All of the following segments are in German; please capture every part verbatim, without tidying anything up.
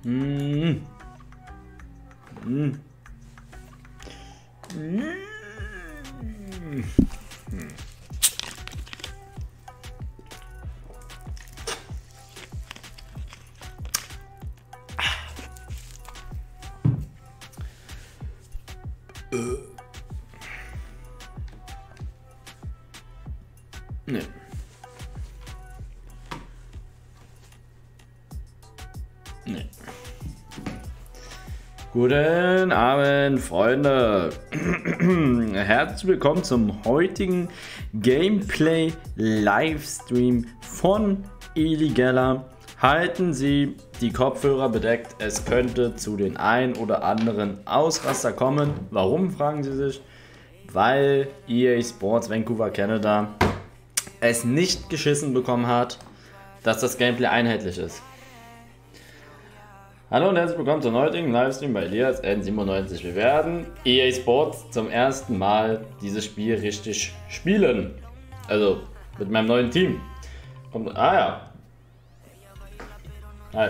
Mm. Mm. Mm. Nee. Nee. Guten Abend, Freunde. Herzlich willkommen zum heutigen Gameplay Livestream von Eligella. Halten Sie die Kopfhörer bedeckt, es könnte zu den ein oder anderen Ausraster kommen. Warum, fragen Sie sich? Weil E A Sports Vancouver, Canada es nicht geschissen bekommen hat, dass das Gameplay einheitlich ist. Hallo und herzlich willkommen zum heutigen Livestream bei Elias N siebenundneunzig. Wir werden E A Sports zum ersten Mal dieses Spiel richtig spielen. Also mit meinem neuen Team. Kommt, ah ja. Hi.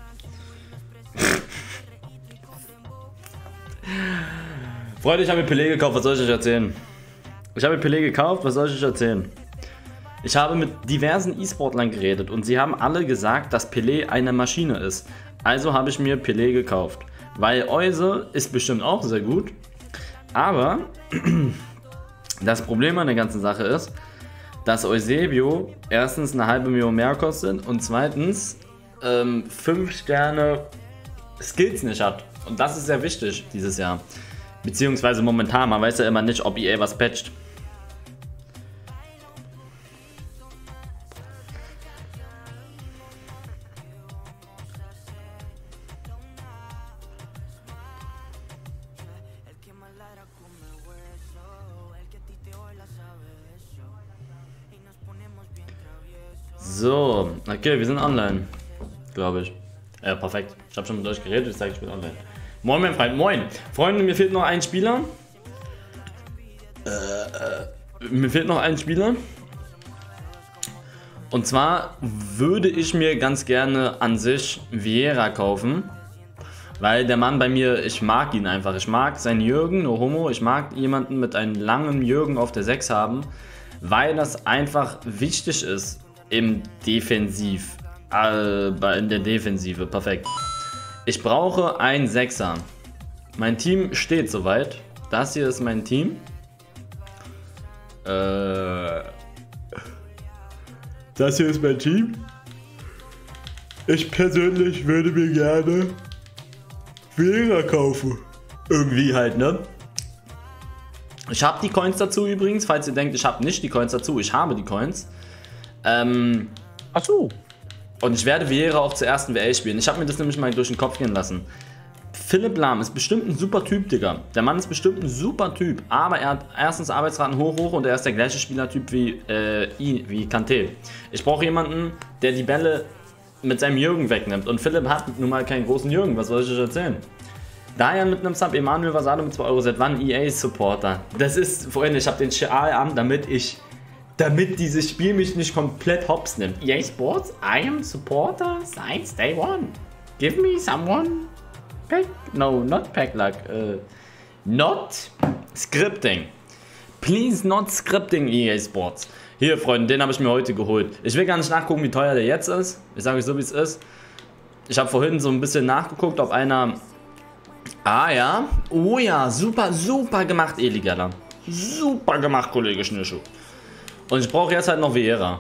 Freunde, ich habe mir Pelé gekauft, was soll ich euch erzählen? Ich habe mir Pelé gekauft, was soll ich euch erzählen? Ich habe mit diversen E-Sportlern geredet und sie haben alle gesagt, dass Pelé eine Maschine ist. Also habe ich mir Pelé gekauft. Weil Euse ist bestimmt auch sehr gut. Aber das Problem an der ganzen Sache ist, dass Eusebio erstens eine halbe Million mehr kostet und zweitens ähm, fünf Sterne Skills nicht hat. Und das ist sehr wichtig dieses Jahr. Beziehungsweise momentan, man weiß ja immer nicht, ob E A was patcht. So, okay, wir sind online, glaube ich. Ja, perfekt. Ich habe schon mit euch geredet, ich sage, ich bin online. Moin, mein Freund, moin. Freunde, mir fehlt noch ein Spieler. Äh, äh, mir fehlt noch ein Spieler. Und zwar würde ich mir ganz gerne an sich Vieira kaufen. Weil der Mann bei mir, ich mag ihn einfach. Ich mag seinen Jürgen, no homo. Ich mag jemanden mit einem langen Jürgen auf der sechs haben. Weil das einfach wichtig ist. Im Defensiv, äh, in der Defensive, perfekt. Ich brauche einen Sechser. Mein Team steht soweit. Das hier ist mein Team. Äh, das hier ist mein Team. Ich persönlich würde mir gerne Vieira kaufen. Irgendwie halt, ne? Ich habe die Coins dazu übrigens, falls ihr denkt, ich habe nicht die Coins dazu. Ich habe die Coins. Ähm, Ach so. Und ich werde Vieira auch zur ersten W L spielen. Ich habe mir das nämlich mal durch den Kopf gehen lassen. Philipp Lahm ist bestimmt ein super Typ, Digga. Der Mann ist bestimmt ein super Typ. Aber er hat erstens Arbeitsraten hoch, hoch und er ist der gleiche Spielertyp wie, äh, wie Kanté. Ich brauche jemanden, der die Bälle mit seinem Jürgen wegnimmt. Und Philipp hat nun mal keinen großen Jürgen. Was soll ich euch erzählen? Daher mit einem Sub Emanuel Vasado mit zwei Euro. Seit wann E A Supporter? Das ist, Freunde, ich habe den Schal an, damit ich... Damit dieses Spiel mich nicht komplett hops nimmt. E A Sports, I am supporter since day one. Give me someone. Pack, no, not pack luck. Uh, not scripting. Please not scripting, E A Sports. Hier, Freunde, den habe ich mir heute geholt. Ich will gar nicht nachgucken, wie teuer der jetzt ist. Ich sage euch so, wie es ist. Ich habe vorhin so ein bisschen nachgeguckt, ob einer... Ah ja. Oh ja, super, super gemacht, Eligella. Super gemacht, Kollege Schnürschuh. Und ich brauche jetzt halt noch Vieira.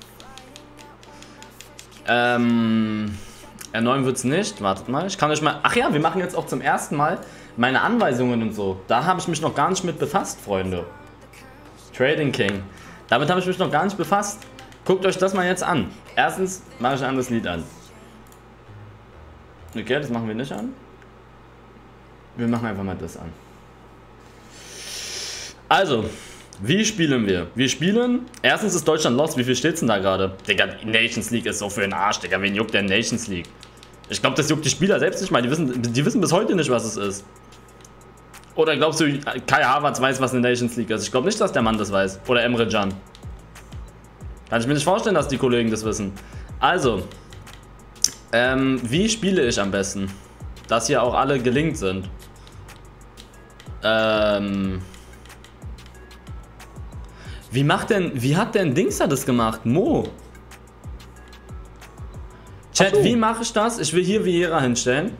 Ähm, R neun wird es nicht. Wartet mal. Ich kann euch mal... Ach ja, wir machen jetzt auch zum ersten Mal meine Anweisungen und so. Da habe ich mich noch gar nicht mit befasst, Freunde. Trading King. Damit habe ich mich noch gar nicht befasst. Guckt euch das mal jetzt an. Erstens mache ich ein anderes Lied an. Okay, das machen wir nicht an. Wir machen einfach mal das an. Also... Wie spielen wir? Wir spielen, erstens ist Deutschland lost, wie viel steht's denn da gerade? Digga, Nations League ist so für den Arsch, Digga, wen juckt der Nations League? Ich glaube, das juckt die Spieler selbst nicht mal, die wissen, die wissen bis heute nicht, was es ist. Oder glaubst du, Kai Havertz weiß, was eine Nations League ist? Ich glaube nicht, dass der Mann das weiß. Oder Emre Can. Kann ich mir nicht vorstellen, dass die Kollegen das wissen. Also, Ähm, wie spiele ich am besten? Dass hier auch alle gelingt sind. Ähm... Wie macht denn, wie hat denn Dings da das gemacht? Mo? Chat, so. Wie mache ich das? Ich will hier Vieira hinstellen.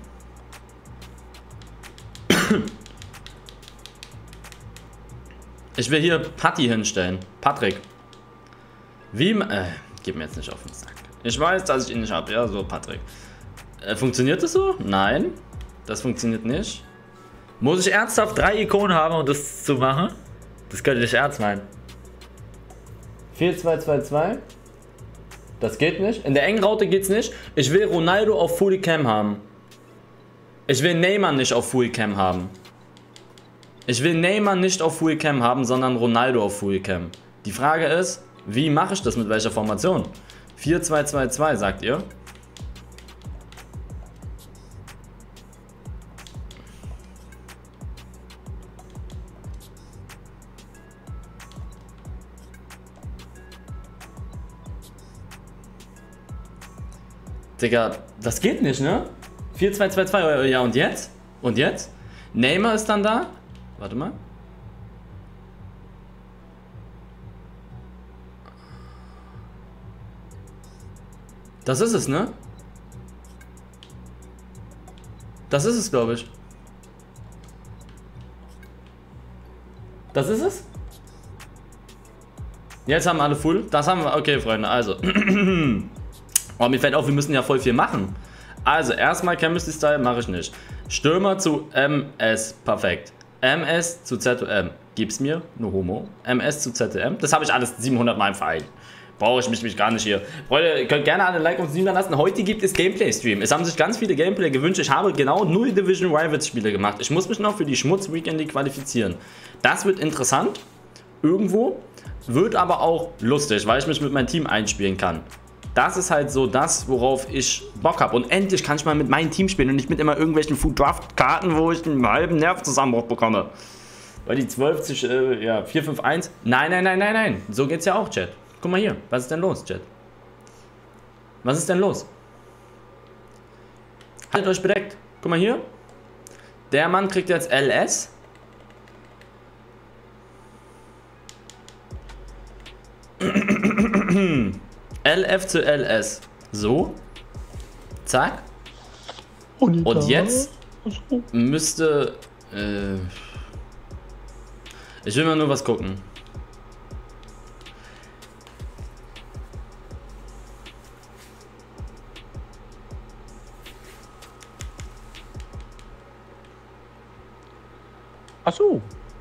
Ich will hier Patti hinstellen. Patrick. Wie, äh, gib mir jetzt nicht auf den Sack. Ich weiß, dass ich ihn nicht habe. Ja, so, Patrick. Äh, funktioniert das so? Nein. Das funktioniert nicht. Muss ich ernsthaft drei Ikonen haben, um das zu machen? Das könnte ich ernst meinen. vier zwei zwei zwei. Das geht nicht. In der engen Raute geht's nicht. Ich will Ronaldo auf Full Cam haben. Ich will Neymar nicht auf Full Cam haben. Ich will Neymar nicht auf Full Cam haben, sondern Ronaldo auf Full Cam. Die Frage ist, wie mache ich das mit welcher Formation? vier zwei zwei zwei sagt ihr? Digga, das geht nicht, ne? vier zwei zwei zwei, ja und jetzt? Und jetzt? Neymar ist dann da. Warte mal. Das ist es, ne? Das ist es, glaube ich. Das ist es? Jetzt haben alle full. Das haben wir. Okay, Freunde, also. Oh, mir fällt auf, wir müssen ja voll viel machen. Also, erstmal Chemistry Style mache ich nicht. Stürmer zu M S, perfekt. M S zu Z O M, gib's mir, no homo. M S zu Z O M, das habe ich alles siebenhundert Mal im Verein. Brauche ich mich, mich gar nicht hier. Freunde, ihr könnt gerne alle Like und Stream da lassen. Heute gibt es Gameplay-Stream. Es haben sich ganz viele Gameplay gewünscht. Ich habe genau null Division Rivals Spiele gemacht. Ich muss mich noch für die Schmutz-Weekend qualifizieren. Das wird interessant. Irgendwo. Wird aber auch lustig, weil ich mich mit meinem Team einspielen kann. Das ist halt so das, worauf ich Bock habe. Und endlich kann ich mal mit meinem Team spielen und nicht mit immer irgendwelchen Food Draft Karten, wo ich einen halben Nervzusammenbruch bekomme. Weil die zwölf, äh, ja, vier fünf eins. Nein, nein, nein, nein, nein. So geht's ja auch, Chat. Guck mal hier. Was ist denn los, Chat? Was ist denn los? Haltet euch bedeckt. Guck mal hier. Der Mann kriegt jetzt L S. L F zu L S. So. Zack. Und jetzt müsste... Äh, ich will mal nur was gucken. Ach so.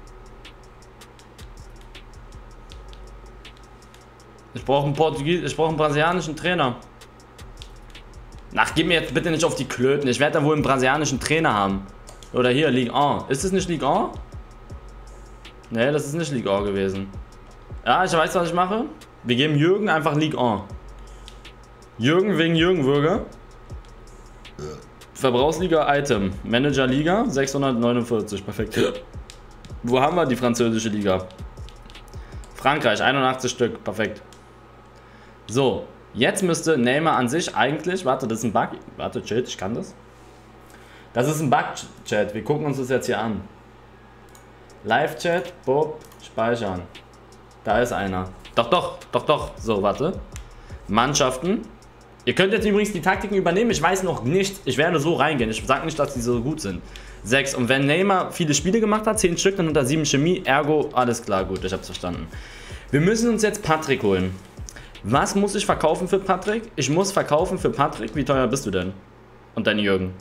Ich brauche einen Portugies, ich brauche einen brasilianischen Trainer. Ach, gib mir jetzt bitte nicht auf die Klöten. Ich werde da wohl einen brasilianischen Trainer haben. Oder hier, Ligue eins. Ist es nicht Ligue eins? Nee, das ist nicht Ligue eins gewesen. Ja, ich weiß, was ich mache. Wir geben Jürgen einfach Ligue eins. Jürgen wegen Jürgen Würger. Verbrauchsliga Item. Manager Liga sechshundertneunundvierzig. Perfekt. Wo haben wir die französische Liga? Frankreich, einundachtzig Stück. Perfekt. So, jetzt müsste Neymar an sich eigentlich... Warte, das ist ein Bug. Warte, Chat, ich kann das. Das ist ein Bug, Chat. Wir gucken uns das jetzt hier an. Live-Chat, Bob, speichern. Da ist einer. Doch, doch, doch, doch. So, warte. Mannschaften. Ihr könnt jetzt übrigens die Taktiken übernehmen. Ich weiß noch nicht. Ich werde so reingehen. Ich sage nicht, dass die so gut sind. sechs. Und wenn Neymar viele Spiele gemacht hat, zehn Stück, dann hat er sieben Chemie. Ergo, alles klar, gut, ich hab's verstanden. Wir müssen uns jetzt Patrick holen. Was muss ich verkaufen für Patrick? Ich muss verkaufen für Patrick. Wie teuer bist du denn? Und dein Jürgen?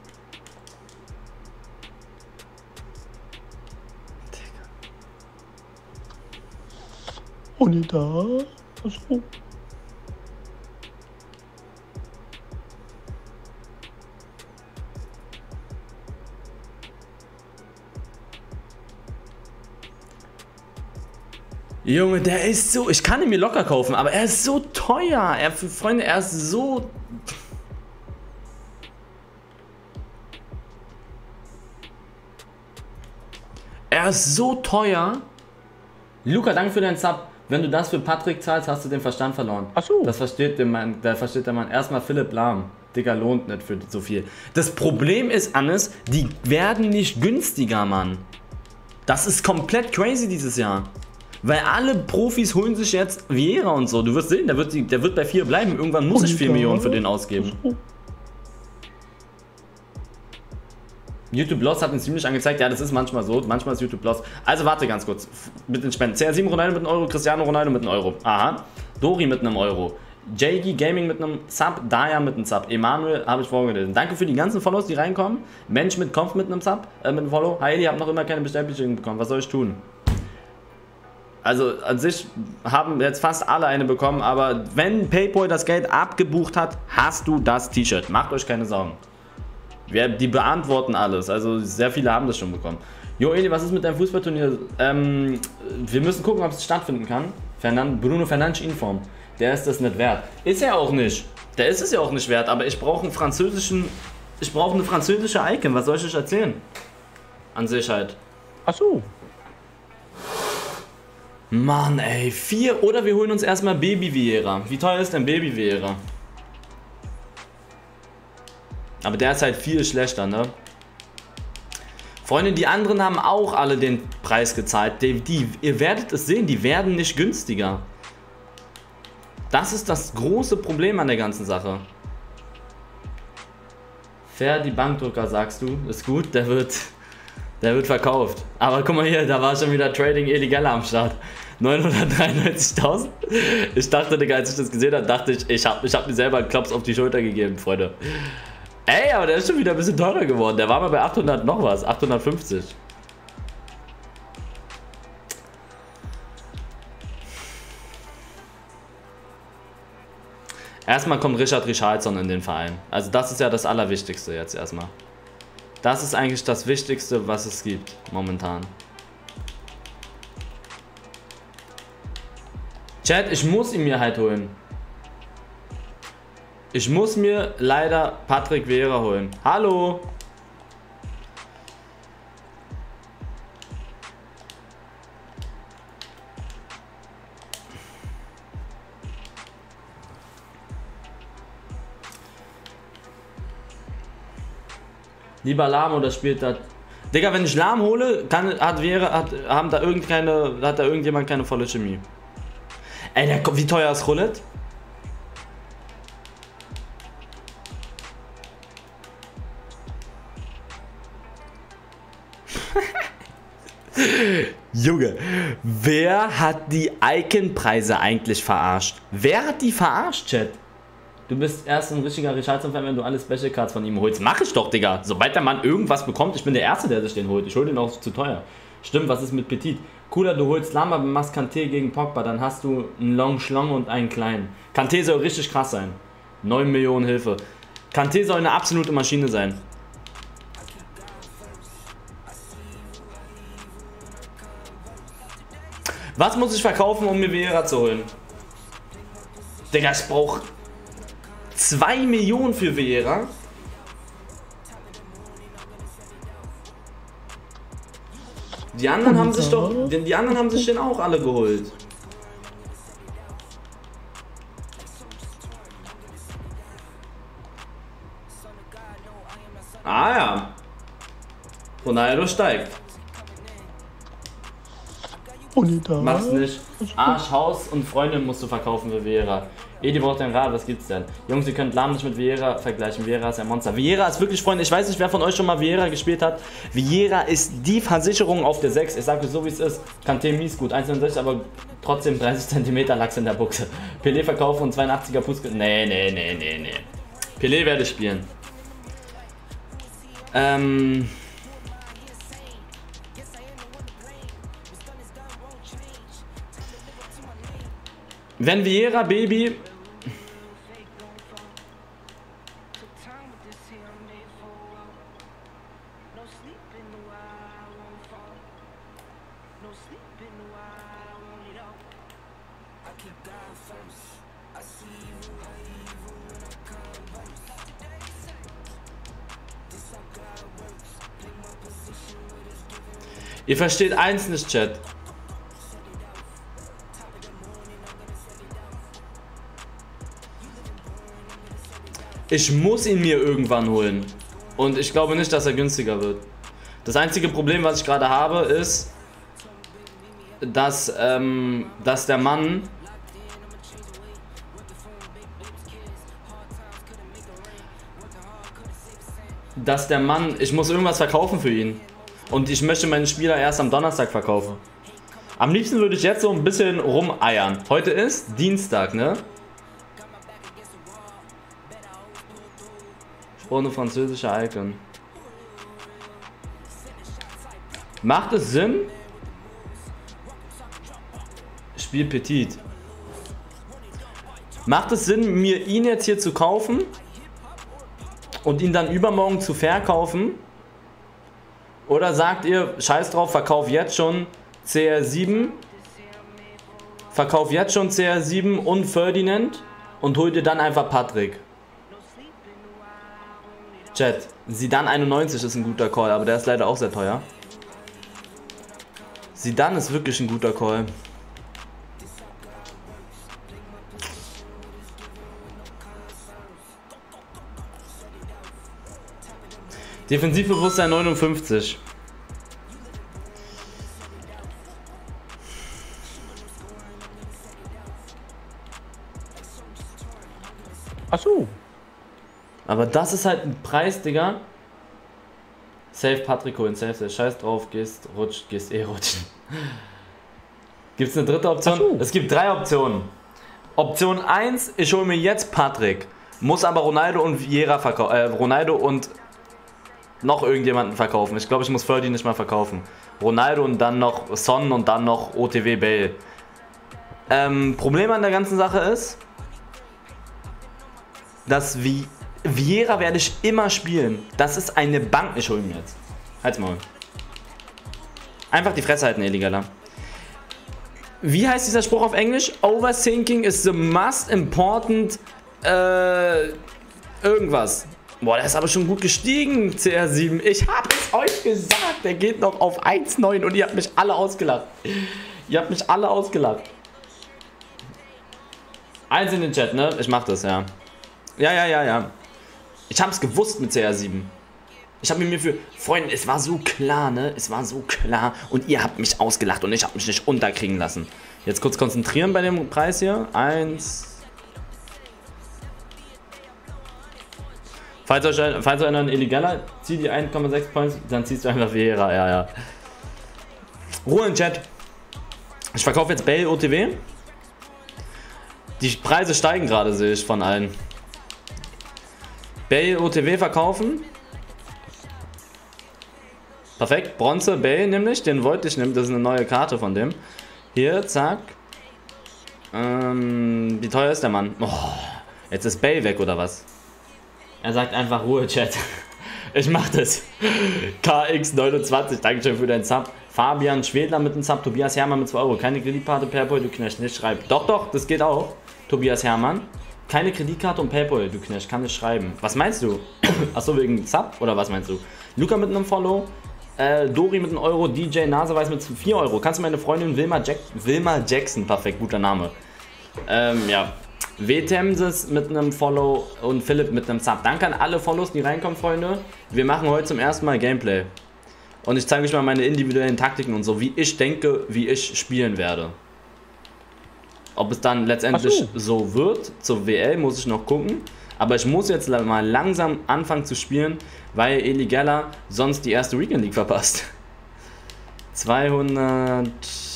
Und da. Achso. Junge, der ist so... Ich kann ihn mir locker kaufen, aber er ist so teuer. Er, Freunde, er ist so... Er ist so teuer. Luca, danke für deinen Sub. Wenn du das für Patrick zahlst, hast du den Verstand verloren. Ach so. Das versteht der Mann, da versteht der Mann. Erstmal Philipp Lahm. Digga, lohnt nicht für so viel. Das Problem ist, Hannes, die werden nicht günstiger, Mann. Das ist komplett crazy dieses Jahr. Weil alle Profis holen sich jetzt Vieira und so. Du wirst sehen, der wird, der wird bei vier bleiben. Irgendwann muss ich vier Millionen für den ausgeben. YouTube Loss hat uns ziemlich angezeigt, ja, das ist manchmal so, manchmal ist YouTube Loss. Also warte ganz kurz, mit den Spenden. C R sieben Ronaldo mit einem Euro, Cristiano Ronaldo mit einem Euro. Aha. Dori mit einem Euro. J G Gaming mit einem Sub, Daya mit einem Sub, Emanuel habe ich vorgelesen. Danke für die ganzen Follows, die reinkommen. Mensch mit Kampf mit einem Sub, äh, mit einem Follow. Heidi, ich habe noch immer keine Bestellbestätigung bekommen, was soll ich tun? Also an sich haben jetzt fast alle eine bekommen, aber wenn PayPal das Geld abgebucht hat, hast du das T-Shirt. Macht euch keine Sorgen. Wir, die beantworten alles, also sehr viele haben das schon bekommen. Jo Eli, was ist mit deinem Fußballturnier? Ähm, wir müssen gucken, ob es stattfinden kann. Fernand, Bruno Fernandes Inform, der ist das nicht wert. Ist er auch nicht. Der ist es ja auch nicht wert, aber ich brauche einen französischen, ich brauche eine französische Icon. Was soll ich euch erzählen? An sich halt. Ach so. Mann, ey, vier oder wir holen uns erstmal Baby Vieira. Wie teuer ist denn Baby Vieira? Aber der ist halt viel schlechter, ne? Freunde, die anderen haben auch alle den Preis gezahlt. Die, die, ihr werdet es sehen, die werden nicht günstiger. Das ist das große Problem an der ganzen Sache. Fair, die Bankdrucker, sagst du, ist gut, der wird, der wird verkauft. Aber guck mal hier, da war schon wieder Trading Illegal am Start. neunhundertdreiundneunzigtausend. Ich dachte, Digga, als ich das gesehen habe, dachte ich, ich habe ich hab mir selber einen Klops auf die Schulter gegeben, Freunde. Ey, aber der ist schon wieder ein bisschen teurer geworden. Der war mal bei achthundert noch was, achthundertfünfzig. Erstmal kommt Richard Richarlison in den Verein. Also das ist ja das Allerwichtigste jetzt erstmal. Das ist eigentlich das Wichtigste, was es gibt momentan. Chat, ich muss ihn mir halt holen. Ich muss mir leider Patrick Vieira holen. Hallo! Lieber Lahm oder spielt das? Digga, wenn ich Lahm hole, kann, hat Vieira, hat, haben da irgend keine, hat da irgendjemand keine volle Chemie. Ey, der, wie teuer ist Roulette? Junge, wer hat die Icon-Preise eigentlich verarscht? Wer hat die verarscht, Chat? Du bist erst ein richtiger Richarlison-Fan, wenn du alle Special Cards von ihm holst. Mach ich doch, Digga. Sobald der Mann irgendwas bekommt, ich bin der Erste, der sich den holt. Ich hol den auch zu teuer. Stimmt, was ist mit Petit? Cooler, du holst Lama, machst Kanté gegen Pogba, dann hast du einen Long Schlong und einen kleinen. Kanté soll richtig krass sein. neun Millionen Hilfe. Kanté soll eine absolute Maschine sein. Was muss ich verkaufen, um mir Vieira zu holen? Digga, ich brauche zwei Millionen für Vieira. Die anderen haben sich doch, die anderen haben sich den auch alle geholt. Ah ja. Ronaldo steigt. Mach's nicht. Arsch, Haus und Freundin musst du verkaufen für Vieira. Edi braucht den Rat, was gibt's denn? Jungs, ihr könnt Lahm nicht mit Vieira vergleichen. Vieira ist ein Monster. Vieira ist wirklich, Freunde, ich weiß nicht, wer von euch schon mal Vieira gespielt hat. Vieira ist die Versicherung auf der sechs. Ich sage so, wie es ist. Kanté mies gut, eins Komma neunundsechzig, aber trotzdem dreißig Zentimeter Lachs in der Buchse. Pelé verkaufen und zweiundachtziger Fuß. Nee, nee, nee, nee, nee. Pelé werde ich spielen. Ähm... Wenn Vieira, Baby... Ihr versteht eins nicht, Chat. Ich muss ihn mir irgendwann holen. Und ich glaube nicht, dass er günstiger wird. Das einzige Problem, was ich gerade habe, ist, dass, ähm, dass der Mann dass der Mann, ich muss irgendwas verkaufen für ihn. Und ich möchte meinen Spieler erst am Donnerstag verkaufen. Am liebsten würde ich jetzt so ein bisschen rumeiern. Heute ist Dienstag, ne? Ohne französische Icon. Macht es Sinn? Spiel Petit. Macht es Sinn, mir ihn jetzt hier zu kaufen und ihn dann übermorgen zu verkaufen? Oder sagt ihr, scheiß drauf, verkauf jetzt schon C R sieben, verkauf jetzt schon C R sieben und Ferdinand und hol dir dann einfach Patrick? Chat, Zidane einundneunzig ist ein guter Call, aber der ist leider auch sehr teuer. Zidane ist wirklich ein guter Call. Defensivbewusstsein neunundfünfzig. Ach so. Aber das ist halt ein Preis, Digga. Safe Patrick holen, safe, safe. Scheiß drauf, gehst, rutscht, gehst eh rutschen. Gibt es eine dritte Option? So. Es gibt drei Optionen. Option eins, ich hole mir jetzt Patrick. Muss aber Ronaldo und Vieira verkaufen. Äh, Ronaldo und noch irgendjemanden verkaufen. Ich glaube, ich muss Ferdi nicht mal verkaufen. Ronaldo und dann noch Son und dann noch O T W Bale. Ähm, Problem an der ganzen Sache ist, dass wie Vieira werde ich immer spielen. Das ist eine Bank. Ich hole ihn jetzt. Halt's mal. Einfach die Fresse halten, illegaler. Wie heißt dieser Spruch auf Englisch? Overthinking is the most important äh, irgendwas. Boah, der ist aber schon gut gestiegen, C R sieben. Ich habe es euch gesagt, der geht noch auf eins Komma neun und ihr habt mich alle ausgelacht. Ihr habt mich alle ausgelacht. Eins in den Chat, ne? Ich mach das, ja. Ja, ja, ja, ja. Ich hab's gewusst mit C R sieben. Ich habe mir für... Freunde, es war so klar, ne? Es war so klar. Und ihr habt mich ausgelacht und ich habe mich nicht unterkriegen lassen. Jetzt kurz konzentrieren bei dem Preis hier. Eins... Falls euch, falls euch einer ein illegaler, zieh die eins Komma sechs Points, dann ziehst du einfach Vieira, ja, ja. Ruhe im Chat. Ich verkaufe jetzt Bale O T W. Die Preise steigen gerade, sehe ich von allen. Bale O T W verkaufen. Perfekt, Bronze Bale nämlich, den wollte ich nehmen, das ist eine neue Karte von dem. Hier, zack. Ähm, wie teuer ist der Mann? Oh, jetzt ist Bale weg oder was? Er sagt einfach Ruhe, Chat. Ich mach das. K X neunundzwanzig, Dankeschön für deinen Sub. Fabian Schwedler mit dem Sub. Tobias Hermann mit zwei Euro. Keine Kreditkarte, Paypal, du Knecht, nicht schreiben. Doch, doch, das geht auch. Tobias Hermann. Keine Kreditkarte und Paypal, du Knecht, kann nicht schreiben. Was meinst du? Achso, wegen Sub? Oder was meinst du? Luca mit einem Follow. Äh, Dori mit einem Euro. D J Naseweiß mit vier Euro. Kannst du meine Freundin Wilma, Jack Wilma Jackson, perfekt, guter Name. Ähm, ja. W-Temses mit einem Follow und Philipp mit einem Sub. Danke an alle Follows, die reinkommen, Freunde. Wir machen heute zum ersten Mal Gameplay. Und ich zeige euch mal meine individuellen Taktiken und so, wie ich denke, wie ich spielen werde. Ob es dann letztendlich so. so wird, zur W L, muss ich noch gucken. Aber ich muss jetzt mal langsam anfangen zu spielen, weil Eligella sonst die erste Weekend League verpasst. zweihundert...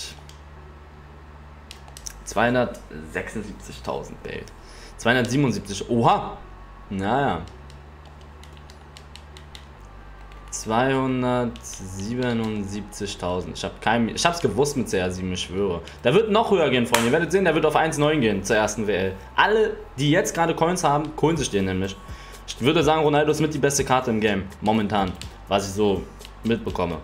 zweihundertsechsundsiebzigtausend Geld. zweihundertsiebenundsiebzig. Oha! Naja. zweihundertsiebenundsiebzigtausend. Ich habe kein, ich hab's gewusst mit C R sieben, ich schwöre. Der wird noch höher gehen, Freunde. Ihr werdet sehen, der wird auf eins Komma neun gehen zur ersten W L. Alle, die jetzt gerade Coins haben, holen sich den nämlich. Ich würde sagen, Ronaldo ist mit die beste Karte im Game. Momentan. Was ich so mitbekomme.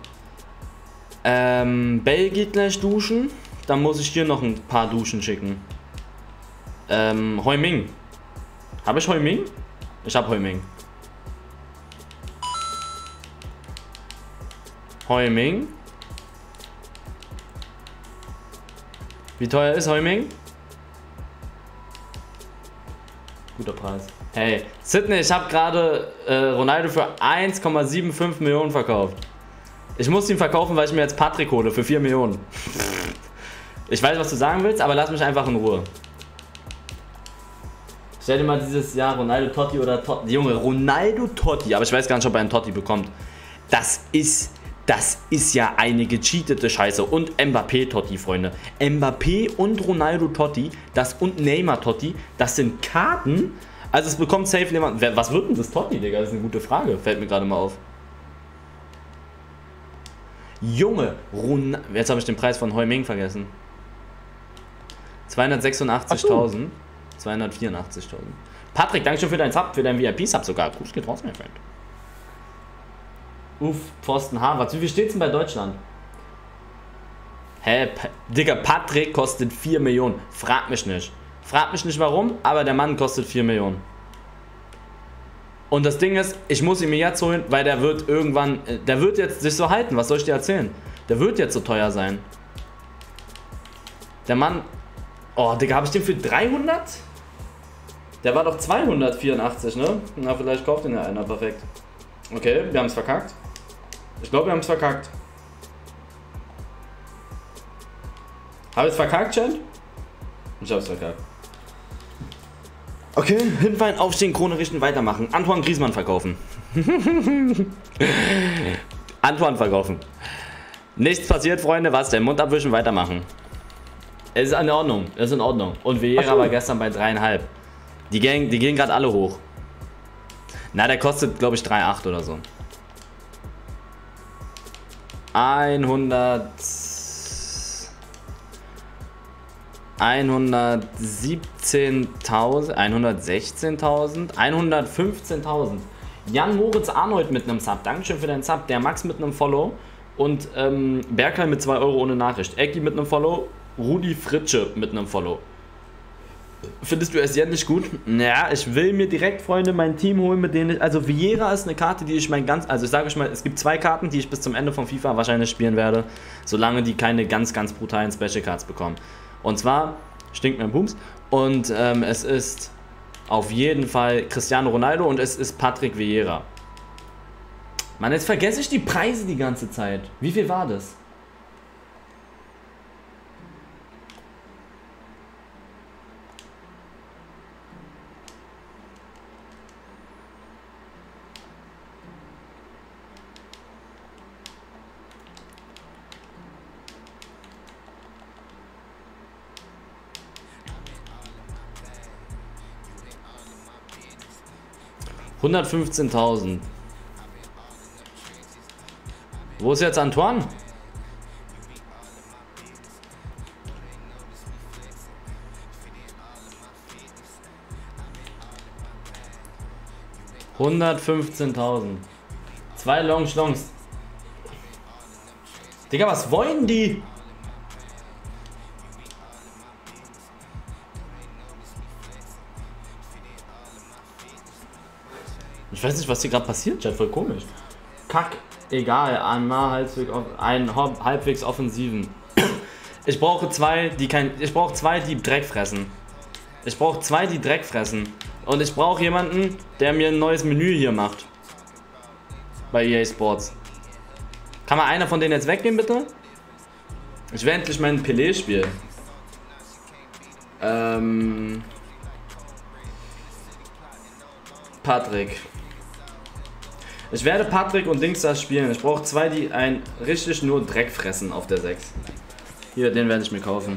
Ähm, Bale geht gleich duschen. Dann muss ich hier noch ein paar Duschen schicken. Ähm, Heuming. Habe ich Heuming? Ich habe Heuming. Heuming. Wie teuer ist Heuming? Guter Preis. Hey, Sydney, ich habe gerade äh, Ronaldo für eins Komma fünfundsiebzig Millionen verkauft. Ich muss ihn verkaufen, weil ich mir jetzt Patrick hole für vier Millionen. Ich weiß, was du sagen willst, aber lass mich einfach in Ruhe. Stell dir mal dieses Jahr Ronaldo Totti oder Totti. Junge, Ronaldo Totti, aber ich weiß gar nicht, ob er einen Totti bekommt. Das ist, das ist ja eine gecheatete Scheiße. Und Mbappé Totti, Freunde. Mbappé und Ronaldo Totti, das und Neymar Totti, das sind Karten. Also es bekommt safe jemand. Was wird denn das Totti, Digga? Das ist eine gute Frage. Fällt mir gerade mal auf. Junge, Ron jetzt habe ich den Preis von Heuming vergessen. zweihundertsechsundachtzigtausend. zweihundertvierundachtzigtausend. Patrick, danke schön für deinen Sub, für deinen V I P-Sub sogar. Gruß geht raus, mein Freund. Uff, Pfosten Harvard. Wie viel steht's denn bei Deutschland? Hä, pa Digga, Patrick kostet vier Millionen. Frag mich nicht. Frag mich nicht warum, aber der Mann kostet vier Millionen. Und das Ding ist, ich muss ihn mir jetzt holen, weil der wird irgendwann, der wird jetzt sich so halten. Was soll ich dir erzählen? Der wird jetzt so teuer sein. Der Mann, oh, Digga, habe ich den für dreihundert? Der war doch zweihundertvierundachtzig, ne? Na, vielleicht kauft ihn ja einer, perfekt. Okay, wir haben es verkackt. Ich glaube, wir haben es verkackt. Habe ich es verkackt, Chat? Ich habe es verkackt. Okay, hinfallen, aufstehen, Krone richten, weitermachen. Antoine Griezmann verkaufen. Antoine verkaufen. Nichts passiert, Freunde. Was denn? Mund abwischen, weitermachen. Es ist in Ordnung. Es ist in Ordnung. Und Vieira war gestern bei dreieinhalb. Die gehen, die gehen gerade alle hoch. Na, der kostet, glaube ich, drei Komma acht oder so. hundert... hundertsiebzehntausend, hundertsechzehntausend, hundertfünfzehntausend. Jan Moritz Arnold mit einem Sub. Dankeschön für deinen Sub. Der Max mit einem Follow. Und ähm, Berkay mit zwei Euro ohne Nachricht. Ecki mit einem Follow. Rudi Fritsche mit einem Follow. Findest du es jetzt nicht gut? Naja, ich will mir direkt, Freunde, mein Team holen, mit denen ich... Also Vieira ist eine Karte, die ich mein ganz... Also ich sage euch mal, es gibt zwei Karten, die ich bis zum Ende von FIFA wahrscheinlich spielen werde. Solange die keine ganz, ganz brutalen Special Cards bekommen. Und zwar stinkt mir ein Bums. Und ähm, es ist auf jeden Fall Cristiano Ronaldo und es ist Patrick Vieira. Mann, jetzt vergesse ich die Preise die ganze Zeit. Wie viel war das? hundertfünfzehntausend. Wo ist jetzt Antoine? hundertfünfzehntausend. Zwei Long Schlongs. Digga, was wollen die? Ich weiß nicht, was hier gerade passiert, Chat, voll komisch. Kack, egal, einmal halbwegs, ein halbwegs offensiven. Ich brauche zwei, die kein, ich brauche zwei, die Dreck fressen. Ich brauche zwei, die Dreck fressen. Und ich brauche jemanden, der mir ein neues Menü hier macht. Bei E A Sports. Kann mal einer von denen jetzt weggehen, bitte? Ich will endlich meinen Pelé spielen. Ähm... Patrick. Ich werde Patrick und Dings da spielen. Ich brauche zwei, die ein richtig nur Dreck fressen auf der sechs. Hier, den werde ich mir kaufen.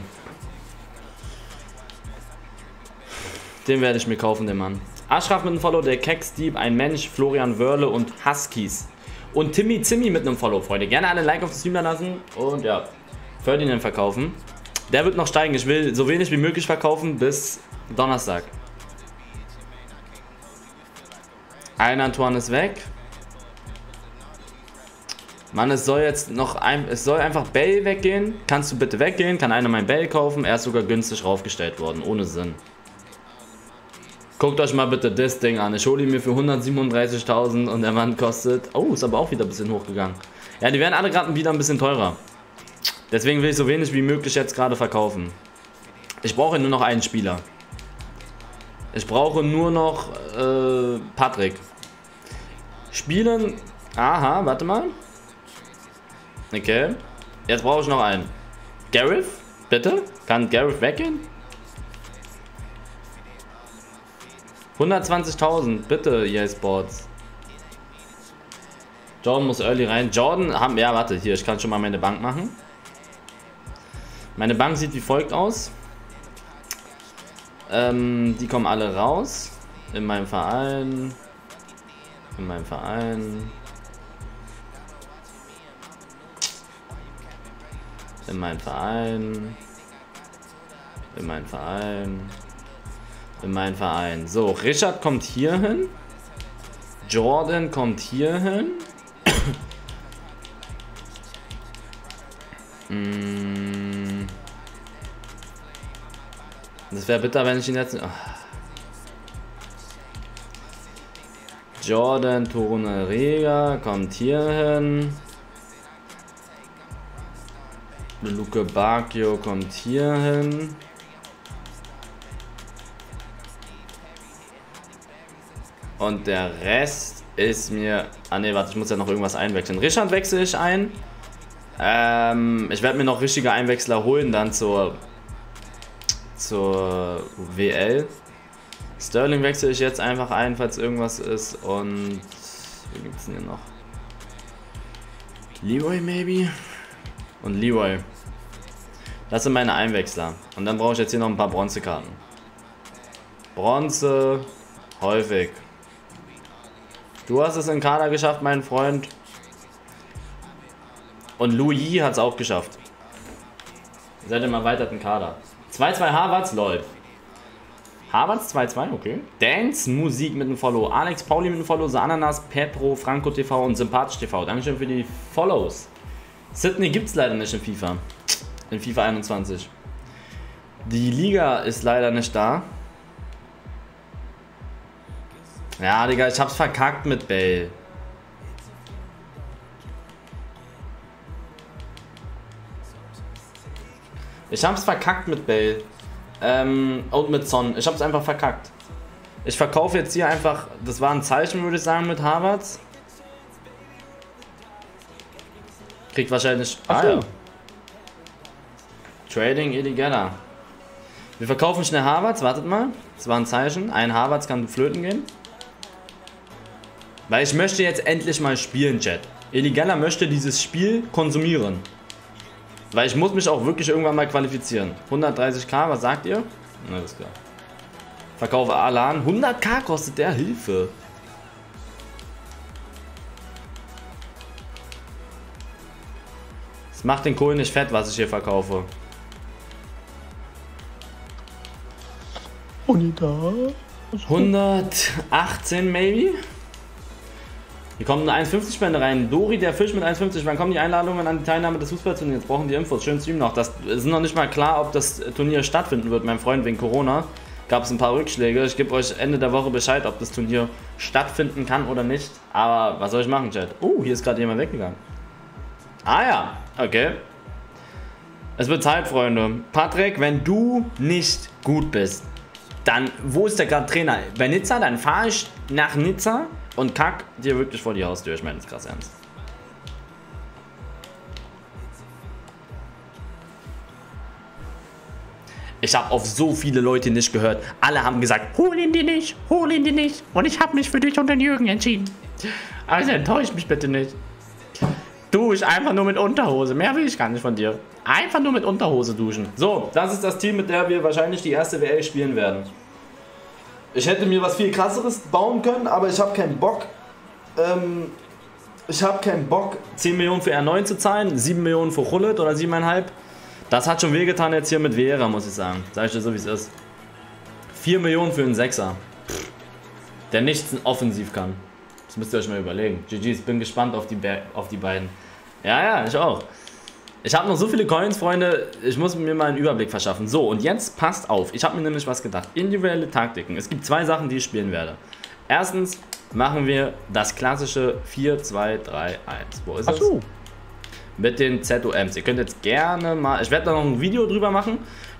Den werde ich mir kaufen, den Mann. Ashraf mit einem Follow, der Keksdieb, ein Mensch, Florian Wörle und Huskies. Und Timmy Zimmy mit einem Follow, Freunde. Gerne einen Like auf das Stream da lassen. Und ja, Ferdinand verkaufen. Der wird noch steigen. Ich will so wenig wie möglich verkaufen bis Donnerstag. Ein Antoine ist weg. Mann, es soll jetzt noch ein, es soll einfach Bell weggehen. Kannst du bitte weggehen? Kann einer mein Bell kaufen? Er ist sogar günstig raufgestellt worden, ohne Sinn. Guckt euch mal bitte das Ding an. Ich hole ihn mir für hundertsiebenunddreißigtausend und der Mann kostet... Oh, ist aber auch wieder ein bisschen hochgegangen. Ja, die werden alle gerade wieder ein bisschen teurer. Deswegen will ich so wenig wie möglich jetzt gerade verkaufen. Ich brauche nur noch einen Spieler. Ich brauche nur noch äh, Patrick. Spielen. Aha, warte mal. Okay. Jetzt brauche ich noch einen. Gareth, bitte? Kann Gareth weggehen? hundertzwanzigtausend, bitte, E A Sports. Jordan muss early rein. Jordan haben. Ja, warte, hier, ich kann schon mal meine Bank machen. Meine Bank sieht wie folgt aus. Ähm, die kommen alle raus. In meinem Verein. In meinem Verein. In meinem Verein. In meinem Verein. In meinem Verein. So, Richard kommt hier hin. Jordan kommt hier hin. mm. Das wäre bitter, wenn ich ihn jetzt... Ach. Jordan Torunariga kommt hier hin. Luke Bacchio kommt hier hin. Und der Rest ist mir... Ah ne, warte, ich muss ja noch irgendwas einwechseln. Richard wechsle ich ein. Ähm, ich werde mir noch richtige Einwechsler holen, dann zur... zur W L. Sterling wechsle ich jetzt einfach ein, falls irgendwas ist. Und... Wie gibt es denn hier noch? Leroy maybe? Und Leroy. Das sind meine Einwechsler. Und dann brauche ich jetzt hier noch ein paar Bronzekarten. Bronze. Häufig. Du hast es in den Kader geschafft, mein Freund. Und Louis hat es auch geschafft. Ihr seid im erweiterten Kader. zwei zwei Havertz, lol. Havertz zwei zwei, okay. Dance, Musik mit einem Follow. Alex Pauli mit einem Follow. The Ananas, Petro, Franco T V und Sympathisch T V. Dankeschön für die Follows. Sydney gibt es leider nicht in FIFA. In FIFA einundzwanzig. Die Liga ist leider nicht da. Ja, Digga, ich hab's verkackt mit Bale. Ich hab's verkackt mit Bale. Ähm, und mit Son. Ich hab's einfach verkackt. Ich verkaufe jetzt hier einfach... Das war ein Zeichen, würde ich sagen, mit Havertz. Kriegt wahrscheinlich... Ah, ja. Trading illegaler. Wir verkaufen schnell Havertz. Wartet mal. Das war ein Zeichen. Ein Havertz kann flöten gehen. Weil ich möchte jetzt endlich mal spielen, Chat. Illegaler möchte dieses Spiel konsumieren. Weil ich muss mich auch wirklich irgendwann mal qualifizieren. hundertdreißigtausend, was sagt ihr? Na, das ist klar. Verkaufe Alan. hunderttausend kostet der, Hilfe. Das macht den Kohl nicht fett, was ich hier verkaufe. hundertachtzehn maybe? Hier kommt eine eins fünfzig Spende rein. Dori, der Fisch mit eins fünfzig. Wann kommen die Einladungen an die Teilnahme des Fußballturniers? Jetzt brauchen die Infos. Schönen Stream noch. Das ist noch nicht mal klar, ob das Turnier stattfinden wird, mein Freund, wegen Corona. Gab es ein paar Rückschläge. Ich gebe euch Ende der Woche Bescheid, ob das Turnier stattfinden kann oder nicht. Aber was soll ich machen, Chat? Oh, hier ist gerade jemand weggegangen. Ah ja, okay. Es wird Zeit, Freunde. Patrick, wenn du nicht gut bist, dann, wo ist der gerade Trainer? Bei Nizza, dann fahre ich nach Nizza und kack dir wirklich vor die Haustür. Ich meine das krass ernst. Ich habe auf so viele Leute nicht gehört. Alle haben gesagt, hol ihn dir nicht, hol ihn dir nicht. Und ich habe mich für dich und den Jürgen entschieden. Also enttäuscht mich bitte nicht. Dusch einfach nur mit Unterhose. Mehr will ich gar nicht von dir. Einfach nur mit Unterhose duschen. So, das ist das Team, mit der wir wahrscheinlich die erste W L spielen werden. Ich hätte mir was viel krasseres bauen können, aber ich habe keinen Bock. Ähm, ich habe keinen Bock, zehn Millionen für R neun zu zahlen, sieben Millionen für Hullet oder sieben Komma fünf. Das hat schon wehgetan jetzt hier mit Vieira, muss ich sagen. Sag ich dir so, wie es ist. vier Millionen für einen Sechser. Der nichts offensiv kann. Das müsst ihr euch mal überlegen. G G, ich bin gespannt auf die, auf die beiden. Ja, ja, ich auch. Ich habe noch so viele Coins, Freunde. Ich muss mir mal einen Überblick verschaffen. So, und jetzt passt auf. Ich habe mir nämlich was gedacht. Individuelle Taktiken. Es gibt zwei Sachen, die ich spielen werde. Erstens machen wir das klassische vier zwei drei eins. Wo ist Ach so. es? Mit den Z O Ms. Ihr könnt jetzt gerne mal... Ich werde da noch ein Video drüber machen.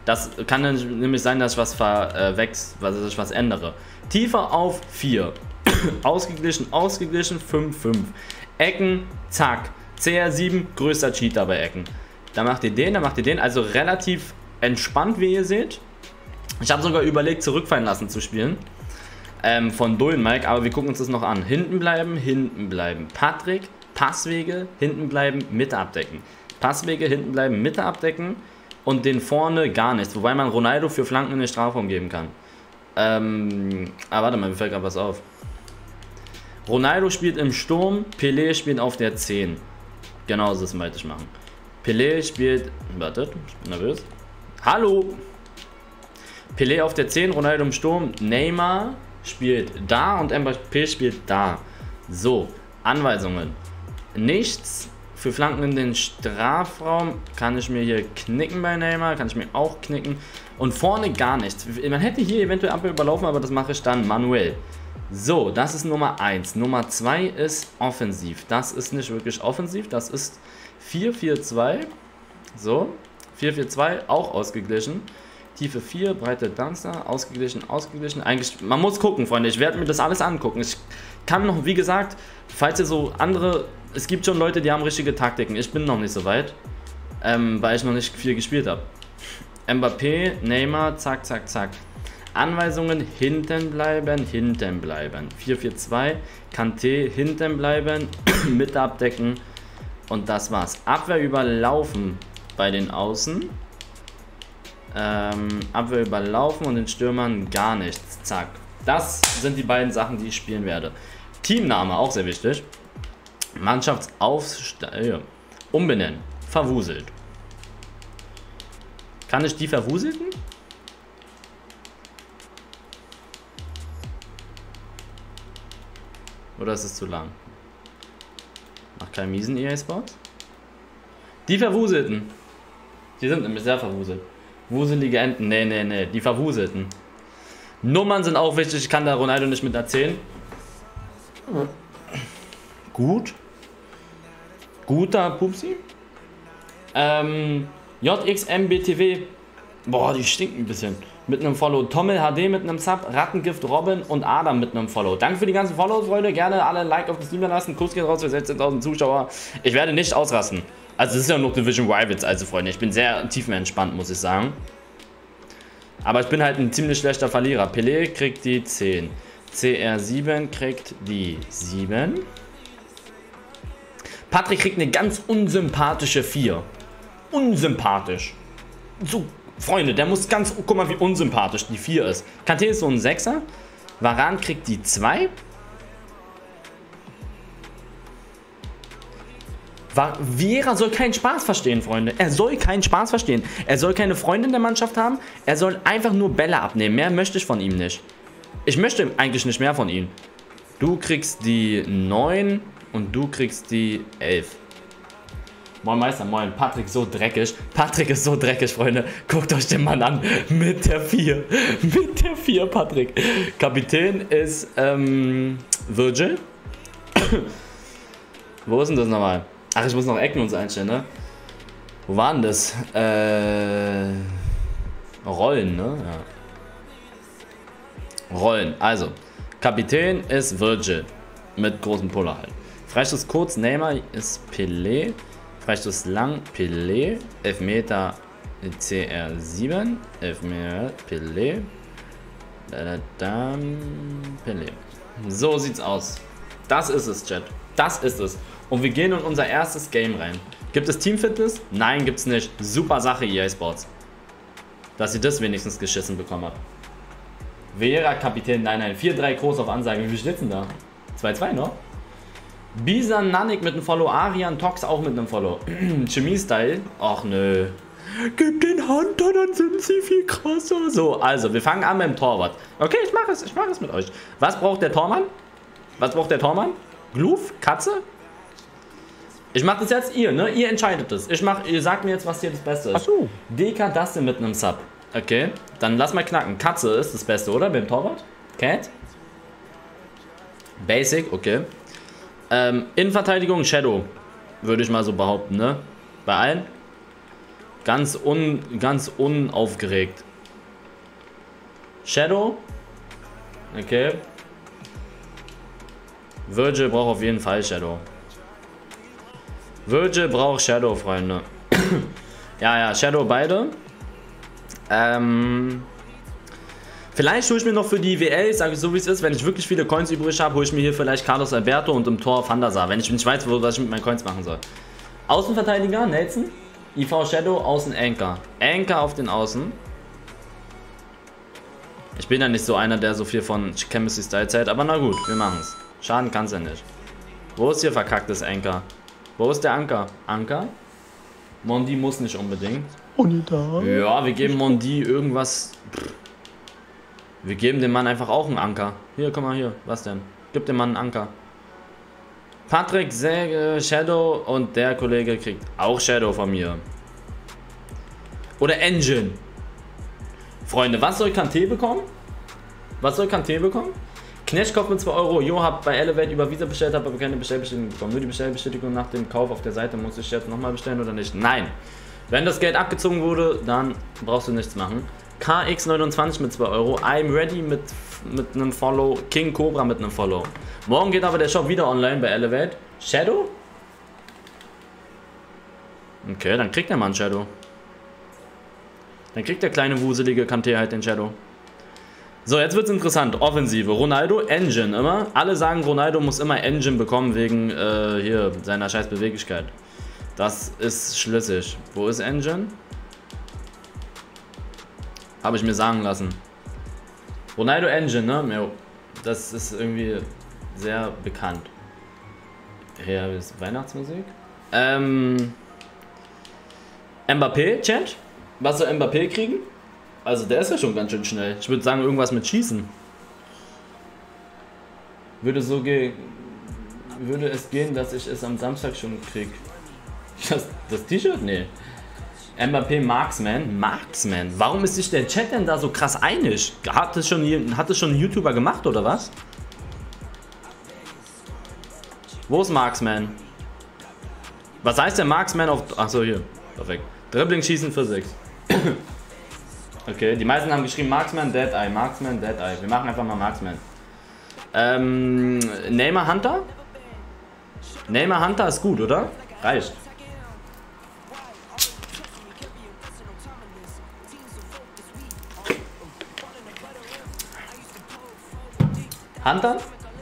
Das kann dann nämlich sein, dass ich was verwechsel, dass ich was ändere. Tiefe auf vier. Ausgeglichen, ausgeglichen, fünf, fünf. Ecken, zack. C R sieben, größter Cheater bei Ecken. Da macht ihr den, da macht ihr den. Also relativ entspannt, wie ihr seht. Ich habe sogar überlegt, zurückfallen lassen zu spielen. Ähm, von Dullen Mike, aber wir gucken uns das noch an. Hinten bleiben, hinten bleiben. Patrick, Passwege, hinten bleiben, Mitte abdecken. Passwege, hinten bleiben, Mitte abdecken. Und den vorne gar nichts. Wobei man Ronaldo für Flanken in den Strafraum geben kann. Ähm, aber warte mal, mir fällt gerade was auf. Ronaldo spielt im Sturm, Pelé spielt auf der zehn. Genau so das wollte ich machen. Pelé spielt... Wartet, ich bin nervös. Hallo! Pelé auf der zehn, Ronaldo im Sturm, Neymar spielt da und Mbappé spielt da. So, Anweisungen. Nichts für Flanken in den Strafraum. Kann ich mir hier knicken bei Neymar, kann ich mir auch knicken. Und vorne gar nichts. Man hätte hier eventuell Ampel überlaufen, aber das mache ich dann manuell. So, das ist Nummer eins. Nummer zwei ist offensiv. Das ist nicht wirklich offensiv, das ist vier vier zwei. So, vier vier zwei, auch ausgeglichen. Tiefe vier, breite Dancer, ausgeglichen, ausgeglichen. Eigentlich, man muss gucken, Freunde. Ich werde mir das alles angucken. Ich kann noch, wie gesagt, falls ihr so andere... Es gibt schon Leute, die haben richtige Taktiken. Ich bin noch nicht so weit, ähm, weil ich noch nicht viel gespielt habe. Mbappé, Neymar, zack, zack, zack. Anweisungen, hinten bleiben, hinten bleiben. vier vier zwei, Kanté, hinten bleiben, Mitte abdecken. Und das war's. Abwehr überlaufen bei den Außen. Ähm, Abwehr überlaufen und den Stürmern gar nichts. Zack. Das sind die beiden Sachen, die ich spielen werde. Teamname, auch sehr wichtig. Mannschaftsaufstellung. Umbenennen. Verwuselt. Kann ich die verwuselten? Oder ist es zu lang? Mach keinen miesen E A Sports. Die verwuselten. Die sind nämlich sehr verwuselt. Wuselige Enten. Nee, nee, nee. Die verwuselten. Nummern sind auch wichtig. Ich kann da Ronaldo nicht mit erzählen. Gut. Guter Pupsi. Ähm, J X M B T W. Boah, die stinken ein bisschen. Mit einem Follow. Tommel H D mit einem Sub. Rattengift Robin und Adam mit einem Follow. Danke für die ganzen Follows, Freunde. Gerne alle ein Like auf den Stream lassen. Kuss geht raus für sechzehntausend Zuschauer. Ich werde nicht ausrasten. Also, es ist ja noch Division Rivals, also Freunde. Ich bin sehr tiefenentspannt, muss ich sagen. Aber ich bin halt ein ziemlich schlechter Verlierer. Pelé kriegt die zehn. C R sieben kriegt die sieben. Patrick kriegt eine ganz unsympathische vier. Unsympathisch. So, Freunde, der muss ganz... Guck mal, wie unsympathisch die vier ist. Kanté ist so ein sechser. Varane kriegt die zwei. Vieira soll keinen Spaß verstehen, Freunde. Er soll keinen Spaß verstehen. Er soll keine Freunde in der Mannschaft haben. Er soll einfach nur Bälle abnehmen. Mehr möchte ich von ihm nicht. Ich möchte eigentlich nicht mehr von ihm. Du kriegst die neun und du kriegst die elf. Moin Meister, moin. Patrick so dreckig. Patrick ist so dreckig, Freunde. Guckt euch den Mann an. Mit der vier. Mit der vier, Patrick. Kapitän ist ähm, Virgil. Wo ist denn das nochmal? Ach, ich muss noch Ecken uns einstellen, ne? Wo waren das? Äh, Rollen, ne? Ja. Rollen. Also, Kapitän ist Virgil. Mit großem Puller halt. Freistoß kurz, Neymar ist Pelé. Freistoß lang, Pelé. Elfmeter C R sieben. Elfmeter Pelé. Dann Pelé. So sieht's aus. Das ist es, Chat. Das ist es. Und wir gehen in unser erstes Game rein. Gibt es Teamfitness? Nein, gibt's nicht. Super Sache, E A Sports. Dass ihr das wenigstens geschissen bekommen habt. Vera, Kapitän, nein, nein. vier drei groß auf Ansage. Wie viel steht's denn da? zwei zwei noch? Bisan Nanik mit einem Follow. Arian Tox auch mit einem Follow. Chemie-Style. Ach nö. Gib den Hunter, dann sind sie viel krasser. So, also, wir fangen an mit dem Torwart. Okay, ich mache es. Ich mache es mit euch. Was braucht der Tormann? Was braucht der Tormann? Gluf? Katze? Ich mache das jetzt ihr, ne? Ihr entscheidet es. Ich mach, ihr sagt mir jetzt, was hier das Beste ist. Achso. Deka Dustin mit einem Sub. Okay, dann lass mal knacken. Katze ist das Beste, oder? Beim Torwart? Cat? Basic, okay. Ähm, Innenverteidigung Shadow. Würde ich mal so behaupten, ne? Bei allen. Ganz un, ganz unaufgeregt. Shadow. Okay. Virgil braucht auf jeden Fall Shadow. Virgil braucht Shadow, Freunde. Ja, ja, Shadow beide. Ähm... Vielleicht hole ich mir noch für die W L, sage ich so wie es ist, wenn ich wirklich viele Coins übrig habe, hole ich mir hier vielleicht Carlos Alberto und im Tor Van der Sar, wenn ich nicht weiß, was ich mit meinen Coins machen soll. Außenverteidiger, Nelson, I V Shadow, Außen Anchor. Anchor auf den Außen. Ich bin ja nicht so einer, der so viel von Chemistry Style zählt, aber na gut, wir machen es. Schaden kann es ja nicht. Wo ist hier verkacktes Anchor? Wo ist der Anker? Anker? Mondi muss nicht unbedingt. Monita. Ja, wir geben Mondi irgendwas... Pff. Wir geben dem Mann einfach auch einen Anker. Hier, guck mal hier. Was denn? Gib dem Mann einen Anker. Patrick, Säge, Shadow und der Kollege kriegt auch Shadow von mir. Oder Engine. Freunde, was soll Kanté bekommen? Was soll Kanté bekommen? Knetschkopf mit zwei Euro. Jo, hab bei Elevate über Visa bestellt, habe aber keine Bestellbestätigung bekommen. Nur die Bestellbestätigung nach dem Kauf auf der Seite. Muss ich jetzt nochmal bestellen oder nicht? Nein. Wenn das Geld abgezogen wurde, dann brauchst du nichts machen. K X neunundzwanzig mit zwei Euro, I'm Ready mit, mit einem Follow, King Cobra mit einem Follow. Morgen geht aber der Shop wieder online bei Elevate. Shadow? Okay, dann kriegt der Mann Shadow. Dann kriegt der kleine wuselige Kanté halt den Shadow. So, jetzt wird's interessant. Offensive. Ronaldo, Engine immer. Alle sagen, Ronaldo muss immer Engine bekommen wegen äh, hier seiner scheiß Beweglichkeit. Das ist schlüssig. Wo ist Engine? Habe ich mir sagen lassen. Ronaldo Engine, ne? Jo. Das ist irgendwie sehr bekannt. Hier ist Weihnachtsmusik. Ähm. Mbappé, Chat? Was soll Mbappé kriegen? Also der ist ja schon ganz schön schnell. Ich würde sagen, irgendwas mit Schießen. Würde so gehen. Würde es gehen, dass ich es am Samstag schon krieg. Das, das T-Shirt? Nee. Mbappé Marksman. Marksman. Warum ist sich der Chat denn da so krass einig? Hat das schon, hat das schon ein YouTuber gemacht oder was? Wo ist Marksman? Was heißt der Marksman auf... Achso, hier. Perfekt. Dribbling, Schießen, Physik. Okay, die meisten haben geschrieben Marksman, Dead Eye. Marksman, Dead Eye. Wir machen einfach mal Marksman. Ähm, Neymar Hunter? Neymar Hunter ist gut, oder? Reicht. Hunter?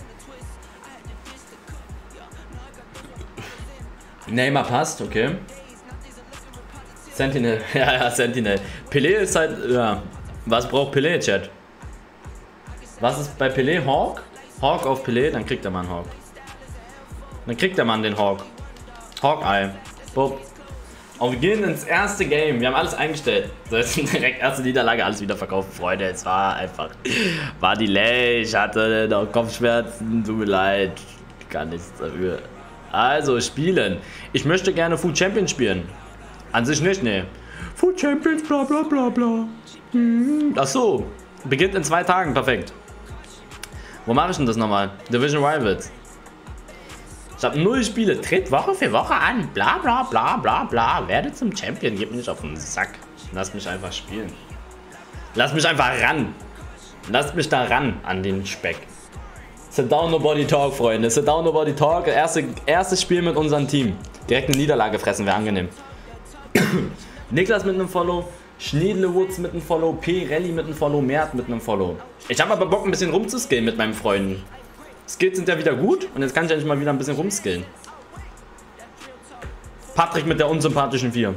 Neymar passt, okay. Sentinel, ja, ja, Sentinel. Pelé ist halt, ja. Was braucht Pelé, Chat? Was ist bei Pelé? Hawk? Hawk auf Pelé, dann kriegt der Mann Hawk. Dann kriegt der Mann den Hawk. Hawkeye. Boop. Und wir gehen ins erste Game. Wir haben alles eingestellt. So, jetzt direkt erste Niederlage, alles wieder verkauft. Freunde, es war einfach. War Delay. Ich hatte noch Kopfschmerzen. Tut mir leid. Ich kann nichts dafür. Also, spielen. Ich möchte gerne Food Champions spielen. An sich nicht, ne. Food Champions, bla bla bla bla. Hm. Ach so. Beginnt in zwei Tagen, perfekt. Wo mache ich denn das nochmal? Division Rivals. Ich habe null Spiele. Tritt Woche für Woche an. Bla bla bla bla bla. Werde zum Champion. Gib mir nicht auf den Sack. Lass mich einfach spielen. Lass mich einfach ran. Lasst mich da ran an den Speck. Sit down, nobody talk, Freunde. Sit down, nobody talk. Erste, erstes Spiel mit unserem Team. Direkt eine Niederlage fressen, wäre angenehm. Niklas mit einem Follow. Schniedlewoods mit einem Follow. P. Rally mit einem Follow. Mert mit einem Follow. Ich habe aber Bock, ein bisschen rumzuskillen mit meinen Freunden. Skills sind ja wieder gut und jetzt kann ich endlich mal wieder ein bisschen rumskillen. Patrick mit der unsympathischen vier.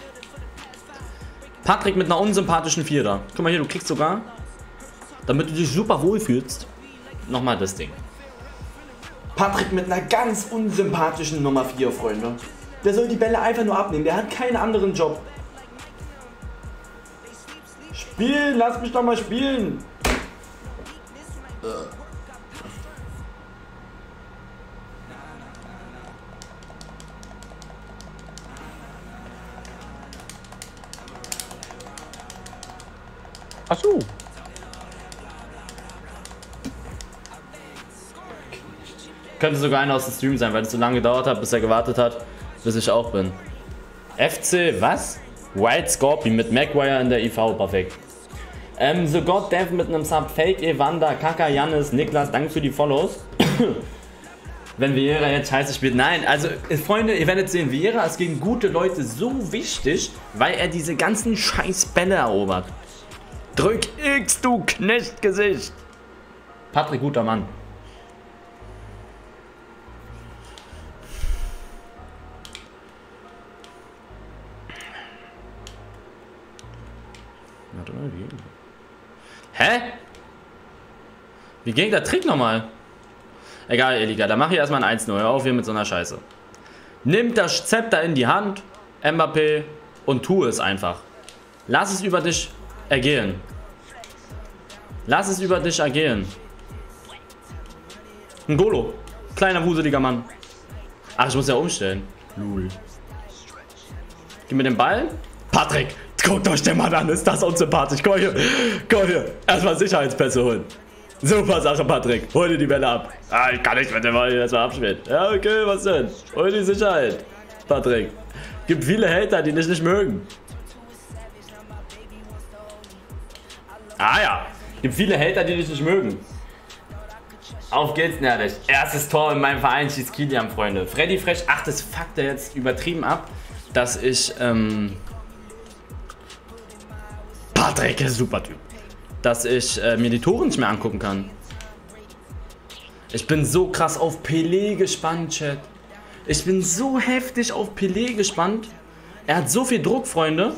Patrick mit einer unsympathischen vier da. Guck mal hier, du kriegst sogar, damit du dich super wohl fühlst, nochmal das Ding. Patrick mit einer ganz unsympathischen Nummer vier, Freunde. Der soll die Bälle einfach nur abnehmen. Der hat keinen anderen Job. Spielen, lass mich doch mal spielen. Ach so. Könnte sogar einer aus dem Stream sein, weil es so lange gedauert hat, bis er gewartet hat, bis ich auch bin. F C, was? White Scorpion mit Maguire in der I V, perfekt. Ähm, The God Dev mit einem Sub, Fake, Evander, Kaka, Jannis, Niklas, danke für die Follows. Wenn Vieira jetzt scheiße spielt, nein, also Freunde, ihr werdet sehen, Vieira ist gegen gute Leute so wichtig, weil er diese ganzen scheiß Bälle erobert. Drück X, du Knechtgesicht. Patrick, guter Mann. Hä? Wie ging der Trick nochmal? Egal, Elika, da mache ich erstmal ein eins null. Hör auf hier mit so einer Scheiße. Nimm das Zepter in die Hand, Mbappé, und tu es einfach. Lass es über dich ergehen. Lass es über dich ergehen. Ein Golo. Kleiner, wuseliger Mann. Ach, ich muss ja umstellen. Lul. Gib mir den Ball. Patrick, guckt euch den Mann an. Ist das unsympathisch. Komm hier. Komm hier. Erstmal Sicherheitspässe holen. Super Sache, Patrick. Hol dir die Bälle ab. Ah, ich kann nicht mit dem Ball erstmal abspielen. Ja, okay, was denn? Hol die Sicherheit, Patrick. Gibt viele Hater, die dich nicht mögen. Ah ja. Gibt viele Hater, die dich nicht mögen. Auf geht's, nerdig. Erstes Tor in meinem Verein schießt Kilian, Freunde. Freddy Fresh, ach, das fuckt er jetzt übertrieben ab, dass ich, ähm... Patrick ist super Typ. Dass ich äh, mir die Tore nicht mehr angucken kann. Ich bin so krass auf Pelé gespannt, Chat. Ich bin so heftig auf Pelé gespannt. Er hat so viel Druck, Freunde.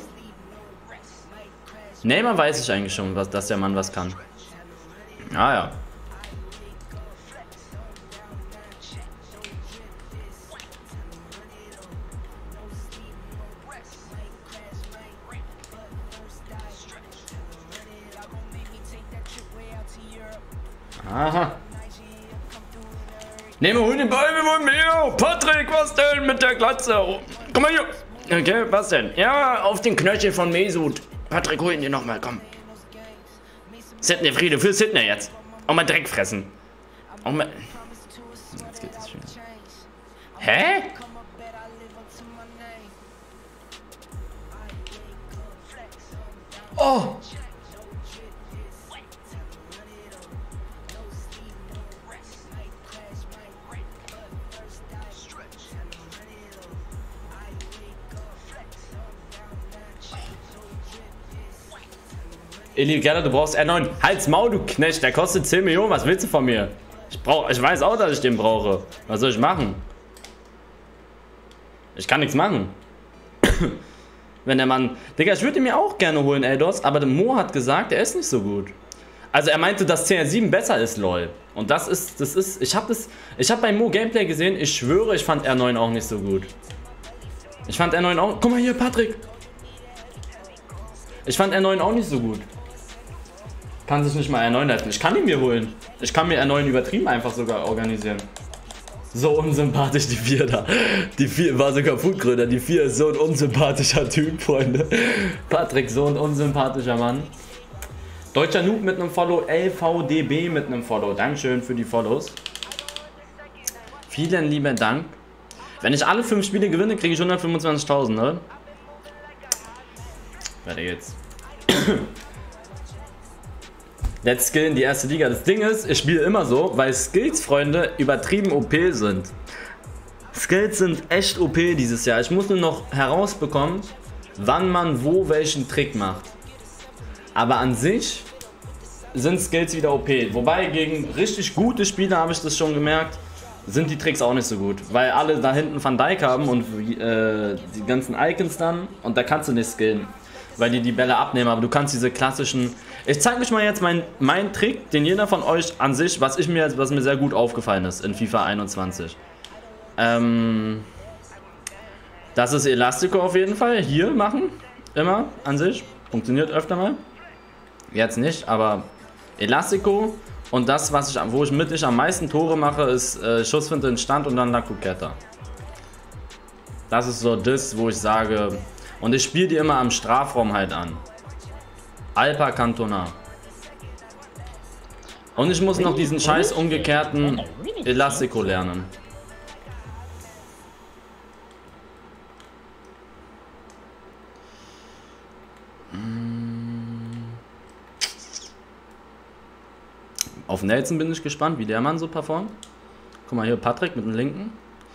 Neymar weiß ich eigentlich schon, was, dass der Mann was kann. Ah ja. Aha. Nehme, hol den Ball, wir wollen mehr. Patrick, was denn mit der Glatze? Oh, komm mal hier. Okay, was denn? Ja, auf den Knöchel von Mesut. Patrick, hol ihn dir nochmal, komm. Sidney Friede, für Sidney jetzt. Auch mal Dreck fressen. Auch mal... Jetzt geht das schon. Hä? Oh! Eli, Gerda, du brauchst R neun. Halt's Maul, du Knecht. Der kostet zehn Millionen. Was willst du von mir? Ich, brauch, ich weiß auch, dass ich den brauche. Was soll ich machen? Ich kann nichts machen. Wenn der Mann... Digga, ich würde ihn mir auch gerne holen, Eldos. Aber der Mo hat gesagt, er ist nicht so gut. Also er meinte, dass C R sieben besser ist, lol. Und das ist... das ist. Ich habe das... Ich habe bei Mo Gameplay gesehen. Ich schwöre, ich fand R neun auch nicht so gut. Ich fand R neun auch... Guck mal hier, Patrick. Ich fand R neun auch nicht so gut. Kann sich nicht mal R neun leisten. Ich kann ihn mir holen. Ich kann mir R neun übertrieben einfach sogar organisieren. So unsympathisch die vier da. Die vier war sogar Foodgröder. Die vier ist so ein unsympathischer Typ, Freunde. Patrick, so ein unsympathischer Mann. Deutscher Noob mit einem Follow. L V D B mit einem Follow. Dankeschön für die Follows. Vielen lieben Dank. Wenn ich alle fünf Spiele gewinne, kriege ich hundertfünfundzwanzigtausend, ne? Weiter geht's. Let's Skill in die erste Liga. Das Ding ist, ich spiele immer so, weil Skills, Freunde, übertrieben O P sind. Skills sind echt O P dieses Jahr. Ich muss nur noch herausbekommen, wann man wo welchen Trick macht. Aber an sich sind Skills wieder O P. Wobei gegen richtig gute Spieler, habe ich das schon gemerkt, sind die Tricks auch nicht so gut. Weil alle da hinten Van Dijk haben und äh, die ganzen Icons dann. Und da kannst du nicht skillen, weil die die Bälle abnehmen. Aber du kannst diese klassischen... Ich zeige euch mal jetzt meinen mein Trick, den jeder von euch an sich, was, ich mir, was mir sehr gut aufgefallen ist in FIFA einundzwanzig. Ähm, das ist Elastico auf jeden Fall. Hier machen. Immer an sich. Funktioniert öfter mal. Jetzt nicht, aber Elastico. Und das, was ich, wo ich mittig am meisten Tore mache, ist äh, Schussfinte in Stand und dann La Cuqueta. Das ist so das, wo ich sage... Und ich spiele die immer am Strafraum halt an. Alpa Cantona. Und ich muss noch diesen scheiß umgekehrten Elastico lernen. Auf Nelson bin ich gespannt, wie der Mann so performt. Guck mal hier, Patrick mit dem linken.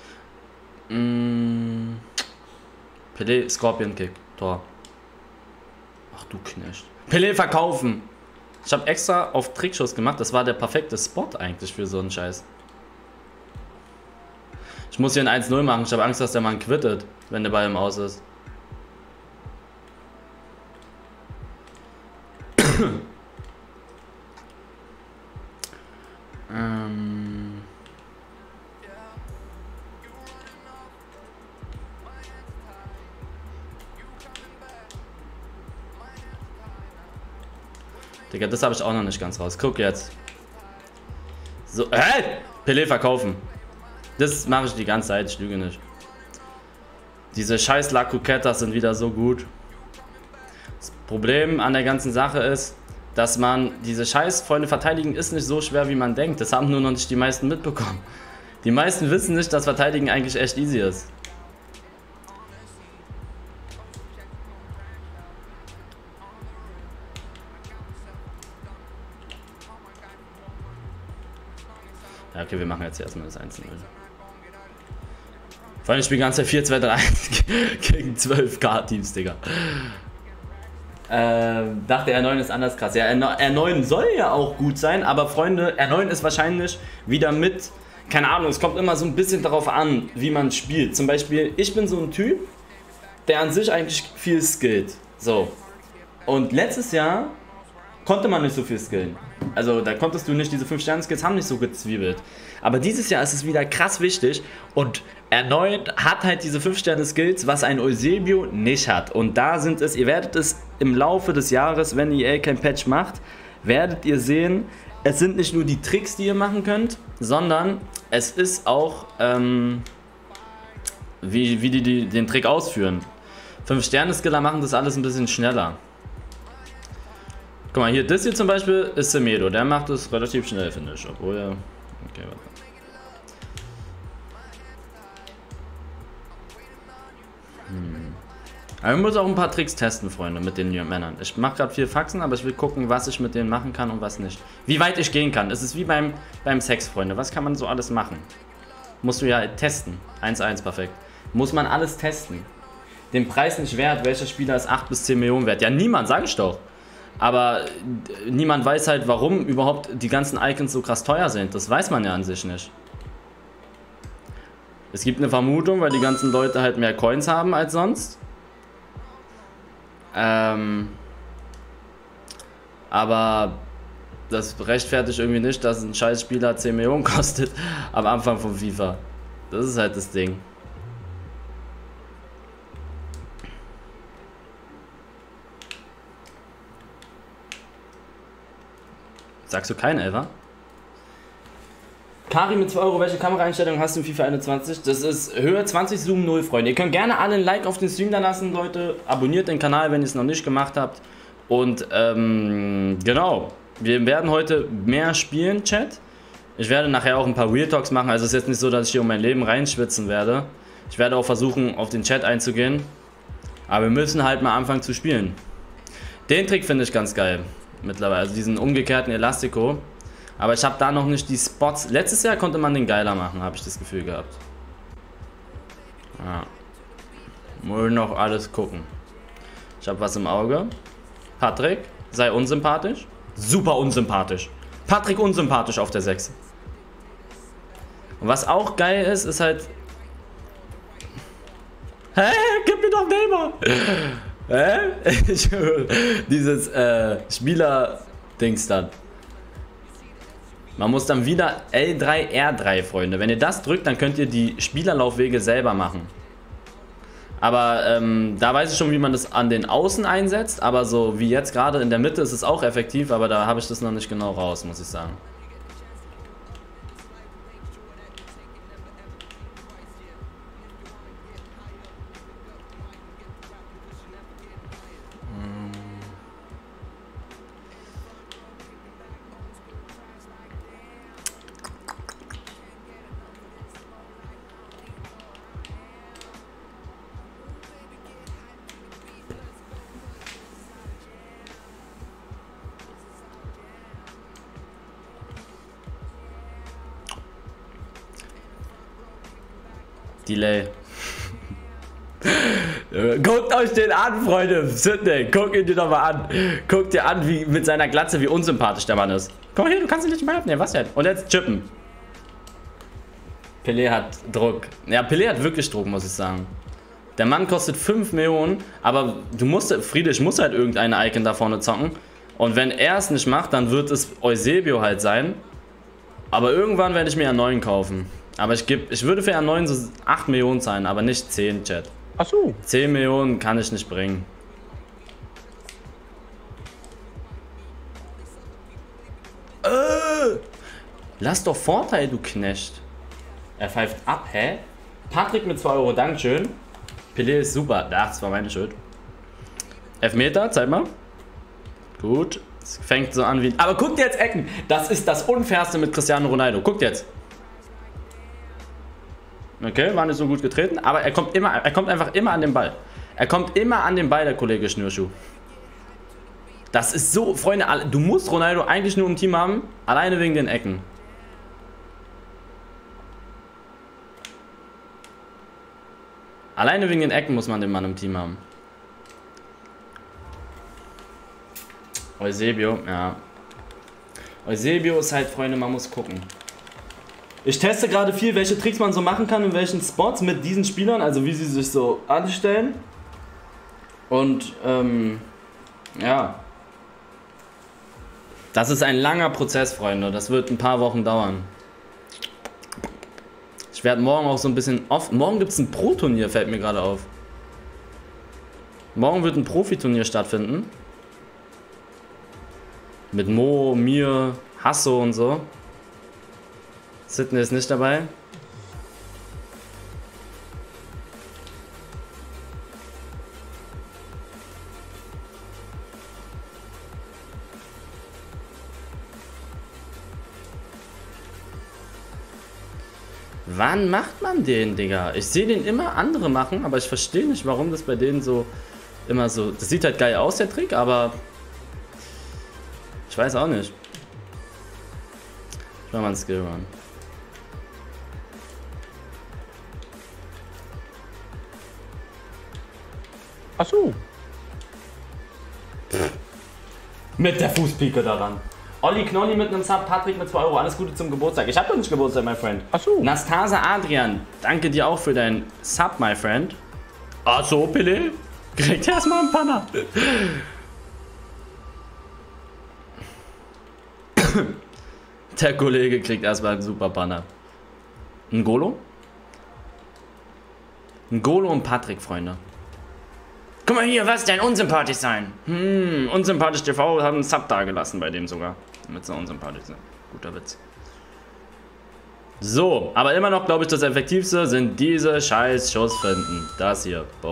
Mm. Pelé, Scorpion Kick, Tor. Ach du Knecht. Pelé verkaufen. Ich habe extra auf Trickschuss gemacht. Das war der perfekte Spot eigentlich für so einen Scheiß. Ich muss hier ein eins null machen. Ich habe Angst, dass der Mann quittet, wenn der Ball im Aus ist. ähm... Digga, das habe ich auch noch nicht ganz raus. Guck jetzt. So, hä? Pelé verkaufen. Das mache ich die ganze Zeit, ich lüge nicht. Diese scheiß La Cuquetas sind wieder so gut. Das Problem an der ganzen Sache ist, dass man diese scheiß Freunde verteidigen ist nicht so schwer, wie man denkt. Das haben nur noch nicht die meisten mitbekommen. Die meisten wissen nicht, dass Verteidigen eigentlich echt easy ist. Ja, okay, wir machen jetzt erstmal das eins null. Vor allem spielen ganze vier zwei drei eins gegen zwölf K-Teams, Digga. Ähm, dachte R neun ist anders krass. Ja, R neun soll ja auch gut sein, aber Freunde, R neun ist wahrscheinlich wieder mit, keine Ahnung, es kommt immer so ein bisschen darauf an, wie man spielt. Zum Beispiel, ich bin so ein Typ, der an sich eigentlich viel skillt. So. Und letztes Jahr konnte man nicht so viel skillen. Also da konntest du nicht, diese fünf Sterne Skills haben nicht so gezwiebelt. Aber dieses Jahr ist es wieder krass wichtig und R neun hat halt diese fünf Sterne Skills, was ein Eusebio nicht hat. Und da sind es, ihr werdet es im Laufe des Jahres, wenn E A kein Patch macht, werdet ihr sehen, es sind nicht nur die Tricks, die ihr machen könnt, sondern es ist auch, ähm, wie, wie die, die den Trick ausführen. fünf Sterne Skiller machen das alles ein bisschen schneller. Guck mal, hier, das hier zum Beispiel ist Semedo, der macht es relativ schnell, finde ich. Obwohl er. Okay, warte. Hm. Aber ich muss auch ein paar Tricks testen, Freunde, mit den Männern. Ich mache gerade viel Faxen, aber ich will gucken, was ich mit denen machen kann und was nicht. Wie weit ich gehen kann. Es ist wie beim, beim Sex, Freunde. Was kann man so alles machen? Musst du ja testen. eins eins, perfekt. Muss man alles testen. Den Preis nicht wert, welcher Spieler ist acht bis zehn Millionen wert? Ja, niemand, sage ich doch. Aber niemand weiß halt, warum überhaupt die ganzen Icons so krass teuer sind. Das weiß man ja an sich nicht. Es gibt eine Vermutung, weil die ganzen Leute halt mehr Coins haben als sonst. Ähm, aber das rechtfertigt irgendwie nicht, dass ein Scheißspieler zehn Millionen kostet am Anfang von FIFA. Das ist halt das Ding. Sagst du keinen Elfer? Kari mit zwei Euro, welche Kameraeinstellung hast du in FIFA einundzwanzig? Das ist Höhe zwanzig, Zoom null, Freunde. Ihr könnt gerne alle ein Like auf den Stream da lassen, Leute. Abonniert den Kanal, wenn ihr es noch nicht gemacht habt. Und ähm, genau, wir werden heute mehr spielen, Chat. Ich werde nachher auch ein paar Real Talks machen. Also es ist jetzt nicht so, dass ich hier um mein Leben reinschwitzen werde. Ich werde auch versuchen, auf den Chat einzugehen. Aber wir müssen halt mal anfangen zu spielen. Den Trick finde ich ganz geil. Mittlerweile, also diesen umgekehrten Elastico. Aber ich habe da noch nicht die Spots. Letztes Jahr konnte man den geiler machen, habe ich das Gefühl gehabt. Ja. Muss noch alles gucken. Ich habe was im Auge. Patrick, sei unsympathisch. Super unsympathisch. Patrick unsympathisch auf der sechs. Und was auch geil ist, ist halt... Hä? Gib mir doch Neymar! Hä? Dieses äh, Spieler-Dings dann. Man muss dann wieder L drei R drei, Freunde. Wenn ihr das drückt, dann könnt ihr die Spielerlaufwege selber machen. Aber ähm, da weiß ich schon, wie man das an den Außen einsetzt. Aber so wie jetzt gerade in der Mitte ist es auch effektiv. Aber da habe ich das noch nicht genau raus, muss ich sagen. Delay. Guckt euch den an, Freunde. Sydney, guck ihn dir doch mal an. Guck dir an, wie mit seiner Glatze, wie unsympathisch der Mann ist. Komm mal hier, du kannst ihn nicht mehr abnehmen. Was denn? Und jetzt chippen. Pelé hat Druck. Ja, Pelé hat wirklich Druck, muss ich sagen. Der Mann kostet fünf Millionen, aber du musst, Friedrich muss halt irgendeine Icon da vorne zocken. Und wenn er es nicht macht, dann wird es Eusebio halt sein. Aber irgendwann werde ich mir einen neuen kaufen. Aber ich, geb, ich würde für einen neuen so acht Millionen zahlen, aber nicht zehn, Chat. Ach so. zehn Millionen kann ich nicht bringen. Äh, lass doch Vorteil, du Knecht. Er pfeift ab, hä? Patrick mit zwei Euro, Dankeschön. Pelé ist super. Ach, das war meine Schuld. Elfmeter, zeig mal. Gut. Es fängt so an wie... Aber guckt jetzt Ecken. Das ist das Unfairste mit Cristiano Ronaldo. Guckt jetzt. Okay, war nicht so gut getreten. Aber er kommt immer, er kommt einfach immer an den Ball. Er kommt immer an den Ball, der Kollege Schnürschuh. Das ist so... Freunde, du musst Ronaldo eigentlich nur im Team haben. Alleine wegen den Ecken. Alleine wegen den Ecken muss man den Mann im Team haben. Eusebio, ja. Eusebio ist halt, Freunde, man muss gucken. Ich teste gerade viel, welche Tricks man so machen kann in welchen Spots mit diesen Spielern, also wie sie sich so anstellen. Und, ähm, ja. Das ist ein langer Prozess, Freunde. Das wird ein paar Wochen dauern. Ich werde morgen auch so ein bisschen off. Morgen gibt es ein Pro-Turnier, fällt mir gerade auf. Morgen wird ein Profiturnier stattfinden. Mit Mo, mir, Hasso und so. Sydney ist nicht dabei. Wann macht man den, Digga? Ich sehe den immer andere machen, aber ich verstehe nicht, warum das bei denen so immer so... Das sieht halt geil aus, der Trick, aber... Ich weiß auch nicht. Ich mach mal einen Skillrun. Ach so. Mit der Fußpike daran. Olli Knolli mit einem Sub, Patrick mit zwei Euro. Alles Gute zum Geburtstag. Ich hab doch nicht Geburtstag, my friend. Ach so. Nastasa Adrian, danke dir auch für deinen Sub, my friend. Ach so, Pelé. Kriegt erstmal einen Panner. Der Kollege kriegt erstmal einen super Panner. Ein Golo? Ein Golo und Patrick, Freunde. Guck mal hier, was denn unsympathisch sein? Hm, unsympathisch T V hat einen Sub da gelassen bei dem sogar. Damit sie unsympathisch sind. Guter Witz. So, aber immer noch, glaube ich, das Effektivste sind diese scheiß Schussfinden. Das hier, Bob.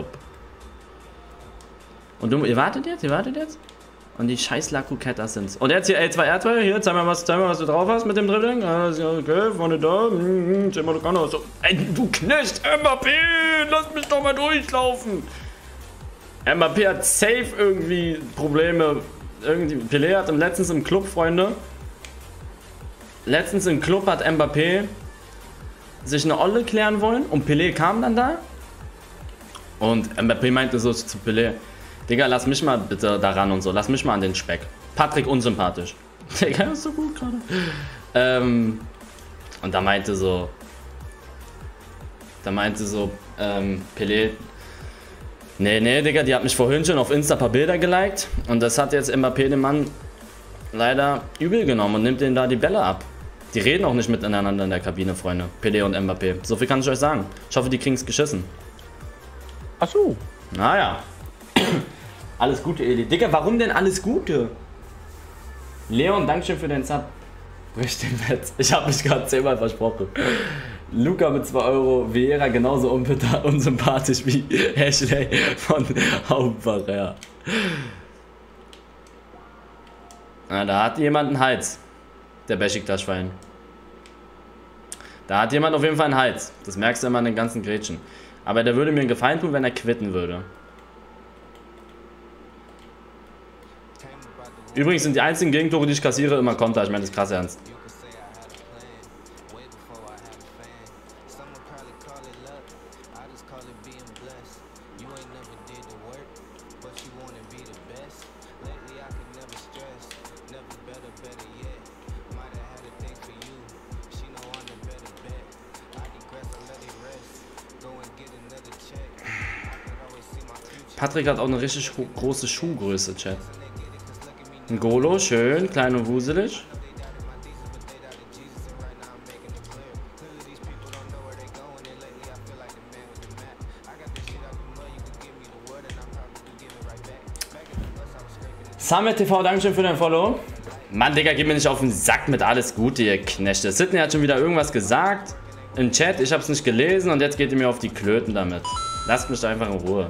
Und du, ihr wartet jetzt? Ihr wartet jetzt? Und die scheiß Lakukettas sind's. Und jetzt hier L zwei R zwei, hier, zeig mal, was, zeig mal, was du drauf hast mit dem Dribbling. Okay, vorne da. Hm, zeig mal, du kannst auch so. Ey, du Knecht, Mbappé, lass mich doch mal durchlaufen. Mbappé hat safe irgendwie Probleme. Irgendwie, Pelé hat im letztens im Club, Freunde. Letztens im Club hat Mbappé sich eine Olle klären wollen und Pelé kam dann da. Und Mbappé meinte so zu Pelé: Digga, lass mich mal bitte daran und so. Lass mich mal an den Speck. Patrick unsympathisch. Digga, ist so gut gerade. Ähm, und da meinte so. Da meinte so, ähm, Pelé. Nee, nee, Digga, die hat mich vorhin schon auf Insta ein paar Bilder geliked. Und das hat jetzt Mbappé den Mann leider übel genommen und nimmt denen da die Bälle ab. Die reden auch nicht miteinander in der Kabine, Freunde. Pelé und Mbappé. So viel kann ich euch sagen. Ich hoffe, die kriegen es geschissen. Ach so. Naja. Alles Gute, Eli. Digga, warum denn alles Gute? Leon, Dankeschön für den Sub. Brich den Wetz. Ich habe mich gerade zehnmal versprochen. Luca mit zwei Euro. Vieira genauso unbitter, unsympathisch wie Ashley von Hauptbarriere. Na, da hat jemand einen Hals. Der Besiktas-Schwein. Da hat jemand auf jeden Fall einen Hals. Das merkst du immer an den ganzen Grätschen. Aber der würde mir einen Gefallen tun, wenn er quitten würde. Übrigens sind die einzigen Gegentore, die ich kassiere, immer Konter. Ich meine das krass ernst. Patrick hat auch eine richtig große Schuhgröße, Chat. Ein Golo, schön, klein und wuselig. Summit T V, Dankeschön für dein Follow. Mann, Digga, gib mir nicht auf den Sack mit alles Gute, ihr Knechte. Sydney hat schon wieder irgendwas gesagt im Chat, ich hab's nicht gelesen und jetzt geht ihr mir auf die Klöten damit. Lasst mich da einfach in Ruhe.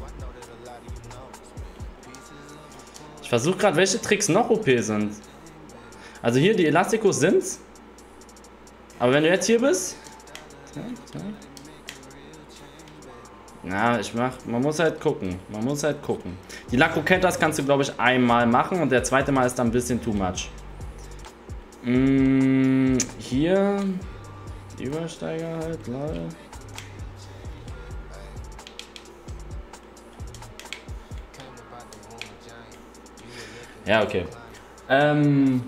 Ich versuche gerade, welche Tricks noch O P sind. Also hier, die Elastikos sind's. Aber wenn du jetzt hier bist... Na, ich mach... Man muss halt gucken. Man muss halt gucken. Die La Croquetas kannst du, glaube ich, einmal machen und der zweite Mal ist dann ein bisschen too much. Mm, hier... Übersteiger halt, lol. Ja, okay. Ähm...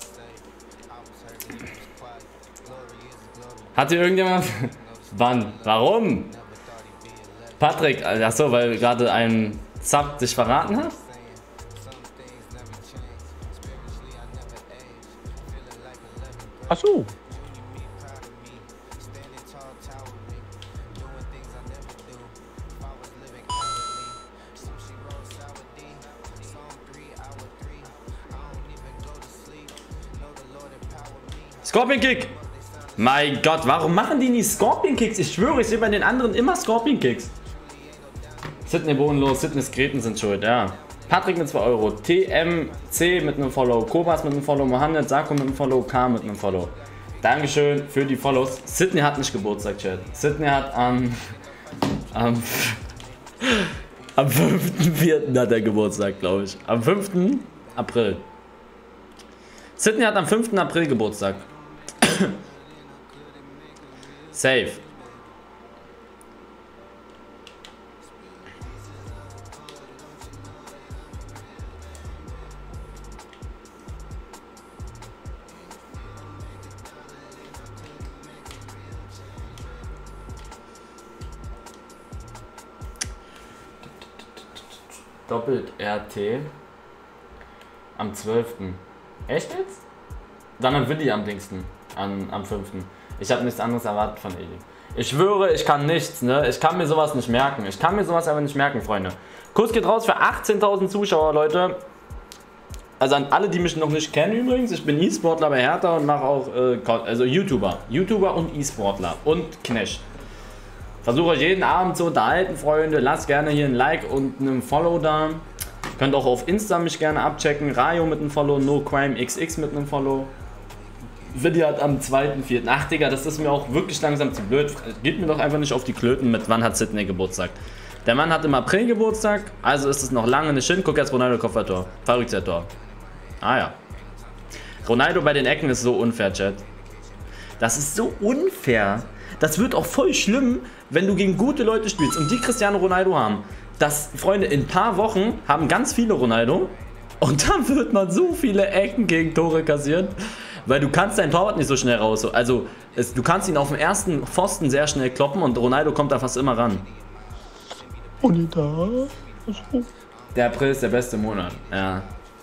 Hatte irgendjemand... Wann? Warum? Patrick, achso, weil gerade ein Sub dich verraten hat? Achso. Scorpion Kick! Mein Gott, warum machen die nie Scorpion Kicks? Ich schwöre, ich sehe bei den anderen immer Scorpion Kicks. Sydney bodenlos, Sydney Skreten sind schuld, ja. Patrick mit zwei Euro, T M C mit einem Follow, Kobas mit einem Follow, Mohammed, Sako mit einem Follow, K mit einem Follow. Dankeschön für die Follows. Sydney hat nicht Geburtstag, Chat. Sydney hat am... Am... Am fünften vierten hat er Geburtstag, glaube ich. Am fünften April. Sydney hat am fünften April Geburtstag. Safe. Doppelt R T am zwölften Echt jetzt? Dann am Willi am Dingsten, an, am fünften Ich habe nichts anderes erwartet von Eli. Ich schwöre, ich kann nichts, ne? Ich kann mir sowas nicht merken. Ich kann mir sowas aber nicht merken, Freunde. Kuss geht raus für achtzehntausend Zuschauer, Leute. Also an alle, die mich noch nicht kennen übrigens. Ich bin E-Sportler bei Hertha und mache auch, äh, also YouTuber. YouTuber und E-Sportler und Knecht. Versuche euch jeden Abend zu unterhalten, Freunde. Lasst gerne hier ein Like und einen Follow da. Könnt auch auf Insta mich gerne abchecken. Rayo mit einem Follow, NoCrimeXX mit einem Follow. Video hat am zweiten vierten Ach, Digga, das ist mir auch wirklich langsam zu blöd. Geht mir doch einfach nicht auf die Klöten mit, wann hat Sydney Geburtstag. Der Mann hat im April Geburtstag, also ist es noch lange nicht hin. Guck jetzt, Ronaldo Kopfballtor. Verrückter Tor. Ah ja. Ronaldo bei den Ecken ist so unfair, Chat. Das ist so unfair. Das wird auch voll schlimm, wenn du gegen gute Leute spielst und die Cristiano Ronaldo haben. Das, Freunde, in ein paar Wochen haben ganz viele Ronaldo und dann wird man so viele Ecken gegen Tore kassieren, weil du kannst deinen Torwart nicht so schnell raus. Also es, du kannst ihn auf dem ersten Pfosten sehr schnell kloppen und Ronaldo kommt da fast immer ran. Und da. Der April ist der beste Monat, ja.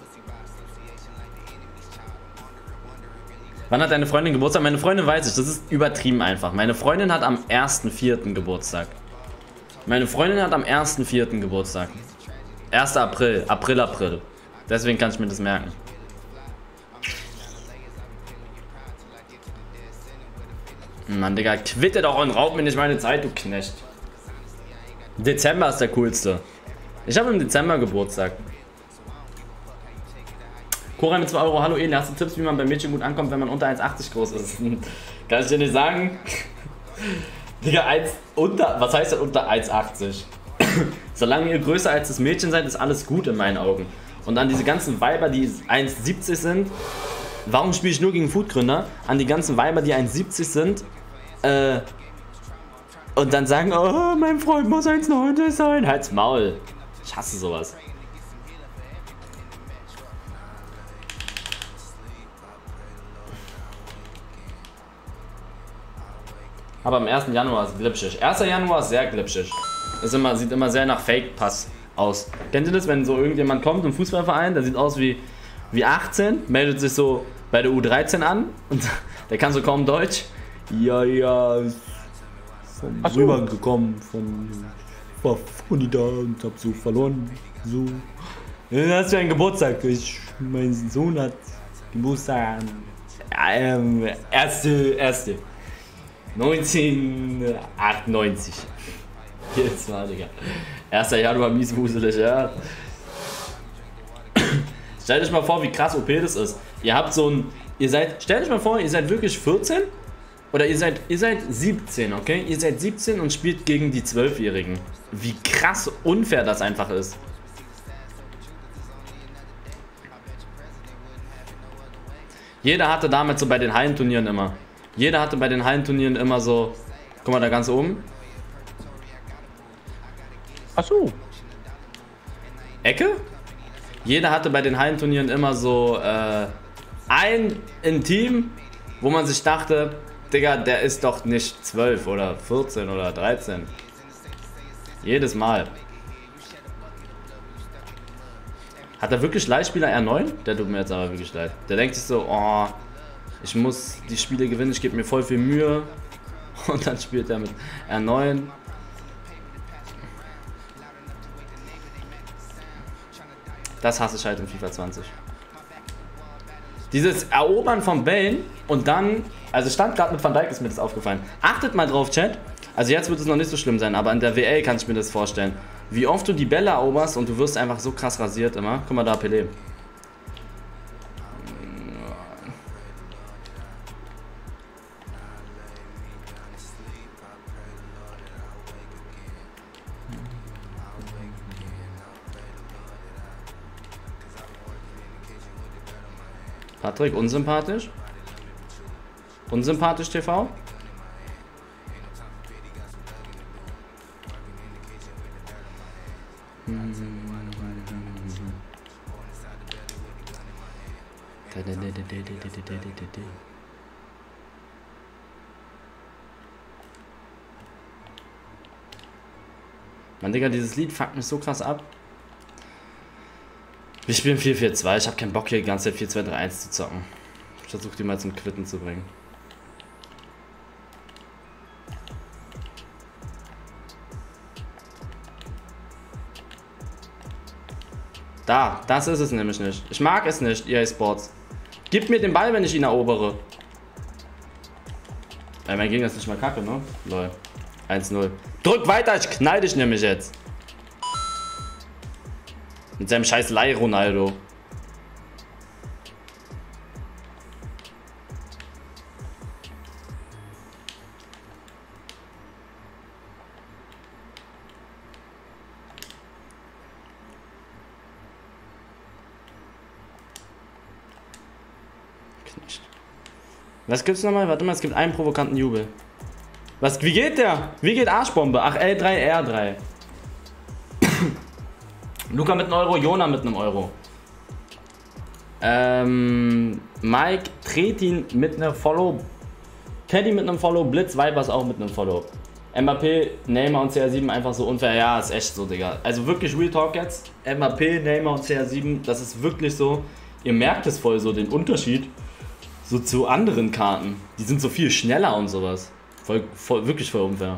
Wann hat deine Freundin Geburtstag? Meine Freundin weiß ich, das ist übertrieben einfach. Meine Freundin hat am ersten vierten Geburtstag. Meine Freundin hat am ersten vierten Geburtstag. erster April, April, April. Deswegen kann ich mir das merken. Mann, Digga, quitte doch und raub mir nicht meine Zeit, du Knecht. Dezember ist der coolste. Ich habe im Dezember Geburtstag. Cora mit zwei Euro. Hallo Eli, hast du Tipps, wie man bei Mädchen gut ankommt, wenn man unter eins Achtzig groß ist? Kann ich dir nicht sagen. Digga, eins unter, was heißt denn unter eins Achtzig? Solange ihr größer als das Mädchen seid, ist alles gut in meinen Augen. Und an diese ganzen Weiber, die eins siebzig sind, warum spiele ich nur gegen Foodgründer? An die ganzen Weiber, die eins siebzig sind, äh, und dann sagen, oh, mein Freund muss eins neunzig sein. Halt's Maul. Ich hasse sowas. Aber am ersten Januar ist glitschig. erster Januar ist sehr glitschig. Ist immer, sieht immer sehr nach Fake-Pass aus. Kennt ihr das, wenn so irgendjemand kommt im Fußballverein, der sieht aus wie, wie achtzehn, meldet sich so bei der U dreizehn an und der kann so kaum Deutsch. Ja, ja, von so. rübergekommen, von war Uni da und hab so verloren. So. Ja, hast du einen Geburtstag? Ich, mein Sohn hat Geburtstag. Ähm, erste, erste. neunzehnhundertachtundneunzig. Jetzt mal, Digga. erster Januar mieswuselig, ja. Stellt euch mal vor, wie krass O P das ist. Ihr habt so ein. Ihr seid. Stellt euch mal vor, ihr seid wirklich vierzehn. Oder ihr seid, ihr seid siebzehn, okay? Ihr seid siebzehn und spielt gegen die zwölfjährigen. Wie krass unfair das einfach ist. Jeder hatte damit so bei den Hallenturnieren immer. Jeder hatte bei den Hallenturnieren immer so. Guck mal da ganz oben. Ach so. Ecke? Jeder hatte bei den Hallenturnieren immer so äh, ein im Team, wo man sich dachte, Digga, der ist doch nicht zwölf oder vierzehn oder dreizehn. Jedes Mal. Hat er wirklich Leihspieler R neun? Der tut mir jetzt aber wirklich leid. Der denkt sich so, oh, ich muss die Spiele gewinnen, ich gebe mir voll viel Mühe. Und dann spielt er mit R neun. Das hasse ich halt in FIFA zwanzig. Dieses Erobern von Bällen und dann, also stand gerade mit Van Dijk, ist mir das aufgefallen. Achtet mal drauf, Chat. Also jetzt wird es noch nicht so schlimm sein, aber in der W L kann ich mir das vorstellen. Wie oft du die Bälle eroberst und du wirst einfach so krass rasiert immer. Guck mal da, Pelé. Patrick, unsympathisch? Unsympathisch T V? Mann, Digga, dieses Lied fuckt mich so krass ab. Wir spielen vier vier zwei, ich hab keinen Bock hier die ganze Zeit vier zwei drei eins zu zocken. Ich versuche die mal zum Quitten zu bringen. Da, das ist es nämlich nicht. Ich mag es nicht, E A Sports. Gib mir den Ball, wenn ich ihn erobere. Ja, mein Gegner ist nicht mal kacke, ne? Lol. eins null. Drück weiter, ich knall dich nämlich jetzt. Mit seinem scheiß Leih Ronaldo. Was gibt's nochmal? Warte mal, es gibt einen provokanten Jubel. Was? Wie geht der? Wie geht Arschbombe? Ach, L drei R drei. Luca mit einem Euro, Jona mit einem Euro. Ähm, Mike, Tretin mit einem Follow. Teddy mit einem Follow, Blitz, Vipers auch mit einem Follow. Mbappé, Neymar und C R sieben einfach so unfair. Ja, ist echt so, Digga. Also wirklich Real Talk jetzt. Mbappé, Neymar und C R sieben, das ist wirklich so. Ihr merkt es voll so, den Unterschied. So zu anderen Karten. Die sind so viel schneller und sowas. Voll, voll, wirklich voll unfair.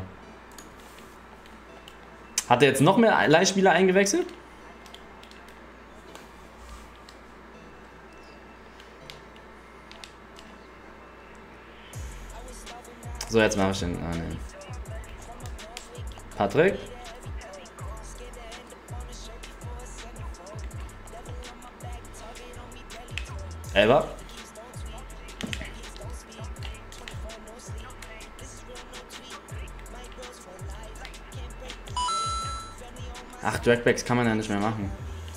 Hat er jetzt noch mehr Leihspieler eingewechselt? So, jetzt mache ich den. Ah, nee. Patrick? Elber? Ach, Dragbacks kann man ja nicht mehr machen.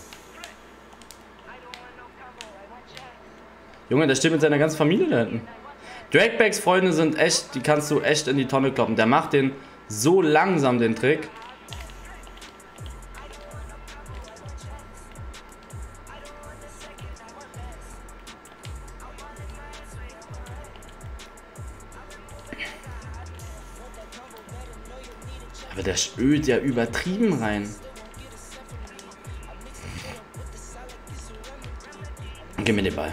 Junge, der steht mit seiner ganzen Familie da hinten. Dragbacks Freunde sind echt, die kannst du echt in die Tonne kloppen. Der macht den so langsam, den Trick. Aber der spült ja übertrieben rein. gib mir den Ball.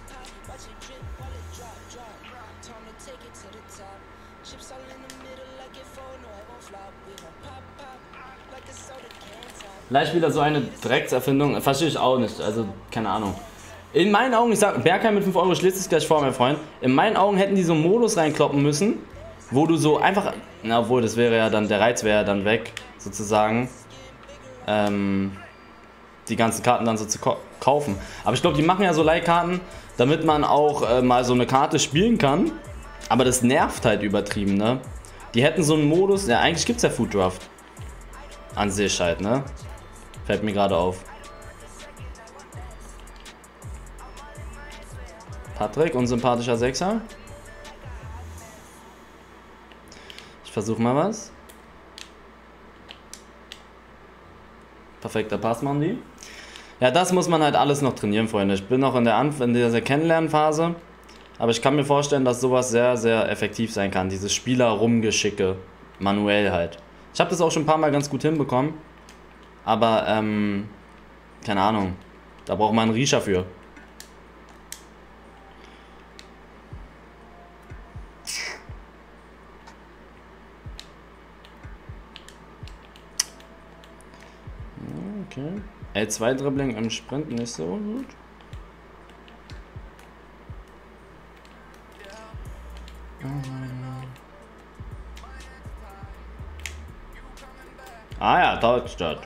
Leihspieler, so eine Dreckserfindung, verstehe ich auch nicht, also keine Ahnung. In meinen Augen, ich sag, Bergheim mit fünf Euro schließt sich gleich vor, mein Freund. In meinen Augen hätten die so einen Modus reinkloppen müssen, wo du so einfach, na obwohl, das wäre ja dann, der Reiz wäre ja dann weg, sozusagen, ähm, die ganzen Karten dann so zu kaufen. Aber ich glaube, die machen ja so Leihkarten, damit man auch äh, mal so eine Karte spielen kann. Aber das nervt halt übertrieben, ne? Die hätten so einen Modus, ja eigentlich gibt es ja Food Draft. An sich halt, ne? Fällt mir gerade auf. Patrick, unsympathischer Sechser. Ich versuche mal was. Perfekter Pass, Mandy. Ja, das muss man halt alles noch trainieren, Freunde. Ich bin noch in der, Anf in dieser Kennenlernphase. Aber ich kann mir vorstellen, dass sowas sehr, sehr effektiv sein kann. Dieses Spieler-Rumgeschicke. Manuell halt. Ich habe das auch schon ein paar Mal ganz gut hinbekommen. Aber, ähm, keine Ahnung. Da braucht man einen Riecher für. Okay. L zwei Dribbling im Sprint nicht so gut. Ah ja, Touchdown.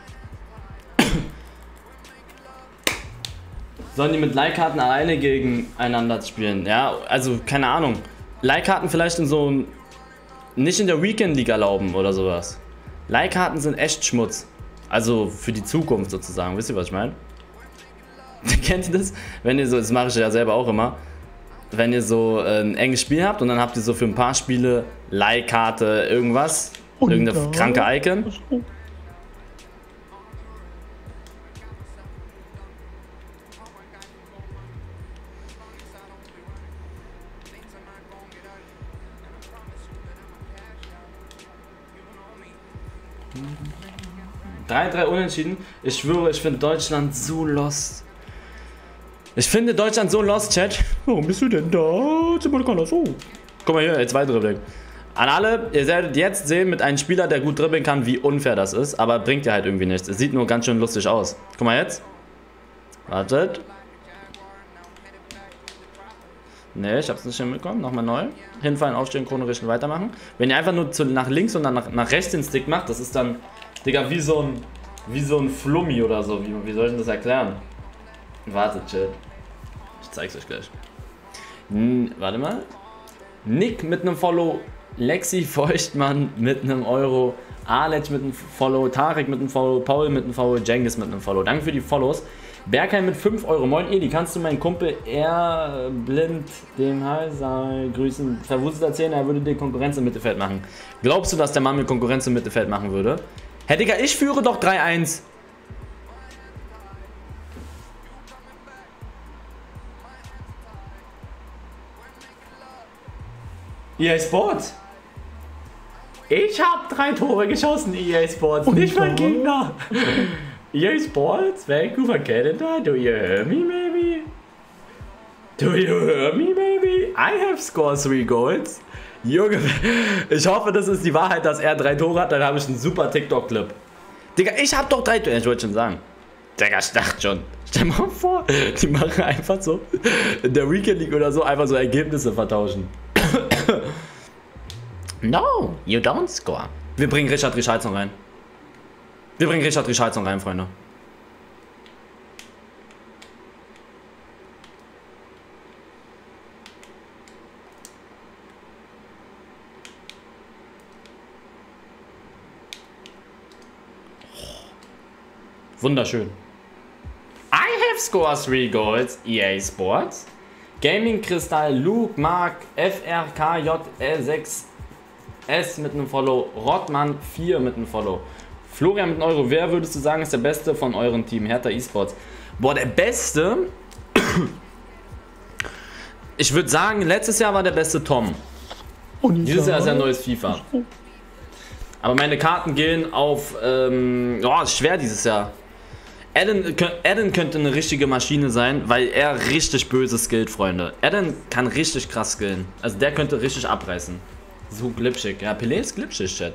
Sollen die mit Leihkarten alleine gegeneinander spielen? Ja, also keine Ahnung. Leihkarten vielleicht in so ein, nicht in der Weekend League erlauben oder sowas. Leihkarten sind echt Schmutz. Also für die Zukunft sozusagen. Wisst ihr, was ich meine? Kennt ihr das? Wenn ihr so, das mache ich ja selber auch immer. Wenn ihr so ein enges Spiel habt und dann habt ihr so für ein paar Spiele Leihkarte irgendwas. Und irgendeine da kranke Icon. drei drei unentschieden. Ich schwöre, ich finde Deutschland so lost. Ich finde Deutschland so lost, Chat. Warum bist du denn da? Oh. Guck mal hier, L zwei Dribbling. An alle, ihr werdet jetzt sehen mit einem Spieler, der gut dribbeln kann, wie unfair das ist. Aber bringt ja halt irgendwie nichts. Es sieht nur ganz schön lustig aus. Guck mal jetzt. Wartet. Ne, ich hab's nicht hinbekommen. Nochmal neu. Hinfallen, aufstehen, Krone richten, weitermachen. Wenn ihr einfach nur zu, nach links und dann nach, nach rechts den Stick macht, das ist dann, Digga, wie so ein, wie so ein Flummi oder so. Wie, wie soll ich denn das erklären? Wartet, chill. Ich zeig's euch gleich. N warte mal. Nick mit einem Follow. Lexi Feuchtmann mit einem Euro. Alex mit einem Follow. Tarek mit einem Follow. Paul mit einem Follow. Jengis mit einem Follow. Danke für die Follows. Bergheim mit fünf Euro. Moin Edi, kannst du meinen Kumpel eher blind dem Heiser grüßen? Verwurzelt erzählen, er würde dir Konkurrenz im Mittelfeld machen. Glaubst du, dass der Mann mir Konkurrenz im Mittelfeld machen würde? Herr Digga, ich führe doch drei eins. E A Sports. Ich hab drei Tore geschossen, E A Sports. Und nicht mein Gegner. E A Sports, Vancouver, Canada. Do you hear me, maybe? Do you hear me, maybe? I have scored three goals. Junge, ich hoffe, das ist die Wahrheit, dass er drei Tore hat. Dann habe ich einen super TikTok-Clip. Digga, ich hab doch drei Tore. Ich wollte schon sagen. Digga, ich dachte schon. Stell dir mal vor, die machen einfach so in der Weekend League oder so einfach so Ergebnisse vertauschen. No, you don't score. Wir bringen Richard Richardsson rein. Wir bringen Richard Richardsson rein, Freunde. Wunderschön. I have scored three goals, E A Sports. Gaming Kristall, Luke, Mark, F R K J L sechs S mit einem Follow, Rottmann vier mit einem Follow. Florian mit einem Euro, wer würdest du sagen ist der Beste von euren Team? Hertha eSports. Boah, der Beste? Ich würde sagen, letztes Jahr war der beste Tom. Dieses Jahr ist ja ein neues FIFA. Aber meine Karten gehen auf, ähm, oh, ist schwer dieses Jahr. Eden, Eden könnte eine richtige Maschine sein, weil er richtig böse skillt, Freunde. Eden kann richtig krass skillen. Also der könnte richtig abreißen. So glitschig. Ja, Pelé ist glitschig, Chat.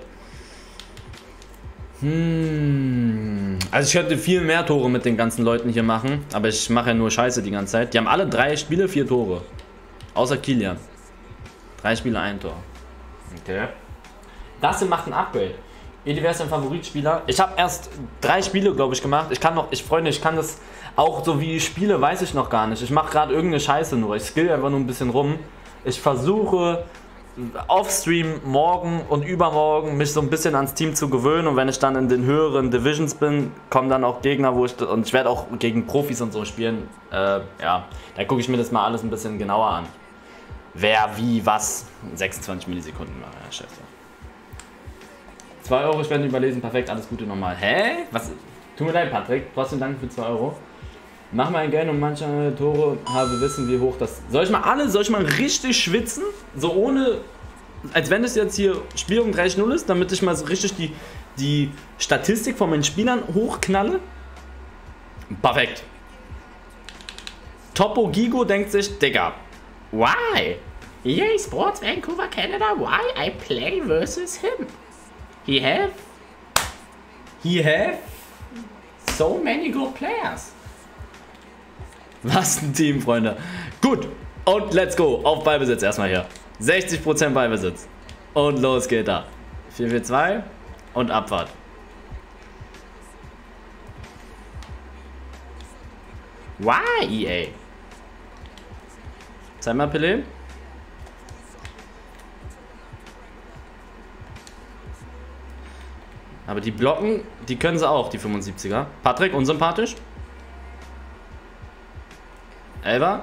Hm. Also ich könnte viel mehr Tore mit den ganzen Leuten hier machen, aber ich mache ja nur Scheiße die ganze Zeit. Die haben alle drei Spiele, vier Tore. Außer Kilian. Drei Spiele, ein Tor. Okay. Das hier macht ein Upgrade. Edi, wer ist dein Favoritspieler? Ich habe erst drei Spiele, glaube ich, gemacht. Ich kann noch, ich Freunde, ich kann das auch so wie ich spiele, weiß ich noch gar nicht. Ich mache gerade irgendeine Scheiße nur. Ich skill einfach nur ein bisschen rum. Ich versuche auf Stream morgen und übermorgen mich so ein bisschen ans Team zu gewöhnen, und wenn ich dann in den höheren Divisions bin, kommen dann auch Gegner, wo ich, und ich werde auch gegen Profis und so spielen. Äh, ja, da gucke ich mir das mal alles ein bisschen genauer an. Wer, wie, was. sechsundzwanzig Millisekunden. Ja, scheiße. zwei Euro Spenden überlesen, perfekt, alles Gute nochmal. Hä? Was? Tut mir leid, Patrick, trotzdem danke für zwei Euro. Mach mal ein Geld und manche Tore habe wissen, wie hoch das... Soll ich mal alle, soll ich mal richtig schwitzen? So ohne... Als wenn es jetzt hier Spiel um dreißig null ist, damit ich mal so richtig die, die Statistik von meinen Spielern hochknalle? Perfekt. Topo Gigo denkt sich, Digga, why? E A Sports Vancouver, Canada, why I play versus him? He have... He have... So many good players. Was ein Team, Freunde. Gut, und let's go. Auf Ballbesitz erstmal hier. sechzig Prozent Ballbesitz. Und los geht da. vier vier zwei und Abfahrt. Why, E A? Zeig mal, Pelé. Aber die blocken, die können sie auch, die fünfundsiebziger. Patrick, unsympathisch. Elfer.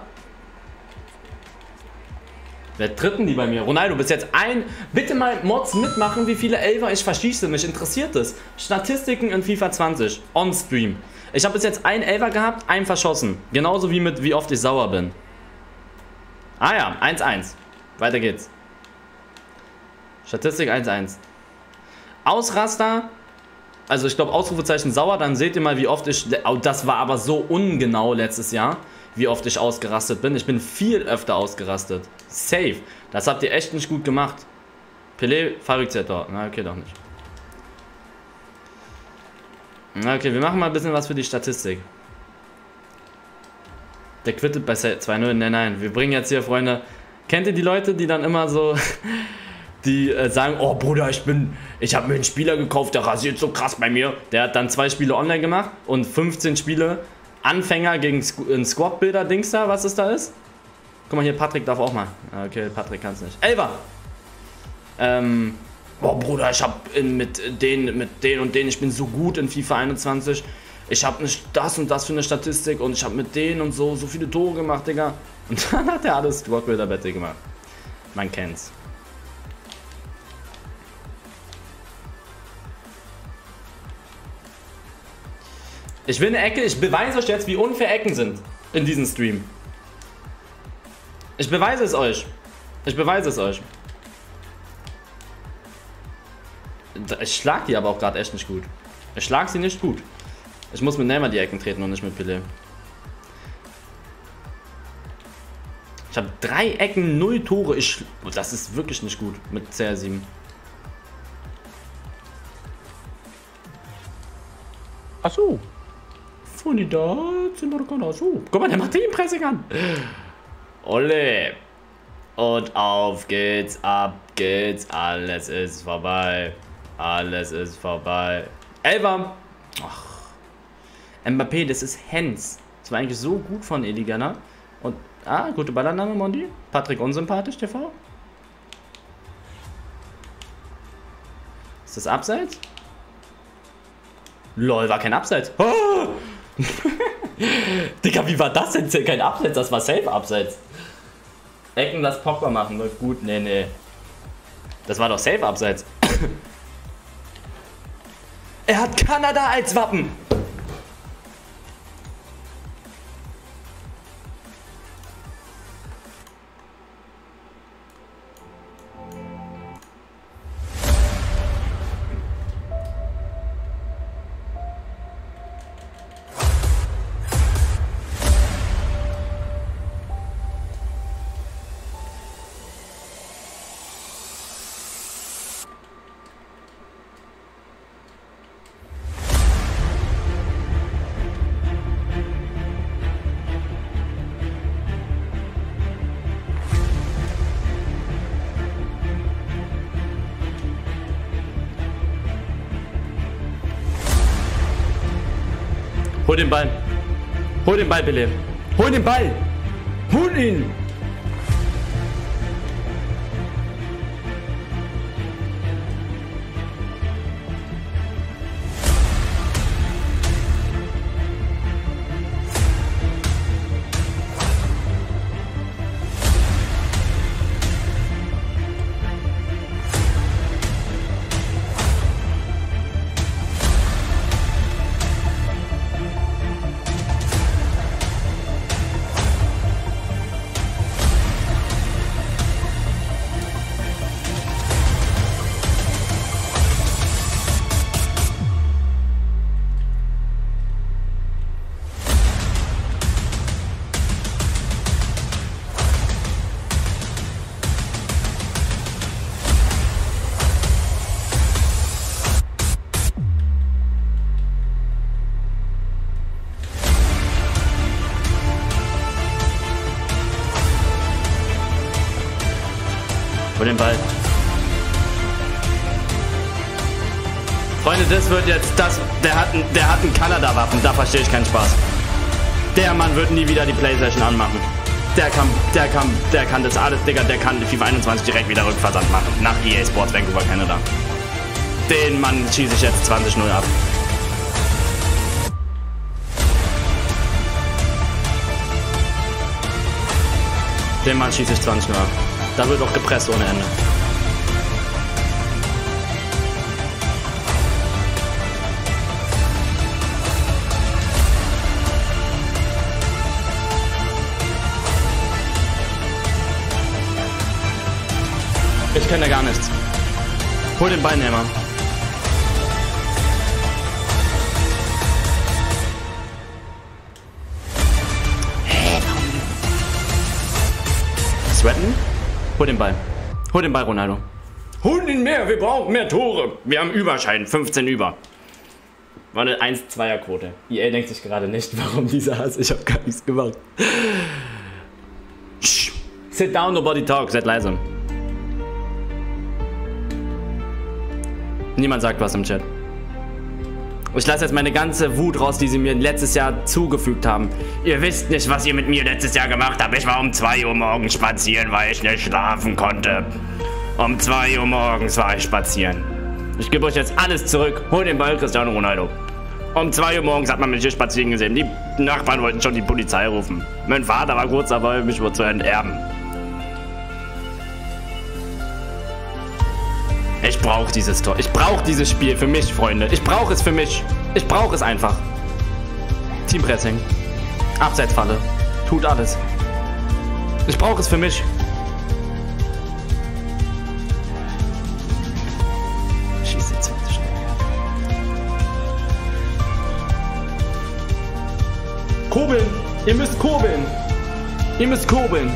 Wer tritten die bei mir? Ronaldo, bis jetzt ein... Bitte mal Mods mitmachen, wie viele Elfer ich verschieße. Mich interessiert es. Statistiken in FIFA zwanzig. On Stream. Ich habe bis jetzt ein Elfer gehabt, einen verschossen. Genauso wie mit wie oft ich sauer bin. Ah ja, eins eins. Weiter geht's. Statistik eins eins. Ausraster. Also ich glaube Ausrufezeichen sauer. Dann seht ihr mal, wie oft ich... Oh, das war aber so ungenau letztes Jahr. Wie oft ich ausgerastet bin. Ich bin viel öfter ausgerastet. Safe. Das habt ihr echt nicht gut gemacht. Pelé, Fabrikator. Na, okay, doch nicht. Na, okay, wir machen mal ein bisschen was für die Statistik. Der quittet bei zwei null. Nein, nein. Wir bringen jetzt hier, Freunde. Kennt ihr die Leute, die dann immer so... Die äh, sagen, oh Bruder, ich bin... Ich habe mir einen Spieler gekauft, der rasiert so krass bei mir. Der hat dann zwei Spiele online gemacht und fünfzehn Spiele... Anfänger gegen ein Squad-Bilder-Dings da, was es da ist. Guck mal hier, Patrick darf auch mal. Okay, Patrick kann es nicht. Elfer! Ähm, boah Bruder, ich hab in, mit den, mit den und denen, ich bin so gut in FIFA einundzwanzig. Ich hab nicht das und das für eine Statistik und ich hab mit denen und so, so viele Tore gemacht, Digga. Und dann hat er alles Squad-Bilder-Bette gemacht. Man kennt's. Ich will eine Ecke, ich beweise euch jetzt, wie unfair Ecken sind in diesem Stream. Ich beweise es euch. Ich beweise es euch. Ich schlag die aber auch gerade echt nicht gut. Ich schlag sie nicht gut. Ich muss mit Neymar die Ecken treten und nicht mit Pelé. Ich habe drei Ecken, null Tore. Ich, das ist wirklich nicht gut mit C R sieben. Ach so. Funny da, so. Guck mal, der macht Teampressing an. Olle. Und auf geht's, ab geht's. Alles ist vorbei. Alles ist vorbei. Elfer. Ach. Mbappé, das ist Hens. Das war eigentlich so gut von Eligana. Und, ah, gute Ballannahme, Mondi. Patrick unsympathisch, T V. Ist das Abseits? Lol, war kein Abseits. Oh! Digga, wie war das denn? Kein Abseits, das war safe Abseits. Ecken, lass Pogba machen, läuft gut. Nee, nee. Das war doch safe Abseits. Er hat Kanada als Wappen. Hol den Ball. Hol den Ball, Billy. Hol den Ball. Hol ihn. Hol den Ball. Freunde, das wird jetzt das. Der hat ein, der hat ein Kanada-Waffen, da verstehe ich keinen Spaß. Der Mann wird nie wieder die Playstation anmachen. Der kann, der kann, der kann das alles, Digga, der kann FIFA einundzwanzig direkt wieder Rückversand machen. Nach E A Sports Vancouver, Canada. Den Mann schieße ich jetzt zwanzig null ab. Den Mann schieße ich zwanzig null ab. Da wird auch gepresst ohne Ende. Ich kenne gar nichts. Hol den Ballnehmer. Sweaten? Hol den Ball. Hol den Ball, Ronaldo. Hol ihn mehr, wir brauchen mehr Tore. Wir haben Überschein, fünfzehn über. War eine eins zwei er Quote. E A denkt sich gerade nicht, warum dieser Hass. Ich habe gar nichts gemacht. Shh. Sit down, nobody talk. Seid leise. Niemand sagt was im Chat. Ich lasse jetzt meine ganze Wut raus, die sie mir letztes Jahr zugefügt haben. Ihr wisst nicht, was ihr mit mir letztes Jahr gemacht habt. Ich war um zwei Uhr morgens spazieren, weil ich nicht schlafen konnte. Um zwei Uhr morgens war ich spazieren. Ich gebe euch jetzt alles zurück. Hol den Ball, Cristiano Ronaldo. Um zwei Uhr morgens hat man mich hier spazieren gesehen. Die Nachbarn wollten schon die Polizei rufen. Mein Vater war kurz dabei, mich zu enterben. Ich brauche dieses Tor. Ich brauche dieses Spiel für mich, Freunde. Ich brauche es für mich. Ich brauche es einfach. Teampressing. Abseitsfalle. Tut alles. Ich brauche es für mich. Schieß jetzt schnell. Kurbeln. Ihr müsst kurbeln. Ihr müsst kurbeln.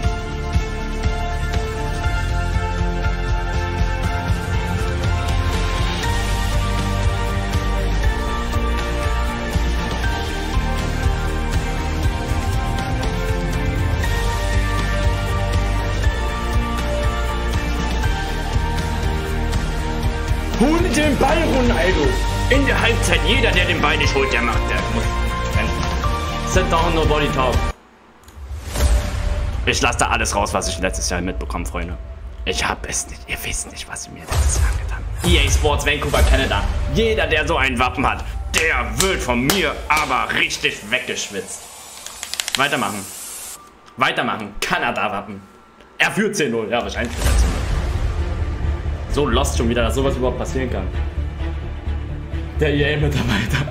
Hol den Ball, Ronaldo! In der Halbzeit, jeder, der den Ball nicht holt, der macht, der muss. Sit down, nobody talk. Ich lasse da alles raus, was ich letztes Jahr mitbekomme, Freunde. Ich hab es nicht. Ihr wisst nicht, was ihr mir letztes Jahr angetan habt. E A Sports Vancouver, Canada. Jeder, der so ein Wappen hat, der wird von mir aber richtig weggeschwitzt. Weitermachen. Weitermachen. Kanada-Wappen. Er führt zehn null. Ja, wahrscheinlich führt er zehn null. So lost schon wieder, dass sowas überhaupt passieren kann. Der E A-Mitarbeiter.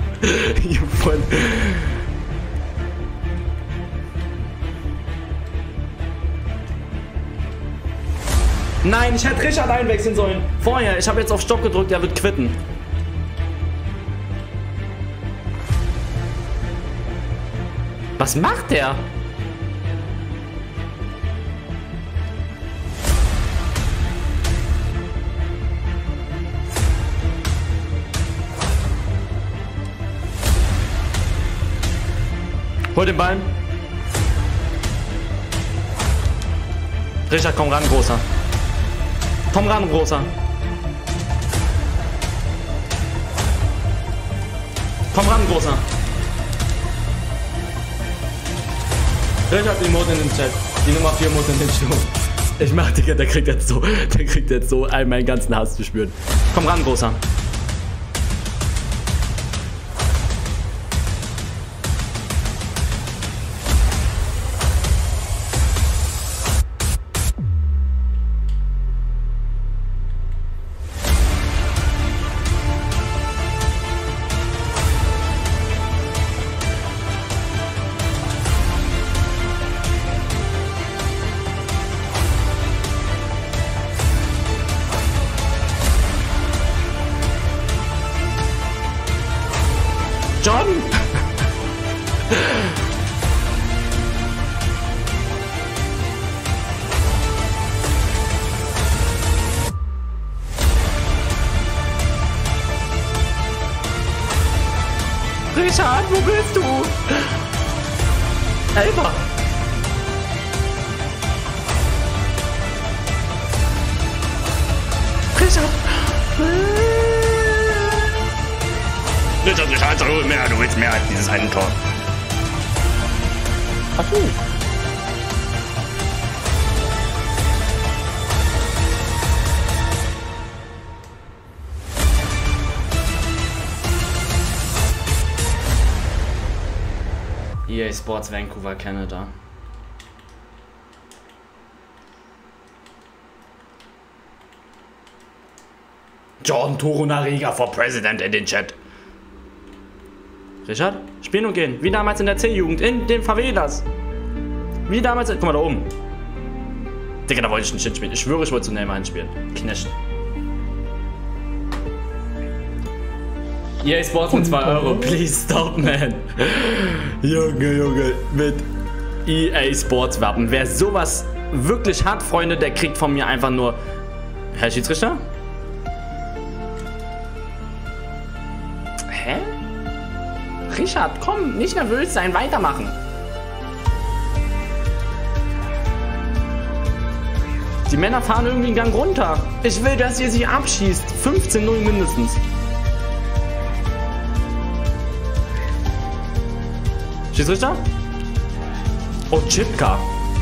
Nein, ich hätte Richard einwechseln sollen. Vorher, ich habe jetzt auf Stopp gedrückt, der wird quitten. Was macht der? Hol den Ball. Richard, komm ran, Großer. Komm ran, Großer. Komm ran, Großer. Richard, die Emote in den Chat. Die Nummer vier muss in den Sturm. Ich mach, Digga, der kriegt jetzt so, der kriegt jetzt so all meinen ganzen Hass zu spüren. Komm ran, Großer. John! Richard, wo bist du? Elba! Richard! Richard, Richard, hol mehr, du willst mehr als dieses eine Tor. Ach so. E A Sports Vancouver, Canada. Jordan Torunariga for President in den Chat. Richard, spielen und gehen. Wie damals in der C-Jugend, in den Favelas. Wie damals. Guck mal da oben. Digga, da wollte ich nicht hinspielen. Ich schwöre, ich wollte zu Neymar hinspielen. Knecht. E A Sports mit zwei Euro. Please stop, man. Junge, Junge. Mit E A Sports werben. Wer sowas wirklich hat, Freunde, der kriegt von mir einfach nur. Herr Schiedsrichter? Hä? Richard, komm, nicht nervös sein, weitermachen. Die Männer fahren irgendwie einen Gang runter. Ich will, dass ihr sich abschießt. fünfzehn null mindestens. Schiedsrichter? Oh, Chipka.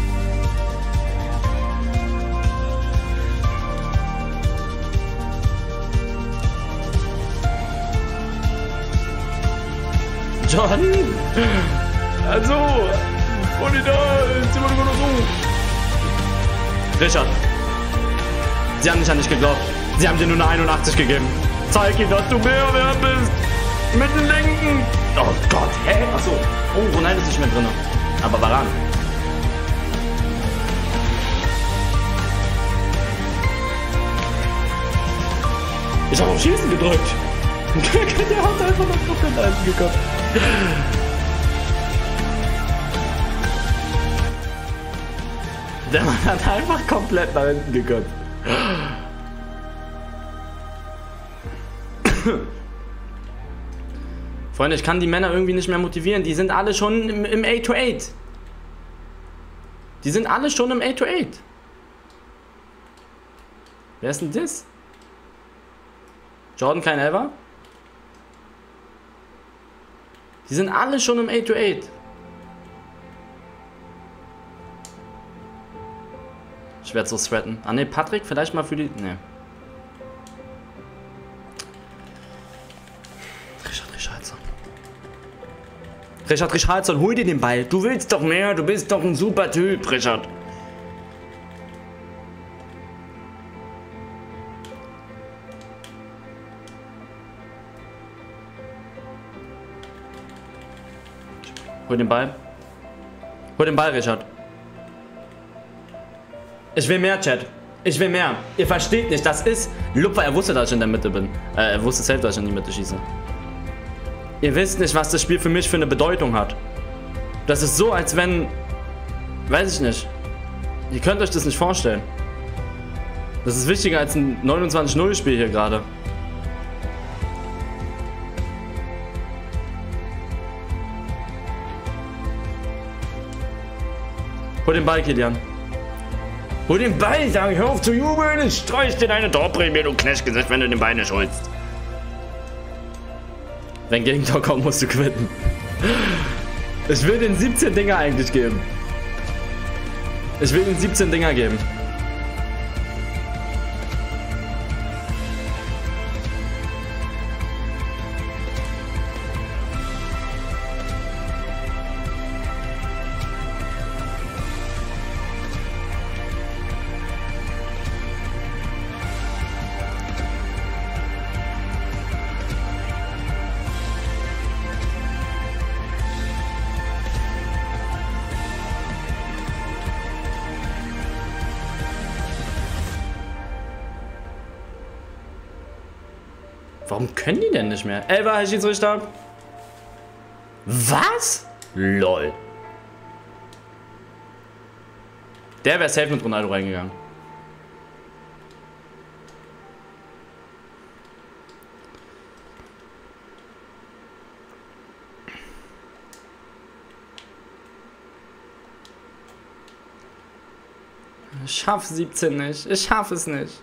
John! Also! Und da! Jetzt sind wir nur noch so! Richard! Sie haben nicht an dich geglaubt. Sie haben dir nur eine einundachtzig gegeben. Zeig ihm, dass du mehr wert bist! Mit dem Linken! Oh Gott! Hä? Achso! Oh, Ronaldo ist nicht mehr drin. Aber Varane. Ich habe auf Schießen gedrückt! Der hat einfach noch komplett Eisen gekommen. Der Mann hat einfach komplett nach hinten gekommen. Freunde, ich kann die Männer irgendwie nicht mehr motivieren. Die sind alle schon im, im acht to acht. Die sind alle schon im acht to acht. Wer ist denn das? Jordan, kein Elfer? Die sind alle schon im acht to acht. Ich werde so threaten. Ah ne, Patrick, vielleicht mal für die... Ne. Richard Richardson. Richard Richardson, hol dir den Ball. Du willst doch mehr, du bist doch ein super Typ, Richard. Hol den Ball. Hol den Ball, Richard. Ich will mehr, Chat. Ich will mehr. Ihr versteht nicht, das ist... Lupfer, er wusste, dass ich in der Mitte bin. Äh, er wusste selbst, dass ich in die Mitte schieße. Ihr wisst nicht, was das Spiel für mich für eine Bedeutung hat. Das ist so, als wenn... Weiß ich nicht. Ihr könnt euch das nicht vorstellen. Das ist wichtiger als ein neunundzwanzig null Spiel hier gerade. Hol den Ball, Kilian. Hol den Ball, sag ich, hör auf zu jubeln. Ich streich dir deine Torprämie, du Knechtgesicht, wenn du den Ball nicht holst. Wenn Gegentor kommt, musst du quitten. Ich will den siebzehn Dinger eigentlich geben. Ich will ihm siebzehn Dinger geben. Warum können die denn nicht mehr? Elfer, Herr Schiedsrichter. Was? Lol. Der wäre safe mit Ronaldo reingegangen. Ich schaff siebzehn nicht. Ich schaff es nicht.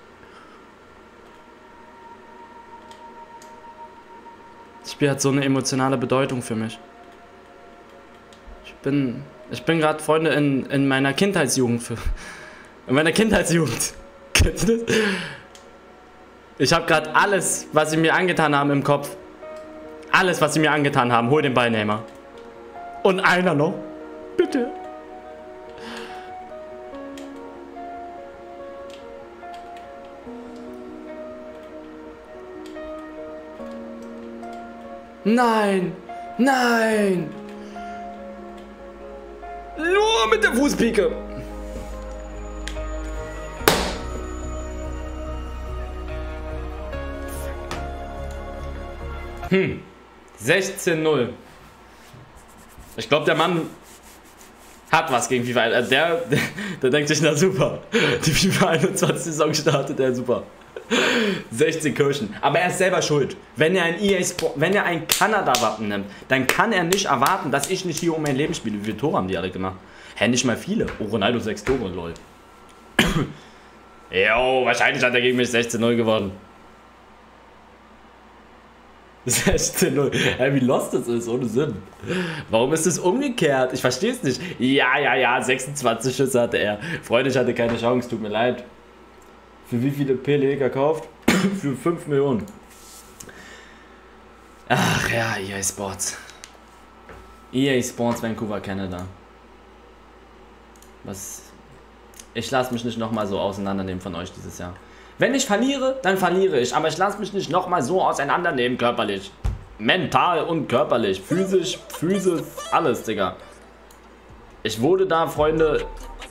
Das Spiel hat so eine emotionale Bedeutung für mich. Ich bin, ich bin gerade, Freunde, in, in meiner Kindheitsjugend. Für, in meiner Kindheitsjugend. Kennst du das? Ich habe gerade alles, was sie mir angetan haben im Kopf. Alles, was sie mir angetan haben. Hol den Ball, Neymar. Und einer noch. Bitte. Nein! Nein! Nur mit der Fußpike! Hm. sechzehn null. Ich glaube, der Mann hat was gegen FIFA. Der, der, der denkt sich, na super. Die FIFA einundzwanzig-Saison startet, der super. sechzehn Kirchen. Aber er ist selber schuld. Wenn er ein E A Sport, wenn er ein Kanada-Wappen nimmt, dann kann er nicht erwarten, dass ich nicht hier um mein Leben spiele. Wie viele Tore haben die alle gemacht? Hä, nicht mal viele. Oh, Ronaldo sechs Tore, lol. Jo, wahrscheinlich hat er gegen mich sechzehn null gewonnen. sechzehn null. Hä, wie lost das ist, ohne Sinn. Warum ist es umgekehrt? Ich verstehe es nicht. Ja, ja, ja, sechsundzwanzig Schüsse hatte er. Freunde, ich hatte keine Chance, tut mir leid. Für wie viele Pele gekauft? Für fünf Millionen. Ach ja, E A Sports. E A Sports Vancouver, Canada. Was? Ich lasse mich nicht nochmal so auseinandernehmen von euch dieses Jahr. Wenn ich verliere, dann verliere ich. Aber ich lasse mich nicht nochmal so auseinandernehmen, körperlich. Mental und körperlich. Physisch, Physisch, alles, Digga. Ich wurde da, Freunde,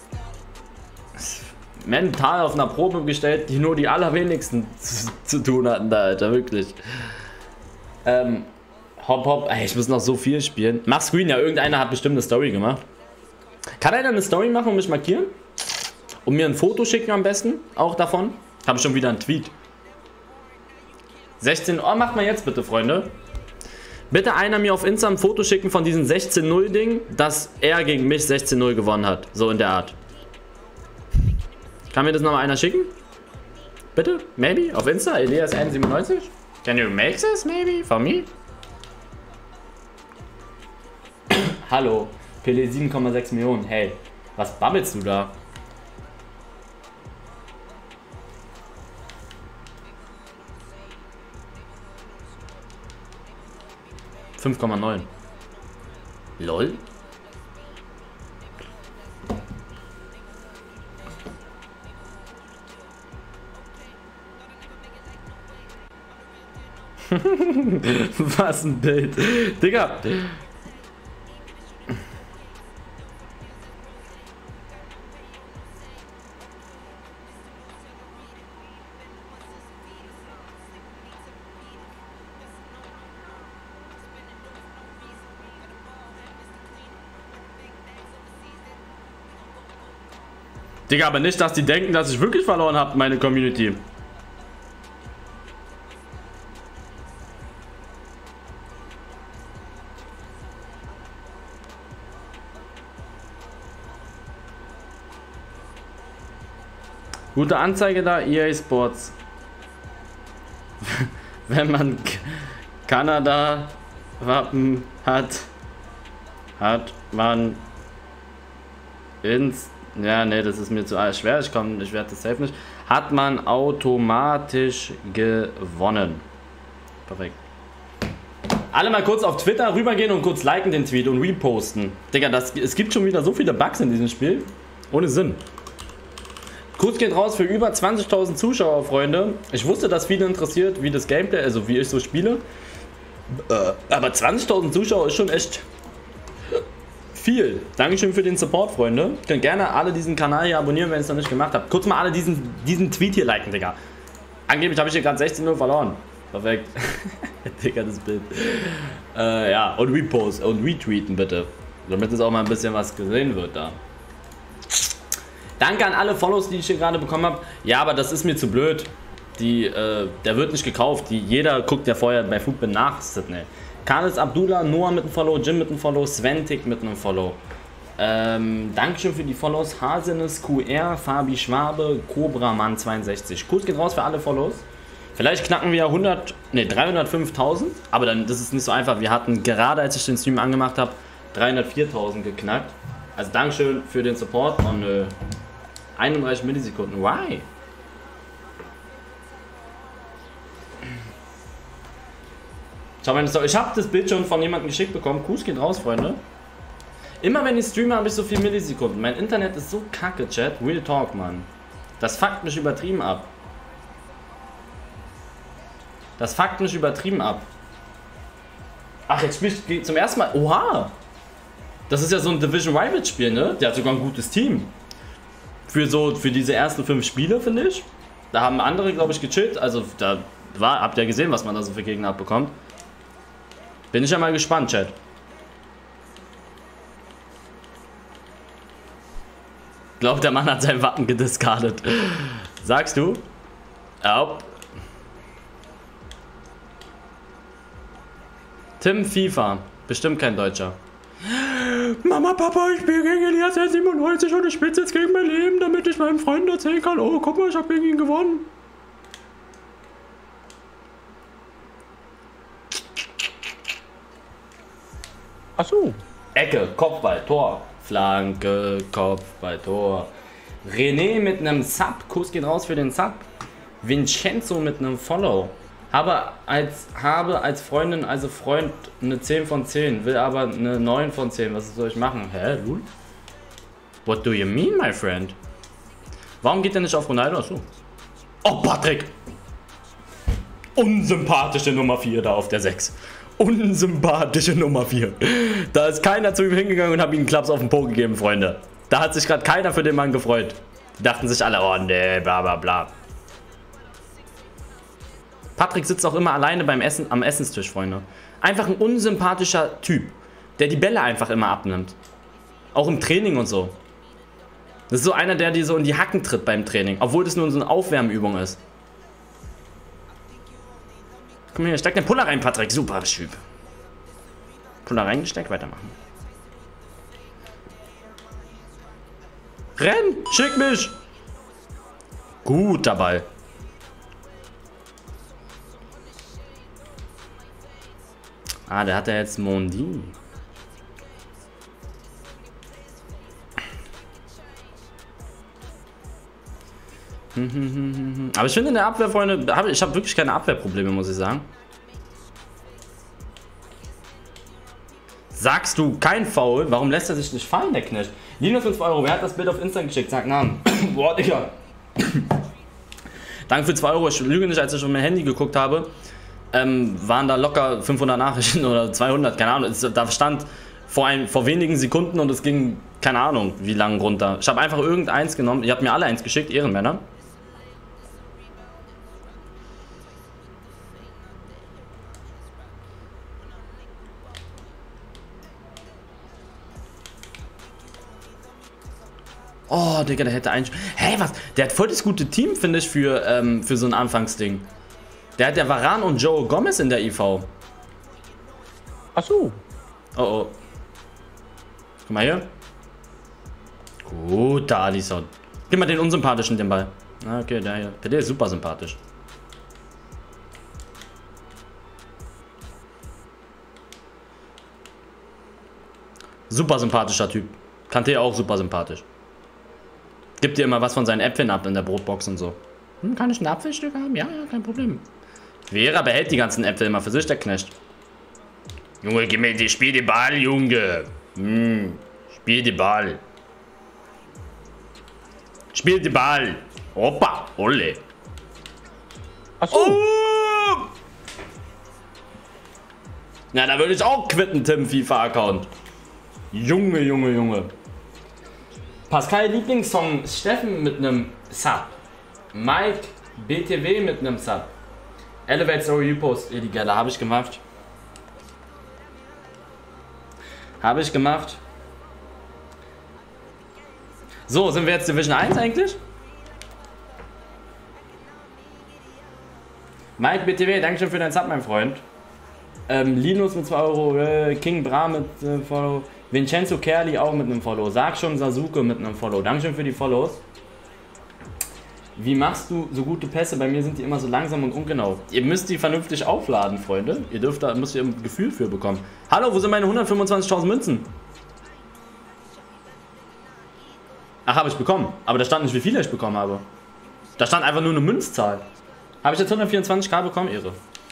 mental auf einer Probe gestellt, die nur die allerwenigsten zu, zu tun hatten da, Alter, wirklich. Ähm, hopp, hopp, ey, ich muss noch so viel spielen. Mach Screen, ja, irgendeiner hat bestimmt eine Story gemacht. Kann einer eine Story machen und mich markieren? Und mir ein Foto schicken am besten, auch davon? Habe ich schon wieder einen Tweet. sechzehn Uhr, macht mal jetzt bitte, Freunde. Bitte einer mir auf Insta ein Foto schicken von diesem sechzehn null Ding, dass er gegen mich sechzehn null gewonnen hat. So in der Art. Kann mir das nochmal einer schicken? Bitte? Maybe? Auf Insta? Elias N siebenundneunzig? Can you make this maybe? For me? Hallo. Pele sieben Komma sechs Millionen. Hey, was babbelst du da? fünf Komma neun. Lol. Was ein Bild. Digga. Digga, aber nicht, dass die denken, dass ich wirklich verloren habe, meine Community. Gute Anzeige da, E A Sports. Wenn man Kanada Wappen hat, hat man ins Ja, nee, das ist mir zu schwer. Ich komm, ich werde das safe nicht. Hat man automatisch gewonnen. Perfekt. Alle mal kurz auf Twitter rübergehen und kurz liken den Tweet und reposten. Digga, das, es gibt schon wieder so viele Bugs in diesem Spiel. Ohne Sinn. Kurz geht raus für über zwanzigtausend Zuschauer, Freunde. Ich wusste, dass viele interessiert, wie das Gameplay, also wie ich so spiele. Äh, aber zwanzigtausend Zuschauer ist schon echt viel. Dankeschön für den Support, Freunde. Könnt gerne alle diesen Kanal hier abonnieren, wenn ihr es noch nicht gemacht habt. Kurz mal alle diesen, diesen Tweet hier liken, Digga. Angeblich habe ich hier gerade sechzehn null verloren. Perfekt. Digga, das Bild. Äh, ja, und repost und retweeten bitte. Damit es auch mal ein bisschen was gesehen wird da. Danke an alle Follows, die ich hier gerade bekommen habe. Ja, aber das ist mir zu blöd. Die, äh, der wird nicht gekauft. Die, jeder guckt ja vorher bei Foodbin nach, Sydney. Carlos Abdullah, Noah mit einem Follow, Jim mit einem Follow, Sventik mit einem Follow. Ähm, Dankeschön für die Follows. Hasenes Q R, Fabi Schwabe, Cobraman zweiundsechzig. Kurz geht raus für alle Follows. Vielleicht knacken wir ja hundert, ne, dreihundertfünftausend. Aber dann, das ist nicht so einfach. Wir hatten gerade, als ich den Stream angemacht habe, dreihundertviertausend geknackt. Also Dankeschön für den Support und äh, einunddreißig Millisekunden. Why? Schau mal, ich habe das Bild schon von jemandem geschickt bekommen. Kuss geht raus, Freunde. Immer wenn ich streame, habe ich so viel Millisekunden. Mein Internet ist so kacke, Chat. Real Talk, Mann. Das fuckt mich übertrieben ab. Das fuckt mich übertrieben ab. Ach, jetzt spiele ich zum ersten Mal. Oha! Das ist ja so ein Division Rivals Spiel, ne? Der hat sogar ein gutes Team. Für so, für diese ersten fünf Spiele, finde ich. Da haben andere, glaube ich, gechillt. Also, da war, habt ihr gesehen, was man da so für Gegner abbekommt. Bin ich ja mal gespannt, Chat. Glaubt, der Mann hat sein Wappen gediscardet. Sagst du? Ja. Tim FIFA. Bestimmt kein Deutscher. Mama, Papa, ich spiele gegen Elias siebenundneunzig und ich spiele jetzt gegen mein Leben, damit ich meinen Freunden erzählen kann, oh, guck mal, ich habe gegen ihn gewonnen. Achso. Ecke, Kopfball, Tor. Flanke, Kopfball, Tor. René mit einem Sub. Kuss geht raus für den Sub. Vincenzo mit einem Follow. Habe als, habe als Freundin, also Freund, eine zehn von zehn. Will aber eine neun von zehn. Was soll ich machen? Hä, Lul? What do you mean, my friend? Warum geht der nicht auf Ronaldo? Achso. Oh, Patrick! Unsympathische Nummer vier da auf der sechs. Unsympathische Nummer vier. Da ist keiner zu ihm hingegangen und hat ihm einen Klaps auf den Po gegeben, Freunde. Da hat sich gerade keiner für den Mann gefreut. Die dachten sich alle, oh nee, bla bla bla. Patrick sitzt auch immer alleine beim Essen, am Essenstisch, Freunde. Einfach ein unsympathischer Typ, der die Bälle einfach immer abnimmt. Auch im Training und so. Das ist so einer, der dir so in die Hacken tritt beim Training, obwohl das nur so eine Aufwärmübung ist. Komm hier, steck den Puller rein, Patrick. Super Typ. Puller reingesteckt, weitermachen. Renn! Schick mich! Guter Ball. Ah, der hat ja jetzt Mondi. Aber ich finde in der Abwehr, Freunde, hab, ich habe wirklich keine Abwehrprobleme, muss ich sagen. Sagst du kein Foul? Warum lässt er sich nicht fallen, der Knecht? Linus fünf Euro, wer hat das Bild auf Insta geschickt? Sag Namen. Boah, Digga. Danke für zwei Euro. Ich lüge nicht, als ich auf mein Handy geguckt habe, ähm, waren da locker fünfhundert Nachrichten oder zweihundert, keine Ahnung. Da stand vor, ein, vor wenigen Sekunden und es ging, keine Ahnung, wie lang runter. Ich habe einfach irgendeins genommen. Ihr habt mir alle eins geschickt, Ehrenmänner. Oh, Digga, der hätte eigentlich... Hä, was? Der hat voll das gute Team, finde ich, für, ähm, für so ein Anfangsding. Der hat ja Varane und Joe Gomez in der I V. Ach so. Oh, oh. Guck mal hier. Guter Alisson. Gib mal den unsympathischen, den Ball. Ah, okay, der hier. Der ist super sympathisch. Super sympathischer Typ. Kanté auch super sympathisch. gibt dir immer was von seinen Äpfeln ab in der Brotbox und so. Hm, kann ich ein Apfelstück haben? Ja, ja, kein Problem. Vera behält die ganzen Äpfel immer für sich, der Knecht. Junge, gib mir die, spiel den Ball, Junge. Hm, Spiel den Ball. Spiel den Ball. Opa, Olle. Achso. oh! Na, da würde ich auch quitten, Tim, FIFA-Account. Junge, Junge, Junge. Pascal Lieblingssong Steffen mit einem Sub. Mike B T W mit einem Sub. Elevate Story Post, illegaler, habe ich gemacht. Habe ich gemacht. So, sind wir jetzt Division eins eigentlich? Mike B T W, Dankeschön für deinen Sub, mein Freund. Ähm, Linus mit zwei Euro, äh, King Bra mit äh, Follow. Vincenzo Kerli auch mit einem Follow. Sag schon Sasuke mit einem Follow. Dankeschön für die Follows. Wie machst du so gute Pässe? Bei mir sind die immer so langsam und ungenau. Ihr müsst die vernünftig aufladen, Freunde. Ihr dürft da, müsst ihr ein Gefühl für bekommen. Hallo, wo sind meine hundertfünfundzwanzigtausend Münzen? Ach, habe ich bekommen. Aber da stand nicht, wie viele ich bekommen habe. Da stand einfach nur eine Münzzahl. Habe ich jetzt hundertvierundzwanzig K bekommen? Ehre.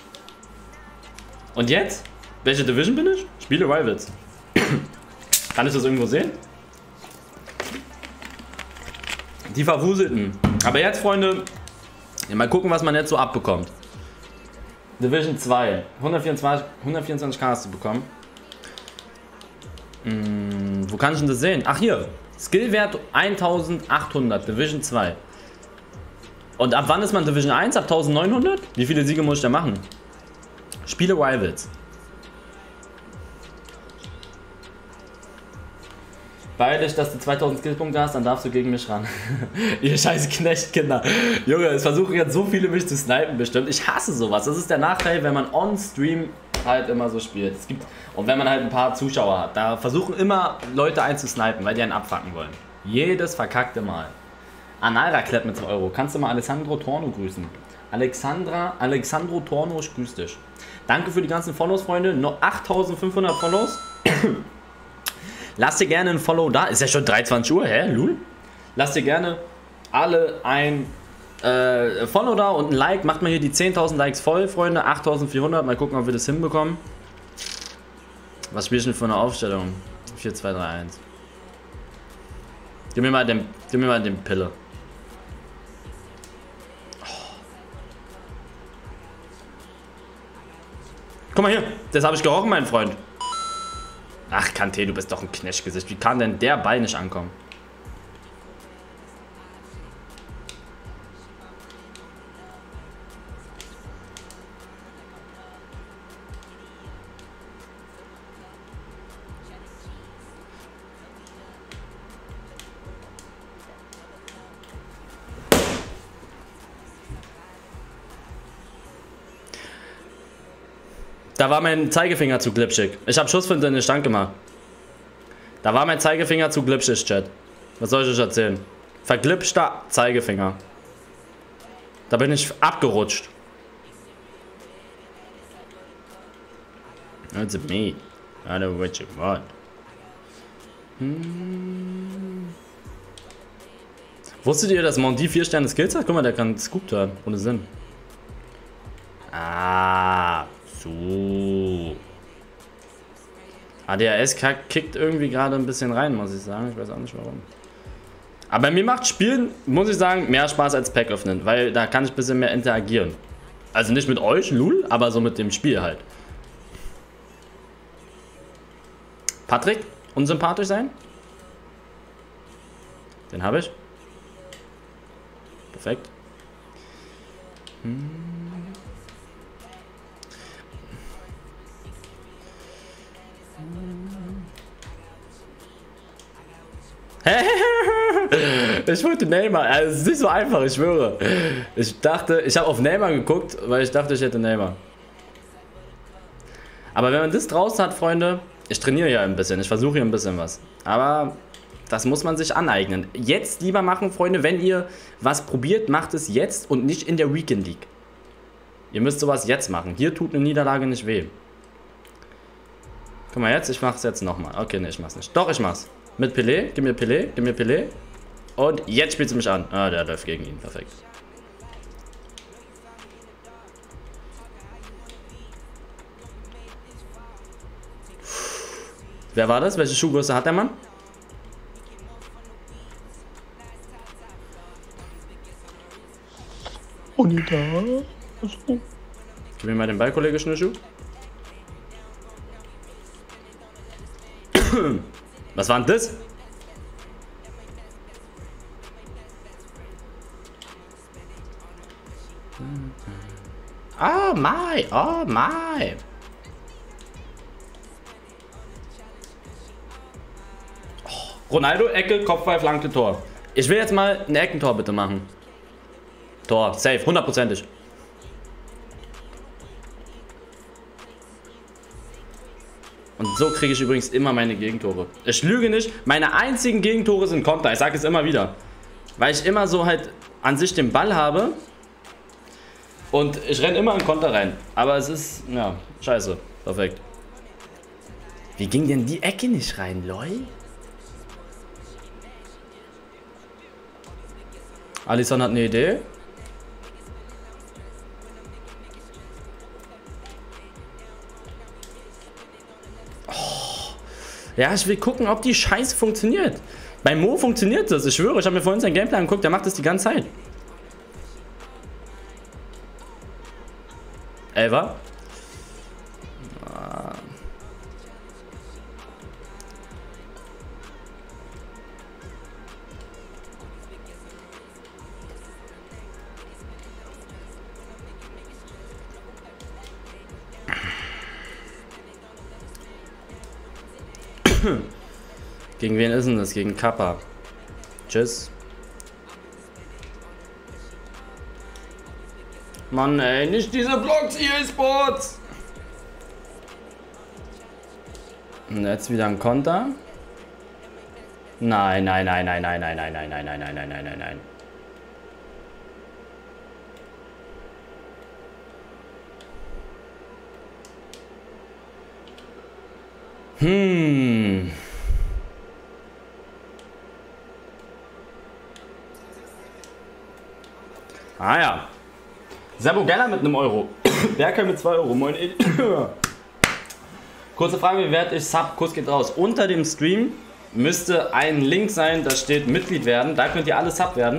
Und jetzt? Welche Division bin ich? Spiele Rivals. Kann ich das irgendwo sehen? Die Verwuselten. Aber jetzt, Freunde, mal gucken, was man jetzt so abbekommt. Division zwei. hundertvierundzwanzig K hast du bekommen. Hm, wo kann ich denn das sehen? Ach, hier. Skillwert eintausendachthundert. Division zwei. Und ab wann ist man Division eins? Ab eintausendneunhundert? Wie viele Siege muss ich da machen? Spiele Rivals. Weil ich, dass du zweitausend Skillpunkte hast, dann darfst du gegen mich ran. Ihr scheiß Knechtkinder. Junge, es versuchen jetzt so viele mich zu snipen bestimmt. Ich hasse sowas. Das ist der Nachteil, wenn man on Stream halt immer so spielt. Es gibt, und wenn man halt ein paar Zuschauer hat, da versuchen immer Leute einzusnipen, weil die einen abfacken wollen. Jedes verkackte Mal. Analra Klepp mit zwei Euro. Kannst du mal Alessandro Torno grüßen? Alexandra, Alexandro Torno, ich grüß dich. Danke für die ganzen Follows, Freunde. Noch achttausendfünfhundert Follows. Lasst dir gerne ein Follow da. Ist ja schon dreiundzwanzig Uhr, hä? Lul? Lasst dir gerne alle ein äh, Follow da und ein Like. Macht mal hier die zehntausend Likes voll, Freunde. achttausendvierhundert. Mal gucken, ob wir das hinbekommen. Was spiele ich denn für eine Aufstellung? vier, zwei, drei, eins. Gib mir mal den, gib mir mal den Pille. Guck mal hier, das habe ich gerochen, mein Freund. Ach, Kante, du bist doch ein Knechtgesicht. Wie kann denn der Ball nicht ankommen? Da war mein Zeigefinger zu glitschig. Ich habe Schussfinte in den Stand gemacht. Da war mein Zeigefinger zu glitschig, Chat. Was soll ich euch erzählen? Verglitschter Zeigefinger. Da bin ich abgerutscht. That's me. I know what you want. Hm. Wusstet ihr, dass Mondi vier Sterne Skills hat? Guck mal, der kann Scoop hören. Ohne Sinn. Ah. So. A D H S kickt irgendwie gerade ein bisschen rein, muss ich sagen. Ich weiß auch nicht warum. Aber mir macht Spielen, muss ich sagen, mehr Spaß als Pack öffnen, weil da kann ich ein bisschen mehr interagieren. Also nicht mit euch, Lul, aber so mit dem Spiel halt. Patrick, unsympathisch sein? Den habe ich. Perfekt. Hm. Ich wollte Neymar, also es ist nicht so einfach, ich schwöre. Ich dachte, ich habe auf Neymar geguckt, weil ich dachte, ich hätte Neymar. Aber wenn man das draußen hat, Freunde, ich trainiere ja ein bisschen, ich versuche hier ein bisschen was. Aber das muss man sich aneignen. Jetzt lieber machen, Freunde, wenn ihr was probiert, macht es jetzt und nicht in der Weekend League. Ihr müsst sowas jetzt machen. Hier tut eine Niederlage nicht weh. Guck mal jetzt, ich mach's jetzt nochmal. Okay, ne, ich mach's nicht. Doch, ich mach's. Mit Pelé, gib mir Pelé, gib mir Pelé. Und jetzt spielt sie mich an. Ah, der läuft gegen ihn. Perfekt. Wer war das? Welche Schuhgröße hat der Mann? Bonita. Achso. Gib mir mal den Ball, Kollege Schnürschuh. Was war denn das? Oh my, oh my. Ronaldo, Ecke, Kopfball, Flanke, Tor. Ich will jetzt mal ein Eckentor bitte machen. Tor, safe, hundertprozentig. Und so kriege ich übrigens immer meine Gegentore. Ich lüge nicht, meine einzigen Gegentore sind Konter. Ich sage es immer wieder. Weil ich immer so halt an sich den Ball habe. Und ich renne immer in Konter rein. Aber es ist, ja, scheiße. Perfekt. Wie ging denn die Ecke nicht rein, Lol? Alisson hat eine Idee. Oh. Ja, ich will gucken, ob die Scheiße funktioniert. Bei Mo funktioniert das. Ich schwöre, ich habe mir vorhin sein Gameplay angeguckt, der macht das die ganze Zeit. Elfer. Gegen wen ist denn das? Gegen Kappa. Tschüss. Mann, ey, nicht diese Blocks, E A Sports! Und jetzt wieder ein Konter. Nein, nein, nein, nein, nein, nein, nein, nein, nein, nein, nein, nein, nein, nein, nein. Hm. Ah ja. Sebo Geller mit einem Euro. Berker mit zwei Euro. Moin. Kurze Frage, wie werde ich Sub? Kuss geht raus. Unter dem Stream müsste ein Link sein, da steht Mitglied werden. Da könnt ihr alle Sub werden.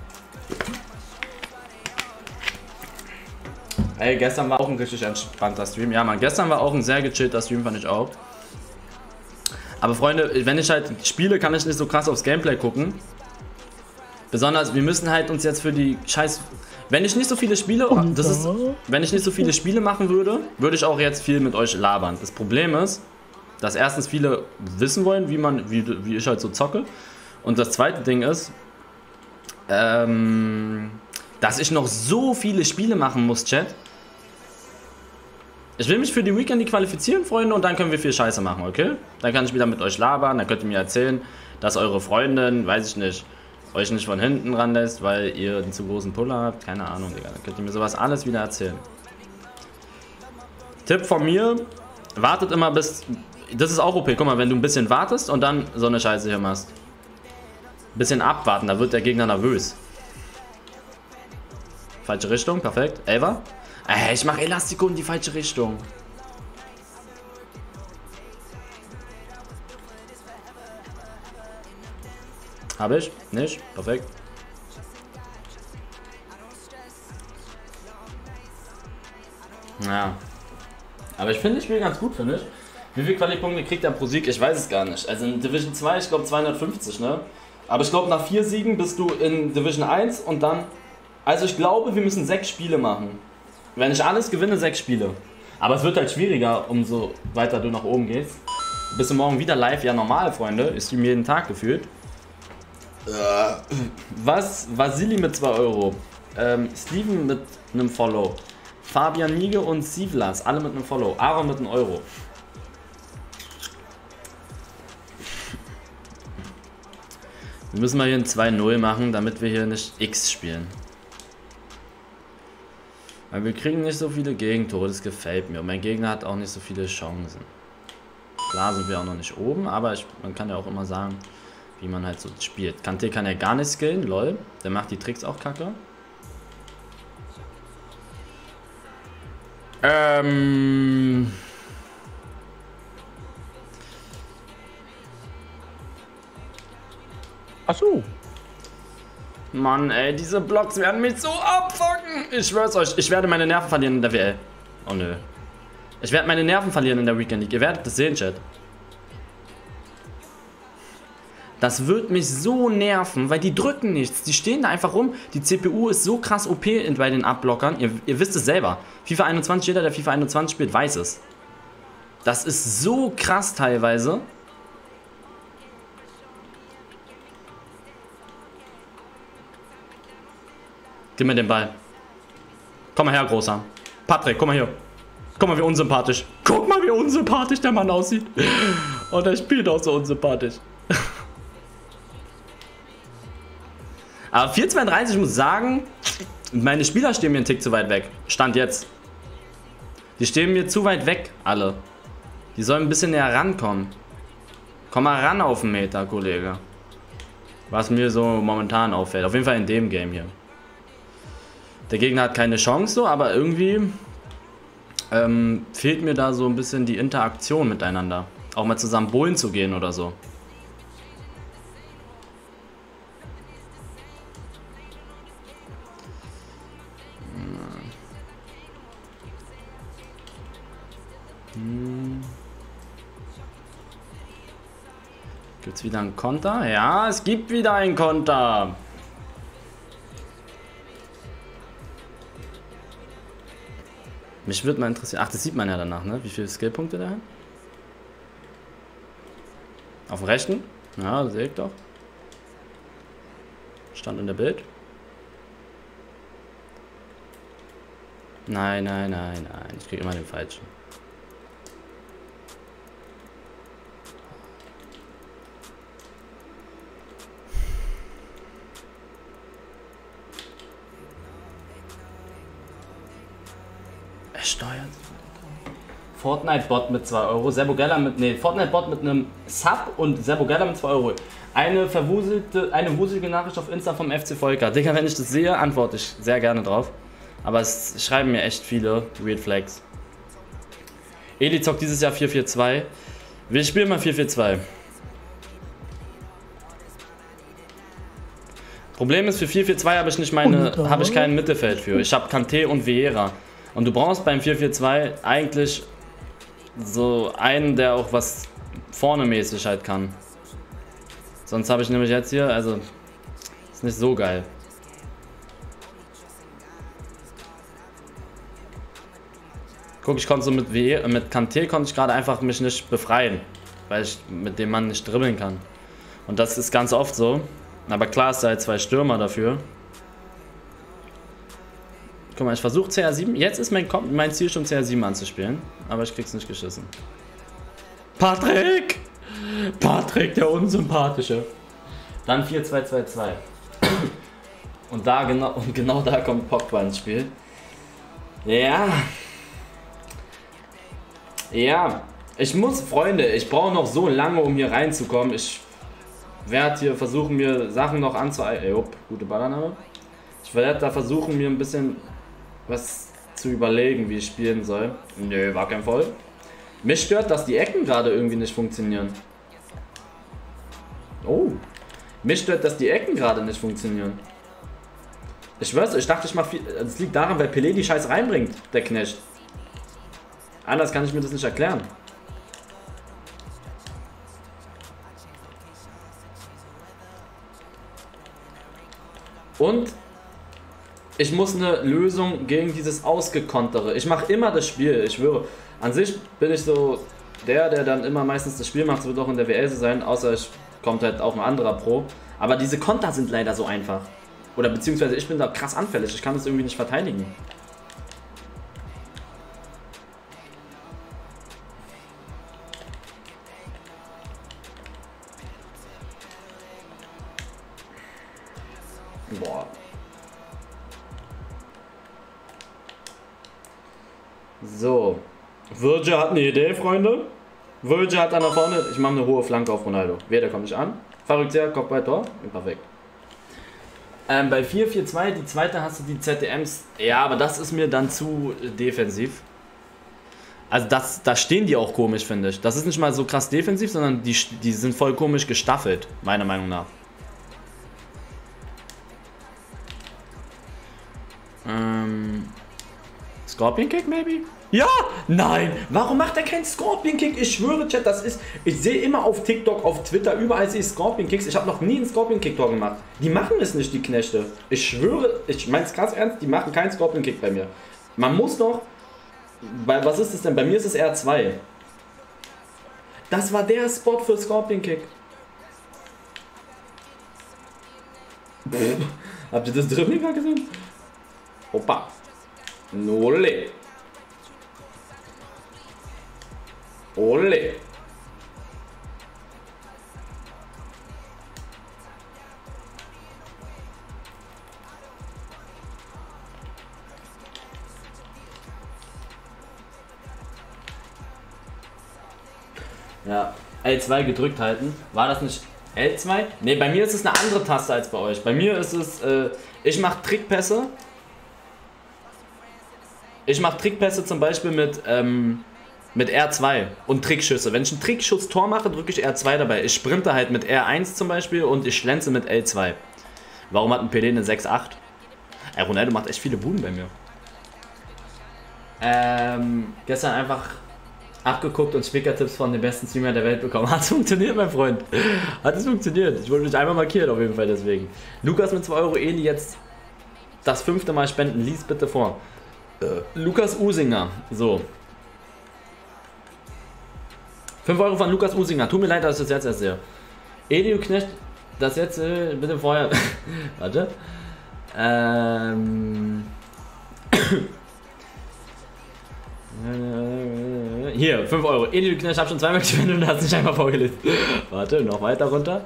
Ey, gestern war auch ein richtig entspannter Stream. Ja, man, gestern war auch ein sehr gechillter Stream, fand ich auch. Aber Freunde, wenn ich halt spiele, kann ich nicht so krass aufs Gameplay gucken. Besonders, wir müssen halt uns jetzt für die Scheiß... Wenn ich nicht so viele Spiele... Das ist, wenn ich nicht so viele Spiele machen würde, würde ich auch jetzt viel mit euch labern. Das Problem ist, dass erstens viele wissen wollen, wie man, wie, wie ich halt so zocke. Und das zweite Ding ist, ähm, dass ich noch so viele Spiele machen muss, Chat. Ich will mich für die Weekend qualifizieren, Freunde, und dann können wir viel Scheiße machen, okay? Dann kann ich wieder mit euch labern, dann könnt ihr mir erzählen, dass eure Freundin, weiß ich nicht, euch nicht von hinten ranlässt, weil ihr einen zu großen Puller habt. Keine Ahnung, Digga. Dann könnt ihr mir sowas alles wieder erzählen. Tipp von mir, wartet immer bis... Das ist auch O P. Guck mal, wenn du ein bisschen wartest und dann so eine Scheiße hier machst. Ein bisschen abwarten, da wird der Gegner nervös. Falsche Richtung, perfekt. Elfer. Ey, ich mache Elastiko in die falsche Richtung. Habe ich? Nicht? Perfekt. Ja. Aber ich finde, ich spiele ganz gut, finde ich. Wie viele Quali-Punkte kriegt er pro Sieg? Ich weiß es gar nicht. Also in Division zwei, ich glaube zweihundertfünfzig, ne? Aber ich glaube, nach vier Siegen bist du in Division eins und dann... Also ich glaube, wir müssen sechs Spiele machen. Wenn ich alles gewinne, sechs Spiele. Aber es wird halt schwieriger, umso weiter du nach oben gehst. Bist du morgen wieder live? Ja, normal, Freunde. Ich stream jeden Tag gefühlt. Was? Vasili mit zwei Euro. Ähm, Steven mit einem Follow. Fabian Miege und Sivlas, alle mit einem Follow. Aaron mit einem Euro. Wir müssen mal hier ein zwei null machen, damit wir hier nicht X spielen. Weil wir kriegen nicht so viele Gegentore, das gefällt mir. Und mein Gegner hat auch nicht so viele Chancen. Klar sind wir auch noch nicht oben, aber ich, man kann ja auch immer sagen, wie man halt so spielt. Kanté kann ja gar nicht skillen, lol. Der macht die Tricks auch kacke. Ähm... Ach so. Mann, ey, diese Blocks werden mich so abfucken. Ich schwör's euch, ich werde meine Nerven verlieren in der W L. Oh nö. Ich werde meine Nerven verlieren in der Weekend League. Ihr werdet das sehen, Chat. Das wird mich so nerven, weil die drücken nichts. Die stehen da einfach rum. Die C P U ist so krass O P bei den Abblockern. Ihr, ihr wisst es selber. FIFA einundzwanzig, jeder, der FIFA einundzwanzig spielt, weiß es. Das ist so krass teilweise. Gib mir den Ball. Komm mal her, Großer. Patrick, komm mal hier. Guck mal, wie unsympathisch. Guck mal, wie unsympathisch der Mann aussieht. Und er spielt auch so unsympathisch. Aber vier zweiunddreißig, ich muss sagen, meine Spieler stehen mir einen Tick zu weit weg. Stand jetzt. Die stehen mir zu weit weg, alle. Die sollen ein bisschen näher rankommen. Komm mal ran auf den Meter, Kollege. Was mir so momentan auffällt. Auf jeden Fall in dem Game hier. Der Gegner hat keine Chance so, aber irgendwie ähm, fehlt mir da so ein bisschen die Interaktion miteinander. Auch mal zusammen bowlen zu gehen oder so. Hm. Gibt es wieder einen Konter? Ja, es gibt wieder einen Konter. Mich würde mal interessieren. Ach, das sieht man ja danach, ne? Wie viele Skillpunkte der hat? Auf dem rechten? Ja, das sehe ich doch. Stand in der Bild. Nein, nein, nein, nein. Ich kriege immer den falschen. Er steuert. Fortnite-Bot mit zwei Euro. Sebogella mit. Ne, Fortnite-Bot mit einem Sub und Sebogella mit zwei Euro. Eine verwuselte, eine wuselige Nachricht auf Insta vom F C Volker. Digga, wenn ich das sehe, antworte ich sehr gerne drauf. Aber es schreiben mir echt viele Weird Flags. Eli zockt dieses Jahr vier vier zwei. Wir spielen mal vier vier zwei. Problem ist, für vier vier zwei habe ich nicht meine, habe ich kein Mittelfeld für. Ich habe Kanté und Vieira. Und du brauchst beim vier vier zwei eigentlich so einen, der auch was vorne mäßig halt kann. Sonst habe ich nämlich jetzt hier, also ist nicht so geil. Guck, ich konnte so mit, mit Kanté konnte ich gerade einfach mich nicht befreien, weil ich mit dem Mann nicht dribbeln kann. Und das ist ganz oft so. Aber klar, es sei zwei Stürmer dafür. Guck mal, ich versuche C R sieben. Jetzt ist mein, mein Ziel schon C R sieben anzuspielen. Aber ich krieg's nicht geschissen. Patrick! Patrick, der Unsympathische. Dann vier zwei zwei zwei. Und da genau, und genau da kommt Pogba ins Spiel. Ja. Ja. Ich muss, Freunde, ich brauche noch so lange, um hier reinzukommen. Ich werde hier versuchen, mir Sachen noch anzueignen. Gute Ballannahme. Ich werde da versuchen, mir ein bisschen was zu überlegen, wie ich spielen soll. Nö, war kein Voll. Mich stört, dass die Ecken gerade irgendwie nicht funktionieren. Oh. Mich stört, dass die Ecken gerade nicht funktionieren. Ich schwör's, ich dachte, ich mach viel. Das liegt daran, weil Pelé die Scheiß reinbringt, der Knecht. Anders kann ich mir das nicht erklären. Und ich muss eine Lösung gegen dieses Ausgekontere. Ich mache immer das Spiel, ich schwöre. An sich bin ich so der, der dann immer meistens das Spiel macht. Es wird auch in der W L so sein, außer es kommt halt auch ein anderer Pro. Aber diese Konter sind leider so einfach. Oder beziehungsweise ich bin da krass anfällig. Ich kann das irgendwie nicht verteidigen. Boah. So. Virgil hat eine Idee, Freunde. Virgil hat da nach vorne. Ich mache eine hohe Flanke auf Ronaldo. Wer, der kommt nicht an. Verrückt, ja, Kopf bei Tor. Perfekt. Ähm, bei vier vier zwei, die zweite hast du die Z D Ms. Ja, aber das ist mir dann zu defensiv. Also das, da stehen die auch komisch, finde ich. Das ist nicht mal so krass defensiv, sondern die, die sind voll komisch gestaffelt, meiner Meinung nach. Ähm, Scorpion Kick, maybe? Ja! Nein! Warum macht er keinen Scorpion Kick? Ich schwöre, Chat, das ist... Ich sehe immer auf TikTok, auf Twitter, überall sehe ich Scorpion Kicks. Ich habe noch nie einen Scorpion Kick Tor gemacht. Die machen es nicht, die Knechte. Ich schwöre, ich meine es ganz ernst, die machen keinen Scorpion Kick bei mir. Man muss doch... Weil, was ist es denn? Bei mir ist es R zwei. Das war der Spot für Scorpion Kick. Habt ihr das Dribbling gerade gesehen? Opa. Ole. Ole. Ja, L zwei gedrückt halten. War das nicht L zwei? Ne, bei mir ist es eine andere Taste als bei euch. Bei mir ist es, äh, ich mache Trickpässe. Ich mache Trickpässe zum Beispiel mit, ähm, mit R zwei und Trickschüsse. Wenn ich einen Trickschuss-Tor mache, drücke ich R zwei dabei. Ich sprinte halt mit R eins zum Beispiel und ich schlänze mit L zwei. Warum hat ein Pelé eine sechs acht? Ey, Ronaldo macht echt viele Buden bei mir. Ähm, gestern einfach abgeguckt und Spieker-Tipps von den besten Streamer der Welt bekommen. Hat es funktioniert, mein Freund. Hat es funktioniert. Ich wollte mich einmal markieren, auf jeden Fall deswegen. Lukas mit zwei Euro Eli jetzt das fünfte Mal spenden. Lies bitte vor. Äh, Lukas Usinger. So. fünf Euro von Lukas Usinger. Tut mir leid, dass ich das jetzt erst sehe. Eli, du Knecht, das jetzt äh, bitte vorher. Warte. Ähm. Hier, fünf Euro. Eli, du Knecht, hab schon zweimal gespendet und hast nicht einmal vorgelesen. Warte, noch weiter runter.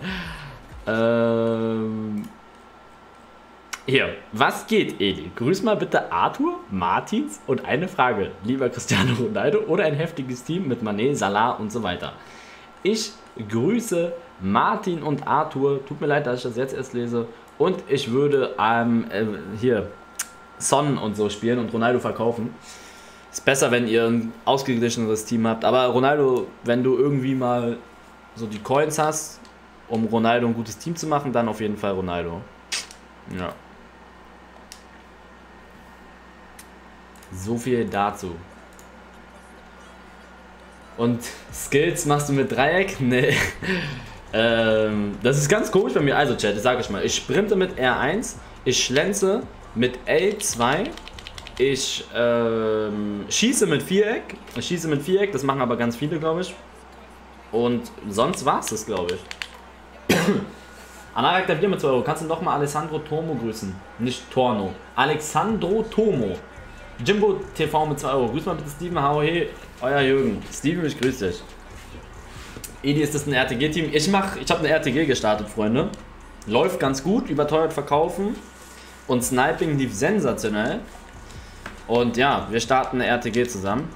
Ähm. Hier, was geht, Eli? Grüß mal bitte Arthur, Martins und eine Frage. Lieber Cristiano Ronaldo oder ein heftiges Team mit Mané, Salah und so weiter. Ich grüße Martin und Arthur. Tut mir leid, dass ich das jetzt erst lese. Und ich würde ähm, äh, hier Son und so spielen und Ronaldo verkaufen. Ist besser, wenn ihr ein ausgeglicheneres Team habt. Aber Ronaldo, wenn du irgendwie mal so die Coins hast, um Ronaldo ein gutes Team zu machen, dann auf jeden Fall Ronaldo. Ja. So viel dazu. Und Skills machst du mit Dreieck? Nee. ähm, das ist ganz komisch bei mir. Also Chat, ich sage euch mal, ich sprinte mit R eins, ich schlänze mit L zwei, ich ähm, schieße mit Viereck, ich schieße mit Viereck, das machen aber ganz viele, glaube ich. Und sonst war es das, glaube ich. Anarak der Bier mit zwei Euro. Kannst du noch mal Alessandro Tomo grüßen? Nicht Torno. Alexandro Tomo. Jimbo T V mit zwei Euro. Grüß mal bitte Steven. Hau hey, euer Jürgen. Steven, ich grüße dich. Edi, ist das ein R T G-Team? Ich mach, ich habe eine R T G gestartet, Freunde. Läuft ganz gut, überteuert verkaufen. Und Sniping lief sensationell. Und ja, wir starten eine R T G zusammen.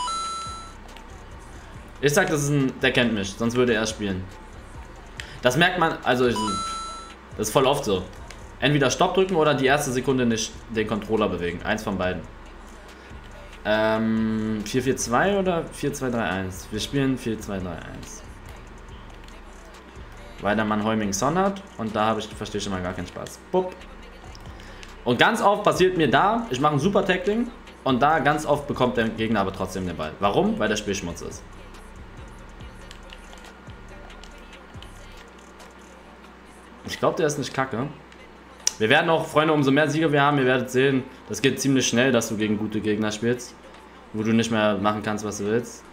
Ich sag, das ist ein, der kennt mich, sonst würde er spielen. Das merkt man, also ich, das ist voll oft so. Entweder Stopp drücken oder die erste Sekunde nicht den Controller bewegen. Eins von beiden. Ähm, vier vier zwei oder vier zwei drei eins? Wir spielen vier zwei drei eins. Weil der Mann Heuming Son hat und da habe ich, verstehe ich schon mal gar keinen Spaß. Bupp. Und ganz oft passiert mir da, ich mache ein super Tackling und da ganz oft bekommt der Gegner aber trotzdem den Ball. Warum? Weil der Spielschmutz ist. Ich glaube, der ist nicht kacke. Wir werden auch, Freunde, umso mehr Siege wir haben, ihr werdet sehen, das geht ziemlich schnell, dass du gegen gute Gegner spielst. Wo du nicht mehr machen kannst, was du willst.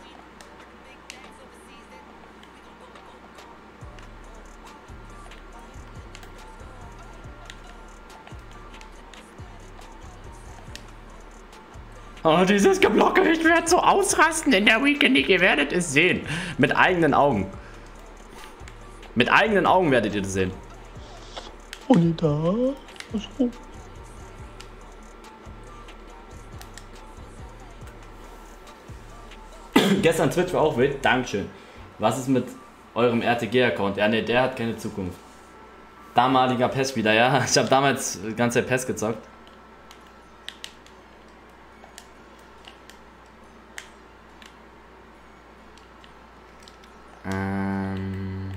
Oh, dieses Geblocke, ich werde so ausrasten in der Weekend, ihr werdet es sehen. Mit eigenen Augen. Mit eigenen Augen werdet ihr das sehen. Und da. So. Gestern Twitch war auch wild. Dankeschön. Was ist mit eurem R T G-Account. Ja, ne, der hat keine Zukunft. Damaliger P E S-Spieler, ja. Ich habe damals die ganze Zeit P E S gezockt. Ähm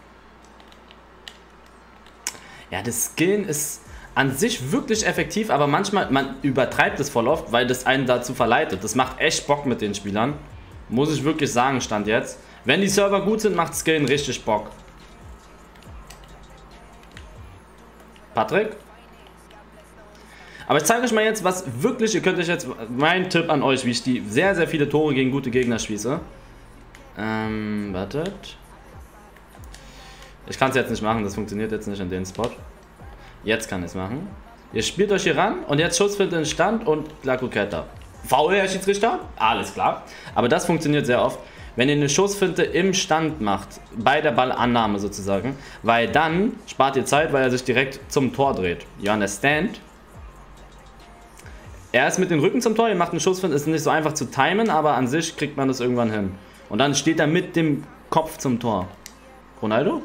ja, das Skillen ist an sich wirklich effektiv, aber manchmal, man übertreibt es voll oft, weil das einen dazu verleitet. Das macht echt Bock mit den Spielern. Muss ich wirklich sagen, Stand jetzt. Wenn die Server gut sind, macht Skillen richtig Bock. Patrick? Aber ich zeige euch mal jetzt, was wirklich, ihr könnt euch jetzt, mein Tipp an euch, wie ich die sehr, sehr viele Tore gegen gute Gegner schieße. Ähm, wartet. Ich kann es jetzt nicht machen, das funktioniert jetzt nicht an den Spot. Jetzt kann ich es machen. Ihr spielt euch hier ran und jetzt Schussfilter in Stand und La Coqueta. Faul, Herr Schiedsrichter? Alles klar. Aber das funktioniert sehr oft, wenn ihr eine Schussfinte im Stand macht, bei der Ballannahme sozusagen, weil dann spart ihr Zeit, weil er sich direkt zum Tor dreht. You understand? Er ist mit dem Rücken zum Tor, ihr macht eine Schussfinte, ist nicht so einfach zu timen, aber an sich kriegt man das irgendwann hin. Und dann steht er mit dem Kopf zum Tor. Ronaldo?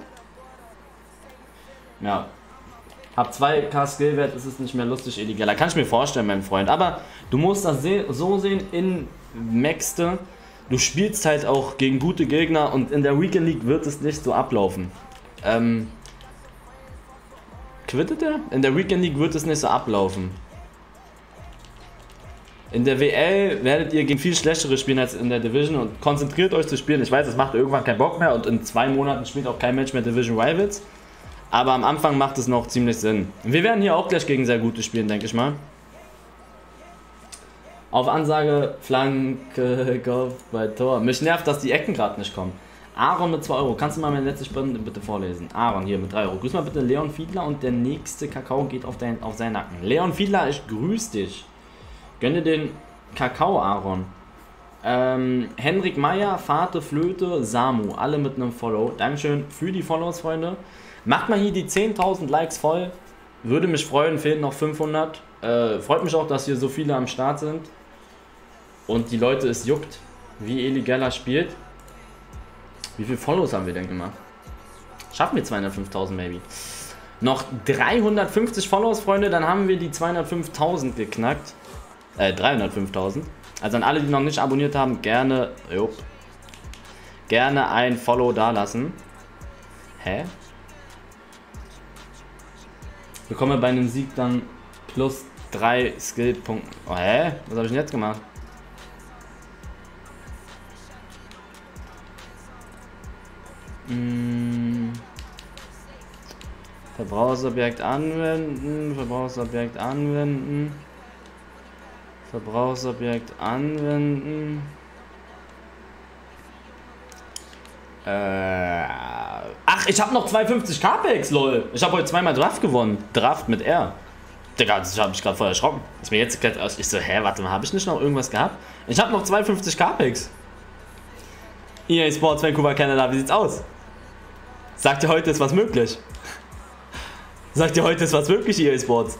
Ja. Hab zwei K Skillwert, ist es nicht mehr lustig illegaler. Kann ich mir vorstellen, mein Freund. Aber du musst das so sehen, in Maxte, du spielst halt auch gegen gute Gegner und in der Weekend League wird es nicht so ablaufen. Ähm, quittet er? In der Weekend League wird es nicht so ablaufen. In der W L werdet ihr gegen viel schlechtere spielen als in der Division und konzentriert euch zu spielen. Ich weiß, es macht irgendwann keinen Bock mehr und in zwei Monaten spielt auch kein Mensch mehr Division Rivals. Aber am Anfang macht es noch ziemlich Sinn. Wir werden hier auch gleich gegen sehr gute spielen, denke ich mal. Auf Ansage Flanke, Golf bei Tor. Mich nervt, dass die Ecken gerade nicht kommen. Aaron mit zwei Euro. Kannst du mal meine letzte Spende bitte vorlesen? Aaron hier mit drei Euro. Grüß mal bitte Leon Fiedler und der nächste Kakao geht auf, dein, auf seinen Nacken. Leon Fiedler, ich grüß dich. Gönne den Kakao, Aaron. Ähm, Henrik Meyer, Vater, Flöte, Samu. Alle mit einem Follow. Dankeschön für die Follows, Freunde. Macht mal hier die zehntausend Likes voll. Würde mich freuen, fehlen noch fünfhundert. Äh, freut mich auch, dass hier so viele am Start sind. Und die Leute es juckt, wie Eli Geller spielt. Wie viele Follows haben wir denn gemacht? Schaffen wir zweihundertfünftausend, maybe. Noch dreihundertfünfzig Follows, Freunde, dann haben wir die zweihundertfünftausend geknackt. Äh, dreihundertfünftausend. Also an alle, die noch nicht abonniert haben, gerne, jupp, gerne ein Follow dalassen. Hä? Bekomme bei einem Sieg dann plus drei Skill-Punkte. Oh, hä? Was habe ich denn jetzt gemacht? Hm. Verbrauchsobjekt anwenden. Verbrauchsobjekt anwenden. Verbrauchsobjekt anwenden. Äh, ach, ich habe noch zweihundertfünfzig K-Packs, lol. Ich habe heute zweimal Draft gewonnen. Draft mit R. Digga, das habe ich gerade voll erschrocken. Ist mir jetzt geklärt aus. Ich so, hä, warte mal, habe ich nicht noch irgendwas gehabt? Ich habe noch zweihundertfünfzig K-Packs. E A Sports Vancouver, Canada, wie sieht's aus? Sagt ihr, heute ist was möglich? Sagt ihr, heute ist was möglich, E A Sports?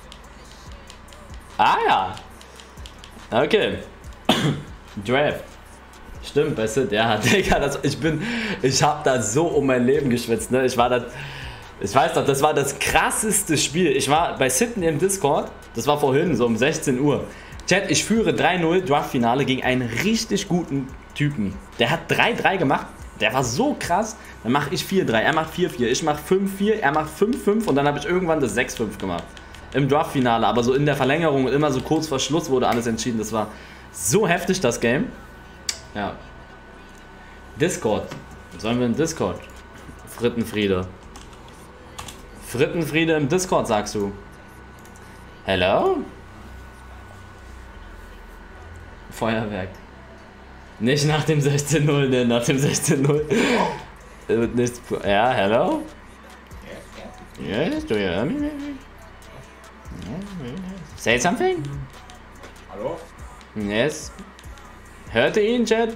Ah ja. Okay. Draft. Stimmt, weißt du, der hat, Digga, das, ich bin, ich hab da so um mein Leben geschwitzt, ne, ich war da, ich weiß doch, das war das krasseste Spiel, ich war bei Sitten im Discord, das war vorhin, so um sechzehn Uhr, Chat, ich führe drei null Draft-Finale gegen einen richtig guten Typen, der hat drei drei gemacht, der war so krass, dann mache ich vier drei, er macht vier vier, ich mache fünf vier, er macht fünf fünf und dann habe ich irgendwann das sechs fünf gemacht, im Draft-Finale, aber so in der Verlängerung, immer so kurz vor Schluss wurde alles entschieden, das war so heftig, das Game. Ja. Discord. Sollen wir in Discord? Frittenfriede. Frittenfriede im Discord, sagst du. Hello? Feuerwerk. Nicht nach dem sechzehn null, ne? Nach dem sechzehn null. Ja, hello? Yes, do you hear me? Say something? Hallo? Yes. Hört ihr ihn, Chat?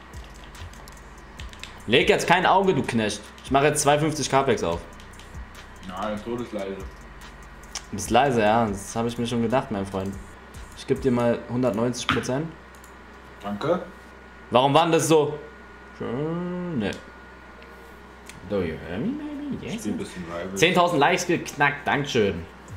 Leg jetzt kein Auge, du Knecht. Ich mache jetzt zweihundertfünfzig K-Packs auf. Nein, todesleise. Du bist leise, ja. Das habe ich mir schon gedacht, mein Freund. Ich gebe dir mal hundertneunzig Prozent. Danke. Warum war denn das so? Ne. Do you hear me, maybe? Yes. Ein bisschen Rival. zehntausend Likes geknackt, Dankeschön.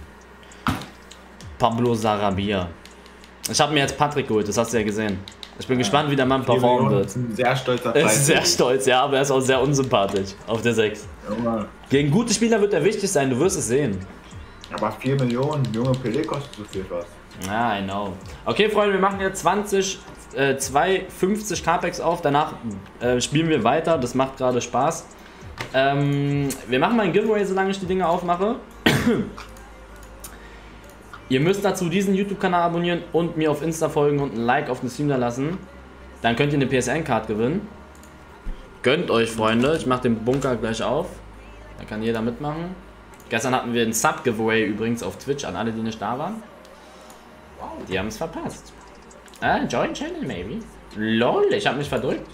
Pablo Sarabia. Ich habe mir jetzt Patrick geholt, das hast du ja gesehen. Ich bin ja gespannt, wie der Mann performen wird. Ist ein sehr stolzer Er Preis. ist sehr stolz, ja, aber er ist auch sehr unsympathisch auf der sechs. Junge. Gegen gute Spieler wird er wichtig sein, du wirst es sehen. Aber vier Millionen, Junge, Pelé kostet so viel was. Ah, I know. Okay, Freunde, wir machen jetzt zwanzig, äh, zwei fünfzig K-Packs auf. Danach äh, spielen wir weiter. Das macht gerade Spaß. Ähm, wir machen mal ein Giveaway, solange ich die Dinge aufmache. Ihr müsst dazu diesen YouTube-Kanal abonnieren und mir auf Insta folgen und ein Like auf den Stream da lassen. Dann könnt ihr eine P S N-Card gewinnen. Gönnt euch, Freunde. Ich mache den Bunker gleich auf. Da kann jeder mitmachen. Gestern hatten wir ein Sub-Giveaway übrigens auf Twitch an alle, die nicht da waren. Die haben es verpasst. Ah, join channel maybe. Lol, ich habe mich verdrückt.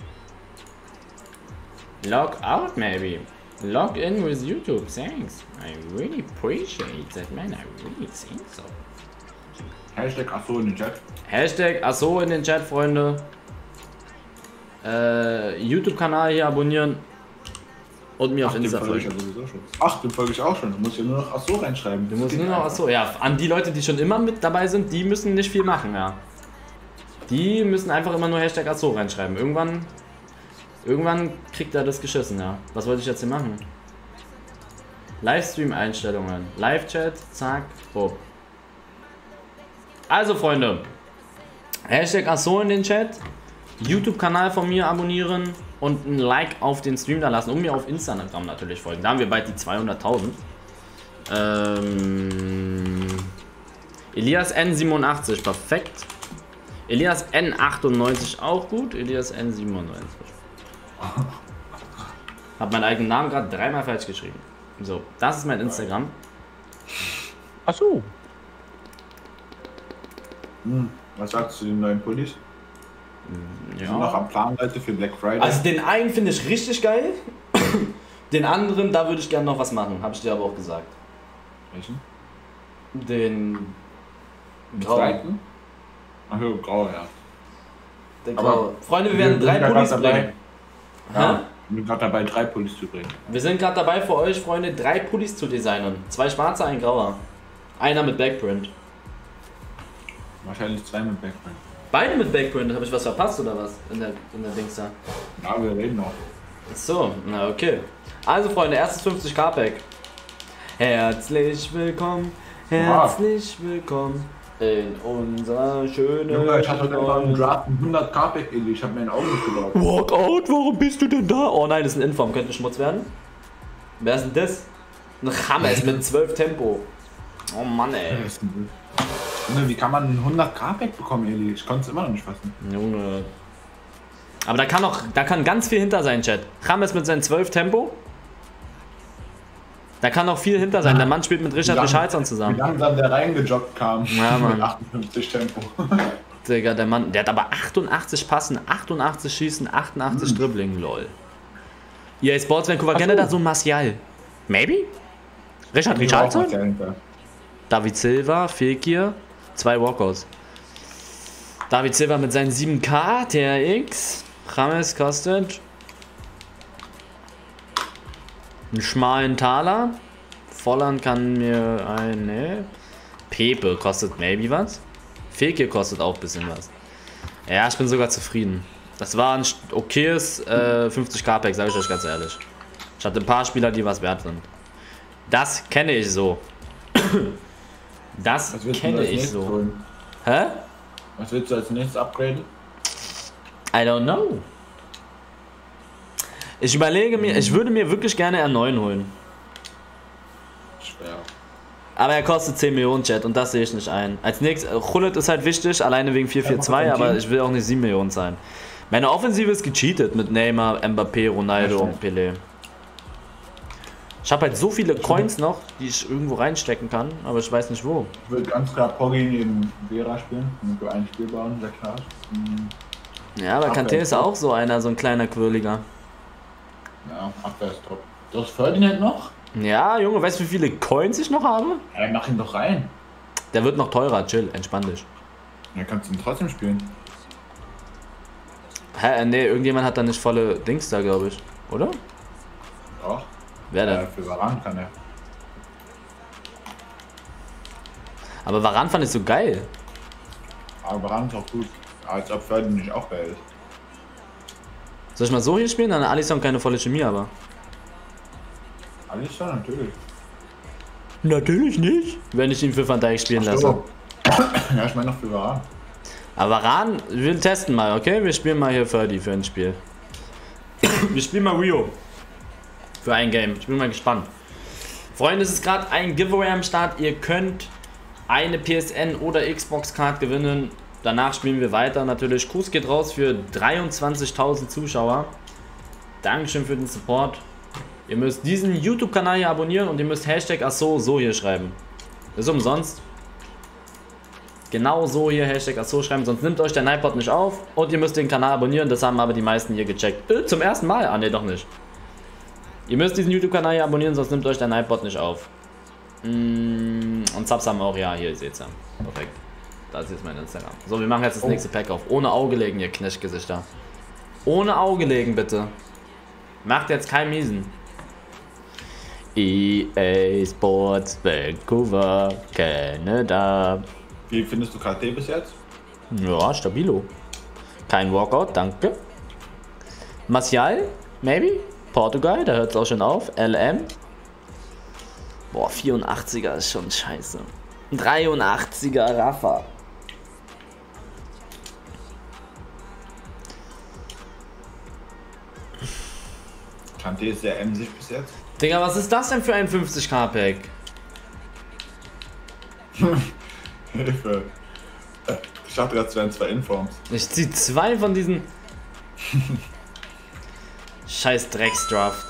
Log out maybe. Log in with YouTube, thanks. I really appreciate that, man. I really think so. Hashtag Asso in den Chat. Hashtag Asso in den Chat, Freunde. Äh, YouTube-Kanal hier abonnieren. Und mir auf Ach, den Insta folge ich folgen. ja sowieso schon. Ach, den folge ich auch schon. Du musst ja nur noch Asso reinschreiben. Du musst nur noch Asso. Ja, an die Leute, die schon immer mit dabei sind, die müssen nicht viel machen, ja. Die müssen einfach immer nur Hashtag Asso reinschreiben. Irgendwann, irgendwann kriegt er das geschissen, ja. Was wollte ich jetzt hier machen? Livestream-Einstellungen. Live-Chat, zack, bob. Also, Freunde. Hashtag Asso in den Chat. YouTube-Kanal von mir abonnieren und ein Like auf den Stream da lassen und mir auf Instagram natürlich folgen. Da haben wir bald die zweihunderttausend. Ähm, Elias N siebenundachtzig, perfekt. Elias N achtundneunzig auch gut. Elias N siebenundneunzig. Hab meinen eigenen Namen gerade dreimal falsch geschrieben. So, das ist mein Instagram. Ach so. Hm, was sagst du zu den neuen Pullis? Wir sind noch Ja. am Plan, Leute, für Black Friday. Also den einen finde ich richtig geil. Den anderen, da würde ich gerne noch was machen. Habe ich dir aber auch gesagt. Welchen? Den Den grauen. zweiten? Ach ja, grau, ja. Den Aber grauen. Freunde, wir werden sind drei ja Pullis grad dabei. bringen. Ja, Hä? ich bin gerade dabei, drei Pullis zu bringen. Wir sind gerade dabei für euch, Freunde, drei Pullis zu designen. Zwei schwarze, ein grauer. Einer mit Backprint. Wahrscheinlich zwei mit Backprint. Beide mit Backprint. Habe ich was verpasst oder was? In der, in der Dings da. Ja, wir reden noch. Ach so, na okay. Also Freunde, erstes fünfzig K Pack. Herzlich willkommen, herzlich willkommen in unserer schönen Junge, ich hatte heute einfach einen neuen- Draft, einen hundert K Pack, Illy. Ich hab mir ein Auge nicht gebaut. Walkout, warum bist du denn da? Oh nein, das ist ein Inform, könnte Schmutz werden. Wer ist denn das? Ein Chames mit zwölf Tempo. Oh Mann ey. Junge, wie kann man einen hundert K Pack bekommen, Illy? Ich konnte es immer noch nicht fassen. Junge. Aber da kann auch, da kann ganz viel hinter sein, Chat. Chames mit seinen zwölf Tempo. Da kann auch viel hinter sein. Der Mann spielt mit Richard Wie lang- Richarlison Wie zusammen. langsam der reingejoggt kam. Ja, Mann. Mit achtundfünfzig Tempo. Digga, der Mann, der hat aber achtundachtzig Passen, achtundachtzig Schießen, achtundachtzig Dribbling, lol. E A Sports Vancouver, kennt ihr da so Martial? Maybe? Richard Richarlison? David Silva, Fekir, zwei Walkouts. David Silva mit seinen sieben K, T R X, James kostet einen schmalen Taler. Volland kann mir ein, ne. Pepe kostet maybe was. Fekir kostet auch ein bisschen was. Ja, ich bin sogar zufrieden. Das war ein okayes äh, fünfzig K Pack, sage ich euch ganz ehrlich. Ich hatte ein paar Spieler, die was wert sind. Das kenne ich so. Das Was willst du kenne als ich nächstes so. holen? Hä? Was willst du als nächstes upgraden? I don't know. Ich überlege mir, ich würde mir wirklich gerne R neun holen. Schwer. Aber er kostet zehn Millionen, Chat, und das sehe ich nicht ein. Als nächstes, Hullet ist halt wichtig, alleine wegen vier vier zwei, Ja, aber Team. ich will auch nicht sieben Millionen sein. Meine Offensive ist gecheatet mit Neymar, Mbappé, Ronaldo Ja, und Pelé. Ich habe halt so viele Coins noch, die ich irgendwo reinstecken kann, aber ich weiß nicht wo. Ich würde ganz klar Poggi neben Vera spielen, damit wir ein Spiel bauen, sehr klar. Mhm. Ja, aber Abwehr Kanté ist ist top. auch so einer, so ein kleiner Quirliger. Ja, Abwehr ist top. Du hast Ferdinand noch? Ja, Junge, weißt du, wie viele Coins ich noch habe? Ja, dann mach ihn doch rein. Der wird noch teurer, chill, entspann dich. Ja, kannst du ihn trotzdem spielen. Hä, äh, nee, irgendjemand hat da nicht volle Dings da, glaube ich. Oder? Wer denn? Ja, für Varan kann er. Aber Varan fand ich so geil. Aber Varan ist auch gut. Als ob Ferdi nicht auch geil ist. Soll ich mal so hier spielen? Dann hat Alisson keine volle Chemie, aber. Alles schon, natürlich. Natürlich nicht. Wenn ich ihn für Van Dijk spielen lasse. So. Ja, ich meine noch für Varan. Aber Varan, wir testen mal, okay? Wir spielen mal hier Ferdi für ein Spiel. Wir spielen mal Rio. Für ein Game. Ich bin mal gespannt. Freunde, es ist gerade ein Giveaway am Start. Ihr könnt eine P S N oder Xbox-Card gewinnen. Danach spielen wir weiter. Natürlich, Gruß geht raus für dreiundzwanzigtausend Zuschauer. Dankeschön für den Support. Ihr müsst diesen YouTube-Kanal hier abonnieren und ihr müsst Hashtag Asso so hier schreiben. Das ist umsonst. Genau so hier Hashtag Asso schreiben, sonst nimmt euch der Nightbot nicht auf. Und ihr müsst den Kanal abonnieren, das haben aber die meisten hier gecheckt. Äh, zum ersten Mal? Ah ne, doch nicht. Ihr müsst diesen YouTube-Kanal hier abonnieren, sonst nimmt euch der Nightbot nicht auf. Mm, und Subs haben auch, ja, hier seht's ja. Perfekt. Das ist mein Instagram. So, wir machen jetzt das nächste Pack auf. Ohne Auge legen, ihr Knechtgesichter. Ohne Auge legen, bitte. Macht jetzt keinen Miesen. E A Sports Vancouver, Canada. Wie findest du K T bis jetzt? Ja, stabilo. Kein Walkout, danke. Martial, maybe. Portugal, da hört es auch schon auf. L M. Boah, vierundachtziger ist schon scheiße. dreiundachtziger Rafa. K T ist sehr emsig bis jetzt. Digga, was ist das denn für ein fünfzig-K-Pack? Hilfe. Ich dachte gerade, es wären zwei Informs. Ich zieh zwei von diesen. Scheiß Drecksdraft.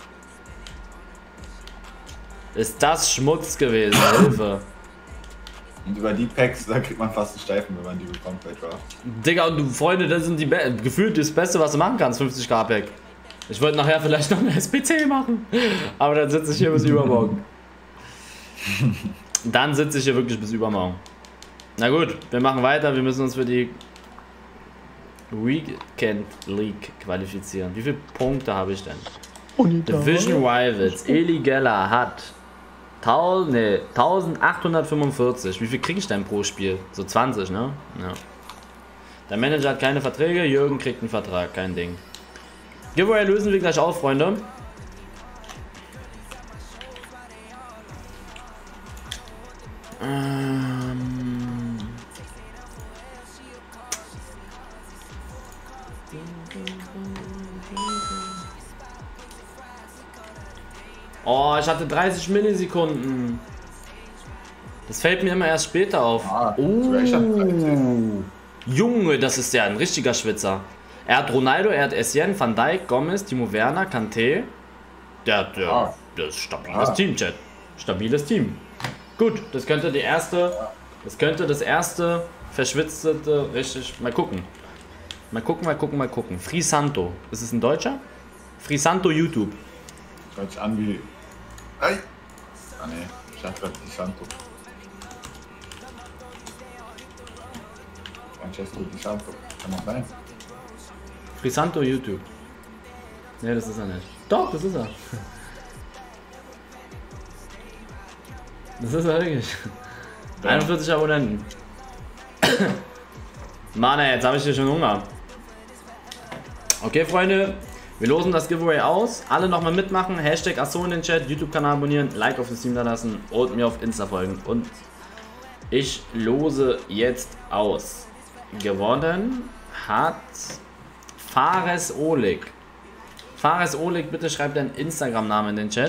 Ist das Schmutz gewesen? Hilfe. Und über die Packs, da kriegt man fast einen Steifen, wenn man die bekommt bei Draft. Digga, und du Freunde, das sind die Be gefühlt das Beste, was du machen kannst, fünfzig-K-Pack. Ich wollte nachher vielleicht noch eine S P C machen. Aber dann sitze ich hier bis übermorgen. Dann sitze ich hier wirklich bis übermorgen. Na gut, wir machen weiter. Wir müssen uns für die Weekend League qualifizieren. Wie viele Punkte habe ich denn? Division Rivals. Eli Geller hat tausend, nee, eintausendachthundertfünfundvierzig. Wie viel kriege ich denn pro Spiel? So zwanzig, ne? Ja. Der Manager hat keine Verträge. Jürgen kriegt einen Vertrag. Kein Ding. Giveaway lösen wir gleich auf, Freunde. Ähm oh, ich hatte dreißig Millisekunden. Das fällt mir immer erst später auf. Ah, oh. ich hab dreizehn. Junge, das ist ja ein richtiger Schwitzer. Er hat Ronaldo, er hat Essien, Van Dijk, Gomez, Timo Werner, Kanté. Der hat der, Ah. das ist stabiles Ah. Team, Chat. Stabiles Team. Gut, das könnte die erste, das könnte das erste verschwitzte, richtig, mal gucken. Mal gucken, mal gucken, mal gucken. Frisanto, ist es ein Deutscher? Frisanto YouTube. Hört sich an wie. Ei! Ah ne, ich dachte gerade Di Santo. Francesco Di Santo. Kann man sein. Frisanto YouTube. Ne, das ist er nicht. Doch, das ist er. Das ist er wirklich. einundvierzig Abonnenten. Mann, ey, jetzt habe ich hier schon Hunger. Okay, Freunde, wir losen das Giveaway aus. Alle nochmal mitmachen. Hashtag Asso in den Chat, YouTube-Kanal abonnieren, Like auf das Team da lassen und mir auf Insta folgen. Und ich lose jetzt aus. Gewonnen hat Fares Oleg. Fares Oleg, bitte schreibt deinen Instagram-Namen in den Chat.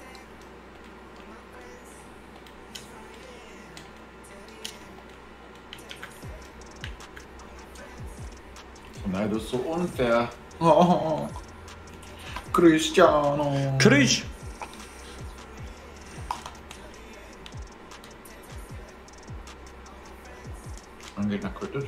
Ronaldo ist so unfair. Oh, Cristiano. Krisch! Mein Gegner quittet.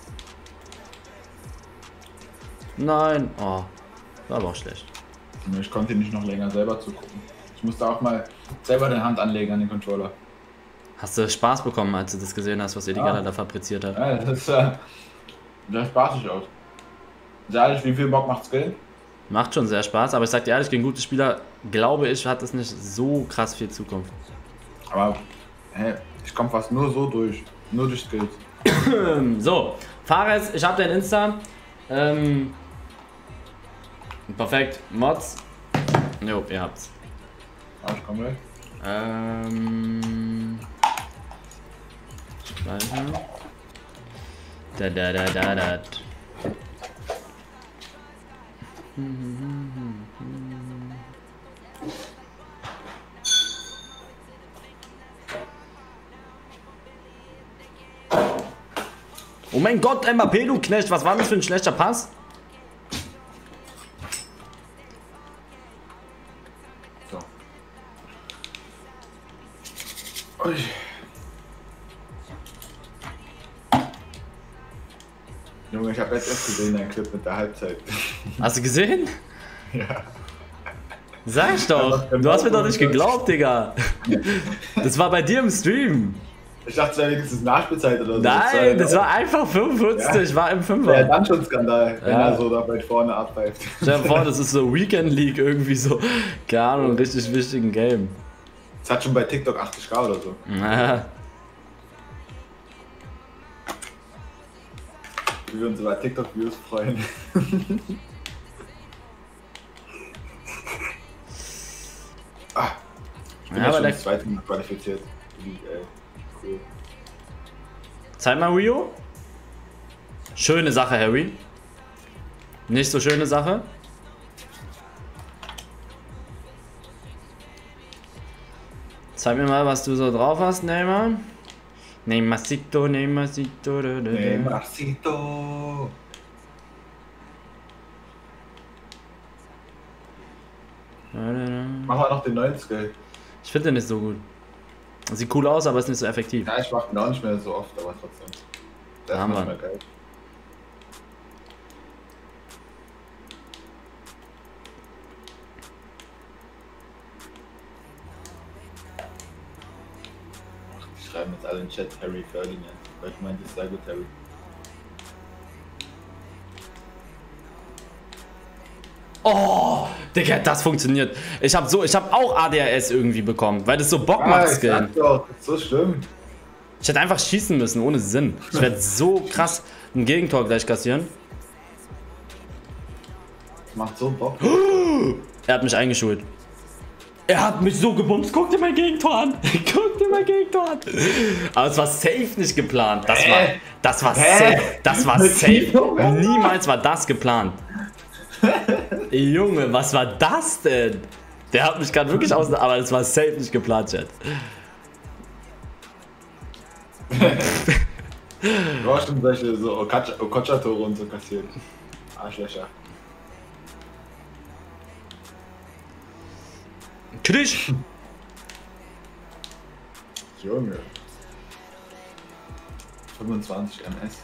Nein. Oh, war aber auch schlecht. Ich konnte nicht noch länger selber zugucken. Ich musste auch mal selber die Hand anlegen an den Controller. Hast du Spaß bekommen, als du das gesehen hast, was Eligala Ja. da fabriziert hat? Ja, das ist äh, sehr spaßig aus. Sehr ehrlich, wie viel Bock macht's Geld? Macht schon sehr Spaß, aber ich sag dir ehrlich, gegen gute Spieler glaube ich, hat es nicht so krass viel Zukunft. Aber, hä, ich komme fast nur so durch. Nur durch Skills. So, Fares, ich hab dein Insta. Ähm, perfekt. Mods. Jo, ihr habt's. Ah, ich komm gleich. Ähm. Weiter. Da da da da da. Oh mein Gott, Mbappé, du Knecht, was war das für ein schlechter Pass? So. Ui. Junge, ich habe jetzt erst gesehen, ein Clip mit der Halbzeit. Hast du gesehen? Ja. Sag ich doch, du hast mir doch nicht geglaubt, Digga. Das war bei dir im Stream. Ich dachte, es wäre wenigstens Nachspielzeit oder so. Nein, das war einfach fünfundfünfzig, Ja. war im Ja, Fünfer. dann schon Skandal, wenn Ja. er so da weit vorne abpfeift. Stell dir vor, das ist so Weekend League irgendwie so. Keine Ahnung, ein richtig wichtigen Game. Das hat schon bei TikTok achtzig K oder so. Ja. Wie wir uns über TikTok-Views freuen. ah, ich bin Ja, ja, aber schon der- das zweite Mal qualifiziert. Ey, cool. Zeig mal Rio. Schöne Sache, Harry. Nicht so schöne Sache. Zeig mir mal, was du so drauf hast, Neymar. Neymarcito, Neymarcito. da, da, da. Nee, Marcito. Da, da, da. Machen wir noch den neuen Skill. Ich finde den nicht so gut. Sieht cool aus, aber ist nicht so effektiv. Ja, ich mach den auch nicht mehr so oft, aber trotzdem. Der Ja, ist manchmal Mann. geil. Ach, die schreiben jetzt alle in den Chat Harry Ferdinand. Weil ich meinte, ist sehr gut, Harry. Oh, Digga, das funktioniert. Ich habe so, ich habe auch A D H S irgendwie bekommen, weil das so Bock Ah, macht, ich Skillen. sag doch, das ist so schlimm. Ich hätte einfach schießen müssen, ohne Sinn. Ich werde so krass ein Gegentor gleich kassieren. Das macht so Bock. Er hat mich eingeschult. Er hat mich so gebumst. Guck dir mein Gegentor an. Guck dir mein Gegentor an. Aber es war safe nicht geplant. Das war, Hä? das war Hä? safe. Das war Mit safe. Tito? Niemals war das geplant. Junge, was war das denn? Der hat mich gerade wirklich aus... Aber das war safe nicht geplant, Chat. Du hast schon solche so Okocha-Tore und so kassiert. Arschlöcher. Kritisch. Junge. fünfundzwanzig M S.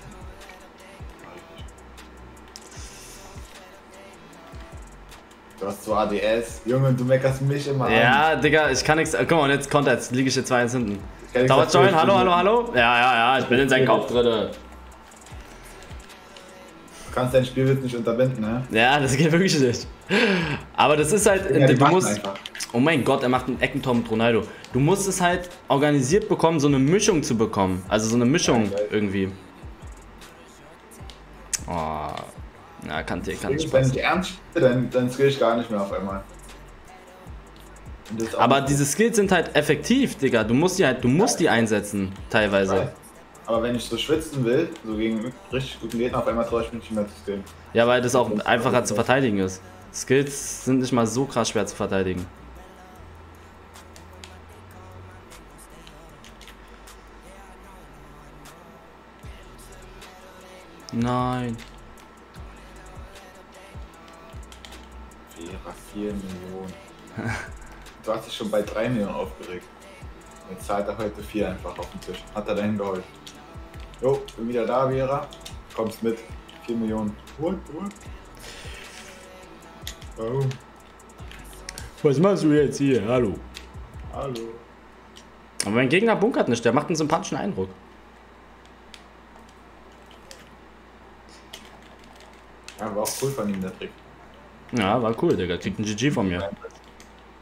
Du hast so A D S. Junge, du meckerst mich immer an. Ja, Digga, ich kann nichts... Guck mal, und jetzt kommt er. Jetzt liege ich jetzt zwei eins hinten. Ich kann nichts Dauert dafür, schon. ich Hallo, bin- hallo, hallo. Ja, ja, ja. Ich bin in seinen Kopf drin. Du kannst dein Spielwitz nicht unterbinden, ne? Ja, das geht wirklich nicht. Aber das ist halt... Ja, die du machen musst... einfach. Oh mein Gott, er macht einen Eckentor mit Ronaldo. Du musst es halt organisiert bekommen, so eine Mischung zu bekommen. Also so eine Mischung Ja, geil. irgendwie. Oh. Ja, kann dir kann Wenn Spaß. ich ernst spiele, dann, dann skill ich gar nicht mehr auf einmal. Und das ist auch Aber nicht diese Skills sind halt effektiv, Digga. Du musst die halt, du musst die einsetzen, so teilweise. weiß. Aber wenn ich so schwitzen will, so gegen richtig guten Gegner, auf einmal traue ich mich nicht mehr zu skillen. Ja, weil das auch einfacher zu verteidigen ist. Skills sind nicht mal so krass schwer zu verteidigen. Nein. Vierer, vier Millionen. Du hast dich schon bei drei Millionen aufgeregt. Jetzt zahlt er heute vier einfach auf den Tisch. Hat er dahin geholt. Jo, bin wieder da, Vera. Kommst mit. vier Millionen. What, what? Oh, Was machst du jetzt hier? Hallo. hallo. Aber mein Gegner bunkert nicht, der macht einen sympathischen Eindruck. Ja, war auch cool von ihm, der Trick. Ja, war cool, Digga. Kriegt ein G G von mir.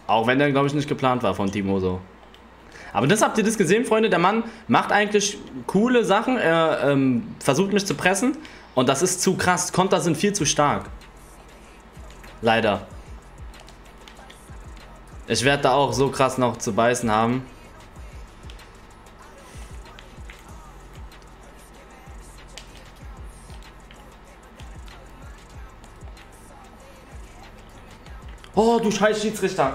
Auch wenn der, glaube ich, nicht geplant war von Timo so. Aber das habt ihr das gesehen, Freunde? Der Mann macht eigentlich coole Sachen. Er ähm, versucht mich zu pressen. Und das ist zu krass. Konter sind viel zu stark. Leider. Ich werde da auch so krass noch zu beißen haben. Oh, du scheiß Schiedsrichter.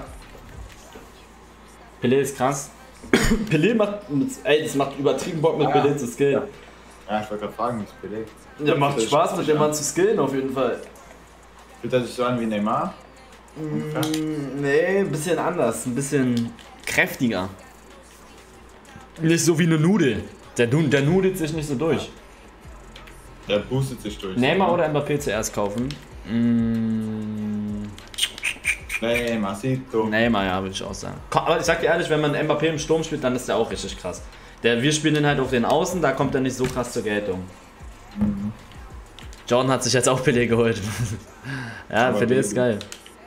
Pelé ist krass. Pelé macht, mit, ey, das macht übertrieben Bock mit Ah, Pelé zu skillen. Ja, ja ich wollte gerade fragen, wie ist Pelé? Der macht Spaß mit dem Mann zu skillen auf jeden Fall. Fühlt er sich so an wie Neymar? Mm, nee, ein bisschen anders, ein bisschen kräftiger. Nicht so wie eine Nudel. Der, der nudelt sich nicht so durch. Der boostet sich durch. Neymar oder Mbappé zuerst kaufen? Mm, Neymar, Sito. Neymar, ja, würde ich auch sagen. Aber ich sag dir ehrlich, wenn man Mbappé im Sturm spielt, dann ist der auch richtig krass. Der, wir spielen ihn halt auf den Außen, da kommt er nicht so krass zur Geltung. Mhm. Jordan hat sich jetzt auch Pelé geholt. Ja, Aber Pelé ist geil.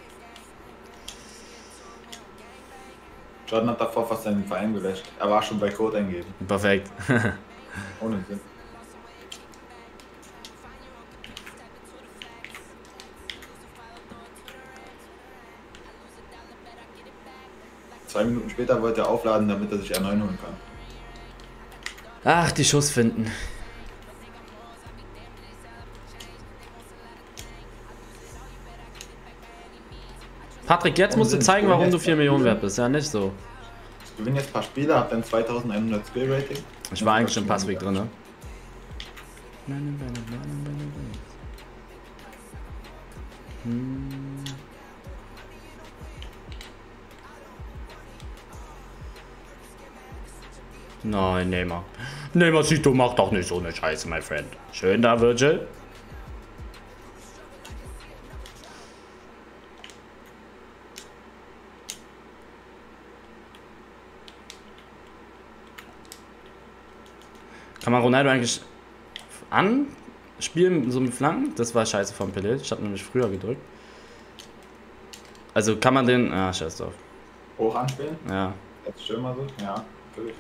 Jordan hat davor fast seinen Verein gelöscht. Er war schon bei Code eingeben. Perfekt. Ohne Sinn. Zwei Minuten später wollte er aufladen, damit er sich R neun holen kann. Ach, die Schuss finden. Patrick, jetzt musst du zeigen, warum du vier Millionen wert bist. Ja, nicht so. Ich gewinne jetzt ein paar Spiele, hab dann zweitausendeinhundert Skill Rating. Ich war eigentlich im Passweg drin, ne? Hm. Nein, Neymar. Neymar sieht, du machst doch nicht so eine Scheiße, my friend. Schön da, Virgil. Kann man Ronaldo eigentlich anspielen, so mit Flanken? Das war scheiße vom Pelé. Ich habe nämlich früher gedrückt. Also kann man den... Ah, scheiß drauf. Hoch anspielen? Ja. Jetzt schön mal so? Ja, natürlich.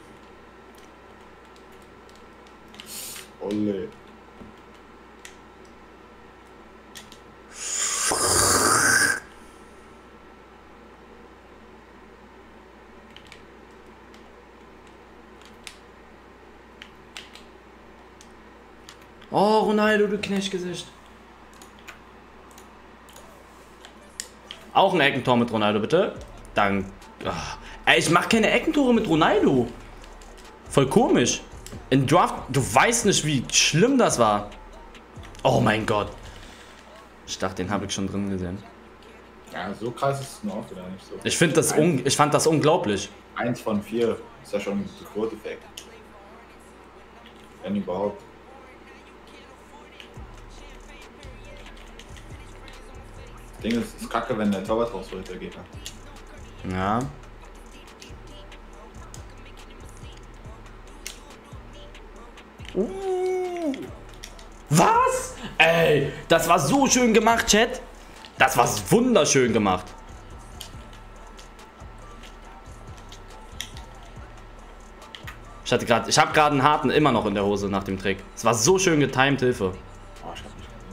Olle. Oh, Ronaldo, du Knechtgesicht. Auch ein Eckentor mit Ronaldo, bitte. Danke. Oh. Ey, ich mach keine Eckentore mit Ronaldo. Voll komisch. In Draft, du weißt nicht, wie schlimm das war. Oh mein Gott. Ich dachte, den habe ich schon drin gesehen. Ja, so krass ist es nur auch wieder nicht so. Ich finde das, un ich fand das unglaublich. Eins von vier ist ja schon zu Quote-Effekt. Wenn überhaupt. Das Ding ist, es ist kacke, wenn der Torwart rausholt, der Gegner. Ja. Uh. Was? Ey, das war so schön gemacht, Chat. Das war wunderschön gemacht. Ich hatte gerade, ich habe gerade einen harten immer noch in der Hose nach dem Trick. Es war so schön getimed, Hilfe. Oh, ich hab nicht gesehen.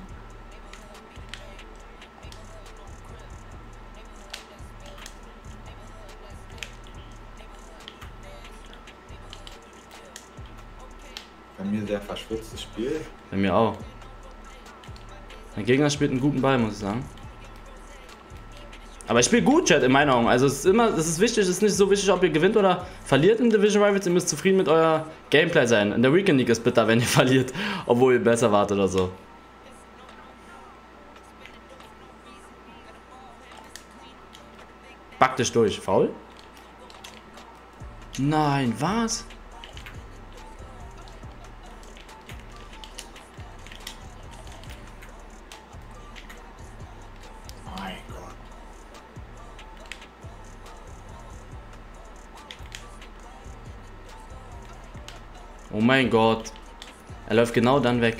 Bei mir sehr verschwitztes Spiel. Bei mir auch. Der Gegner spielt einen guten Ball, muss ich sagen. Aber ich spiele gut, Chat, in meinen Augen. Also es ist immer, es ist wichtig, es ist nicht so wichtig, ob ihr gewinnt oder verliert in Division Rivals. Ihr müsst zufrieden mit euer Gameplay sein. In der Weekend League ist bitter, wenn ihr verliert, obwohl ihr besser wart oder so. Back dich durch. Faul? Nein, was? Mein Gott. Oh mein Gott. Er läuft genau dann weg.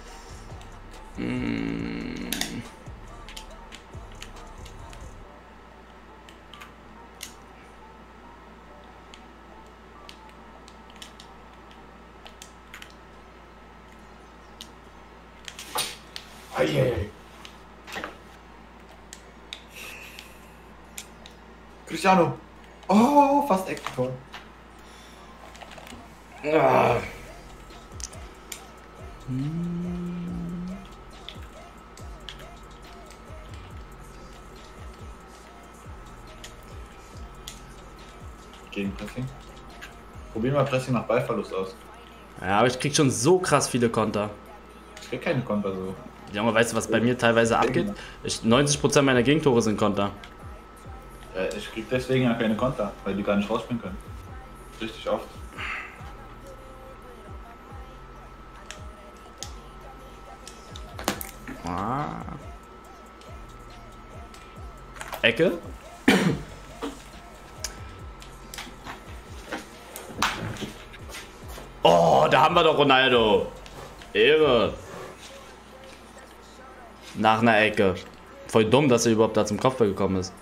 Mm. Eieiei. Cristiano. Oh, fast Ecktor. Ah. Gegenpressing. Probier mal Pressing nach Ballverlust aus. Ja, aber ich krieg schon so krass viele Konter. Ich krieg keine Konter so. Junge, weißt du, was bei mir teilweise abgeht? Ich, neunzig Prozent meiner Gegentore sind Konter. Ja, ich krieg deswegen ja keine Konter, weil die gar nicht rausspielen können. Richtig oft. Ah. Ecke. Oh, da haben wir doch Ronaldo. Ehre. Nach einer Ecke. Voll dumm, dass er überhaupt da zum Kopfball gekommen ist.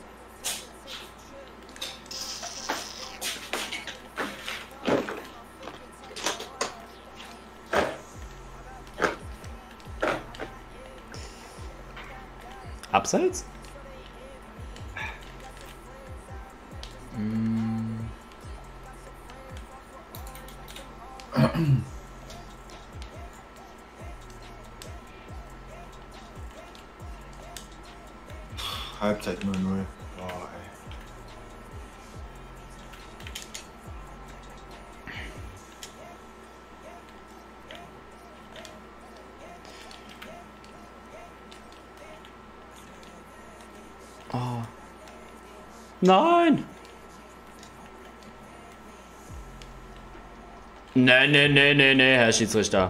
Abseits? Hm. Halbzeit null null. Boah, ey. Oh. Nein! Nee, nee, nee, nee, nee, Herr Schiedsrichter.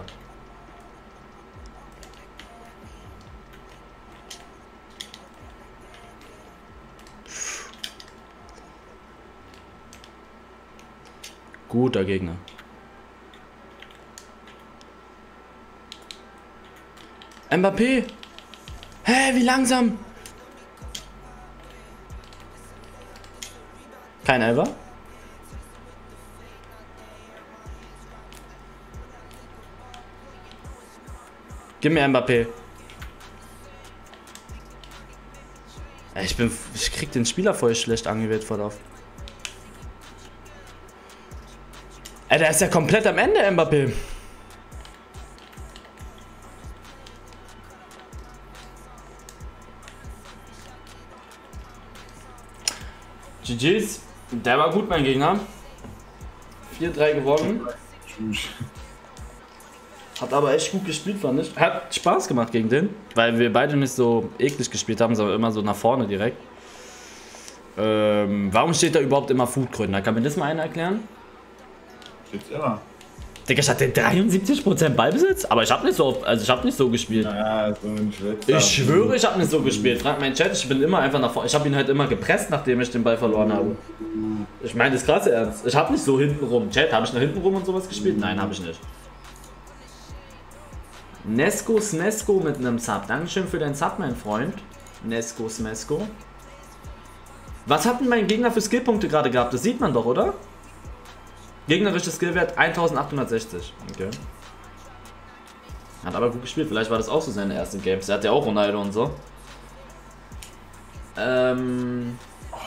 Guter Gegner. Mbappé! Hä, wie langsam! Kein Elfer? Gib mir Mbappé. Ich bin. Ich krieg den Spieler voll schlecht angewählt voll auf. Ey, der ist ja komplett am Ende, Mbappé. G G's. Der war gut, mein Gegner. vier drei gewonnen. Hat aber echt gut gespielt, fand ich. Hat Spaß gemacht gegen den, weil wir beide nicht so eklig gespielt haben, sondern immer so nach vorne direkt. Ähm, warum steht da überhaupt immer Foodgründer? Kann mir das mal einer erklären? Steht's immer. Digga, ich hatte dreiundsiebzig Prozent Ballbesitz, aber ich habe nicht so, also ich habe nicht so gespielt. Ja, so ein Schwitzer. Ich schwöre, ich habe nicht so gespielt. Frag meinen Chat, ich bin immer einfach nach vorne. Ich habe ihn halt immer gepresst, nachdem ich den Ball verloren habe. Ich meine das krass ernst. Ich habe nicht so hinten rum. Chat, habe ich nach hinten rum und sowas gespielt? Nein, habe ich nicht. Nesco Smesco mit einem Sub. Dankeschön für deinen Sub, mein Freund. Nesco Smesco. Was hat denn mein Gegner für Skillpunkte gerade gehabt? Das sieht man doch, oder? Gegnerischer Skillwert eintausendachthundertsechzig. Okay. Hat aber gut gespielt. Vielleicht war das auch so seine erste Games. Er hat ja auch Ronaldo und so. Ähm.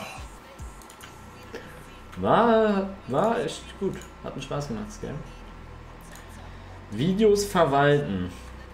War, war echt gut. Hat mir Spaß gemacht, das Game. Videos verwalten.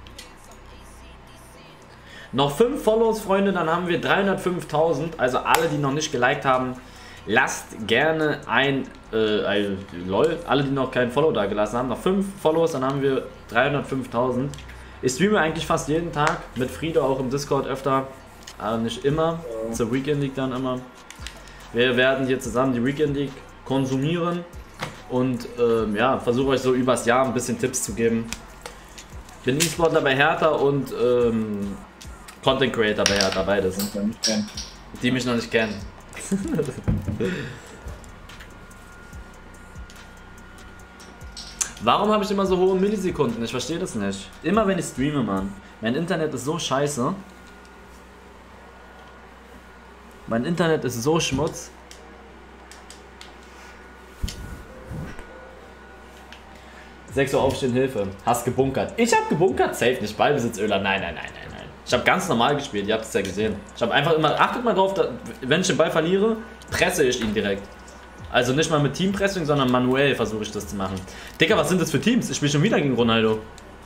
Noch fünf Follows, Freunde, dann haben wir dreihundertfünftausend. Also alle, die noch nicht geliked haben, lasst gerne ein, äh, ein lol, alle, die noch keinen Follow da gelassen haben, noch fünf Follows, dann haben wir dreihundertfünftausend. Ich streame eigentlich fast jeden Tag, mit Friede auch im Discord öfter, aber nicht immer, zur Weekend League dann immer. Wir werden hier zusammen die Weekend League konsumieren und ähm, ja, versuche euch so übers Jahr ein bisschen Tipps zu geben. Bin E-Sportler bei Hertha und ähm, Content Creator bei Hertha, beides. Die mich noch nicht kennen. Warum habe ich immer so hohe Millisekunden? Ich verstehe das nicht. Immer wenn ich streame, Mann. Mein Internet ist so scheiße. Mein Internet ist so Schmutz. sechs Uhr aufstehen, Hilfe. Hast gebunkert. Ich habe gebunkert? Safe nicht. Ballbesitzöler. Nein, nein, nein, nein, nein. Ich habe ganz normal gespielt, ihr habt es ja gesehen. Ich habe einfach immer, achtet mal drauf, da, wenn ich den Ball verliere, presse ich ihn direkt. Also nicht mal mit Teampressing, sondern manuell versuche ich das zu machen. Digga, was sind das für Teams? Ich spiele schon wieder gegen Ronaldo.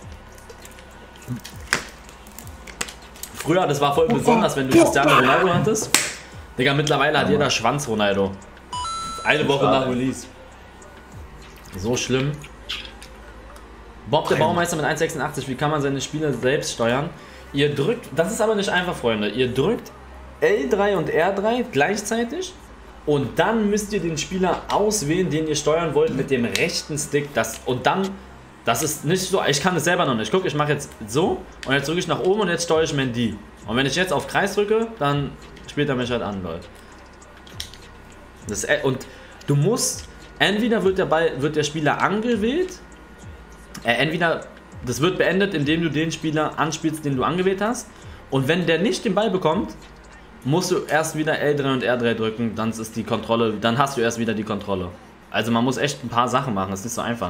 Früher, das war voll besonders, wenn du Cristiano Ronaldo hattest. Digga, mittlerweile hat jeder Schwanz Ronaldo. Eine Woche nach Release. So schlimm. Bob der Baumeister mit eins Komma sechsundachtzig, wie kann man seine Spiele selbst steuern? Ihr drückt, das ist aber nicht einfach, Freunde. Ihr drückt L drei und R drei gleichzeitig und dann müsst ihr den Spieler auswählen, den ihr steuern wollt mit dem rechten Stick. Das, und dann, das ist nicht so, ich kann es selber noch nicht. Guck, ich mache jetzt so und jetzt drücke ich nach oben und jetzt steuere ich Mendy. Und wenn ich jetzt auf Kreis drücke, dann spielt er mich halt an, Leute. Das, und du musst, entweder wird der, Ball, wird der Spieler angewählt, äh, entweder das wird beendet, indem du den Spieler anspielst, den du angewählt hast. Und wenn der nicht den Ball bekommt, musst du erst wieder L drei und R drei drücken, dann ist die Kontrolle, dann hast du erst wieder die Kontrolle. Also man muss echt ein paar Sachen machen, das ist nicht so einfach.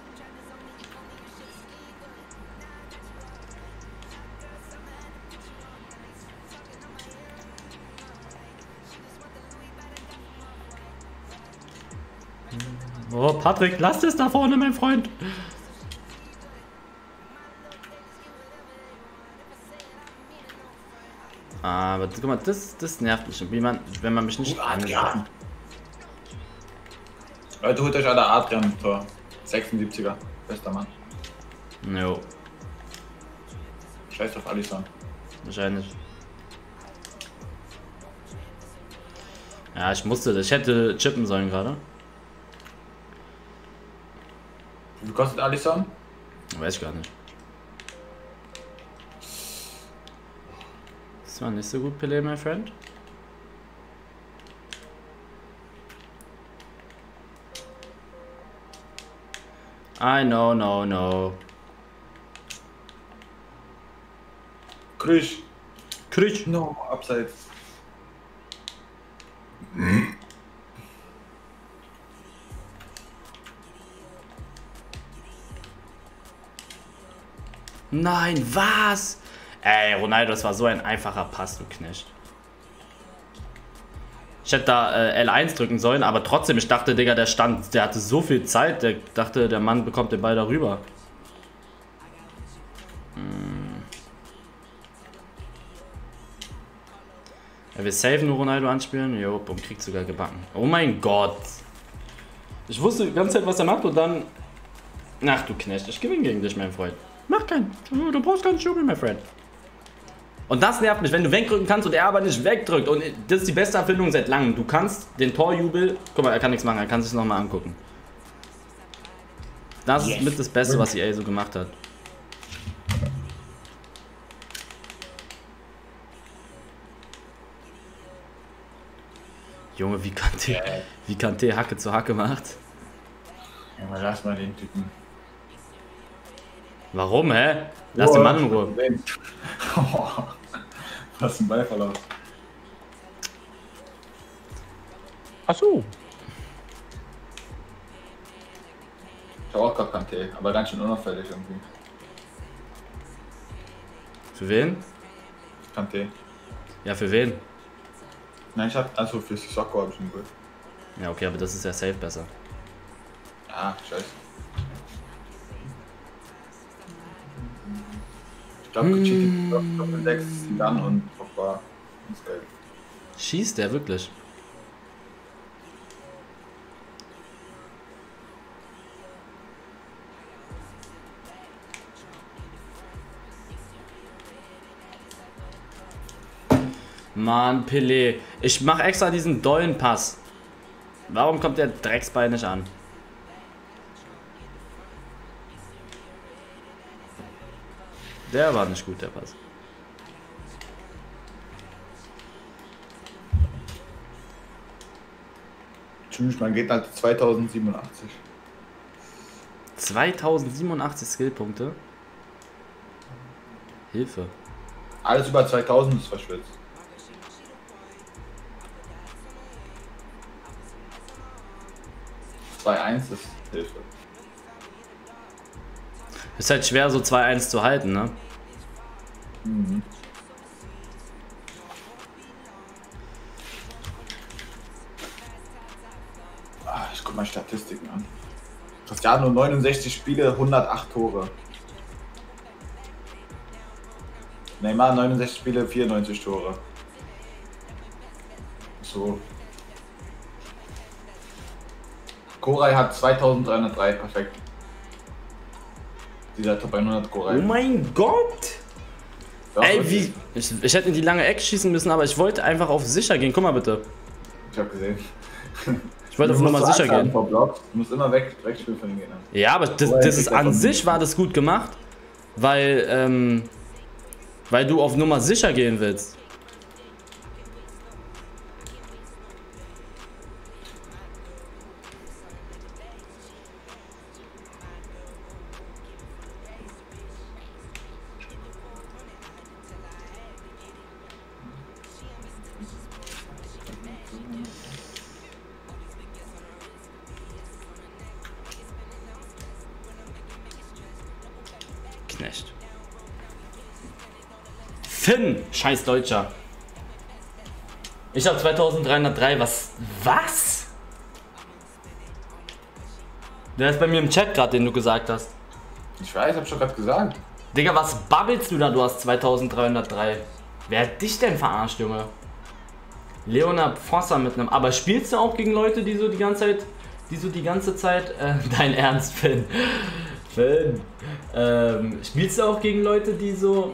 Oh, Patrick, lass es da vorne, mein Freund. Aber guck mal, das, das nervt mich, wie man, wenn man mich nicht anschaut. Leute, holt euch alle Adrian im Tor. sechsundsiebziger, bester Mann. Jo. Scheiß auf Alisson. Wahrscheinlich. Ja, ich musste, ich hätte chippen sollen gerade. Wie kostet Alisson? Weiß ich gar nicht. Das war nicht so gut, Pelé, my friend. I know, no, no. Krisch. Krisch. No, abseits. Nein, was? Ey, Ronaldo, das war so ein einfacher Pass, du Knecht. Ich hätte da äh, L eins drücken sollen, aber trotzdem, ich dachte, Digga, der stand, der hatte so viel Zeit, der dachte, der Mann bekommt den Ball darüber. Hm. Er will safe nur Ronaldo anspielen. Jo, und kriegt sogar gebacken. Oh mein Gott. Ich wusste die ganze Zeit, was er macht und dann... Ach du Knecht, ich gewinne gegen dich, mein Freund. Mach keinen. Du brauchst keinen Schubel, mein Freund. Und das nervt mich, wenn du wegdrücken kannst und er aber nicht wegdrückt. Und das ist die beste Erfindung seit langem. Du kannst den Torjubel... Guck mal, er kann nichts machen, er kann sich nochmal angucken. Das yes. ist mit das Beste, was E A so gemacht hat. Junge, wie Kanté, yeah. wie Kanté Hacke zu Hacke macht. Ja, mal lass mal den Typen. Warum, hä? Lass oh, den Mann in Ruhe. Was ein Ballverlauf. Ach so. Ich hab auch gerade Kanté, aber ganz schön unauffällig irgendwie. Für wen? Kanté. Ja, für wen? Nein, ich hab, also für Sissoko hab ich einen Griff. Ja, okay, aber das ist ja safe besser. Ja, scheiße. Ich glaube, Kuchiti Doppel sechs, Zidane und Pogba. Schießt der wirklich? Mann, Pelé. Ich mach extra diesen dollen Pass. Warum kommt der Drecksball nicht an? Der war nicht gut, der Pass. Tschüss, man geht halt zweitausendsiebenundachtzig. zweitausendsiebenundachtzig Skillpunkte? Hilfe. Alles über zweitausend ist verschwitzt. zwei eins ist Hilfe. Ist halt schwer, so zwei eins zu halten, ne? Mhm. mal Statistiken an. Cristiano neunundsechzig Spiele, hundertacht Tore. Neymar neunundsechzig Spiele, vierundneunzig Tore. So. Koray hat zweitausenddreihundertdrei, perfekt. Dieser Top hundert Koray. Oh mein Gott! Ja, Ey, wirklich. wie. Ich, ich hätte in die lange Ecke schießen müssen, aber ich wollte einfach auf sicher gehen. Guck mal bitte. Ich hab gesehen. Ich wollte auf Nummer sicher gehen. Du musst immer weg, wegspielen von den Gegnern. Ja, aber das, das ist an sich war das gut gemacht, weil, ähm, weil du auf Nummer sicher gehen willst. Knecht. Finn, scheiß Deutscher. Ich habe zweitausenddreihundertdrei, was? Was? Der ist bei mir im Chat gerade, den du gesagt hast. Ich weiß, hab schon gerade gesagt. Digga, was babbelst du da? Du hast zweitausenddreihundertdrei. Wer hat dich denn verarscht, Junge? Leonard Fosser mit einem. Aber spielst du auch gegen Leute, die so die ganze Zeit, die so die ganze Zeit, äh, dein Ernst, Finn? Finn. Ähm, spielst du auch gegen Leute, die so,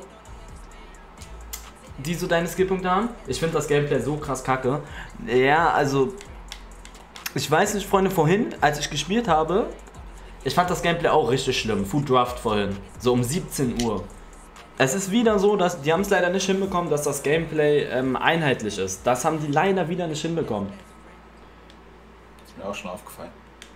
die so deine Skillpunkte haben? Ich finde das Gameplay so krass kacke. Ja, also, ich weiß nicht, Freunde, vorhin, als ich gespielt habe, ich fand das Gameplay auch richtig schlimm. Food Draft vorhin, so um siebzehn Uhr. Es ist wieder so, dass die haben es leider nicht hinbekommen, dass das Gameplay ähm, einheitlich ist. Das haben die leider wieder nicht hinbekommen. Ist mir auch schon aufgefallen.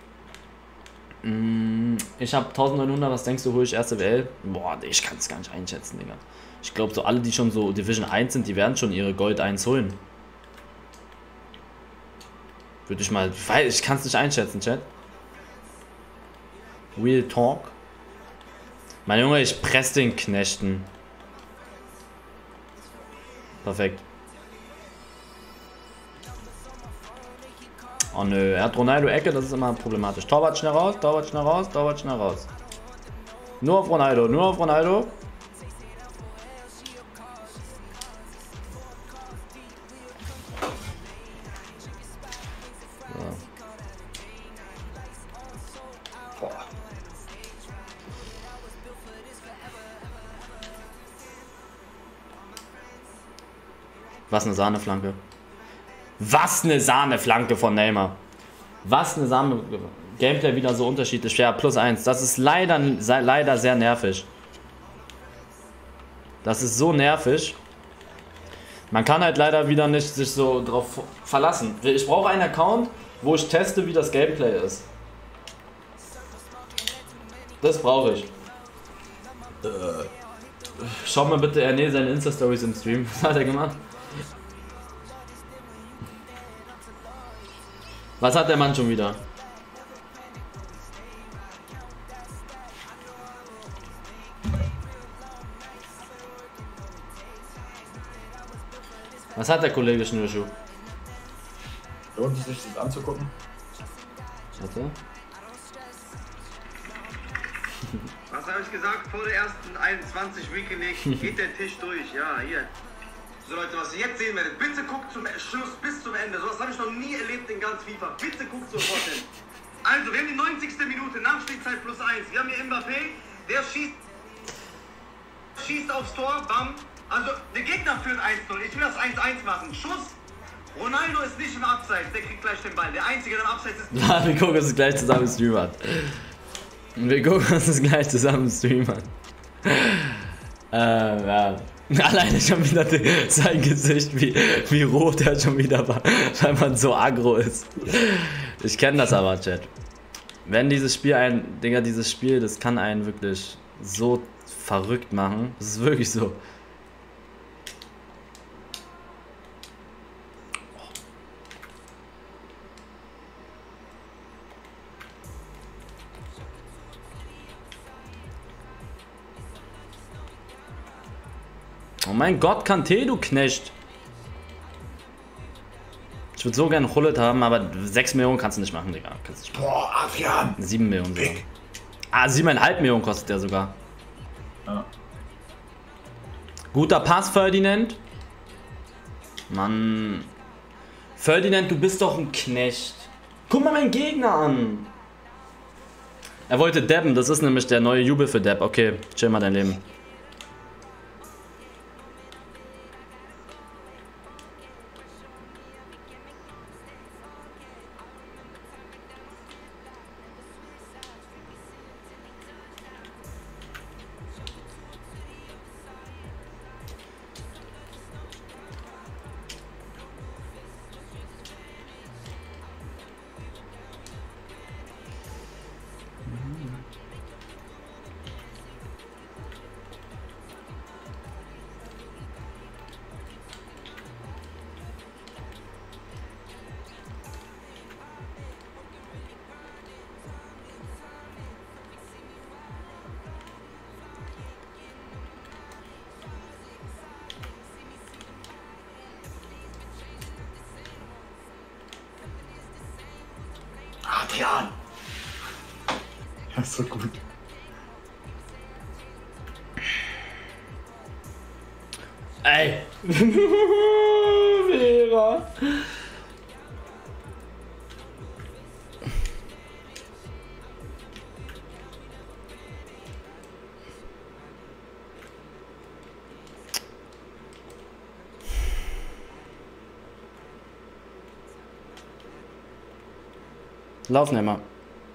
Mm, ich habe neunzehnhundert, was denkst du, hole ich erste W L? Boah, ich kann es gar nicht einschätzen, Digga. Ich glaube, so alle, die schon so Division eins sind, die werden schon ihre Gold eins holen. Würde ich mal, weil ich kann es nicht einschätzen, Chat. Real Talk. Mein Junge, ich press den Knechten. Perfekt. Oh nö, er hat Ronaldo Ecke, das ist immer problematisch. Torwart schnell raus, Torwart schnell raus, Torwart schnell raus. Nur auf Ronaldo, nur auf Ronaldo. So. Boah. Was eine Sahneflanke. Was eine Sahneflanke von Neymar. Was eine Sahne. Gameplay wieder so unterschiedlich. Ja, plus eins. Das ist leider, leider sehr nervig. Das ist so nervig. Man kann halt leider wieder nicht sich so drauf verlassen. Ich brauche einen Account, wo ich teste, wie das Gameplay ist. Das brauche ich. Schau mal bitte Erne seine Insta-Stories im Stream. Was hat er gemacht? Was hat der Mann schon wieder? Was hat der Kollege Schnürschuh? Lohnt es sich, das anzugucken? Warte. Was habe ich gesagt? Vor der ersten einundzwanzig Weekend League geht der Tisch durch. Ja, hier. So Leute, was ihr jetzt sehen werdet, bitte guckt zum Schluss bis zum Ende. So was habe ich noch nie erlebt in ganz FIFA. Bitte guckt sofort hin. Also, wir haben die neunzigste Minute, Nachspielzeit plus eins. Wir haben hier Mbappé, der schießt, schießt aufs Tor, bam. Also, der Gegner führt eins null. Ich will das eins eins machen. Schuss. Ronaldo ist nicht im Abseits, der kriegt gleich den Ball. Der Einzige, der im Abseits ist... Ja, wir gucken uns gleich zusammen im Stream an. Wir gucken uns das gleich zusammen im Stream an. Äh, ja. Alleine schon wieder sein Gesicht, wie, wie rot er schon wieder war, weil man so aggro ist. Ich kenne das aber, Chat. Wenn dieses Spiel ein, Digga, dieses Spiel, das kann einen wirklich so verrückt machen. Das ist wirklich so. Oh mein Gott, Kanté, du Knecht. Ich würde so gerne Hullet haben, aber sechs Millionen kannst du nicht machen, Digga. Kannst du nicht machen. Boah, Adrian. sieben Millionen sogar. Ah, sieben Komma fünf Millionen kostet der sogar. Ja. Guter Pass, Ferdinand. Mann. Ferdinand, du bist doch ein Knecht. Guck mal meinen Gegner an. Er wollte dabben, das ist nämlich der neue Jubel für Dab. Okay, chill mal dein Leben. Adrian. Das ist so gut. Ey. Vera. Lauf nicht mal.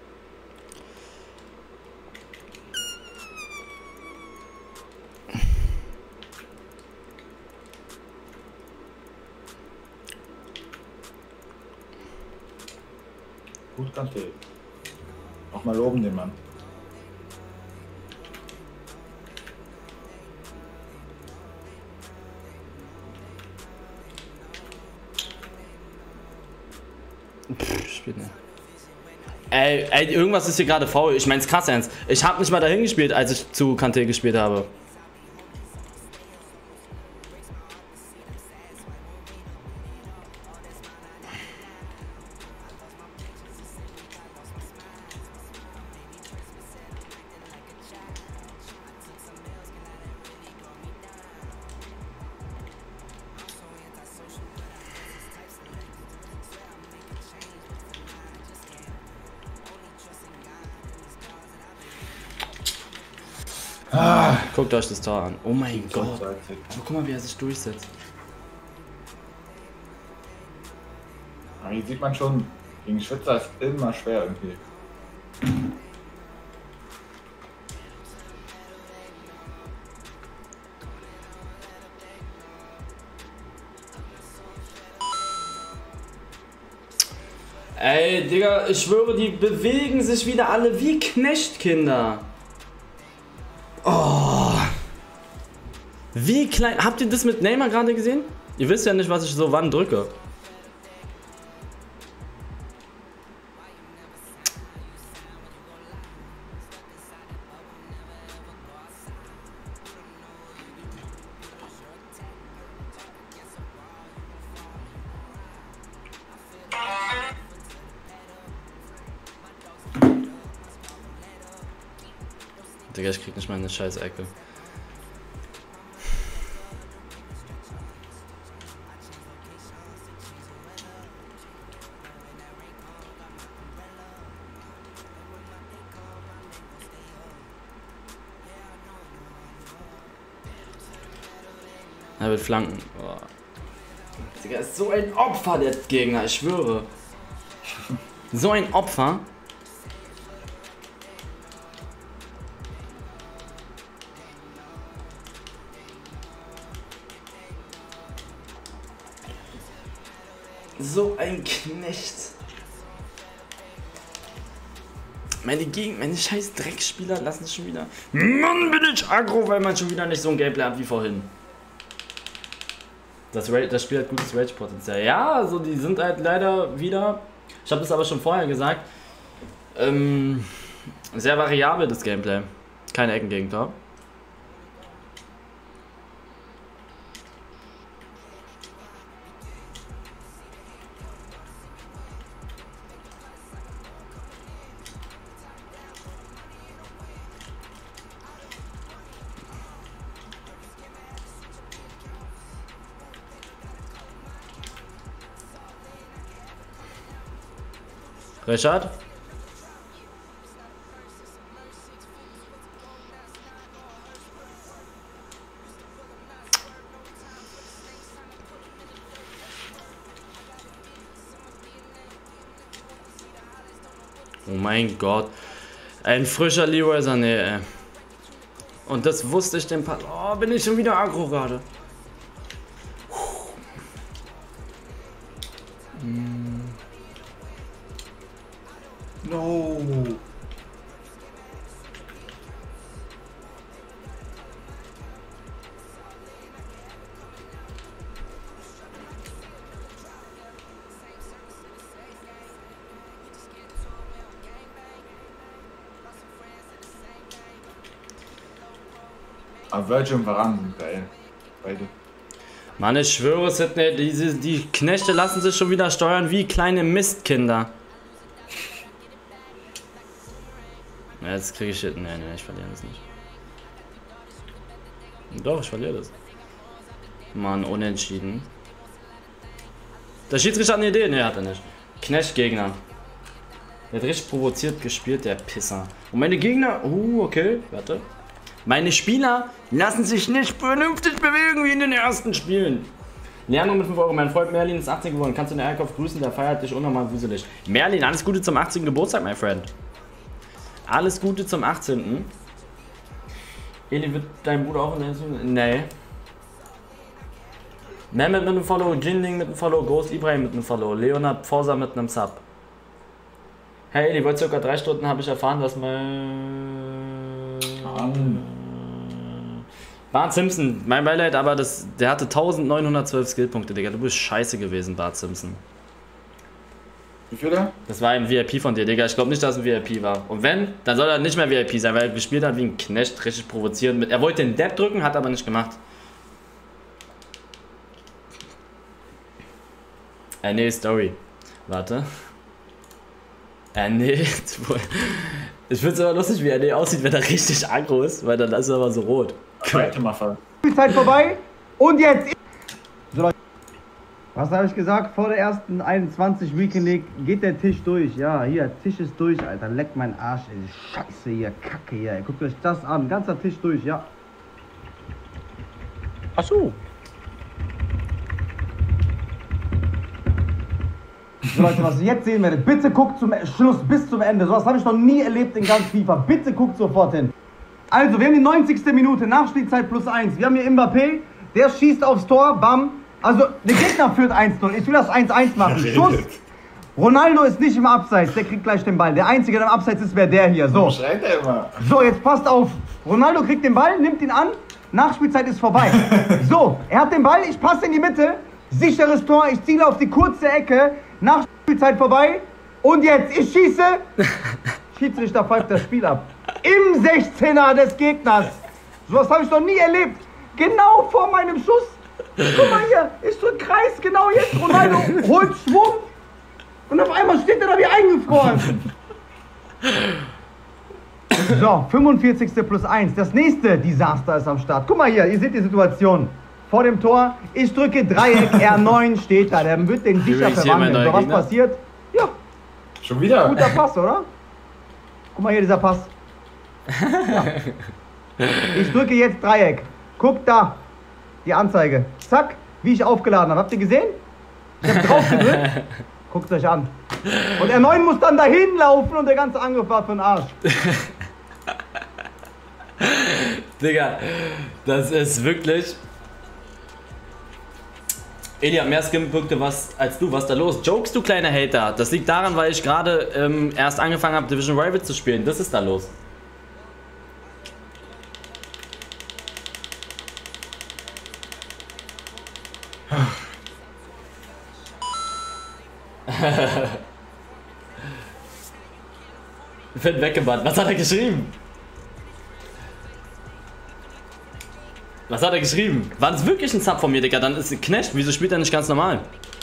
Gut, Kante. Auch mal loben den Mann. Pff, spielt nicht. Ey, ey, irgendwas ist hier gerade faul. Ich mein's krass ernst. Ich habe nicht mal dahin gespielt, als ich zu Kante gespielt habe. Ah, Guckt euch das Tor an. Oh mein Gott. Gott. Aber guck mal, wie er sich durchsetzt. Hier sieht man schon, gegen Schwitzer ist immer schwer irgendwie. Ey, Digga, ich schwöre, die bewegen sich wieder alle wie Knechtkinder. Oh. Wie klein. Habt ihr das mit Neymar gerade gesehen? Ihr wisst ja nicht, was ich so wann drücke. Digga, ich krieg nicht mal eine scheiß Ecke. Er wird flanken. Oh. Digga, ist so ein Opfer, der Gegner, ich schwöre. So ein Opfer. So ein Knecht. Meine Gegend, meine scheiß Dreckspieler lassen schon wieder. Mann, bin ich aggro, weil man schon wieder nicht so ein Gameplay hat wie vorhin. Das, das Spiel hat gutes Rage-Potenzial. Ja, also die sind halt leider wieder. Ich habe das aber schon vorher gesagt. Ähm, sehr variabel das Gameplay. Keine Eckengegentor. Richard? Oh mein Gott. Ein frischer Leroy Sané, ey. Und das wusste ich den Pass. Oh, bin ich schon wieder aggro gerade. No. Aber Virgil und Varane sind geil. Beide. Mann, ich schwöre, Sidney, diese, die Knechte lassen sich schon wieder steuern wie kleine Mistkinder. Ja, jetzt kriege ich... Nee, nee, ich verliere das nicht. Doch, ich verliere das. Mann, unentschieden. Der Schiedsrichter hat eine Idee. Nee, hat er nicht. Knecht-Gegner. Der hat richtig provoziert gespielt, der Pisser. Und meine Gegner... Uh, okay, warte. Meine Spieler lassen sich nicht vernünftig bewegen wie in den ersten Spielen. Leandro mit fünf Euro. Mein Freund Merlin ist achtzehn geworden. Kannst du den Einkauf grüßen? Der feiert dich unnormal wuselig. Merlin, alles Gute zum achtzehnten Geburtstag, mein Friend. Alles Gute zum achtzehnten Eli, wird dein Bruder auch in der... Nee. Mehmet mit einem Follow, Jinling mit einem Follow, Ghost Ibrahim mit einem Follow, Leonard Forsa mit einem Sub. Hey Eli, vor circa drei Stunden habe ich erfahren, dass mein... Mann. Bart Simpson, mein Beileid, aber das, der hatte neunzehnhundertzwölf Skillpunkte, Digga. Du bist scheiße gewesen, Bart Simpson. Wie viele? Das war ein V I P von dir, Digga. Ich glaube nicht, dass es ein V I P war. Und wenn, dann soll er nicht mehr V I P sein, weil er gespielt hat wie ein Knecht, richtig provozierend. Mit, er wollte den Depp drücken, hat aber nicht gemacht. Äh, nee, Story. Warte. Äh, nee. Ich finde es aber lustig, wie er nee aussieht, wenn er richtig aggro ist, weil dann ist er aber so rot. Zeit vorbei und jetzt. So, Leute. Was habe ich gesagt? Vor der ersten einundzwanzig Weekend League geht der Tisch durch. Ja, hier, Tisch ist durch, Alter. Leckt mein Arsch, ey. Scheiße hier, Kacke hier. Guckt euch das an. Ganzer Tisch durch, ja. Ach so. So Leute, was ihr jetzt sehen werdet, bitte guckt zum Schluss bis zum Ende. So was habe ich noch nie erlebt in ganz FIFA. Bitte guckt sofort hin. Also, wir haben die neunzigste Minute, Nachspielzeit plus eins. Wir haben hier Mbappé, der schießt aufs Tor, bam. Also, der Gegner führt eins null. Ich will das eins eins machen. Schuss. Ronaldo ist nicht im Abseits, der kriegt gleich den Ball. Der Einzige, der im Abseits ist, wäre der hier. So. Schreit er immer. So, jetzt passt auf. Ronaldo kriegt den Ball, nimmt ihn an. Nachspielzeit ist vorbei. So, er hat den Ball, ich passe in die Mitte. Sicheres Tor, ich ziele auf die kurze Ecke. Nachspielzeit vorbei. Und jetzt, ich schieße. Schiedsrichter pfeift das Spiel ab. Im sechzehner des Gegners. Sowas habe ich noch nie erlebt. Genau vor meinem Schuss. Guck mal hier, ist so ein Kreis, genau jetzt. Ronaldo holt Schwung. Und auf einmal steht er da wie eingefroren. So, fünfundvierzigste plus eins. Das nächste Desaster ist am Start. Guck mal hier, ihr seht die Situation. Vor dem Tor, ich drücke Dreieck, R neun steht da. Der wird den sicher verwandeln. So, was passiert? Ja. Schon wieder? Guter Pass, oder? Guck mal hier, dieser Pass. Ja. Ich drücke jetzt Dreieck. Guckt da. Die Anzeige. Zack, wie ich aufgeladen habe. Habt ihr gesehen? Ich hab drauf gedrückt. Guckt euch an. Und R neun muss dann dahin laufen und der ganze Angriff war für den Arsch. Digga, das ist wirklich... Eli hat mehr Skin-Punkte als du. Was ist da los? Jokes, du kleiner Hater. Das liegt daran, weil ich gerade ähm, erst angefangen habe, Division Rivals zu spielen. Das ist da los. Ich bin weggebannt. Was hat er geschrieben? Was hat er geschrieben? War das wirklich ein Sub von mir, Digga? Dann ist ein Knecht. Wieso spielt er nicht ganz normal?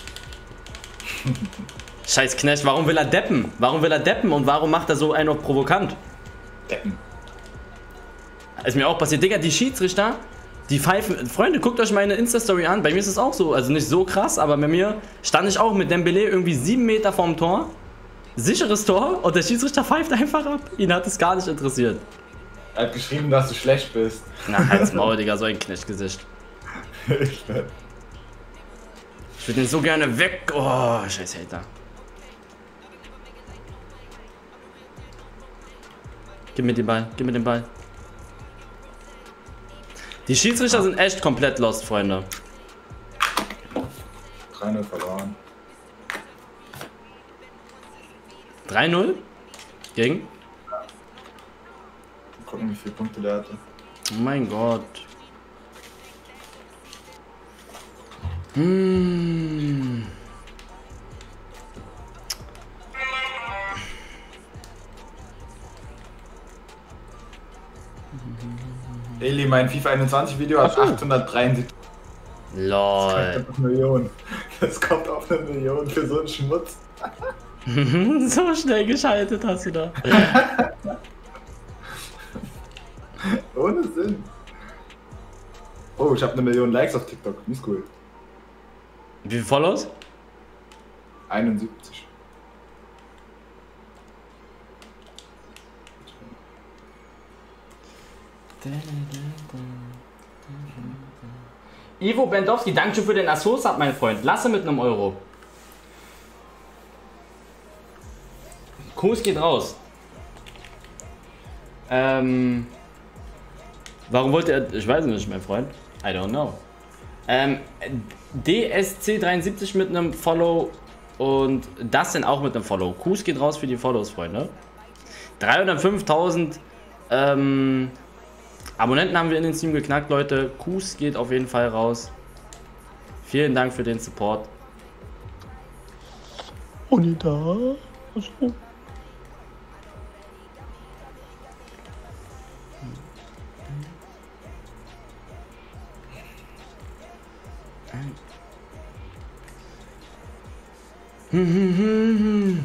Scheiß Knecht, warum will er deppen? Warum will er deppen und warum macht er so einen auf provokant? Deppen. Ist mir auch passiert. Digga, die Schiedsrichter, die pfeifen... Freunde, guckt euch meine Insta-Story an. Bei mir ist es auch so. Also nicht so krass, aber bei mir stand ich auch mit Dembélé irgendwie sieben Meter vorm Tor. Sicheres Tor und der Schiedsrichter pfeift einfach ab. Ihn hat es gar nicht interessiert. Er hat geschrieben, dass du schlecht bist. Na, halt's Maul, Digga, so ein Knechtgesicht. Ich würde den so gerne weg. Oh, scheiß Hater. Gib mir den Ball, gib mir den Ball. Die Schiedsrichter sind echt komplett lost, Freunde. drei null verloren. drei null? Gegen? Gucken, wie viele Punkte der hatte. Oh mein Gott. Hm. Eli, mein FIFA einundzwanzig Video hat achthundertdreiundsiebzig Lol. Millionen. Das kommt auf eine Million für so einen Schmutz. So schnell geschaltet hast du da. Ohne Sinn. Oh, ich habe eine Million Likes auf TikTok. Ist cool. Wie viele Follows? einundsiebzig. Ivo Bendowski, danke für den Asso-Sub, mein Freund. Lasse mit einem Euro. Kuss geht raus. Ähm. Warum wollte er. Ich weiß nicht, mein Freund. I don't know. Ähm. D S C dreiundsiebzig mit einem Follow und das denn auch mit einem Follow. Kuss geht raus für die Follows, Freunde. dreihundertfünftausend ähm, Abonnenten haben wir in den Stream geknackt, Leute. Kuss geht auf jeden Fall raus. Vielen Dank für den Support. Und da. Achso. Hm, hm, hm, hm.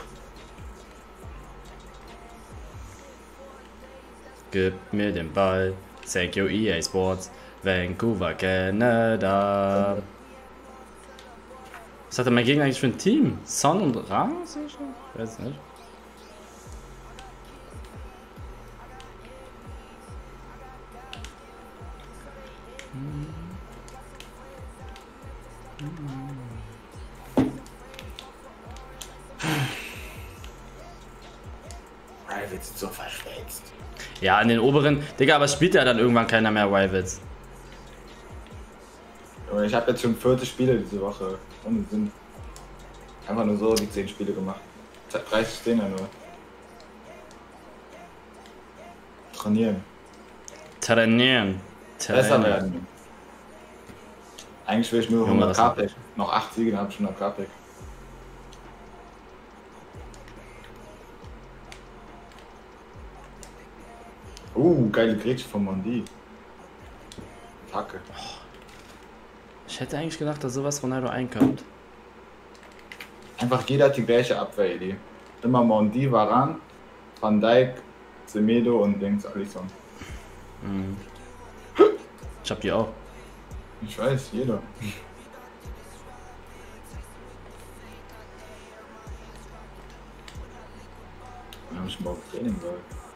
Gib mir den Ball. Thank you E A Sports. Vancouver, Canada. Was hat denn mein Gegner eigentlich für ein Team? Son und Ra? Ich weiß nicht. Rivals so verschwätzt. Ja, an den oberen. Digga, aber spielt ja dann irgendwann keiner mehr Rivals. Ich habe jetzt schon vierte Spiele diese Woche. Ohne Sinn. Einfach nur so die zehn Spiele gemacht. dreißig stehen ja nur. Trainieren. Trainieren. Besser Trainieren. werden. Eigentlich will ich nur Junge, hundert was- K-Pack. Noch acht Siege, dann habe ich schon hundert K-Pack. Uh, geile Grätsche von Mondi. Attacke. Ich hätte eigentlich gedacht, dass sowas Ronaldo einkommt. Einfach jeder hat die gleiche Abwehr-Idee. Immer Mondi, Varane, Van Dijk, Semedo und Dings, Alisson. Mhm. Ich hab die auch. Ich weiß, jeder. Dann hab ich morgen Training soll.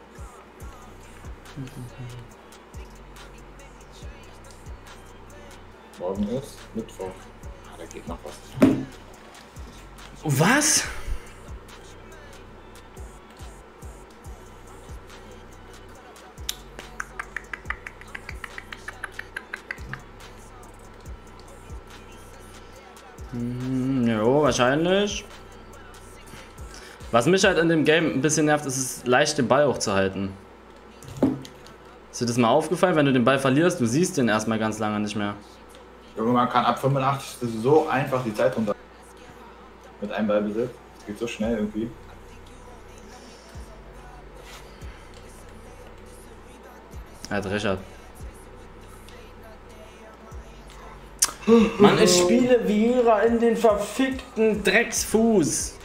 Morgen ist Mittwoch. Ah, da geht noch was. Was? Hm, jo, wahrscheinlich. Was mich halt in dem Game ein bisschen nervt, ist es leicht, den Ball hochzuhalten. Ist dir das mal aufgefallen, wenn du den Ball verlierst, du siehst den erstmal ganz lange nicht mehr. Junge, man kann ab fünfundachtzig das ist so einfach die Zeit runter. Mit einem Ballbesitz. Das geht so schnell irgendwie. Er hat Richard. Mann, ich spiele Vieira in den verfickten Drecksfuß.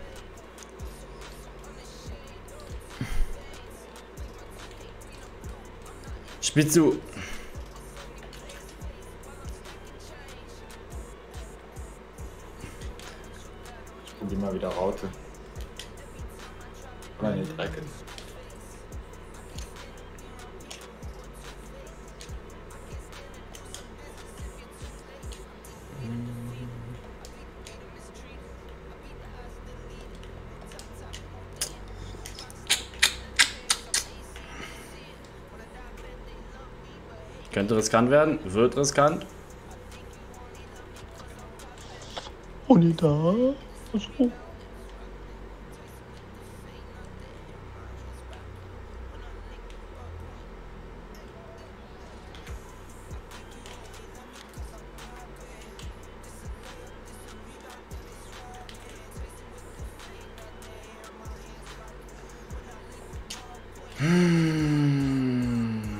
Spielst du... Ich probier mal wieder Raute. Meine Drecke. Könnte riskant werden, wird riskant. Onita. Achso. Hm.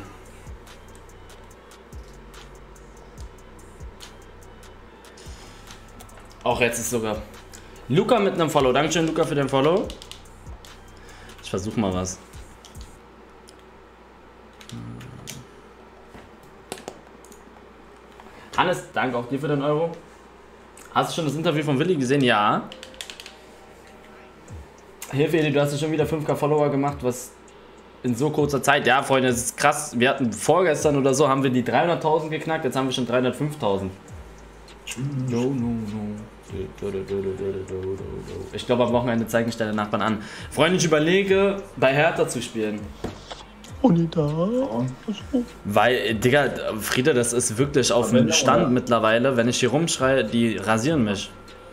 Auch jetzt ist sogar Luca mit einem Follow. Dankeschön, Luca, für den Follow. Ich versuche mal was. Hannes, danke auch dir für den Euro. Hast du schon das Interview von Willi gesehen? Ja. Hilfe, Edi, du hast ja schon wieder fünf K Follower gemacht, was in so kurzer Zeit, ja Freunde, das ist krass. Wir hatten vorgestern oder so, haben wir die dreihunderttausend geknackt, jetzt haben wir schon dreihundertfünftausend. No, no, no. Ich glaube, am Wochenende zeigen sich deine Nachbarn an. Freunde, ich überlege, bei Hertha zu spielen. Onita. Weil, Digga, Frieda, das ist wirklich auf dem Stand mittlerweile. Wenn ich hier rumschreie, die rasieren mich.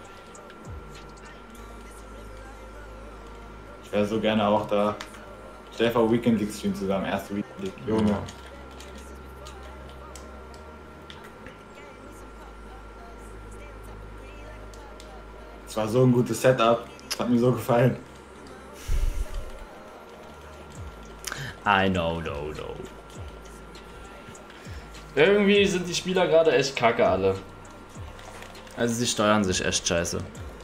Ich wäre so gerne auch da. Stell dir vor, Weekend League Stream zusammen, erste Weekend League. Junge. Es war so ein gutes Setup. Hat mir so gefallen. I know, no, no. Irgendwie sind die Spieler gerade echt kacke alle. Also sie steuern sich echt scheiße.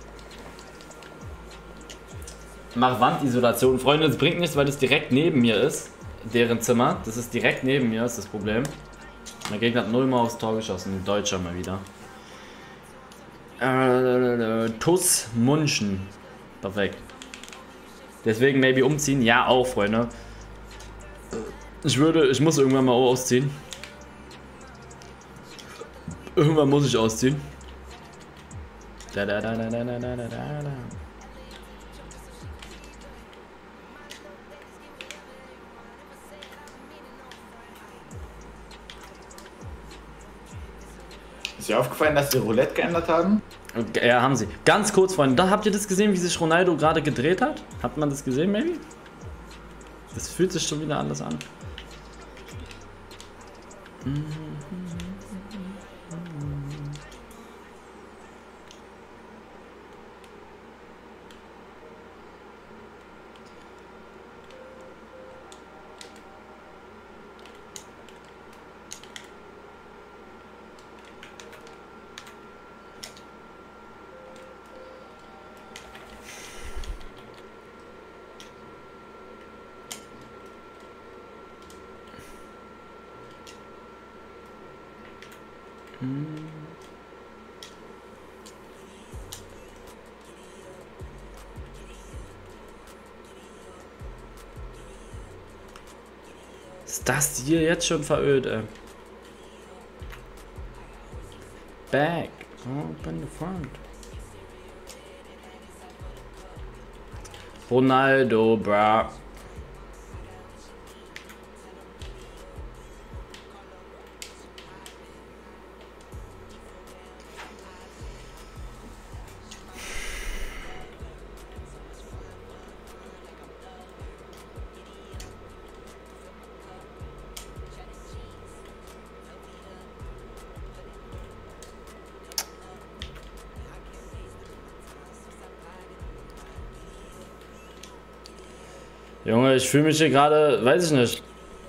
Mach Wandisolation. Freunde, das bringt nichts, weil das direkt neben mir ist. Deren Zimmer. Das ist direkt neben mir, ist das Problem. Mein Gegner hat null mal aufs Tor geschossen. Ein Deutscher mal wieder. Äh, Tuss Munchen. Perfekt. Deswegen maybe umziehen. Ja, auch, Freunde. Ich würde, ich muss irgendwann mal ausziehen. Irgendwann muss ich ausziehen. Da, da, da, da, da, da, da, da, da. Ist dir aufgefallen, dass sie Roulette geändert haben? Ja, haben sie. Ganz kurz, Freunde, da habt ihr das gesehen, wie sich Ronaldo gerade gedreht hat? Hat man das gesehen, maybe? Das fühlt sich schon wieder anders an. Ist das hier jetzt schon verölt, ey? Back. Open the front. Ronaldo, bruh. Junge, ich fühle mich hier gerade, weiß ich nicht.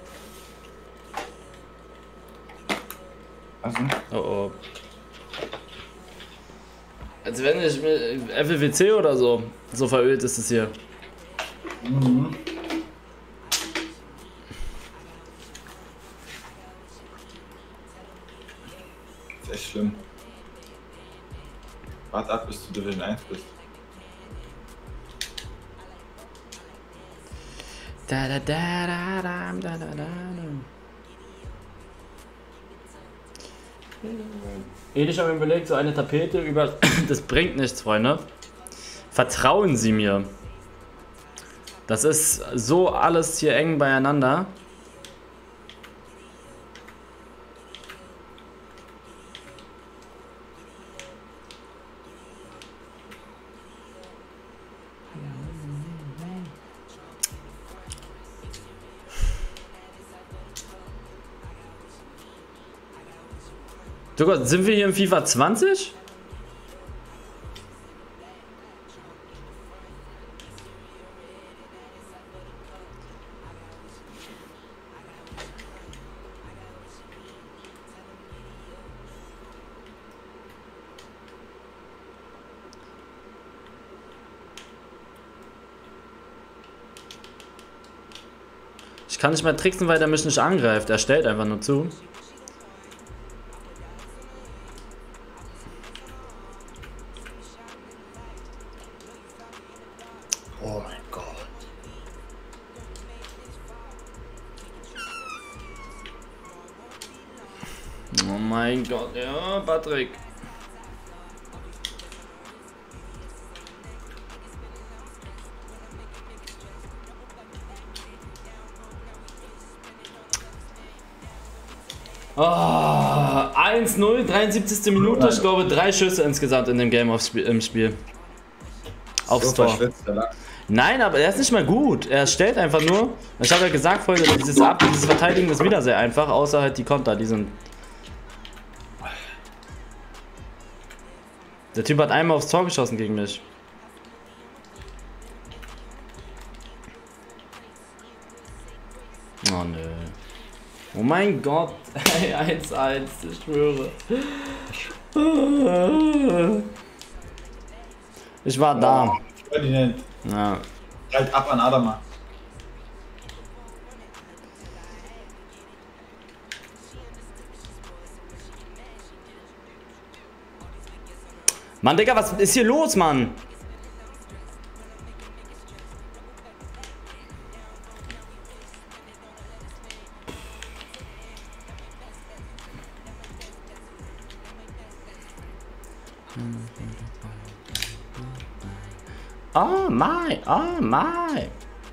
Also? Oh oh. Als wenn ich mit F L W C oder so, so verölt ist es hier. Mhm. Das ist echt schlimm. Warte ab, bis du Division eins bist. Da, da, da, da, da, da, da, da. Ich habe mir überlegt, so eine Tapete über... Das bringt nichts, Freunde. Vertrauen Sie mir. Das ist so alles hier eng beieinander. Du Gott, sind wir hier im FIFA zwanzig? Ich kann nicht mehr tricksen, weil der mich nicht angreift. Er stellt einfach nur zu. Oh mein Gott. Oh mein Gott, ja, Patrick. Oh, eins null, dreiundsiebzigste Minute. Ich glaube, drei Schüsse insgesamt in dem Game aufs Spiel, im Spiel. Aufs So Tor. verschwitzt, der Lachs. Nein, aber er ist nicht mal gut. Er stellt einfach nur. Ich habe ja gesagt, Freunde, dieses, Ab dieses Verteidigen ist wieder sehr einfach, außer halt die Konter, die sind. Der Typ hat einmal aufs Tor geschossen gegen mich. Oh nö. Oh mein Gott. eins eins, ich schwöre. Ich war da. Ferdinand. Ja. Halt ab an Adama. Mann, Digga, was ist hier los, Mann? Oh my, oh my.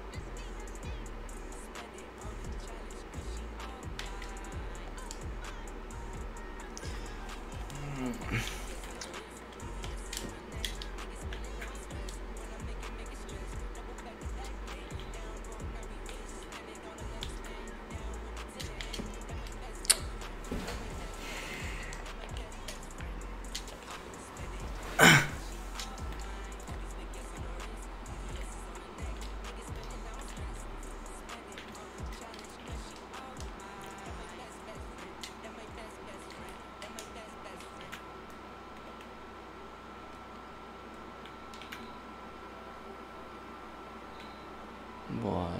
Boah.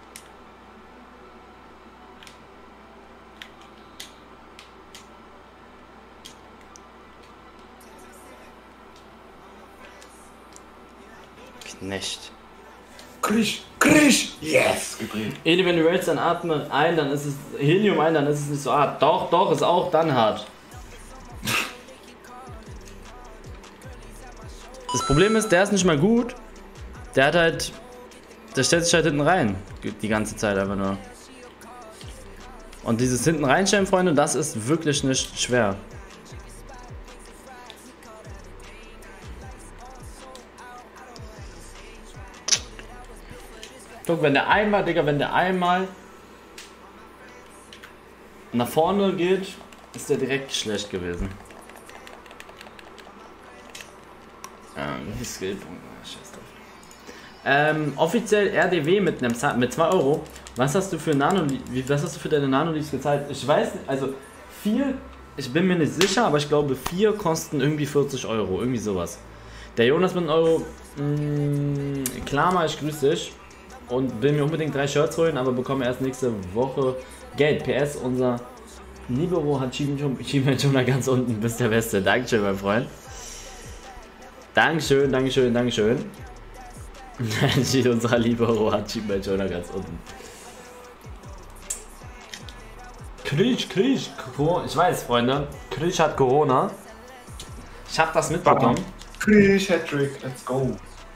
Knecht. Krisch, Krisch, yes, gedreht. Eli, wenn du willst, dann atme ein, dann ist es Helium ein, dann ist es nicht so hart. Doch, doch, ist auch dann hart. Das Problem ist, der ist nicht mal gut. Der hat halt... Der stellt sich halt hinten rein. Die ganze Zeit einfach nur. Und dieses hinten reinstellen, Freunde, das ist wirklich nicht schwer. Guck, wenn der einmal, Digga, wenn der einmal nach vorne geht, ist der direkt schlecht gewesen. Ja, die Skillpunkte, scheiß drauf. Ähm, offiziell R D W mit einem mit zwei Euro. Was hast du für Nano, wie, was hast du für deine Nano-Leads gezahlt? Ich weiß nicht, also vier, ich bin mir nicht sicher, aber ich glaube vier kosten irgendwie vierzig Euro, irgendwie sowas. Der Jonas mit einem Euro, mh, klar mal, ich grüße dich und will mir unbedingt drei Shirts holen, aber bekomme erst nächste Woche Geld. P S, unser Libero hat Chimachuna ganz unten, bist der Beste. Dankeschön, mein Freund. Dankeschön, Dankeschön, Dankeschön. Steht unser lieber Rohachi bei Jonah ganz unten. Krisch, Krisch, ich weiß, Freunde. Krisch hat Corona. Ich hab das mitbekommen. Krisch, Hattrick, let's go.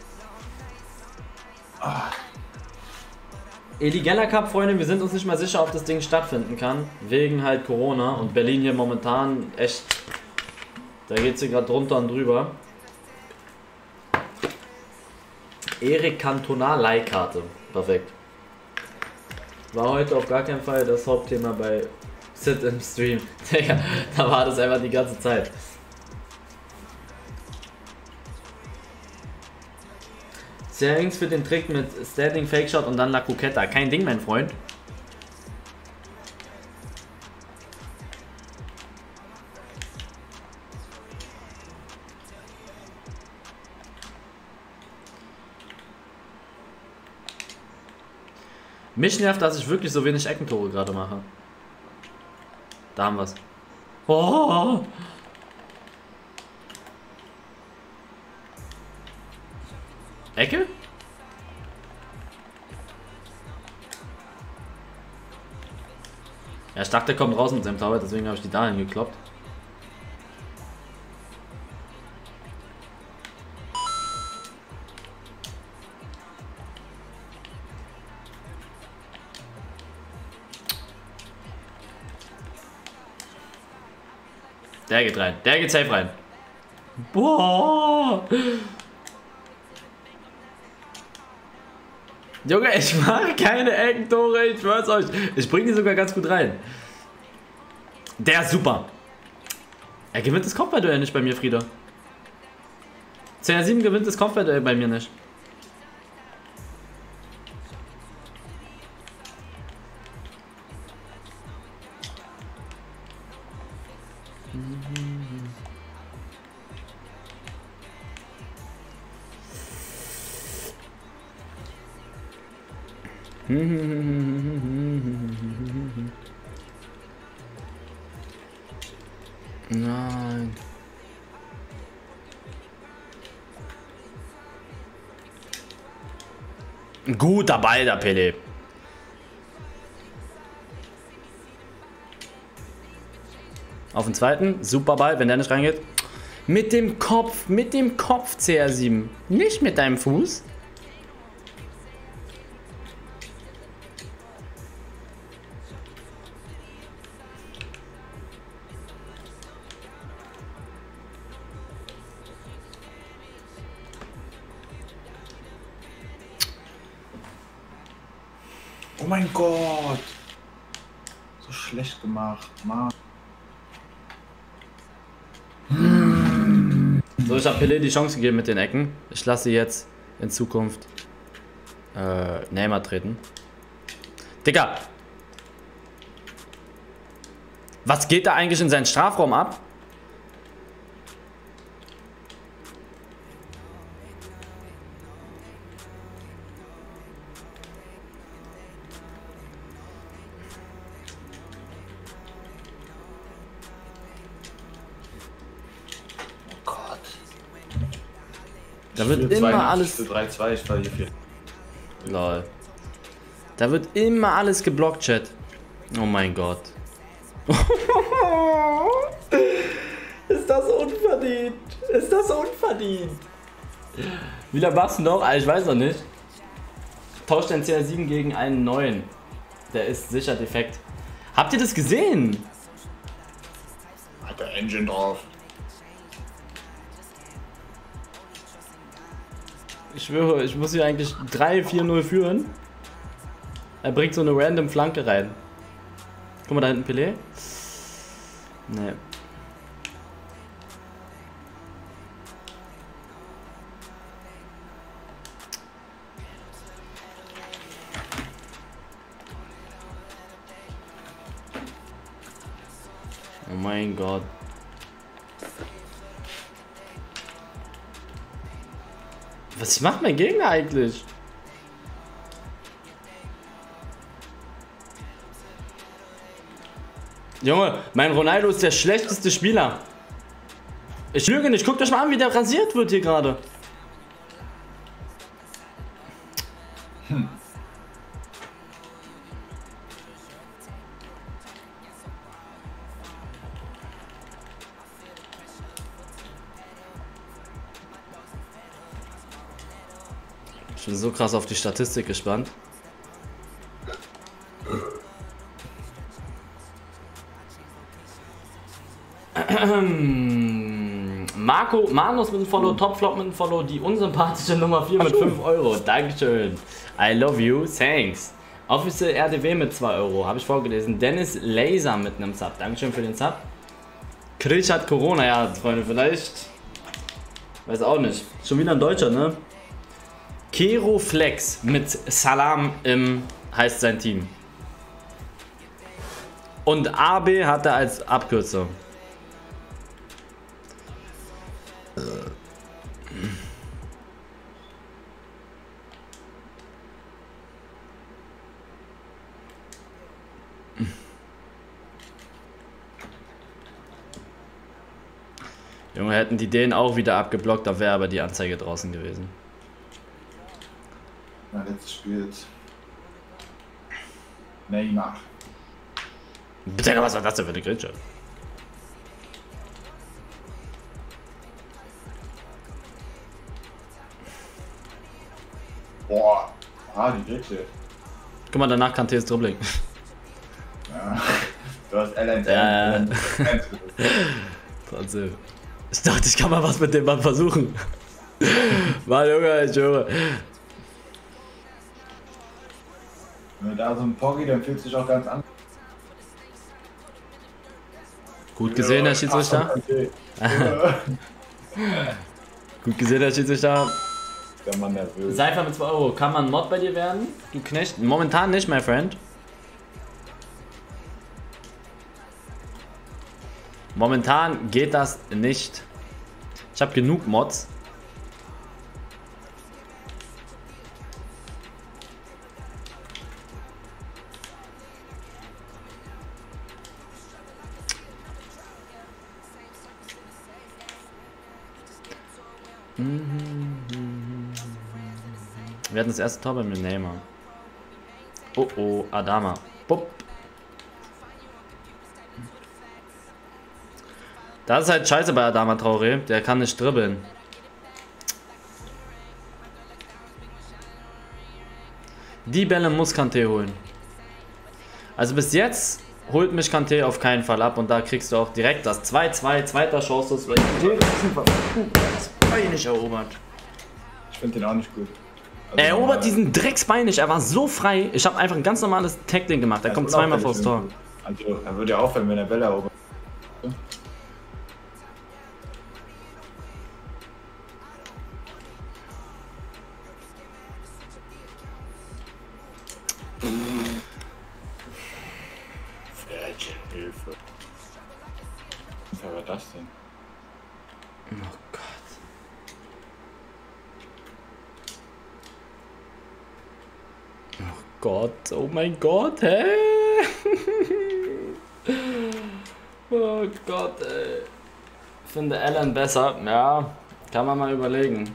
Ah. Eligella Cup, Freunde, wir sind uns nicht mal sicher, ob das Ding stattfinden kann. Wegen halt Corona und Berlin hier momentan echt. Da geht's hier gerade drunter und drüber. Erik Cantona Leihkarte. Perfekt. War heute auf gar keinen Fall das Hauptthema bei Sid im Stream. Digga, da war das einfach die ganze Zeit. Serings für den Trick mit Standing Fake Shot und dann La Cuqueta. Kein Ding, mein Freund. Mich nervt, dass ich wirklich so wenig Eckentore gerade mache. Da haben wir's. Oh! Ecke? Ja, ich dachte, der kommt raus mit seinem Tower, deswegen habe ich die dahin gekloppt. Der geht rein. Der geht safe rein. Boah! Junge, ich mache keine Eckentore, ich schwör's euch. Ich bringe die sogar ganz gut rein. Der ist super. Er gewinnt das Kopfballduell nicht bei mir, Frieda. C R sieben gewinnt das Kopfballduell bei mir nicht. Nein. Ein guter Ball, der Pele. Auf den zweiten, super Ball, wenn der nicht reingeht. Mit dem Kopf, mit dem Kopf C R sieben. Nicht mit deinem Fuß. Oh mein Gott. So schlecht gemacht, Mann. So, ich habe Pelé die Chance gegeben mit den Ecken. Ich lasse jetzt in Zukunft äh, Neymar treten. Digga! Was geht da eigentlich in seinen Strafraum ab? Da wird immer alles. drei zwei, ich war hier vier. Lol. Da wird immer alles geblockt, Chat. Oh mein Gott. Ist das unverdient? Ist das unverdient? Wie lange machst du noch? Ah, ich weiß noch nicht. Tauscht ein C R sieben gegen einen neuen. Der ist sicher defekt. Habt ihr das gesehen? Hat der Engine drauf. Ich schwöre, ich muss hier eigentlich drei vier null führen. Er bringt so eine random Flanke rein. Guck mal, da hinten Pelé. Nee. Oh mein Gott. Was macht mein Gegner eigentlich? Junge, mein Ronaldo ist der schlechteste Spieler. Ich lüge nicht, guckt euch mal an, wie der rasiert wird hier gerade. Ich bin so krass auf die Statistik gespannt. Marco, Manus mit einem Follow, Topflop mit einem Follow, die unsympathische Nummer vier mit fünf Euro. Dankeschön. I love you, thanks. Official R D W mit zwei Euro, habe ich vorgelesen. Dennis Laser mit einem Sub. Dankeschön für den Sub. Krilch hat Corona, ja, Freunde, vielleicht. Weiß auch nicht. Schon wieder ein Deutscher, ne? Kero Flex mit Salam im heißt sein Team. Und A B hat er als Abkürzung. Junge, hätten die den auch wieder abgeblockt, da wäre aber die Anzeige draußen gewesen. Na, letztes Spiel jetzt. Neymar. Bitte, was war das denn für eine Gritsche? Boah, ah, die Gritsche. Guck mal, danach kann T S Dribbling. Ja. Du hast L eins. Ja, ja. Trotzdem. Ich dachte, ich kann mal was mit dem Mann versuchen. Mann, Junge, ich höre. Wenn du da so ein Poggi, dann fühlst du dich auch ganz an. Gut gesehen, Herr Schiedsrichter. Okay. Gut gesehen, Herr Schiedsrichter. Der Mann nervös. Seifer mit zwei Euro. Kann man Mod bei dir werden? Du Knecht? Momentan nicht, my friend. Momentan geht das nicht. Ich habe genug Mods. Wir hatten das erste Tor beim Neymar. Oh oh, Adama. Bupp. Das ist halt scheiße bei Adama Traoré. Der kann nicht dribbeln. Die Bälle muss Kanté holen. Also bis jetzt holt mich Kanté auf keinen Fall ab. Und da kriegst du auch direkt das zwei zwei, zweiter Chance. Das Bein nicht erobert. Ich finde den auch nicht gut. Also Er erobert diesen Drecksbein nicht. Er war so frei. Ich habe einfach ein ganz normales Tackling gemacht. Er kommt zweimal vors Tor. Also er würde ja aufhören, wenn er Bälle erobert. Hilfe. Was war das denn? Oh Gott. Oh Gott, oh mein Gott, hä? Oh Gott, ey. Ich finde Alan besser. Ja, kann man mal überlegen.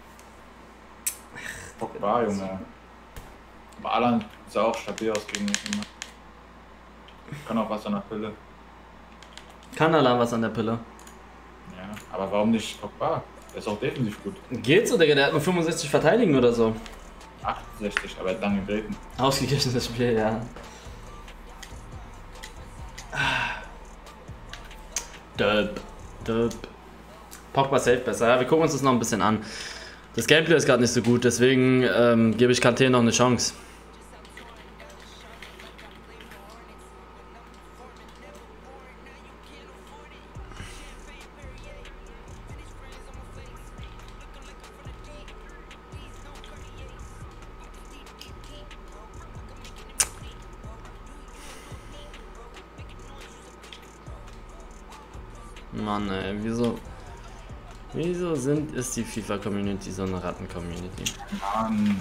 Pogba, Junge. Aber Alan sah auch stabil aus gegen mich immer. Kann auch was an der Pille. Kann Alan was an der Pille? Ja, aber warum nicht Pogba? Der ist auch defensiv gut. Geht so, Digga, der hat nur fünfundsechzig verteidigen oder so. achtundsechzig, aber er hat lange getreten. Ausgeglichenes Spiel, ja. Döp, döp. Pogba safe besser. Ja, wir gucken uns das noch ein bisschen an. Das Gameplay ist gerade nicht so gut, deswegen ähm, gebe ich Kanté noch eine Chance. Mann, ey, wieso? Wieso sind, ist die FIFA-Community so eine Ratten-Community? Mann.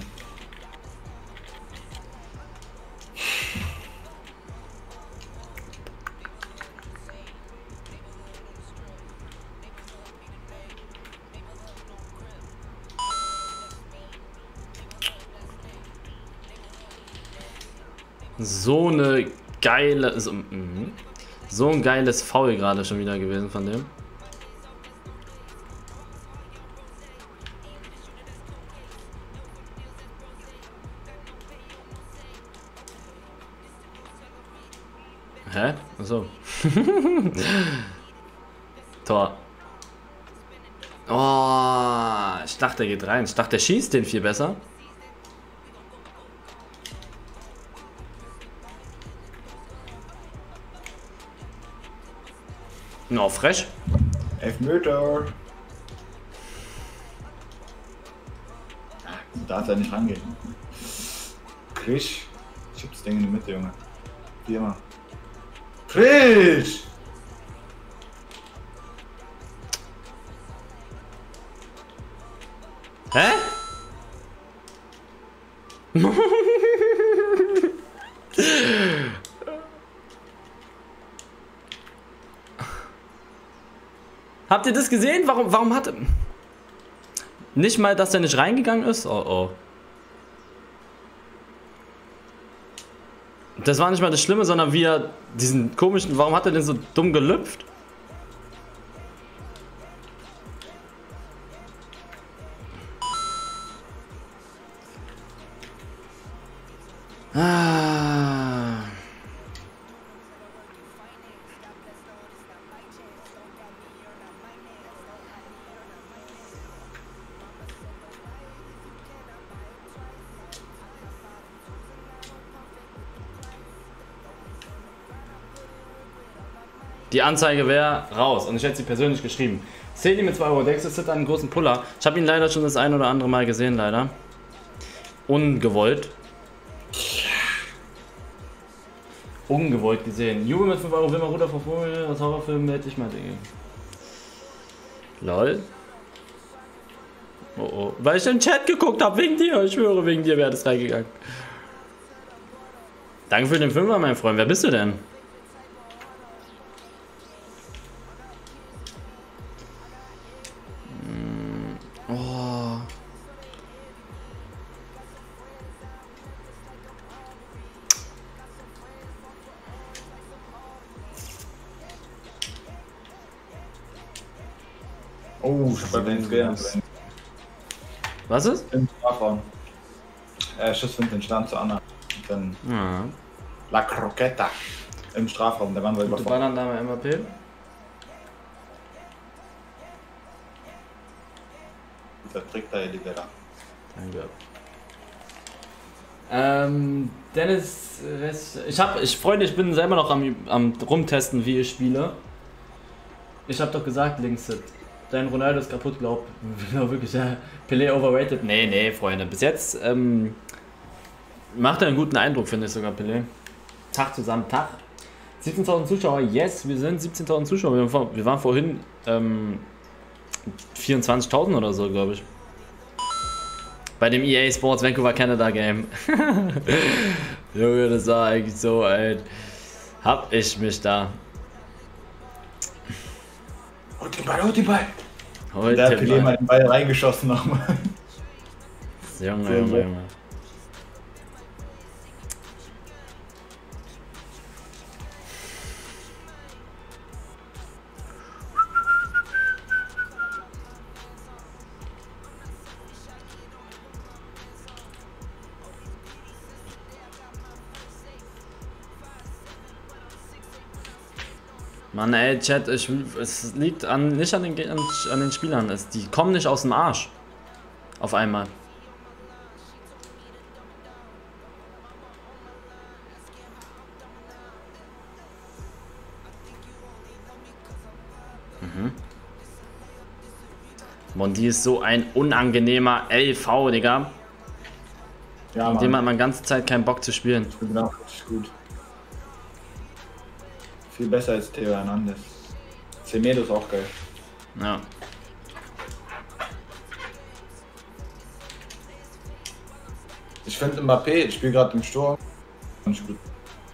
So eine geile... So, mm, so ein geiles Foul gerade schon wieder gewesen von dem. Hä? Achso. Tor. Oh, ich dachte, der geht rein. Ich dachte, der schießt den viel besser. No, frech. Elfmeter. Da darf er nicht rangehen. Frisch. Ich hab das Ding in die Mitte, Junge. Viermal. Frisch! Hä? Habt ihr das gesehen? Warum, warum hat... Nicht mal, dass er nicht reingegangen ist? Oh, oh. Das war nicht mal das Schlimme, sondern wie er diesen komischen... Warum hat er denn so dumm gelüpft? Ah. Die Anzeige wäre raus und ich hätte sie persönlich geschrieben. Zählt ihm mit zwei Euro. Denkst du, es hat einen großen Puller? Ich habe ihn leider schon das ein oder andere Mal gesehen, leider. Ungewollt. Ungewollt gesehen. Jubel mit fünf Euro, Wilma Ruder vor Vogel, aus Horrorfilmen hätte ich mal Dinge. Lol. Oh oh. Weil ich in den Chat geguckt habe, wegen dir. Ich schwöre, wegen dir wäre das reingegangen. Danke für den Fünfer, mein Freund. Wer bist du denn? Oh. Oh, ich hab den Quer. Was ist? Im Strafraum. Äh, Schuss findet den Stand zu Anna. Und dann Ja. La Croqueta. Im Strafraum, der Mann war Gute überfordert. Ballannahme M A P. Der Trick da, Eligera. Danke. Ähm, Dennis, ich hab, ich Freunde, ich bin selber noch am, am rumtesten, wie ich spiele. Ich hab doch gesagt, Linksit. Dein Ronaldo ist kaputt, glaub. Glaub wirklich, ja. Pelé overrated. Nee, nee, Freunde. Bis jetzt ähm, macht er einen guten Eindruck, finde ich sogar, Pelé. Tag zusammen, Tag. siebzehntausend Zuschauer, yes, wir sind siebzehntausend Zuschauer. Wir waren, vor, wir waren vorhin ähm, vierundzwanzigtausend oder so, glaube ich. Bei dem E A Sports Vancouver Canada Game. Junge, das war eigentlich so, ey. Hab ich mich da. Holt den Ball, holt den Ball! Heute Der hat Pelé mal den Ball reingeschossen nochmal. Junge, Junge, Junge. Mann, ey, Chat, ich, es liegt an, nicht an den, an, an den Spielern. Es, die kommen nicht aus dem Arsch. Auf einmal. Mhm. Mondi ist so ein unangenehmer L V, Digga. Ja, Mit dem hat man ganze Zeit keinen Bock zu spielen. Genau, richtig gut. Viel besser als Theo Hernandez. Semedo ist auch geil. Ja. Ich finde Mbappé, ich spiele gerade im Sturm. Nicht gut.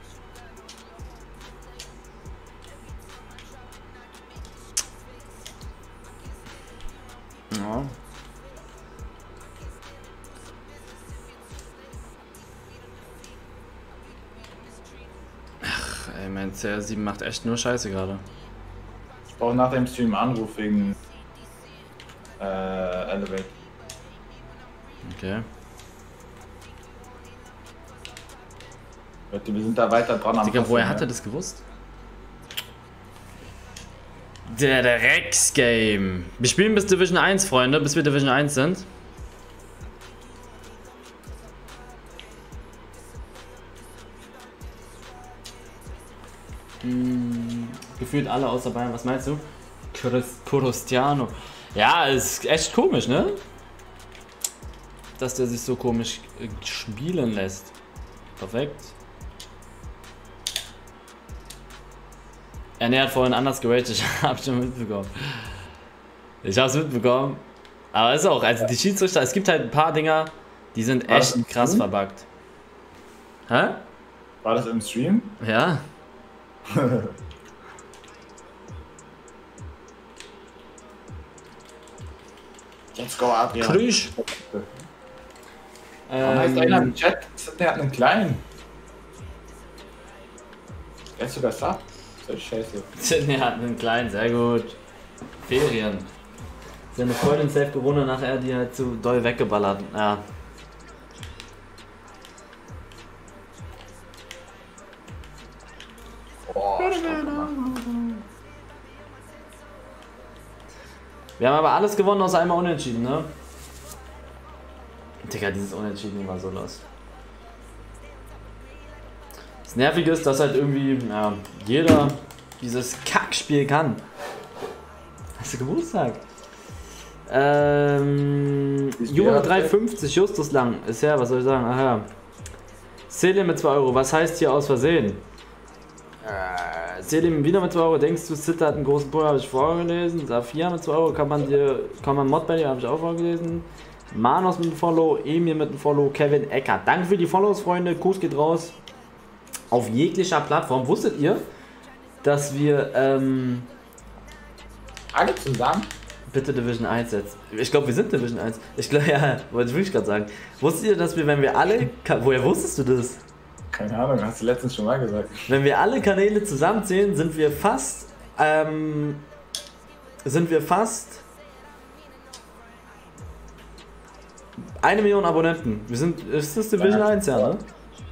Ja. Ach, ey, mein C R sieben macht echt nur Scheiße gerade. Ich brauche nach dem Stream einen Anruf wegen äh, Elevate. Okay. Leute, wir sind da weiter dran am Digga, woher Passen, hat ja. er das gewusst? Der Drecksgame. Wir spielen bis Division eins, Freunde, bis wir Division eins sind. Hm, gefühlt alle außer Bayern. Was meinst du? Cristiano. Ja, ist echt komisch, ne? Dass der sich so komisch spielen lässt. Perfekt. Ja, ne, hat vorhin anders geratet. Ich hab schon mitbekommen. Ich hab's mitbekommen. Aber ist auch, also die Schiedsrichter, es gibt halt ein paar Dinger, die sind echt krass verbuggt. Hä? War das im Stream? Ja. Let's go ab, ja. Krüsch. Warum heißt einer im Chat, der hat einen kleinen? Der ist sogar Sub. Das ist scheiße. Der hat einen kleinen, sehr gut. Ferien. Seine Freundin safe Corona nachher, die halt zu doll weggeballert. Ja. Boah, Wir haben aber alles gewonnen außer einmal unentschieden, ne? Digga, dieses Unentschieden war so los. Das Nervige ist, dass halt irgendwie ja, jeder dieses Kackspiel kann. Hast du Geburtstag? Ähm, Junge drei fünfzig, Justus Lang. Ist ja, was soll ich sagen? Ach ja. Selim mit zwei Euro, was heißt hier aus Versehen? Äh, Selim wieder mit zwei Euro, denkst du, Sitter hat einen großen Pull, habe ich vorgelesen. Safia mit zwei Euro, kann man dir, kann man Mod bei dir, habe ich auch vorgelesen. Manos mit einem Follow, Emil mit einem Follow, Kevin Eckert. Danke für die Follows, Freunde. Kuss geht raus. Auf jeglicher Plattform. Wusstet ihr, dass wir, ähm... alle zusammen? Bitte Division eins jetzt. Ich glaube, wir sind Division eins. Ich glaube, ja, wollte ich wirklich gerade sagen. Wusstet ihr, dass wir, wenn wir alle... Woher wusstest du das? Keine Ahnung, hast du letztens schon mal gesagt. Wenn wir alle Kanäle zusammenzählen, sind wir fast... Ähm... Sind wir fast... Eine Million Abonnenten. Wir sind... Ist das Division eins, ja, ne?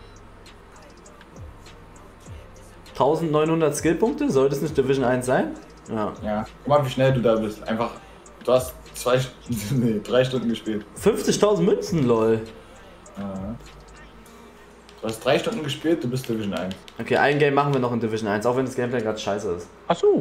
neunzehnhundert Skillpunkte? Sollte es nicht Division eins sein? Ja. Ja, guck mal, wie schnell du da bist. Einfach, du hast zwei, nee, drei Stunden gespielt. fünfzigtausend Münzen, lol. Ja. Du hast drei Stunden gespielt, du bist Division eins. Okay, ein Game machen wir noch in Division eins, auch wenn das Gameplay gerade scheiße ist. Achso.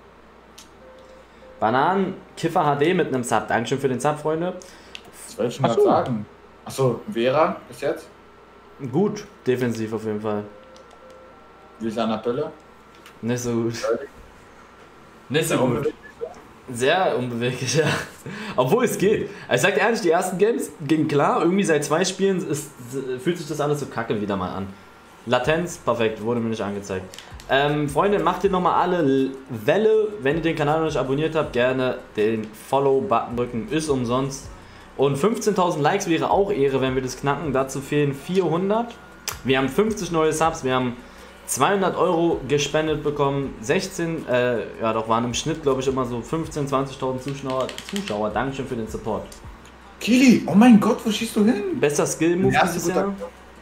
Bananen Kiffer H D mit einem Sub. Dankeschön für den Sub, Freunde. Das wollte ich schon Ach mal so. sagen. Achso, Vera bis jetzt? Gut, defensiv auf jeden Fall. Wie ist Anna Pille? Nicht so gut. Nicht so gut. Sehr unbeweglich, ja. Obwohl es geht. Also ich sag dir ehrlich, die ersten Games gingen klar. Irgendwie seit zwei Spielen ist, fühlt sich das alles so kacke wieder mal an. Latenz, perfekt, wurde mir nicht angezeigt. Ähm, Freunde, macht ihr nochmal alle Welle. Wenn ihr den Kanal noch nicht abonniert habt, gerne den Follow-Button drücken. Ist umsonst. Und fünfzehntausend Likes wäre auch Ehre, wenn wir das knacken. Dazu fehlen vierhundert. Wir haben fünfzig neue Subs. Wir haben zweihundert Euro gespendet bekommen. sechzehn, äh, ja doch, waren im Schnitt, glaube ich, immer so fünfzehntausend, zwanzigtausend Zuschauer. Zuschauer. Dankeschön für den Support. Kili, oh mein Gott, wo schießt du hin? Bester Skill-Move Ja, dieses guter- Jahr.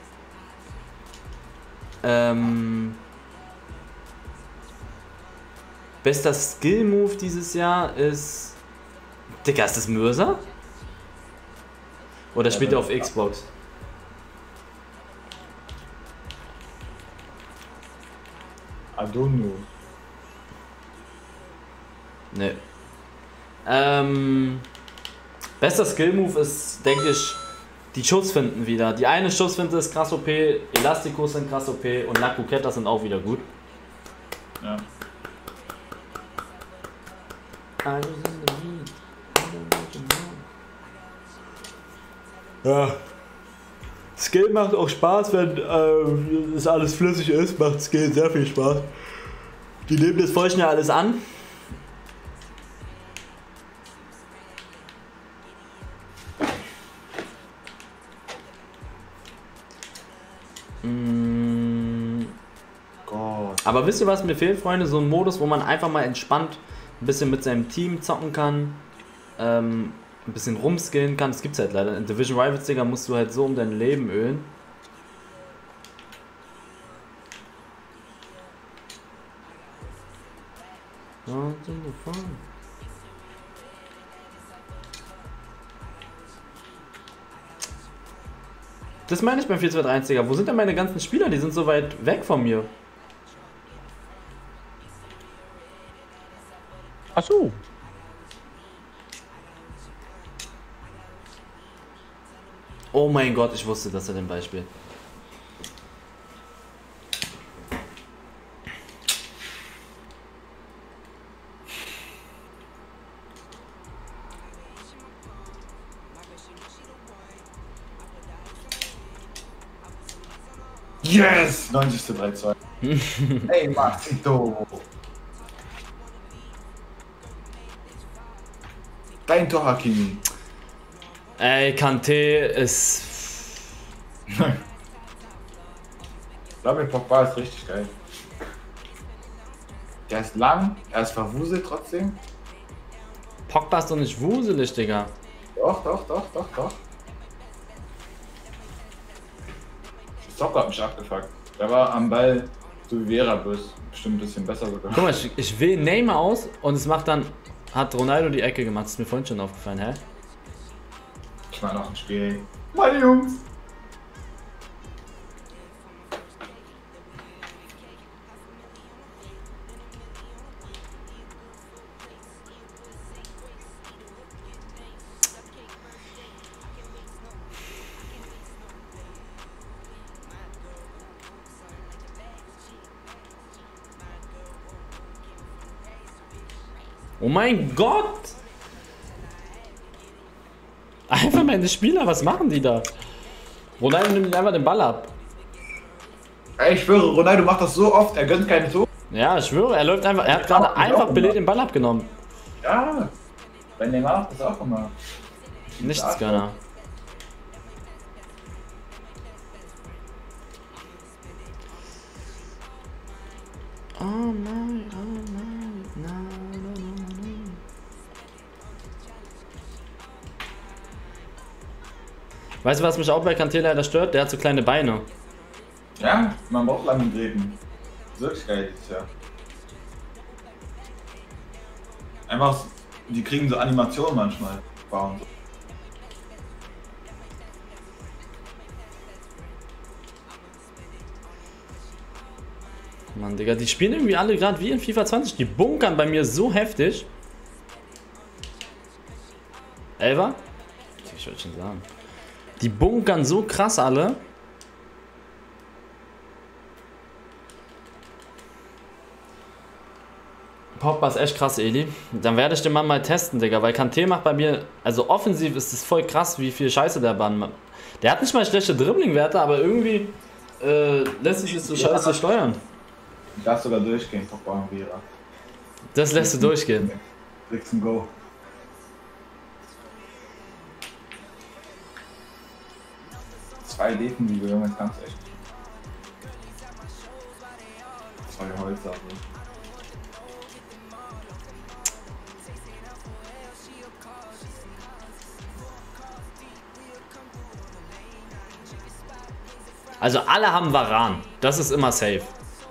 Ähm, bester Skill-Move dieses Jahr ist... Digga, ist das Mörser? Oder spielt er auf Xbox? Adonu. Ne. Ähm, bester Skill-Move ist, denke ich, die Schussfinden wieder. Die eine Schussfinte ist krass O P, Elasticos sind krass O P und Nakuketta sind auch wieder gut. Ja. Ja. Skill macht auch Spaß, wenn äh, das alles flüssig ist, macht Skill sehr viel Spaß. Die nehmen das voll schnell alles an. Mm. Gott. Aber wisst ihr, was mir fehlt, Freunde? So ein Modus, wo man einfach mal entspannt ein bisschen mit seinem Team zocken kann, ähm, ein bisschen rumskillen kann. Das gibt's halt leider. In Division Rivals, Digga, musst du halt so um dein Leben ölen. Das meine ich beim vier zwei drei eins, Digga. Wo sind denn meine ganzen Spieler? Die sind so weit weg von mir. Ach so. Oh mein Gott, ich wusste das ja dem Beispiel. Yes! neunzig drei zwei. Ey, Maxito! Dein Tor, Hakimi. Ey, Kanté ist... Ich glaube, Pogba ist richtig geil. Der ist lang, er ist verwuselt trotzdem. Pogba ist doch nicht wuselig, Digga. Doch, doch, doch, doch, doch. Soccer hat mich abgefuckt. Der war am Ball, so wie Vera bloß bestimmt ein bisschen besser sogar. Guck mal, ich, ich wähle Neymar aus und es macht dann... Hat Ronaldo die Ecke gemacht, das ist mir vorhin schon aufgefallen, hä? Ich war noch ein Spiel. Meine Jungs! Oh mein Gott! Einfach meine Spieler, was machen die da? Ronaldo nimmt einfach den Ball ab. Ey, ich schwöre, Ronaldo macht das so oft, er gönnt keine Tor. Ja, ich schwöre, er läuft einfach, er hat gerade einfach Billet den Ball abgenommen. Ja, wenn der macht das auch immer. Nichts Gönner. Oh nein, oh nein, nein, nein, nein, nein. Weißt du, was mich auch bei Kanté leider stört? Der hat so kleine Beine. Ja, man braucht lange Gräben. Wirklich geil dieses Jahr. Einfach, die kriegen so Animationen manchmal. Bauen. Mann, Digga, die spielen irgendwie alle gerade wie in FIFA zwanzig. Die bunkern bei mir so heftig. Elfer? Ich wollte schon sagen. Die bunkern so krass alle. Pogba ist echt krass, Eli. Dann werde ich den Mann mal testen, Digga. Weil Kanté macht bei mir... Also offensiv ist es voll krass, wie viel Scheiße der Mann macht. Der hat nicht mal schlechte Dribbling-Werte, aber irgendwie äh, lässt sich das so scheiße steuern. Ich darf sogar durchgehen, Pogba und Vera. Das lässt du durchgehen. Kriegst ein Go. Zwei Defensive, Junge, das kannst du echt. Zwei Holzer. Also alle haben Varan. Das ist immer safe.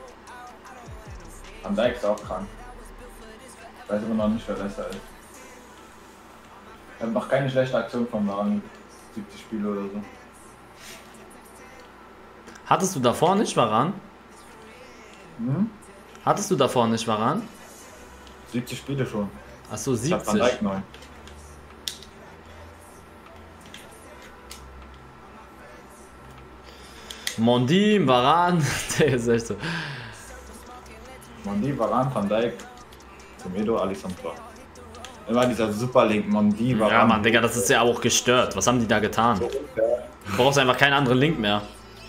Van Dijk ist auch krank. Ich weiß immer noch nicht, wer besser ist. Er macht keine schlechte Aktion von Varan. siebzig Spiele oder so. Hattest du davor nicht Varan? Hm? Hattest du davor nicht Varan? siebzig Spiele schon. Achso, Ich hab Van siebzig. Dijk neun. Mondi, Varan, der ist echt so. Mondi, Varan, Van Dijk, Tomedo, Alisson Tor. Immer dieser Superlink, Mondi, Varan. Ja, Mann, Digga, das ist ja auch gestört. Was haben die da getan? Du brauchst einfach keinen anderen Link mehr.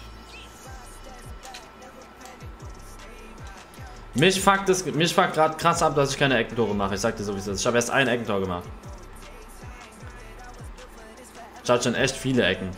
Mich fuckt es, mich fuckt gerade krass ab, dass ich keine Eckentore mache. Ich sag dir so, wie es ist. Ich habe erst ein Eckentor gemacht. Ich hatte schon echt viele Ecken.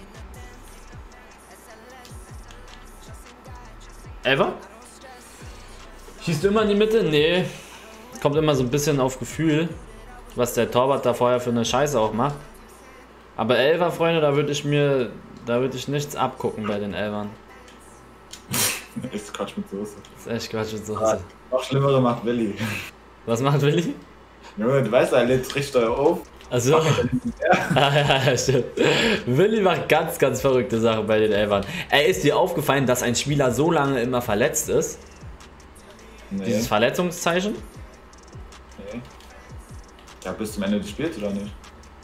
Ever? Schießt du immer in die Mitte? Nee. Kommt immer so ein bisschen auf Gefühl, was der Torwart da vorher für eine Scheiße auch macht. Aber Elfer, Freunde, da würde ich mir, da würde ich nichts abgucken bei den Elfern. Ist Quatsch mit Soße. Das ist echt Quatsch mit Soße. Noch schlimmere macht Willi. Was macht Willi? Junge, du weißt, er lädt richtig auf. Also, ah, ja, stimmt. Willi macht ganz, ganz verrückte Sachen bei den Elfern. Ey, ist dir aufgefallen, dass ein Spieler so lange immer verletzt ist? Nee. Dieses Verletzungszeichen? Nee. Ja, bis zum Ende des Spiels oder nicht?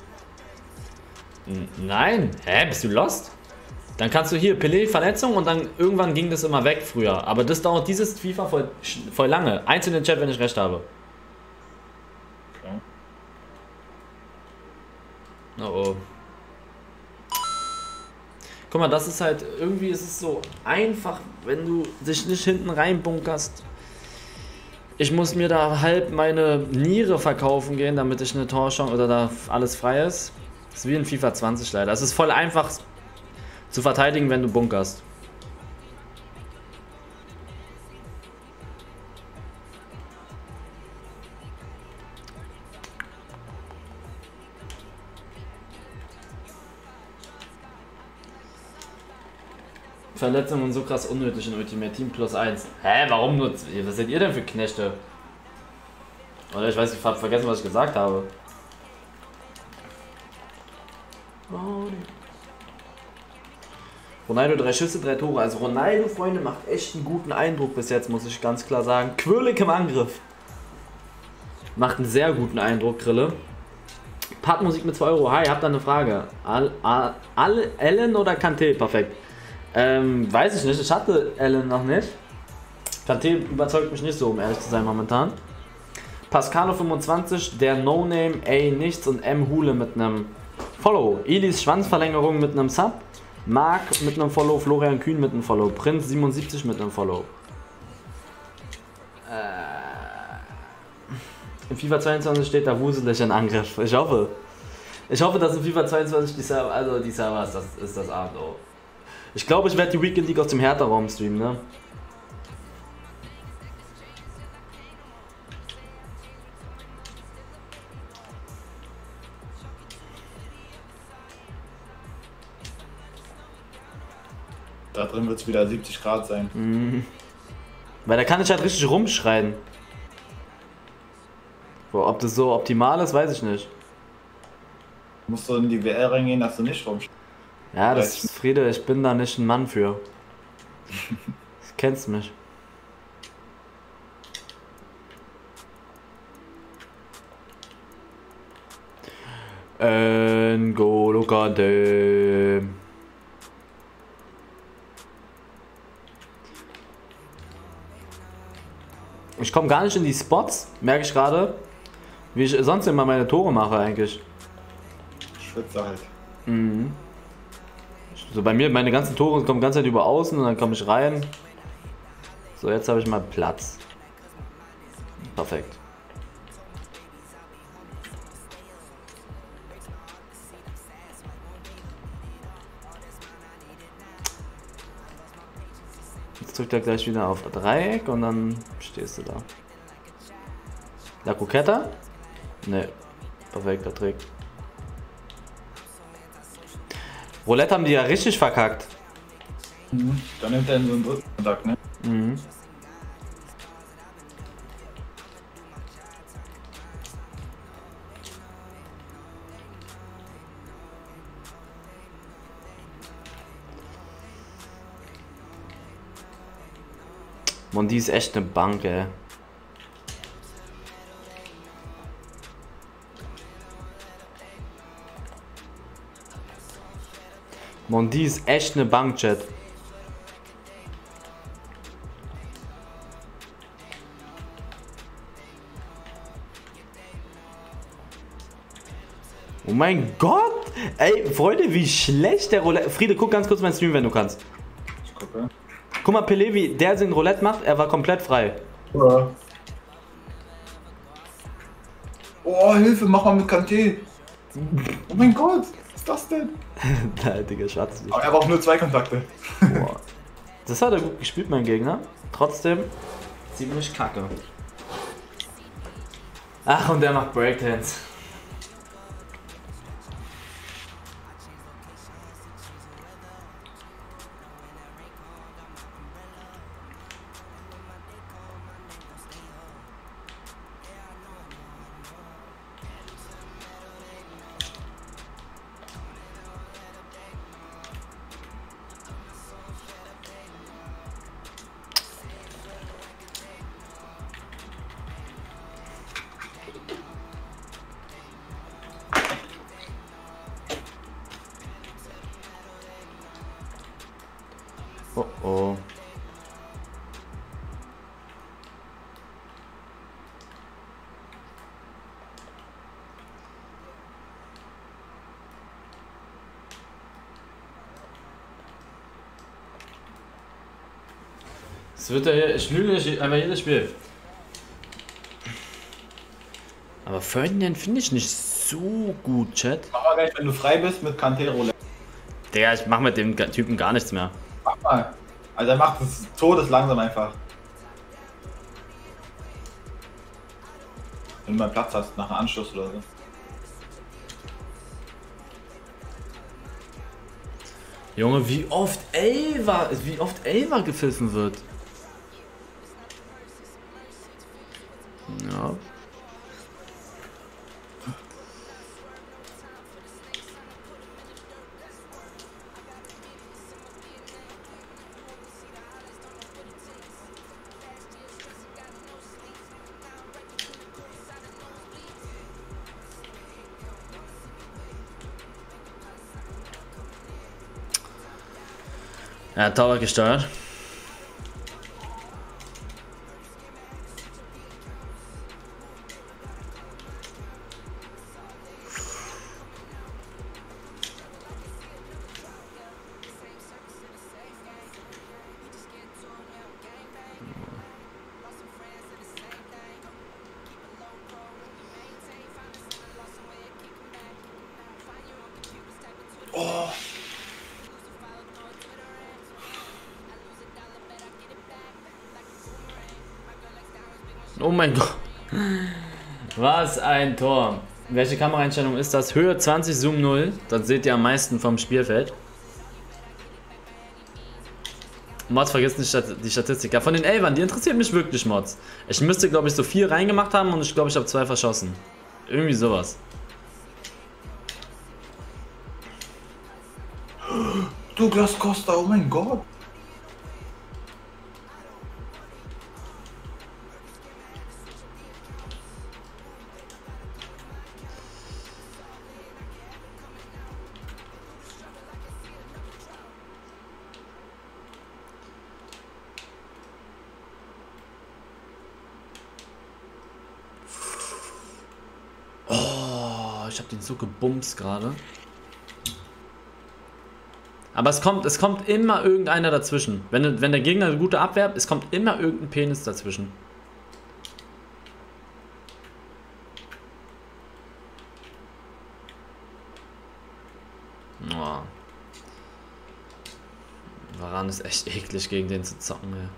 N- Nein. Hä, bist du lost? Dann kannst du hier Pelé Verletzung und dann irgendwann ging das immer weg früher. Aber das dauert dieses FIFA voll, voll lange. Eins in den Chat, wenn ich recht habe. Okay. Oh oh. Guck mal, das ist halt, irgendwie ist es so einfach, wenn du dich nicht hinten reinbunkerst. Ich muss mir da halb meine Niere verkaufen gehen, damit ich eine Torchance oder da alles frei ist. Das ist wie in FIFA zwanzig leider. Es ist voll einfach zu verteidigen, wenn du bunkerst. Verletzungen so krass unnötig in Ultimate Team plus eins. Hä, warum nur? Was seid ihr denn für Knechte? Oder ich weiß, ich hab vergessen, was ich gesagt habe. Ronaldo drei Schüsse, drei Tore. Also Ronaldo, Freunde, macht echt einen guten Eindruck bis jetzt, muss ich ganz klar sagen. Quirlig im Angriff. Macht einen sehr guten Eindruck, Grille. Partmusik mit zwei Euro. Hi, habt ihr eine Frage? Al, Al, Al, Ellen oder Kanté? Perfekt. Ähm, weiß ich nicht. Ich hatte Ellen noch nicht. Kanté überzeugt mich nicht so, um ehrlich zu sein momentan. Pascalo fünfundzwanzig, der No-Name, A nichts und M Hule mit einem Follow. Elis Schwanzverlängerung mit einem Sub. Marc mit einem Follow. Florian Kühn mit einem Follow. Prinz siebenundsiebzig mit einem Follow. Äh, in FIFA zweiundzwanzig steht da wuselig in Angriff. Ich hoffe. Ich hoffe, dass in FIFA zweiundzwanzig die Server, also die Server ist das, ist das A und O. Ich glaube, ich werde die Weekend League aus dem Hertha-Raum streamen, ne? Da drin wird es wieder siebzig Grad sein. Mhm. Weil da kann ich halt richtig rumschreien. Boah, ob das so optimal ist, weiß ich nicht. Musst du in die W L reingehen, dass du nicht rumschreibst. Ja, das ist Friede, ich bin da nicht ein Mann für. Du kennst mich. N'Golo Kanté. Ich komme gar nicht in die Spots, merke ich gerade, wie ich sonst immer meine Tore mache eigentlich. Schwitze halt. Mhm. So bei mir, meine ganzen Tore kommen die ganze Zeit über außen und dann komme ich rein. So, jetzt habe ich mal Platz. Perfekt. Jetzt drückt er gleich wieder auf Dreieck und dann stehst du da. La Coqueta? Ne, perfekter Trick. Roulette haben die ja richtig verkackt. Mhm. Dann nimmt er in so einen dritten Kontakt, ne? Mhm. Mann, die ist echt eine Bank, ey. Mann, die ist echt eine Bank, Chat. Oh mein Gott! Ey, Freunde, wie schlecht der Roulette... Friede, guck ganz kurz meinen Stream, wenn du kannst. Ich gucke. Guck mal, Pelé, wie der den Roulette macht, er war komplett frei. Ja. Oh, Hilfe, mach mal mit Kanté. Oh mein Gott, was ist das denn? Nein, Digga, Schatz. Aber er braucht nur zwei Kontakte. Boah. Das hat er gut gespielt, mein Gegner. Trotzdem ziemlich kacke. Ach, und der macht Breakdance. Es wird ja, ich lüge nicht, einfach jedes Spiel. Aber Ferdinand finde ich nicht so gut, Chat. Mach mal gleich, wenn du frei bist, mit Cantero. Digga, ich mach mit dem Typen gar nichts mehr. Mach mal. Also er macht es todeslangsam einfach. Wenn du mal Platz hast, nach einem Anschluss oder so. Junge, wie oft Elva, wie oft Elva gepfiffen wird. Ja. Er hat Tower gesteuert. Oh mein Gott. Was ein Tor. Welche Kameraeinstellung ist das? Höhe zwanzig, Zoom null. Dann seht ihr am meisten vom Spielfeld. Mods, vergisst nicht die Statistik. Ja, von den Elfern, die interessiert mich wirklich, Mods. Ich müsste, glaube ich, so vier reingemacht haben und ich glaube, ich habe zwei verschossen. Irgendwie sowas. Douglas Costa, oh mein Gott. Ich habe den so gebumst gerade. Aber es kommt, es kommt immer irgendeiner dazwischen. Wenn, wenn der Gegner eine gute Abwehr, es kommt immer irgendein Penis dazwischen. Oh. Varane ist echt eklig, gegen den zu zocken, ey.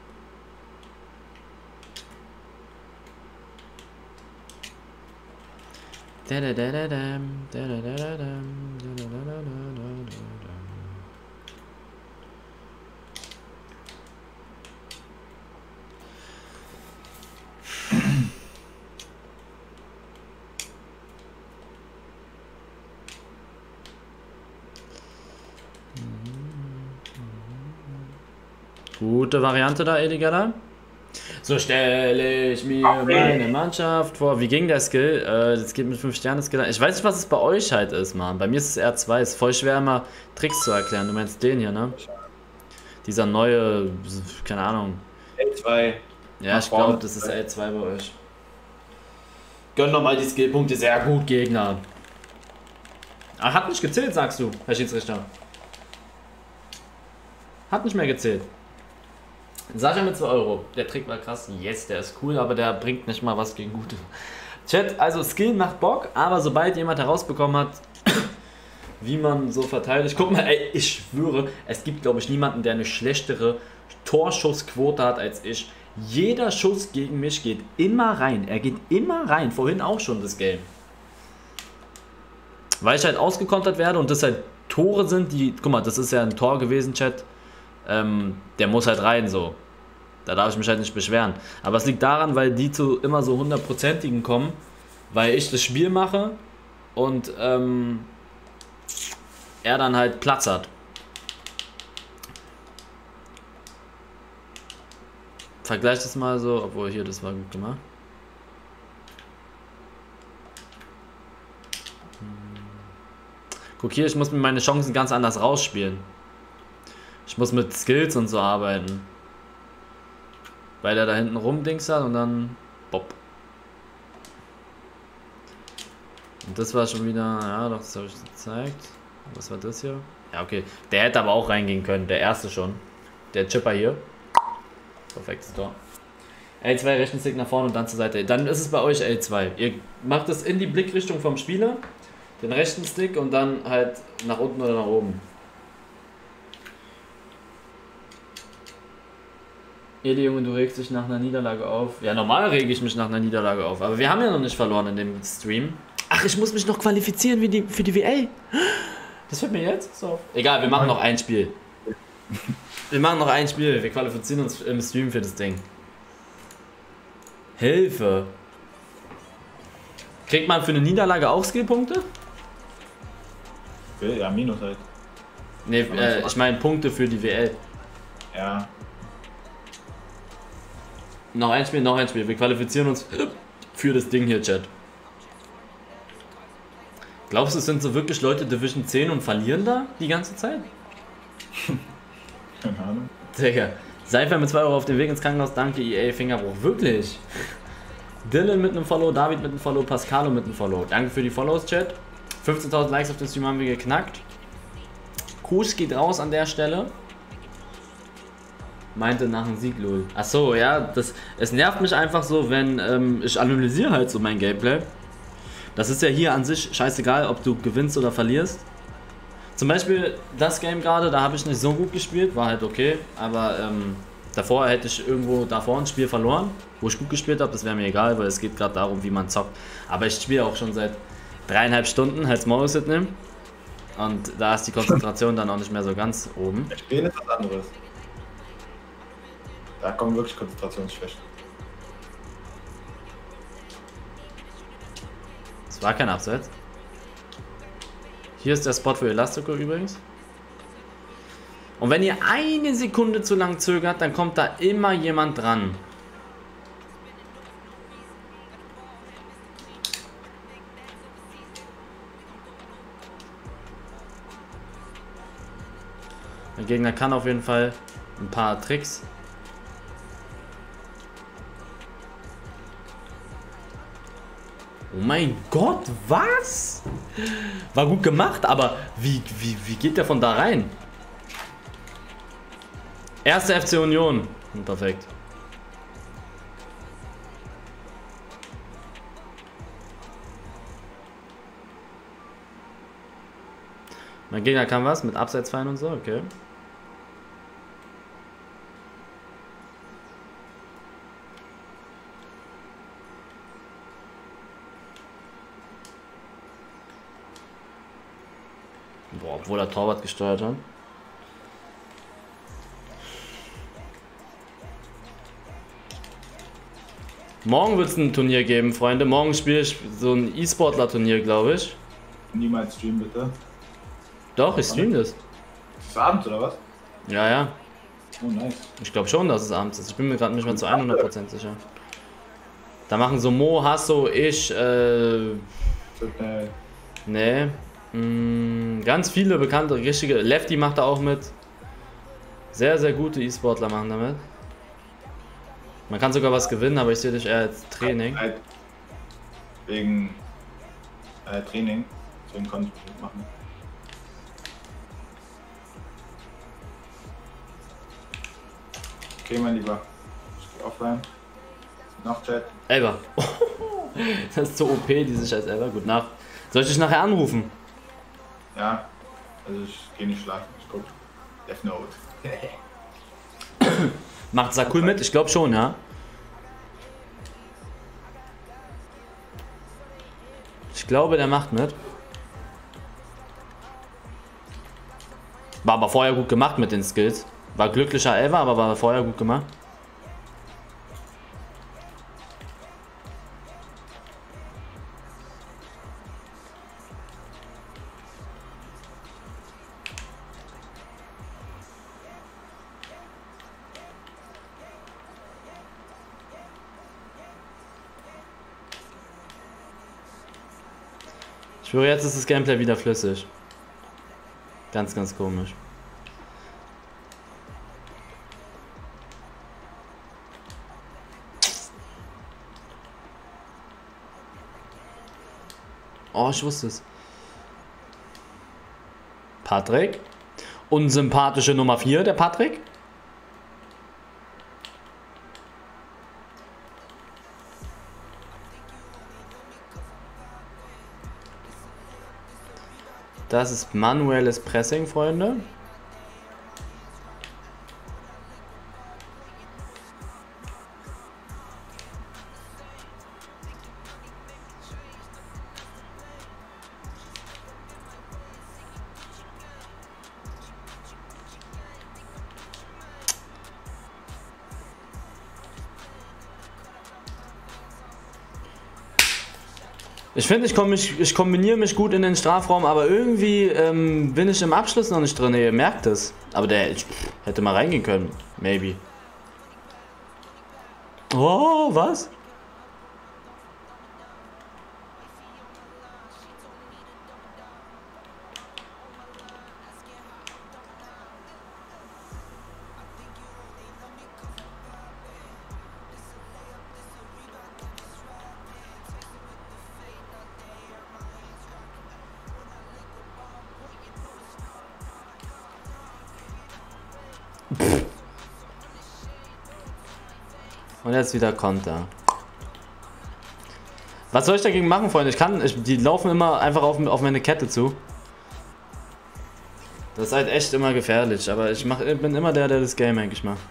Gute Variante da, Edigala. So stelle ich mir meine Mannschaft vor. Wie ging der Skill? Äh, das geht mit fünf Sterne Skill. Ich weiß nicht, was es bei euch halt ist, Mann. Bei mir ist es R zwei. Ist voll schwer, immer Tricks zu erklären. Du meinst den hier, ne? Dieser neue, keine Ahnung. L zwei. Ja, ich glaube, das ist L zwei bei euch. Gönn nochmal die Skillpunkte. Sehr gut, Gegner. Ach, hat nicht gezählt, sagst du, Herr Schiedsrichter. Hat nicht mehr gezählt. Sascha mit zwei Euro. Der Trick war krass. Yes, der ist cool, aber der bringt nicht mal was gegen gute. Chat, also Skill macht Bock, aber sobald jemand herausbekommen hat, wie man so verteidigt. Guck mal, ey, ich schwöre, es gibt, glaube ich, niemanden, der eine schlechtere Torschussquote hat als ich. Jeder Schuss gegen mich geht immer rein. Er geht immer rein. Vorhin auch schon das Game. Weil ich halt ausgekontert werde und das halt Tore sind, die. Guck mal, das ist ja ein Tor gewesen, Chat. Ähm, der muss halt rein, so. Da darf ich mich halt nicht beschweren. Aber es liegt daran, weil die zu immer so hundertprozentigen kommen, weil ich das Spiel mache und ähm, er dann halt Platz hat. Vergleich das mal so, obwohl hier, das war gut gemacht. Guck hier, ich muss mir meine Chancen ganz anders rausspielen. Ich muss mit Skills und so arbeiten. Weil der da hinten rumdings hat und dann Bob. Und das war schon wieder, ja doch, das habe ich gezeigt. Was war das hier? Ja, okay. Der hätte aber auch reingehen können, der erste schon. Der Chipper hier. Perfektes Tor. L zwei rechten Stick nach vorne und dann zur Seite. Dann ist es bei euch L zwei. Ihr macht es in die Blickrichtung vom Spieler, den rechten Stick und dann halt nach unten oder nach oben. Ede Junge, du regst dich nach einer Niederlage auf. Ja, normal rege ich mich nach einer Niederlage auf, aber wir haben ja noch nicht verloren in dem Stream. Ach, ich muss mich noch qualifizieren wie die, für die W L. Das fällt mir jetzt so auf. Egal, wir machen noch ein Spiel. Wir machen noch ein Spiel. Wir qualifizieren uns im Stream für das Ding. Hilfe. Kriegt man für eine Niederlage auch Skillpunkte? Ja, Minus halt. Ne, äh, ich meine Punkte für die W L. Ja. Noch ein Spiel, noch ein Spiel. Wir qualifizieren uns für das Ding hier, Chat. Glaubst du, es sind so wirklich Leute Division zehn und verlieren da die ganze Zeit? Keine Ahnung. Digga. Seifer mit zwei Euro auf dem Weg ins Krankenhaus. Danke, E A Fingerbruch. Wirklich. Dylan mit einem Follow, David mit einem Follow, Pascalo mit einem Follow. Danke für die Follows, Chat. fünfzehntausend Likes auf dem Stream haben wir geknackt. Kuss geht raus an der Stelle. Meinte nach dem Sieg, lol. Achso, ja, das, es nervt mich einfach so, wenn ähm, ich analysiere halt so mein Gameplay. Das ist ja hier an sich scheißegal, ob du gewinnst oder verlierst. Zum Beispiel das Game gerade, da habe ich nicht so gut gespielt, war halt okay, aber ähm, davor hätte ich irgendwo davor ein Spiel verloren, wo ich gut gespielt habe, das wäre mir egal, weil es geht gerade darum, wie man zockt. Aber ich spiele auch schon seit dreieinhalb Stunden, halt Small Sydney. Und da ist die Konzentration dann auch nicht mehr so ganz oben. Spielen ist was anderes. Da kommen wirklich Konzentrationsschwächen. Das war kein Abseits. Hier ist der Spot für Elastico übrigens. Und wenn ihr eine Sekunde zu lang zögert, dann kommt da immer jemand dran. Der Gegner kann auf jeden Fall ein paar Tricks. Oh mein Gott, was? War gut gemacht, aber wie, wie, wie geht der von da rein? Erste F C Union. Perfekt. Mein Gegner kann was mit Abseitsfallen und so, okay. Boah, obwohl er Torwart gesteuert hat. Morgen wird es ein Turnier geben, Freunde. Morgen spiele ich so ein E-Sportler-Turnier, glaube ich. Niemals streamen, bitte. Doch, ich stream das. Ist es abends oder was? Ja, ja. Oh, nice. Ich glaube schon, dass es abends ist. Ich bin mir gerade nicht mehr zu hundert Prozent sicher. Da machen so Mo, Hasso, ich, äh... Nee. Mh, ganz viele bekannte, richtige... Lefty macht da auch mit. Sehr, sehr gute E-Sportler machen damit. Man kann sogar was gewinnen, aber ich sehe dich eher als Training. Wegen äh, Training. Deswegen konnte ich das machen. Okay, mein Lieber. Ich geh offline. Noch Chat. Elber. Das ist so O P, die sich als Elber. Gut Nacht. Soll ich dich nachher anrufen? Ja. Also ich gehe nicht schlafen. Ich guck. Death Note. Macht Sakul mit? Ich glaube schon, ja. Ich glaube, der macht mit. War aber vorher gut gemacht mit den Skills. War glücklicher Elfer, aber war vorher gut gemacht. Ich schwöre, jetzt ist das Gameplay wieder flüssig. Ganz, ganz komisch. Oh, ich wusste es. Patrick. Unsympathische Nummer vier, der Patrick. Das ist manuelles Pressing, Freunde. Ich finde, ich, komm mich, ich kombiniere mich gut in den Strafraum, aber irgendwie ähm, bin ich im Abschluss noch nicht drin. Ihr merkt es. Aber der ich, hätte mal reingehen können. Maybe. Oh, was? Und jetzt wieder Konter. Was soll ich dagegen machen, Freunde? Ich kann, ich, die laufen immer einfach auf, auf meine Kette zu. Das ist halt echt immer gefährlich, aber ich, mach, ich bin immer der, der das Game eigentlich macht.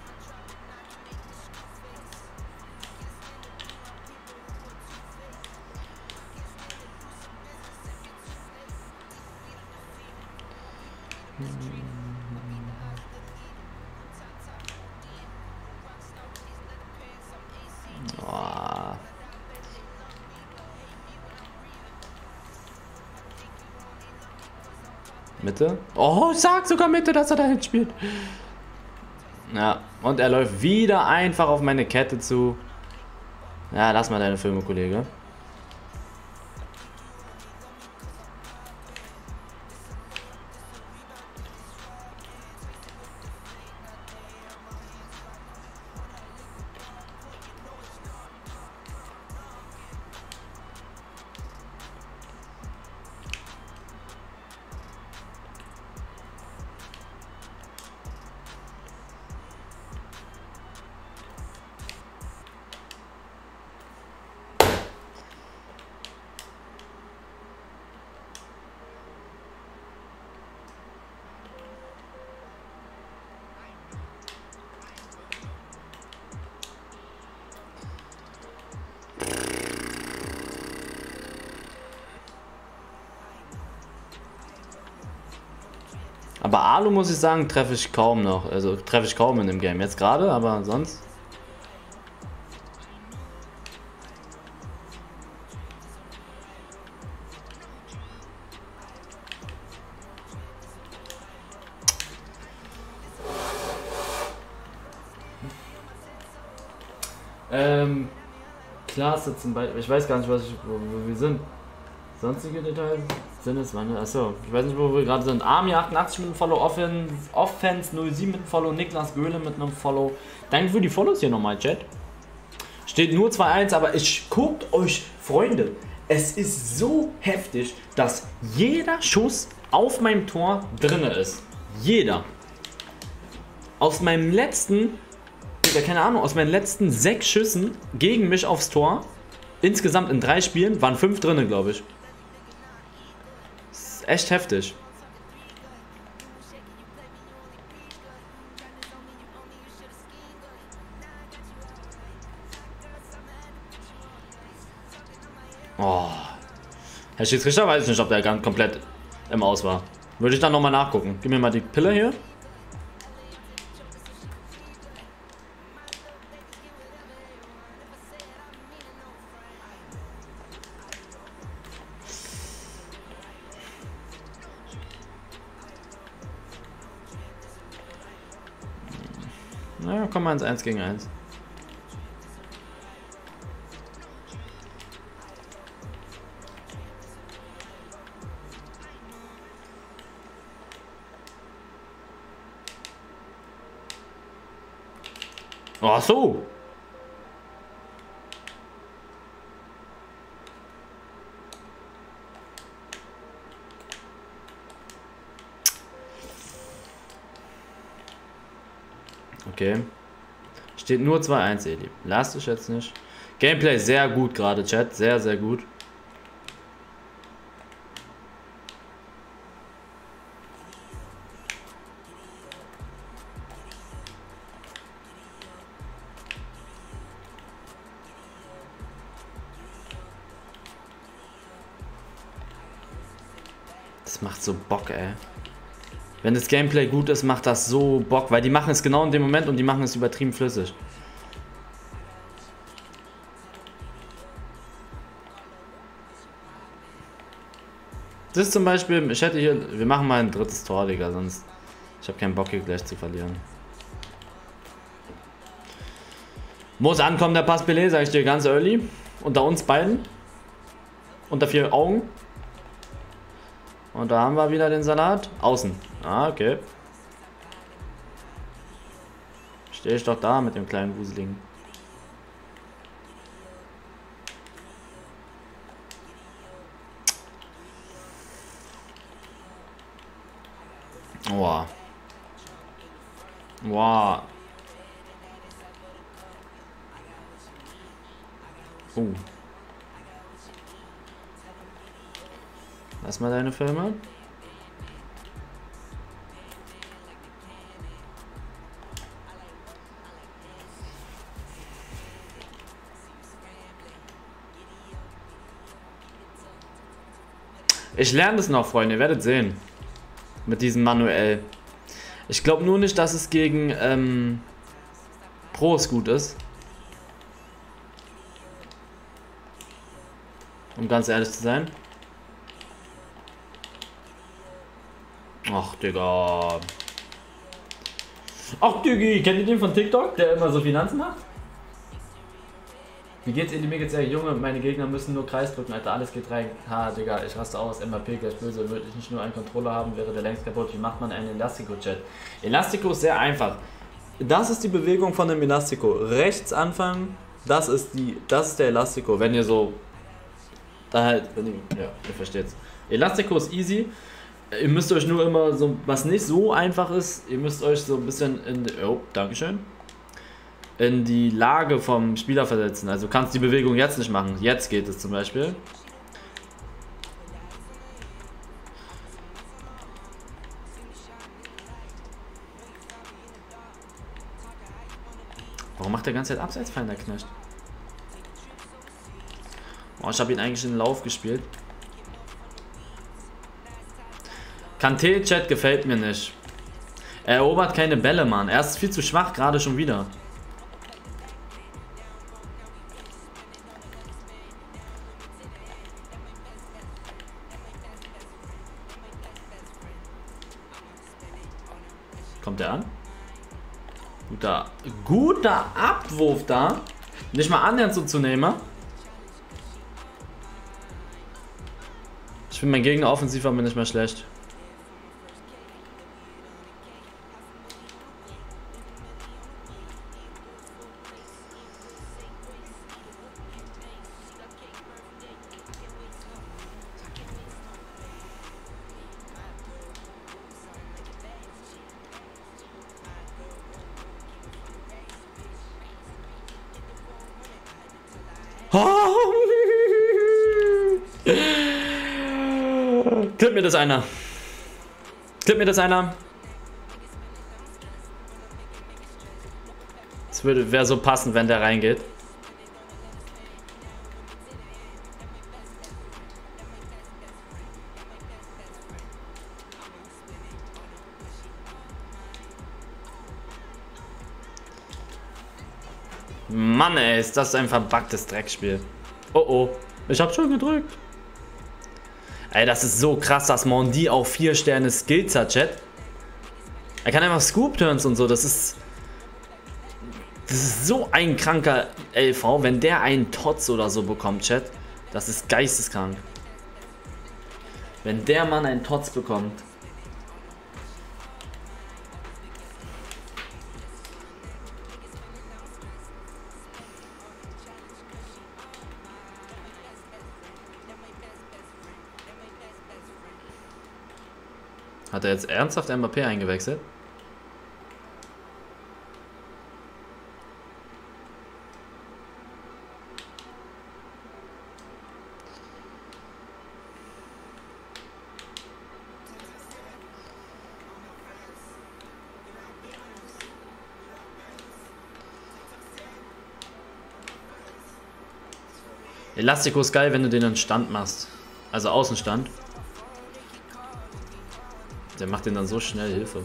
Oh. Mitte? Oh, ich sag sogar Mitte, dass er da hinspielt. Ja, und er läuft wieder einfach auf meine Kette zu. Ja, lass mal deine Filme, Kollege. Aber Alu, muss ich sagen, treffe ich kaum noch. Also treffe ich kaum in dem Game. Jetzt gerade, aber sonst. Ähm, Klasse zum Beispiel. Ich weiß gar nicht, was ich, wo, wo wir sind. Sonstige Details sind es, wann? Achso, ich weiß nicht, wo wir gerade sind. Army achtundachtzig mit einem Follow, Offense, Offense null sieben mit einem Follow, Niklas Göhle mit einem Follow. Danke für die Follows hier nochmal, Chat. Steht nur zwei eins, aber ich guckt euch, Freunde, es ist so heftig, dass jeder Schuss auf meinem Tor drin ist. Jeder. Aus meinem letzten, keine Ahnung, aus meinen letzten sechs Schüssen gegen mich aufs Tor, insgesamt in drei Spielen, waren fünf drin, glaube ich. Echt heftig. Oh. Herr Schiedsrichter, weiß ich nicht, ob der ganz komplett im Aus war. Würde ich dann nochmal nachgucken. Gib mir mal die Pille hier. Na, komm mal ins eins gegen eins. Ach so. Okay. Steht nur zwei eins, Eli. Lasst dich jetzt nicht. Gameplay sehr gut gerade, Chat. Sehr, sehr gut. Das macht so Bock, ey. Wenn das Gameplay gut ist, macht das so Bock, weil die machen es genau in dem Moment und die machen es übertrieben flüssig. Das ist zum Beispiel, ich hätte hier, wir machen mal ein drittes Tor, Digga, sonst, ich habe keinen Bock hier gleich zu verlieren. Muss ankommen, der Pass Pelé, sag ich dir ganz early. Unter uns beiden. Unter vier Augen. Und da haben wir wieder den Salat. Außen. Ah, okay. Stehe ich doch da mit dem kleinen Wuseligen. Wow. Wow. Oh. Lass mal deine Filme. Ich lerne das noch, Freunde, ihr werdet sehen. Mit diesem Manuell. Ich glaube nur nicht, dass es gegen ähm, Pros gut ist. Um ganz ehrlich zu sein. Ach, Digga. Ach, Diggi, kennt ihr den von TikTok, der immer so Finanzen macht? Wie geht's, Edi? Mir geht's ja, Junge, meine Gegner müssen nur Kreis drücken, Alter, alles geht rein. Ha, Digga, ich raste aus, M A P gleich böse, würde ich nicht nur einen Controller haben, wäre der längst kaputt. Wie macht man einen Elastico-Chat? Elastico ist sehr einfach. Das ist die Bewegung von dem Elastico. Rechts anfangen, das ist die, das ist der Elastico, wenn ihr so, da halt, wenn ihr, ja, ihr versteht's. Elastico ist easy. Ihr müsst euch nur immer so, was nicht so einfach ist, ihr müsst euch so ein bisschen in, oh, Dankeschön, in die Lage vom Spieler versetzen. Also du kannst die Bewegung jetzt nicht machen. Jetzt geht es zum Beispiel. Warum macht der ganze Zeit Abseitsfallen, der Knecht? Oh, ich habe ihn eigentlich in den Lauf gespielt. Kanté-Chat gefällt mir nicht. Er erobert keine Bälle, Mann. Er ist viel zu schwach, gerade schon wieder. Kommt er an? Guter, guter Abwurf da. Nicht mal annähernd so zu nehmen. Ich finde mein Gegner offensiv aber nicht mehr schlecht. Clip mir das einer. Clip mir das einer. Das würde, wäre so passend, wenn der reingeht. Mann, ey, ist das ein verbuggtes Dreckspiel. Oh oh, ich hab schon gedrückt. Ey, das ist so krass, dass Mondi auch vier Sterne Skills hat, Chat. Er kann einfach Scoop-Turns und so, das ist... Das ist so ein kranker L V, wenn der einen Tots oder so bekommt, Chat. Das ist geisteskrank. Wenn der Mann einen Tots bekommt. Hat er jetzt ernsthaft M A P eingewechselt? Elastico ist geil, wenn du den in Stand machst. Also Außenstand. Der macht den dann so schnell, Hilfe.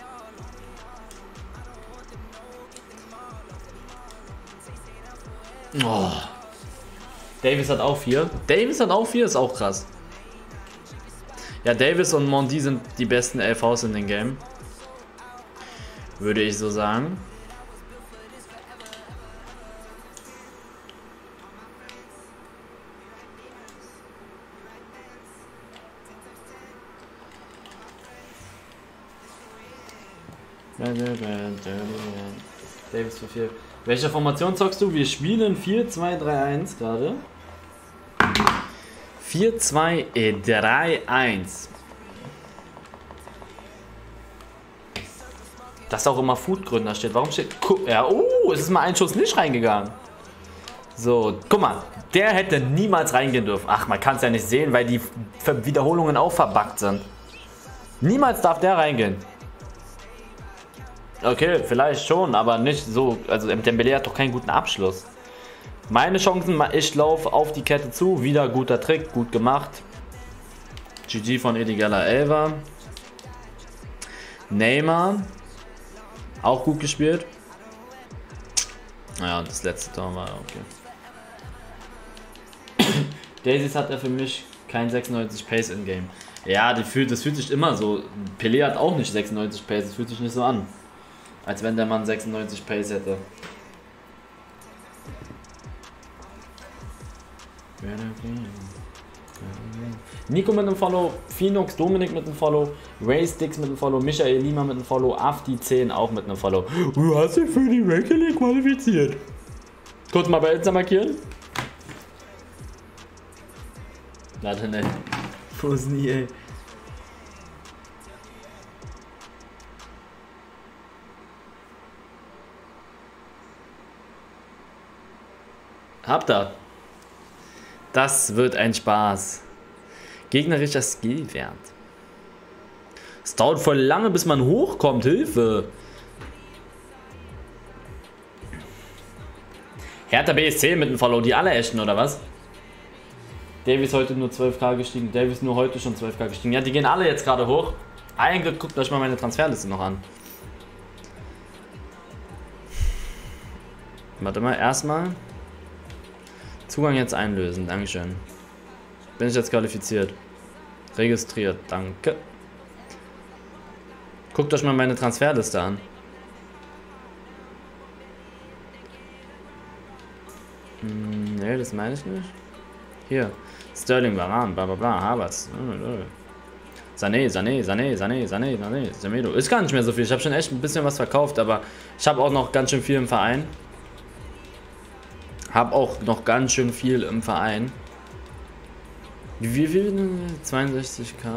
Oh. Davis hat auch vier. Davis hat auch vier, ist auch krass. Ja, Davis und Mondi sind die besten L Vs in dem Game. Würde ich so sagen. Davis für vier. Welche Formation zockst du? Wir spielen vier zwei drei eins gerade. vier zwei drei eins. Dass auch immer Foodgründen da steht. Warum steht... Ja, oh, es ist mal ein Schuss nicht reingegangen. So, guck mal. Der hätte niemals reingehen dürfen. Ach, man kann es ja nicht sehen, weil die Wiederholungen auch verbuggt sind. Niemals darf der reingehen. Okay, vielleicht schon, aber nicht so. Also Dembélé hat doch keinen guten Abschluss. Meine Chancen, ich laufe auf die Kette zu. Wieder guter Trick, gut gemacht. G G von Edigala Elva. Neymar. Auch gut gespielt. Naja, und das letzte Tor war okay. Daisies hat er für mich kein sechsundneunzig Pace in Game. Ja, die fühlt, das fühlt sich immer so. Pelé hat auch nicht sechsundneunzig Pace, das fühlt sich nicht so an. Als wenn der Mann sechsundneunzig Pace hätte. Nico mit einem Follow, Phoenix, Dominik mit einem Follow, Ray Sticks mit einem Follow, Michael Lima mit einem Follow, Afdi zehn auch mit einem Follow. Du hast dich für die Ranking League qualifiziert. Kurz mal bei Insta markieren. Warte, ne. Wo ist nie, ey? Habt ihr? Das wird ein Spaß. Gegnerischer Skillwert. Es dauert voll lange, bis man hochkommt. Hilfe! Hertha B S C mit dem Follow, die allerersten, oder was? Davis heute nur zwölf K gestiegen. Davis nur heute schon zwölf K gestiegen. Ja, die gehen alle jetzt gerade hoch. Eigentlich guckt euch mal meine Transferliste noch an. Warte mal, erstmal. Zugang jetzt einlösen, Dankeschön. Bin ich jetzt qualifiziert? Registriert, danke. Guckt euch mal meine Transferliste an. Hm, ne, das meine ich nicht. Hier, Sterling, Varane, bla bla bla, Havertz. Sané, Sané, Sané, Sané, Sané, Sané, Semedo. Ist gar nicht mehr so viel. Ich habe schon echt ein bisschen was verkauft, aber ich habe auch noch ganz schön viel im Verein. Hab auch noch ganz schön viel im Verein. Wie viel? zweiundsechzig K.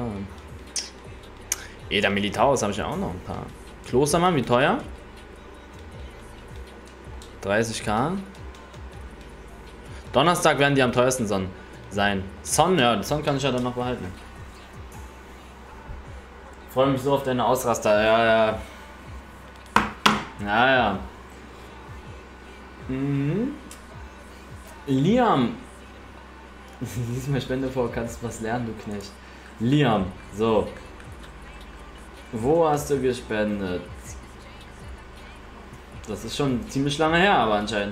Eder Militaus habe ich ja auch noch ein paar. Klostermann, wie teuer? dreißig K. Donnerstag werden die am teuersten Son sein. Son, ja, Son kann ich ja dann noch behalten. Freue mich so auf deine Ausraster. Ja, ja. Ja, ja. Mhm. Liam. Lies mal Spende vor, kannst du was lernen, du Knecht. Liam, so. Wo hast du gespendet? Das ist schon ziemlich lange her, aber anscheinend.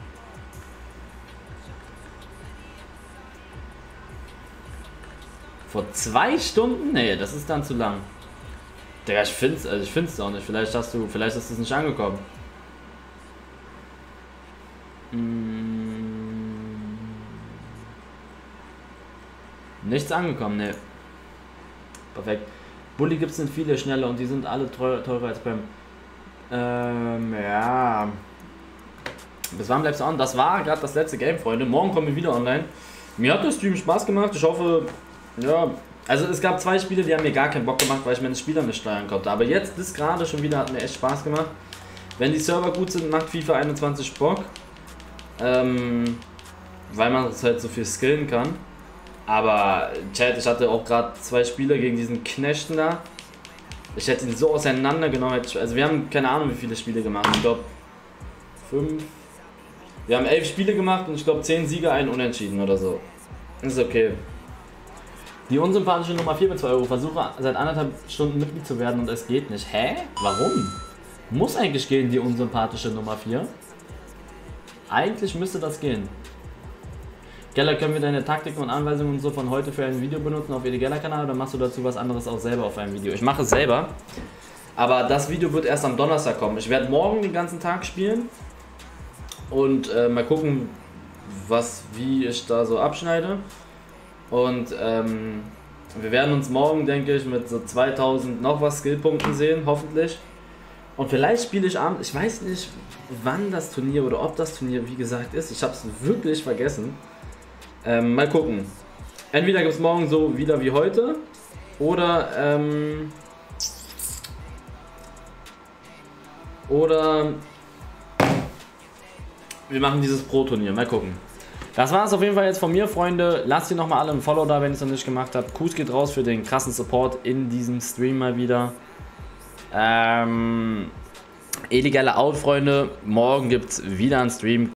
Vor zwei Stunden? Nee, das ist dann zu lang. Digga, ich find's, also ich find's auch nicht. Vielleicht hast du, vielleicht ist es nicht angekommen. Hm. Nichts angekommen, ne. Perfekt. Bulli gibt es nicht viele schnelle und die sind alle teurer, teurer als beim. Ähm, ja. Bis wann bleibst du on? Das war gerade das letzte Game, Freunde. Morgen kommen wir wieder online. Mir hat der Stream Spaß gemacht. Ich hoffe, ja. Also es gab zwei Spiele, die haben mir gar keinen Bock gemacht, weil ich meine Spieler nicht steuern konnte. Aber jetzt, das gerade schon wieder, hat mir echt Spaß gemacht. Wenn die Server gut sind, macht FIFA einundzwanzig Bock. Ähm, weil man es halt so viel skillen kann. Aber Chat, ich hatte auch gerade zwei Spiele gegen diesen Knechten da. Ich hätte ihn so auseinandergenommen. Also wir haben keine Ahnung, wie viele Spiele gemacht. Ich glaube fünf. Wir haben elf Spiele gemacht und ich glaube zehn Siege, ein Unentschieden oder so. Ist okay. Die unsympathische Nummer vier mit zwei Euro. Versuche seit anderthalb Stunden Mitglied zu werden und es geht nicht. Hä? Warum? Muss eigentlich gehen, die unsympathische Nummer vier. Eigentlich müsste das gehen. Geller, können wir deine Taktiken und Anweisungen und so von heute für ein Video benutzen auf Edi Geller-Kanal oder machst du dazu was anderes auch selber auf einem Video? Ich mache es selber, aber das Video wird erst am Donnerstag kommen. Ich werde morgen den ganzen Tag spielen und äh, mal gucken, was, wie ich da so abschneide. Und ähm, wir werden uns morgen, denke ich, mit so zweitausend noch was Skillpunkten sehen, hoffentlich. Und vielleicht spiele ich abends, ich weiß nicht, wann das Turnier oder ob das Turnier, wie gesagt, ist. Ich habe es wirklich vergessen. Ähm, mal gucken. Entweder gibt es morgen so wieder wie heute oder ähm, oder wir machen dieses Pro-Turnier. Mal gucken. Das war es auf jeden Fall jetzt von mir, Freunde. Lasst hier nochmal alle ein Follow da, wenn ihr es noch nicht gemacht habt. Kuss geht raus für den krassen Support in diesem Stream mal wieder. Ähm, Edi Geller out, Freunde. Morgen gibt es wieder einen Stream.